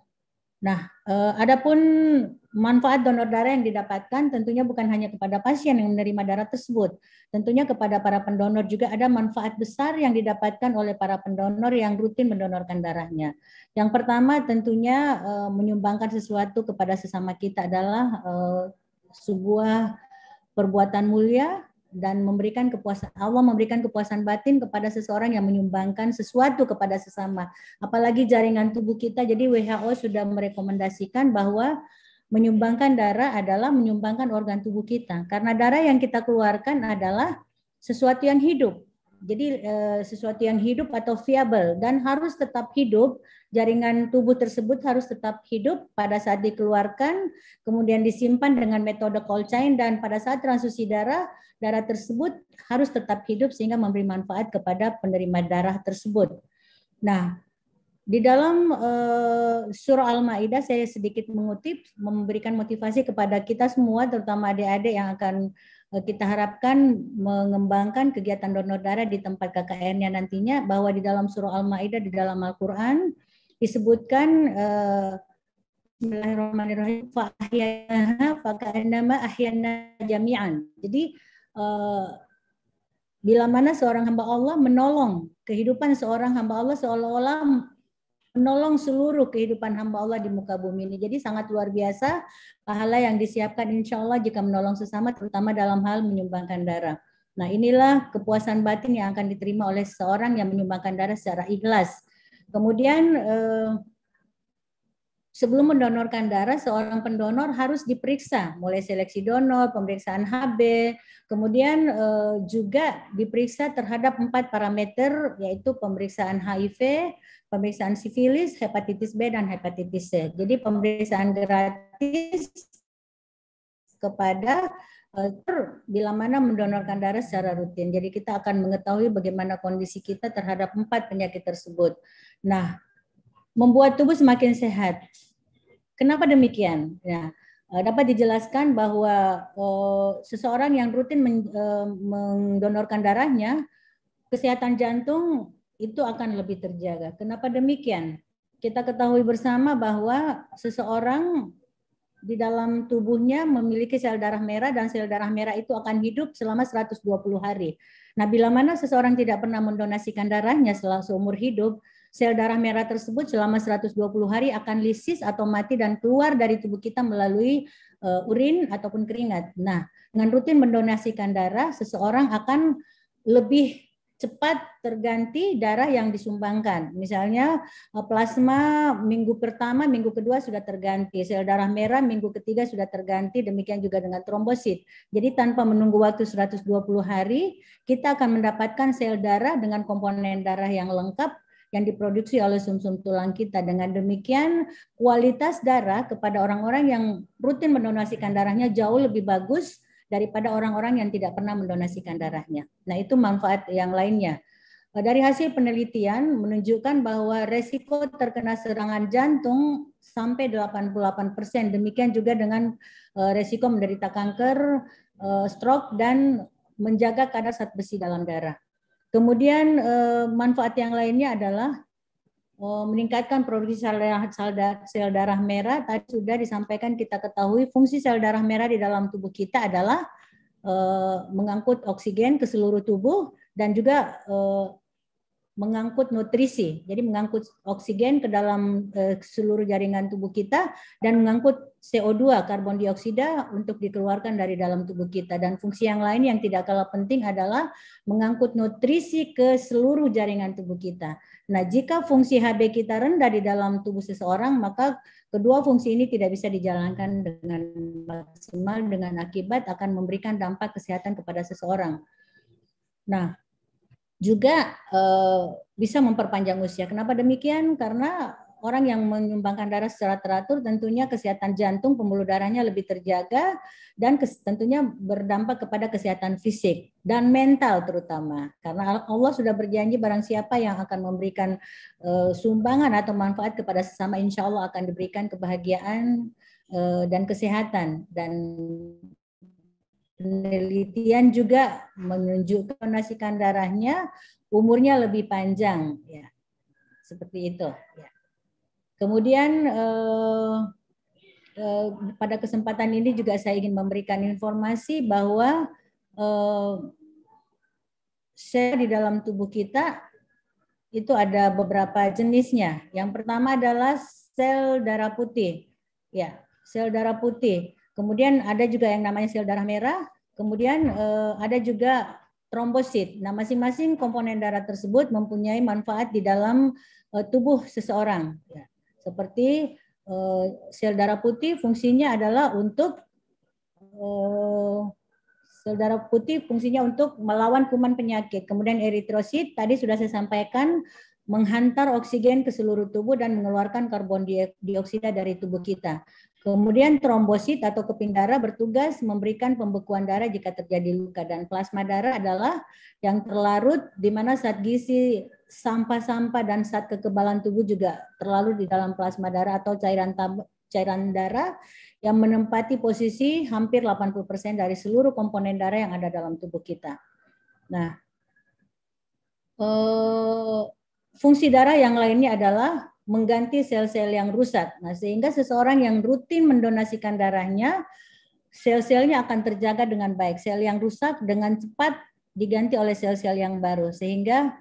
Nah, adapun manfaat donor darah yang didapatkan tentunya bukan hanya kepada pasien yang menerima darah tersebut. Tentunya kepada para pendonor juga ada manfaat besar yang didapatkan oleh para pendonor yang rutin mendonorkan darahnya. Yang pertama tentunya menyumbangkan sesuatu kepada sesama kita adalah sebuah perbuatan mulia dan memberikan kepuasan, Allah memberikan kepuasan batin kepada seseorang yang menyumbangkan sesuatu kepada sesama. Apalagi jaringan tubuh kita, jadi WHO sudah merekomendasikan bahwa menyumbangkan darah adalah menyumbangkan organ tubuh kita. Karena darah yang kita keluarkan adalah sesuatu yang hidup. Jadi sesuatu yang hidup atau viable dan harus tetap hidup. Jaringan tubuh tersebut harus tetap hidup pada saat dikeluarkan, kemudian disimpan dengan metode cold chain, dan pada saat transfusi darah, darah tersebut harus tetap hidup sehingga memberi manfaat kepada penerima darah tersebut. Nah, di dalam surah Al-Maidah saya sedikit mengutip, memberikan motivasi kepada kita semua, terutama adik-adik yang akan kita harapkan mengembangkan kegiatan donor darah di tempat KKN-nya nantinya, bahwa di dalam surah Al-Maidah di dalam Al-Quran disebutkan Bismillahirrahmanirrahim fa'ahyana faka'annama ahyana jami'an. Jadi bila mana seorang hamba Allah menolong kehidupan seorang hamba Allah seolah-olah menolong seluruh kehidupan hamba Allah di muka bumi ini. Jadi sangat luar biasa pahala yang disiapkan insya Allah jika menolong sesama, terutama dalam hal menyumbangkan darah. Nah, inilah kepuasan batin yang akan diterima oleh seseorang yang menyumbangkan darah secara ikhlas. Kemudian sebelum mendonorkan darah, seorang pendonor harus diperiksa, mulai seleksi donor, pemeriksaan HB, kemudian juga diperiksa terhadap 4 parameter, yaitu pemeriksaan HIV, pemeriksaan sifilis, hepatitis B, dan hepatitis C. Jadi pemeriksaan gratis kepada bila mana mendonorkan darah secara rutin. Jadi kita akan mengetahui bagaimana kondisi kita terhadap 4 penyakit tersebut. Nah, membuat tubuh semakin sehat. Kenapa demikian? Ya, dapat dijelaskan bahwa seseorang yang rutin mendonorkan darahnya, kesehatan jantung itu akan lebih terjaga. Kenapa demikian? Kita ketahui bersama bahwa seseorang di dalam tubuhnya memiliki sel darah merah dan sel darah merah itu akan hidup selama 120 hari. Nah, bila mana seseorang tidak pernah mendonasikan darahnya selama seumur hidup, sel darah merah tersebut selama 120 hari akan lisis atau mati dan keluar dari tubuh kita melalui urin ataupun keringat. Nah, dengan rutin mendonasikan darah, seseorang akan lebih cepat terganti darah yang disumbangkan. Misalnya plasma minggu pertama, minggu kedua sudah terganti. Sel darah merah minggu ketiga sudah terganti. Demikian juga dengan trombosit. Jadi tanpa menunggu waktu 120 hari, kita akan mendapatkan sel darah dengan komponen darah yang lengkap yang diproduksi oleh sumsum tulang kita. Dengan demikian, kualitas darah kepada orang-orang yang rutin mendonasikan darahnya jauh lebih bagus daripada orang-orang yang tidak pernah mendonasikan darahnya. Nah, itu manfaat yang lainnya. Dari hasil penelitian menunjukkan bahwa resiko terkena serangan jantung sampai 88%. Demikian juga dengan resiko menderita kanker, stroke, dan menjaga kadar zat besi dalam darah. Kemudian manfaat yang lainnya adalah meningkatkan produksi sel darah merah. Tadi sudah disampaikan, kita ketahui fungsi sel darah merah di dalam tubuh kita adalah mengangkut oksigen ke seluruh tubuh dan juga mengangkut nutrisi. Jadi mengangkut oksigen ke dalam seluruh jaringan tubuh kita dan mengangkut CO2, karbon dioksida, untuk dikeluarkan dari dalam tubuh kita. Dan fungsi yang lain yang tidak kalah penting adalah mengangkut nutrisi ke seluruh jaringan tubuh kita. Nah, jika fungsi Hb kita rendah di dalam tubuh seseorang, maka kedua fungsi ini tidak bisa dijalankan dengan maksimal, dengan akibat akan memberikan dampak kesehatan kepada seseorang. Nah, juga bisa memperpanjang usia. Kenapa demikian? Karena orang yang menyumbangkan darah secara teratur tentunya kesehatan jantung, pembuluh darahnya lebih terjaga, dan tentunya berdampak kepada kesehatan fisik dan mental terutama. Karena Allah sudah berjanji barang siapa yang akan memberikan sumbangan atau manfaat kepada sesama, insya Allah akan diberikan kebahagiaan dan kesehatan. Dan penelitian juga menunjukkan donasikan darahnya umurnya lebih panjang, ya, seperti itu. Ya. Kemudian pada kesempatan ini juga saya ingin memberikan informasi bahwa sel di dalam tubuh kita itu ada beberapa jenisnya. Yang pertama adalah sel darah putih, ya, sel darah putih. Kemudian ada juga yang namanya sel darah merah, kemudian ada juga trombosit. Nah, masing-masing komponen darah tersebut mempunyai manfaat di dalam tubuh seseorang. Ya. Seperti sel darah putih fungsinya adalah untuk sel darah putih fungsinya untuk melawan kuman penyakit. Kemudian eritrosit tadi sudah saya sampaikan, menghantar oksigen ke seluruh tubuh dan mengeluarkan karbon dioksida dari tubuh kita. Kemudian trombosit atau keping darah bertugas memberikan pembekuan darah jika terjadi luka, dan plasma darah adalah yang terlarut di mana zat gizi, sampah-sampah, dan zat kekebalan tubuh juga terlarut di dalam plasma darah atau cairan darah yang menempati posisi hampir 80% dari seluruh komponen darah yang ada dalam tubuh kita. Nah, fungsi darah yang lainnya adalah mengganti sel-sel yang rusak. Nah, sehingga seseorang yang rutin mendonasikan darahnya, sel-selnya akan terjaga dengan baik. Sel yang rusak dengan cepat diganti oleh sel-sel yang baru. Sehingga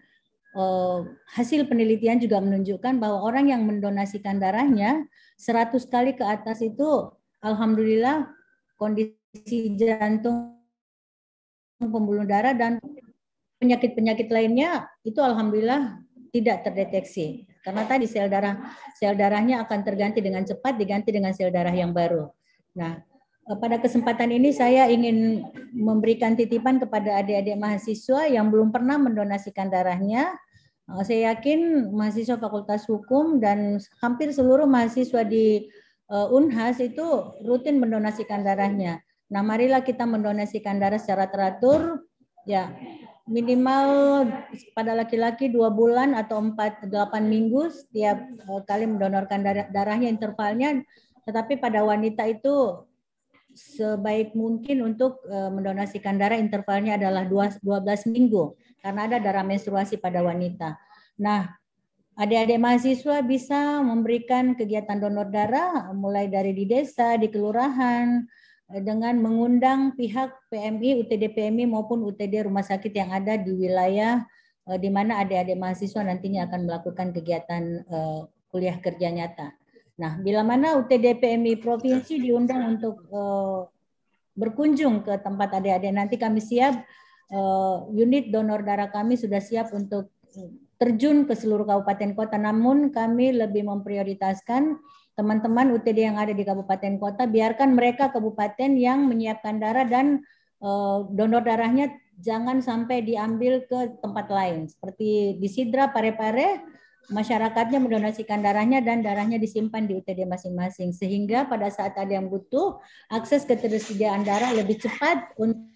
hasil penelitian juga menunjukkan bahwa orang yang mendonasikan darahnya 100 kali ke atas itu, alhamdulillah, kondisi jantung, pembuluh darah, dan penyakit-penyakit lainnya itu alhamdulillah tidak terdeteksi. Karena tadi sel darahnya akan terganti dengan cepat, diganti dengan sel darah yang baru. Nah, pada kesempatan ini saya ingin memberikan titipan kepada adik-adik mahasiswa yang belum pernah mendonasikan darahnya. Saya yakin mahasiswa Fakultas Hukum dan hampir seluruh mahasiswa di Unhas itu rutin mendonasikan darahnya. Nah, marilah kita mendonasikan darah secara teratur, ya, minimal pada laki-laki 2 bulan atau 8 minggu setiap kali mendonorkan darahnya intervalnya, tetapi pada wanita itu sebaik mungkin untuk mendonasikan darah intervalnya adalah 12 minggu karena ada darah menstruasi pada wanita. Nah, adik-adik mahasiswa bisa memberikan kegiatan donor darah mulai dari di desa, di kelurahan, dengan mengundang pihak PMI, UTD PMI maupun UTD rumah sakit yang ada di wilayah di mana adik-adik mahasiswa nantinya akan melakukan kegiatan kuliah kerja nyata. Nah, bila mana UTD PMI provinsi diundang untuk berkunjung ke tempat adik-adik, nanti kami siap, unit donor darah kami sudah siap untuk terjun ke seluruh kabupaten kota, namun kami lebih memprioritaskan teman-teman UTD yang ada di kabupaten kota, biarkan mereka kabupaten yang menyiapkan darah dan donor darahnya jangan sampai diambil ke tempat lain. Seperti di Sidra, Parepare, masyarakatnya mendonasikan darahnya dan darahnya disimpan di UTD masing-masing. Sehingga pada saat ada yang butuh, akses ketersediaan darah lebih cepat untuk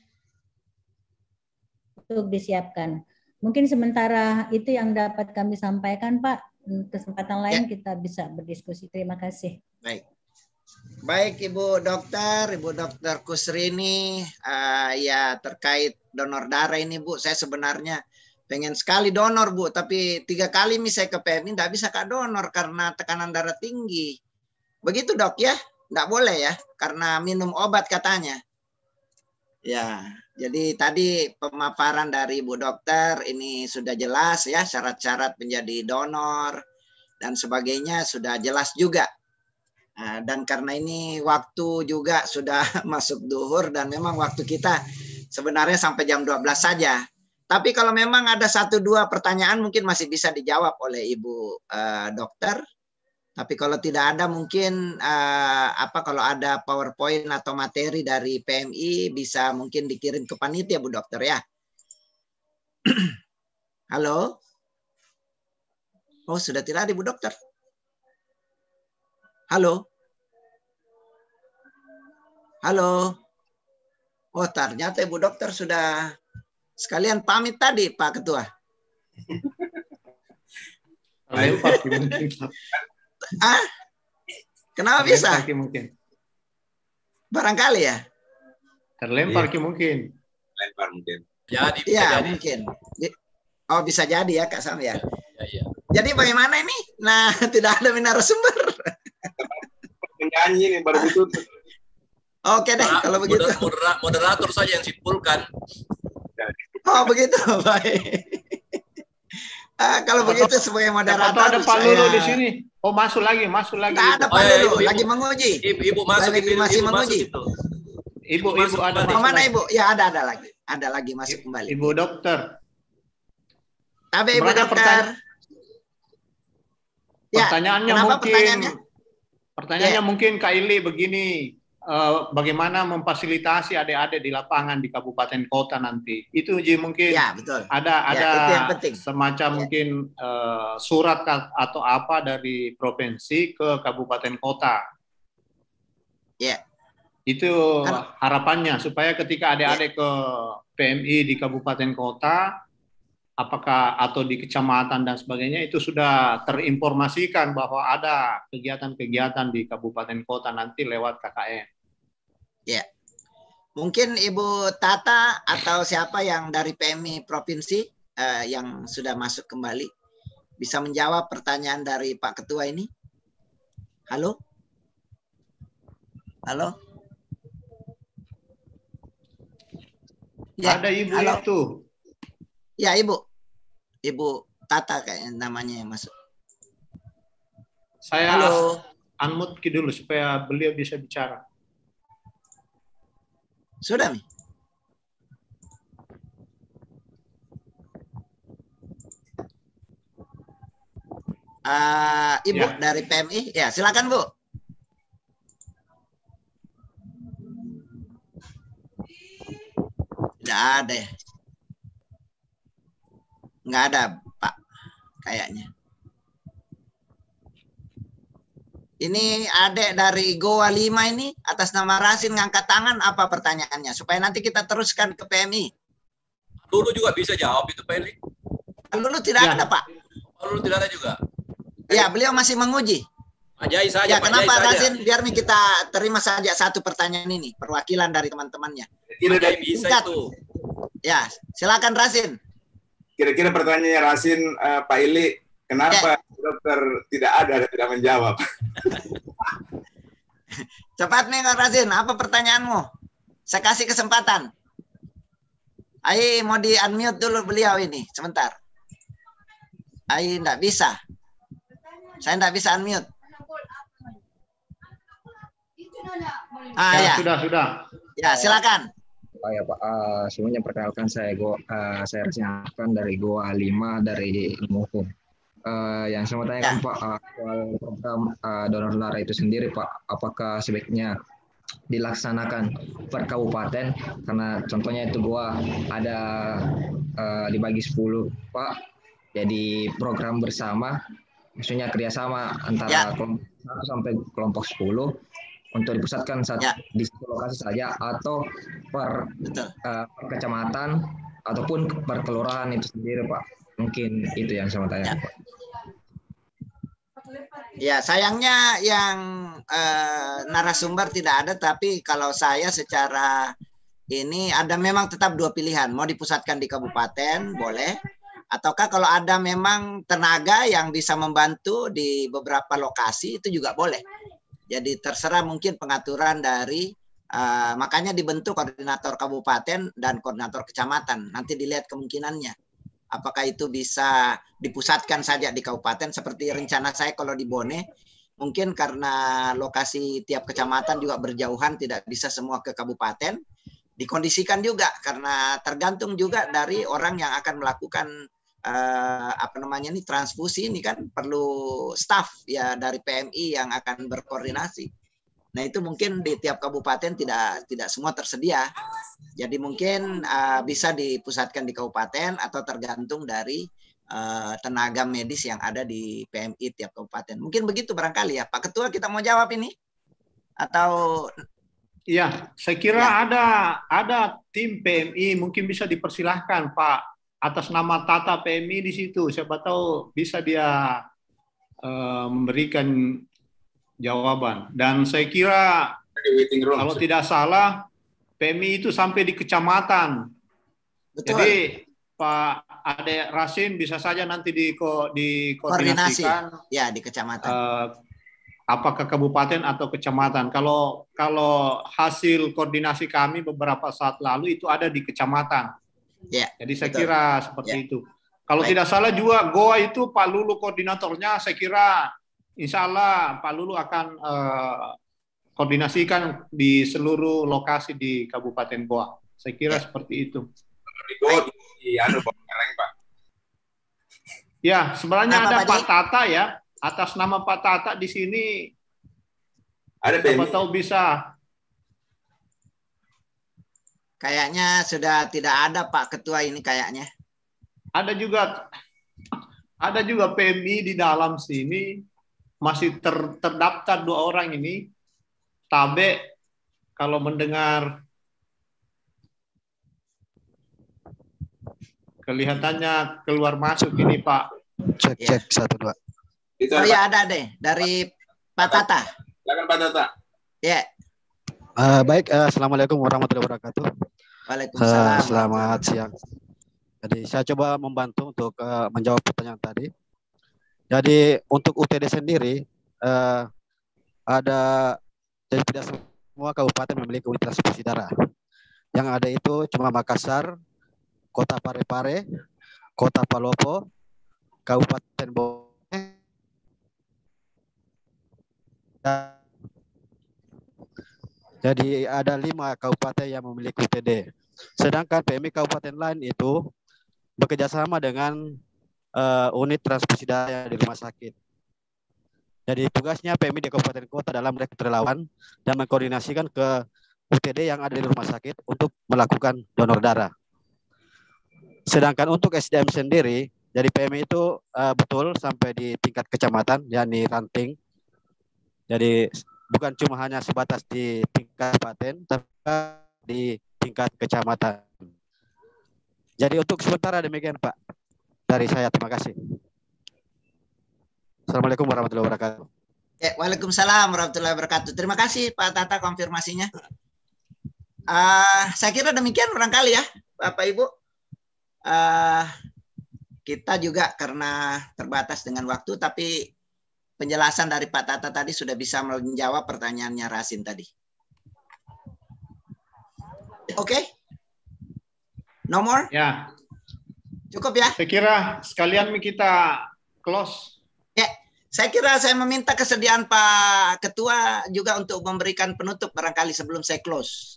disiapkan. Mungkin sementara itu yang dapat kami sampaikan, Pak. Kesempatan lain kita bisa berdiskusi. Terima kasih. Baik, Ibu Dokter Kusrini, ya terkait donor darah ini, Bu, saya sebenarnya pengen sekali donor, Bu, tapi 3 kali misalnya ke PMI tidak bisa Kak donor karena tekanan darah tinggi. Begitu, Dok, ya? Tidak boleh ya, karena minum obat katanya. Ya, jadi tadi pemaparan dari Ibu Dokter ini sudah jelas ya, syarat-syarat menjadi donor dan sebagainya sudah jelas juga. Nah, dan karena ini waktu juga sudah masuk duhur dan memang waktu kita sebenarnya sampai jam 12 saja. Tapi kalau memang ada 1-2 pertanyaan mungkin masih bisa dijawab oleh Ibu Dokter. Tapi kalau tidak ada mungkin kalau ada PowerPoint atau materi dari PMI bisa mungkin dikirim ke panitia, Bu Dokter ya. Halo? Oh, sudah tidak ada, Bu Dokter. Halo? Halo? Oh, ternyata Ibu Dokter sudah sekalian pamit tadi, Pak Ketua. Terlempar mungkin. Kenapa bisa? Mungkin. Barangkali ya. Terlempar mungkin. Terlempar mungkin. Jadi, ya mungkin. Oh, bisa jadi ya, Kak Sam ya. Ya. Jadi bagaimana ini? Nah, tidak ada narasumber. Penyanyi nih baru itu. Oke deh, kalau begitu. Moderator saja yang simpulkan. Oh begitu, baik. Kalau begitu sebagai moderator. Atau ada Pak Lulu di sini. Oh masuk lagi. Tidak ada Pak Lulu, lagi menguji. Ibu masuk, masih menguji. Ibu ada. Oh mana Ibu? Ya ada lagi. Ada lagi masuk kembali. Ibu Dokter. Tapi Ibu Dokter. Pertanyaannya mungkin Kak Ili begini. Bagaimana memfasilitasi adik-adik di lapangan di kabupaten kota nanti itu mungkin ya, betul. ada semacam mungkin surat atau apa dari provinsi ke kabupaten kota ya itu harapannya supaya ketika adik-adik ke PMI di kabupaten kota apakah atau di kecamatan dan sebagainya itu sudah terinformasikan bahwa ada kegiatan-kegiatan di kabupaten kota nanti lewat KKN. Ya, mungkin Ibu Tata atau siapa yang dari PMI provinsi yang sudah masuk kembali bisa menjawab pertanyaan dari Pak Ketua ini. Halo? Halo? Ya, ada Ibu halo. Itu. Ya, Ibu Tata kayaknya namanya yang masuk. Saya unmute dulu supaya beliau bisa bicara. Sudah, Mi? Ibu ya. Dari PMI, ya silakan Bu. Tidak ada ya? Nggak ada, Pak, kayaknya. Ini adek dari Goa 5 ini atas nama Rasin ngangkat tangan, apa pertanyaannya? Supaya nanti kita teruskan ke PMI. Lulu juga bisa jawab itu, Pak Eli. Lulu tidak ada, Pak. Lulu tidak ada juga. Ya, beliau masih menguji. Ajai saja, ya, kenapa Rasin? Biar nih kita terima saja satu pertanyaan ini, perwakilan dari teman-temannya. Ajai bisa itu. Ya, silakan Rasin. Kira-kira pertanyaannya Rasin, Pak Ili, kenapa dokter tidak ada dan tidak menjawab? Cepat nih Kak Rasin, apa pertanyaanmu? Saya kasih kesempatan. Ayo mau di unmute dulu beliau ini, sebentar. Ayo enggak bisa. Saya enggak bisa unmute. Ya. Sudah. Ya, silakan. Ya Pak, semuanya perkenalkan saya Rasin Afan dari Goa 5 dari Ilmu Hukum. Yang saya mau tanyakan Pak, soal program donor darah itu sendiri Pak, apakah sebaiknya dilaksanakan per kabupaten? Karena contohnya itu Goa ada dibagi 10 Pak, jadi program bersama, maksudnya kerjasama antara kelompok 1 sampai kelompok 10 untuk dipusatkan di satu lokasi saja atau per kecamatan ataupun per kelurahan itu sendiri, Pak. Mungkin itu yang saya mau tanya, Pak. Ya, sayangnya yang narasumber tidak ada, tapi kalau saya secara ini ada memang tetap 2 pilihan. Mau dipusatkan di kabupaten, boleh. Ataukah kalau ada memang tenaga yang bisa membantu di beberapa lokasi, itu juga boleh. Jadi terserah mungkin pengaturan dari, makanya dibentuk koordinator kabupaten dan koordinator kecamatan. Nanti dilihat kemungkinannya. Apakah itu bisa dipusatkan saja di kabupaten seperti rencana saya kalau di Bone, mungkin karena lokasi tiap kecamatan juga berjauhan, tidak bisa semua ke kabupaten, dikondisikan juga karena tergantung juga dari orang yang akan melakukan transfusi ini kan perlu staf ya dari PMI yang akan berkoordinasi. Nah itu mungkin di tiap kabupaten tidak semua tersedia. Jadi mungkin bisa dipusatkan di kabupaten atau tergantung dari tenaga medis yang ada di PMI tiap kabupaten. Mungkin begitu barangkali ya. Pak Ketua, kita mau jawab ini? Atau iya, saya kira ada tim PMI, mungkin bisa dipersilahkan Pak atas nama Tata PMI di situ. Siapa tahu bisa dia memberikan jawaban. Dan saya kira kalau tidak salah PMI itu sampai di kecamatan. Betul. Jadi Pak Ade Rasin bisa saja nanti dikoordinasikan ya di kecamatan. Apakah kabupaten atau kecamatan. Kalau hasil koordinasi kami beberapa saat lalu itu ada di kecamatan. Ya, jadi saya kira seperti itu. Kalau tidak salah juga Goa itu Pak Lulu koordinatornya, saya kira insya Allah Pak Lulu akan koordinasikan di seluruh lokasi di Kabupaten Goa. Saya kira seperti itu. Ya, sebenarnya ada Pak Tata ya. Atas nama Pak Tata di sini ada siapa tahu bisa. Kayaknya sudah tidak ada Pak Ketua ini kayaknya. Ada juga PMI di dalam sini masih terdaftar 2 orang ini. Tabe kalau mendengar kelihatannya keluar masuk ini Pak. Cek 1 2. Oh ya ada deh dari Pak Tata. Silakan Pak Tata. Ya. Baik, assalamualaikum warahmatullahi wabarakatuh. Waalaikumsalam. Selamat siang. Jadi saya coba membantu untuk menjawab pertanyaan tadi. Jadi untuk UTD sendiri jadi tidak semua kabupaten memiliki unit transfusi darah. Yang ada itu cuma Makassar, Kota Parepare, Kota Palopo, Kabupaten Bone. Jadi ada 5 kabupaten yang memiliki UTD. Sedangkan PMI kabupaten lain itu bekerjasama dengan unit transfusi darah di rumah sakit. Jadi tugasnya PMI di kabupaten kota dalam rekrut relawan dan mengkoordinasikan ke UTD yang ada di rumah sakit untuk melakukan donor darah. Sedangkan untuk SDM sendiri, jadi PMI itu betul sampai di tingkat kecamatan, yakni ranting. Jadi bukan cuma hanya sebatas di tingkat kabupaten, tapi di tingkat kecamatan. Jadi untuk sementara demikian Pak. Dari saya, terima kasih. Assalamualaikum warahmatullahi wabarakatuh. Ya, waalaikumsalam warahmatullahi wabarakatuh. Terima kasih Pak Tata konfirmasinya. Saya kira demikian barangkali ya Bapak Ibu. Kita juga karena terbatas dengan waktu, tapi penjelasan dari Pak Tata tadi sudah bisa menjawab pertanyaannya Rasin tadi. Oke? No more? Ya. Cukup ya? Saya kira sekalian kita close. Ya, saya kira saya meminta kesediaan Pak Ketua juga untuk memberikan penutup barangkali sebelum saya close.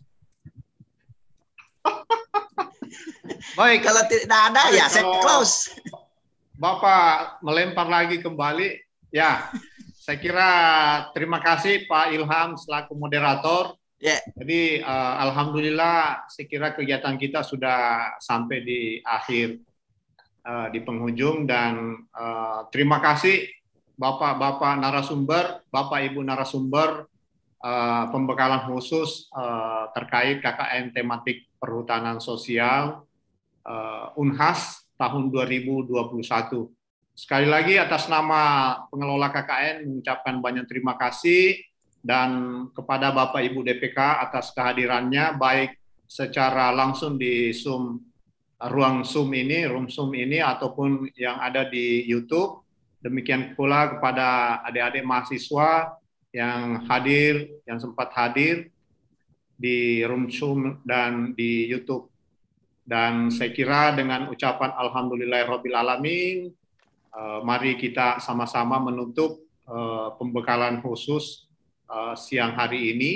Baik. Kalau tidak ada, ya saya close. Bapak melempar lagi kembali. Ya, saya kira terima kasih Pak Ilham selaku moderator. Jadi alhamdulillah saya kira kegiatan kita sudah sampai di akhir. di penghujung, dan terima kasih Bapak-Bapak narasumber, Bapak Ibu narasumber, pembekalan khusus terkait KKN tematik perhutanan sosial Unhas tahun 2021. Sekali lagi atas nama pengelola KKN mengucapkan banyak terima kasih, dan kepada Bapak Ibu DPK atas kehadirannya baik secara langsung di ruang Zoom ini, room Zoom ini, ataupun yang ada di YouTube. Demikian pula kepada adik-adik mahasiswa yang hadir, yang sempat hadir di room Zoom dan di YouTube. Dan saya kira dengan ucapan Alhamdulillahirabbil alamin, mari kita sama-sama menutup pembekalan khusus siang hari ini.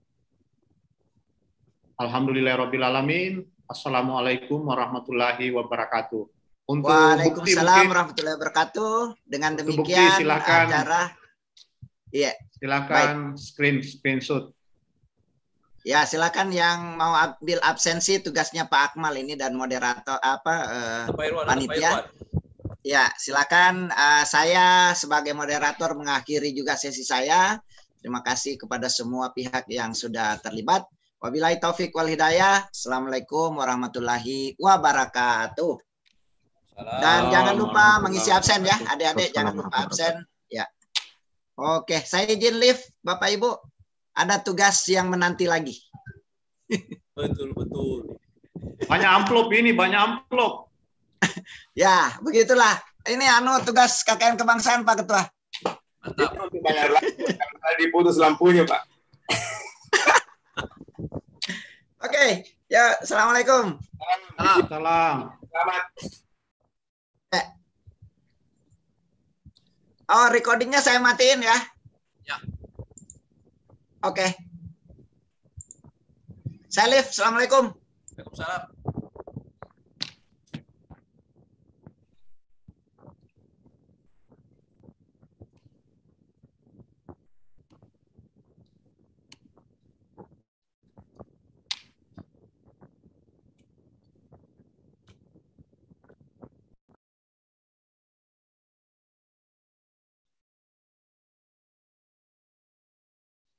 Alhamdulillahirabbil alamin. Assalamualaikum warahmatullahi wabarakatuh. Untuk Waalaikumsalam warahmatullahi wabarakatuh. Dengan demikian silakan, acara silakan screenshot. Ya, silakan yang mau ambil absensi, tugasnya Pak Akmal ini dan moderator panitia. Ya, silakan. Saya sebagai moderator mengakhiri juga sesi saya. Terima kasih kepada semua pihak yang sudah terlibat. Wabillahi taufik wal hidayah. Assalamualaikum warahmatullahi wabarakatuh. Dan jangan lupa mengisi absen ya, adik-adik, jangan lupa absen. Ya. Oke, saya izin live, Bapak Ibu. Ada tugas yang menanti lagi. Betul. Banyak amplop ini, banyak amplop. Ya, begitulah. Ini tugas KKN kebangsaan, Pak Ketua. Banyak lagi, diputus lampunya, Pak. Oke, ya, assalamualaikum. Salam. Selamat. Oh, recordingnya saya matiin ya. Ya. Oke. Saya live. Assalamualaikum. Waalaikumsalam.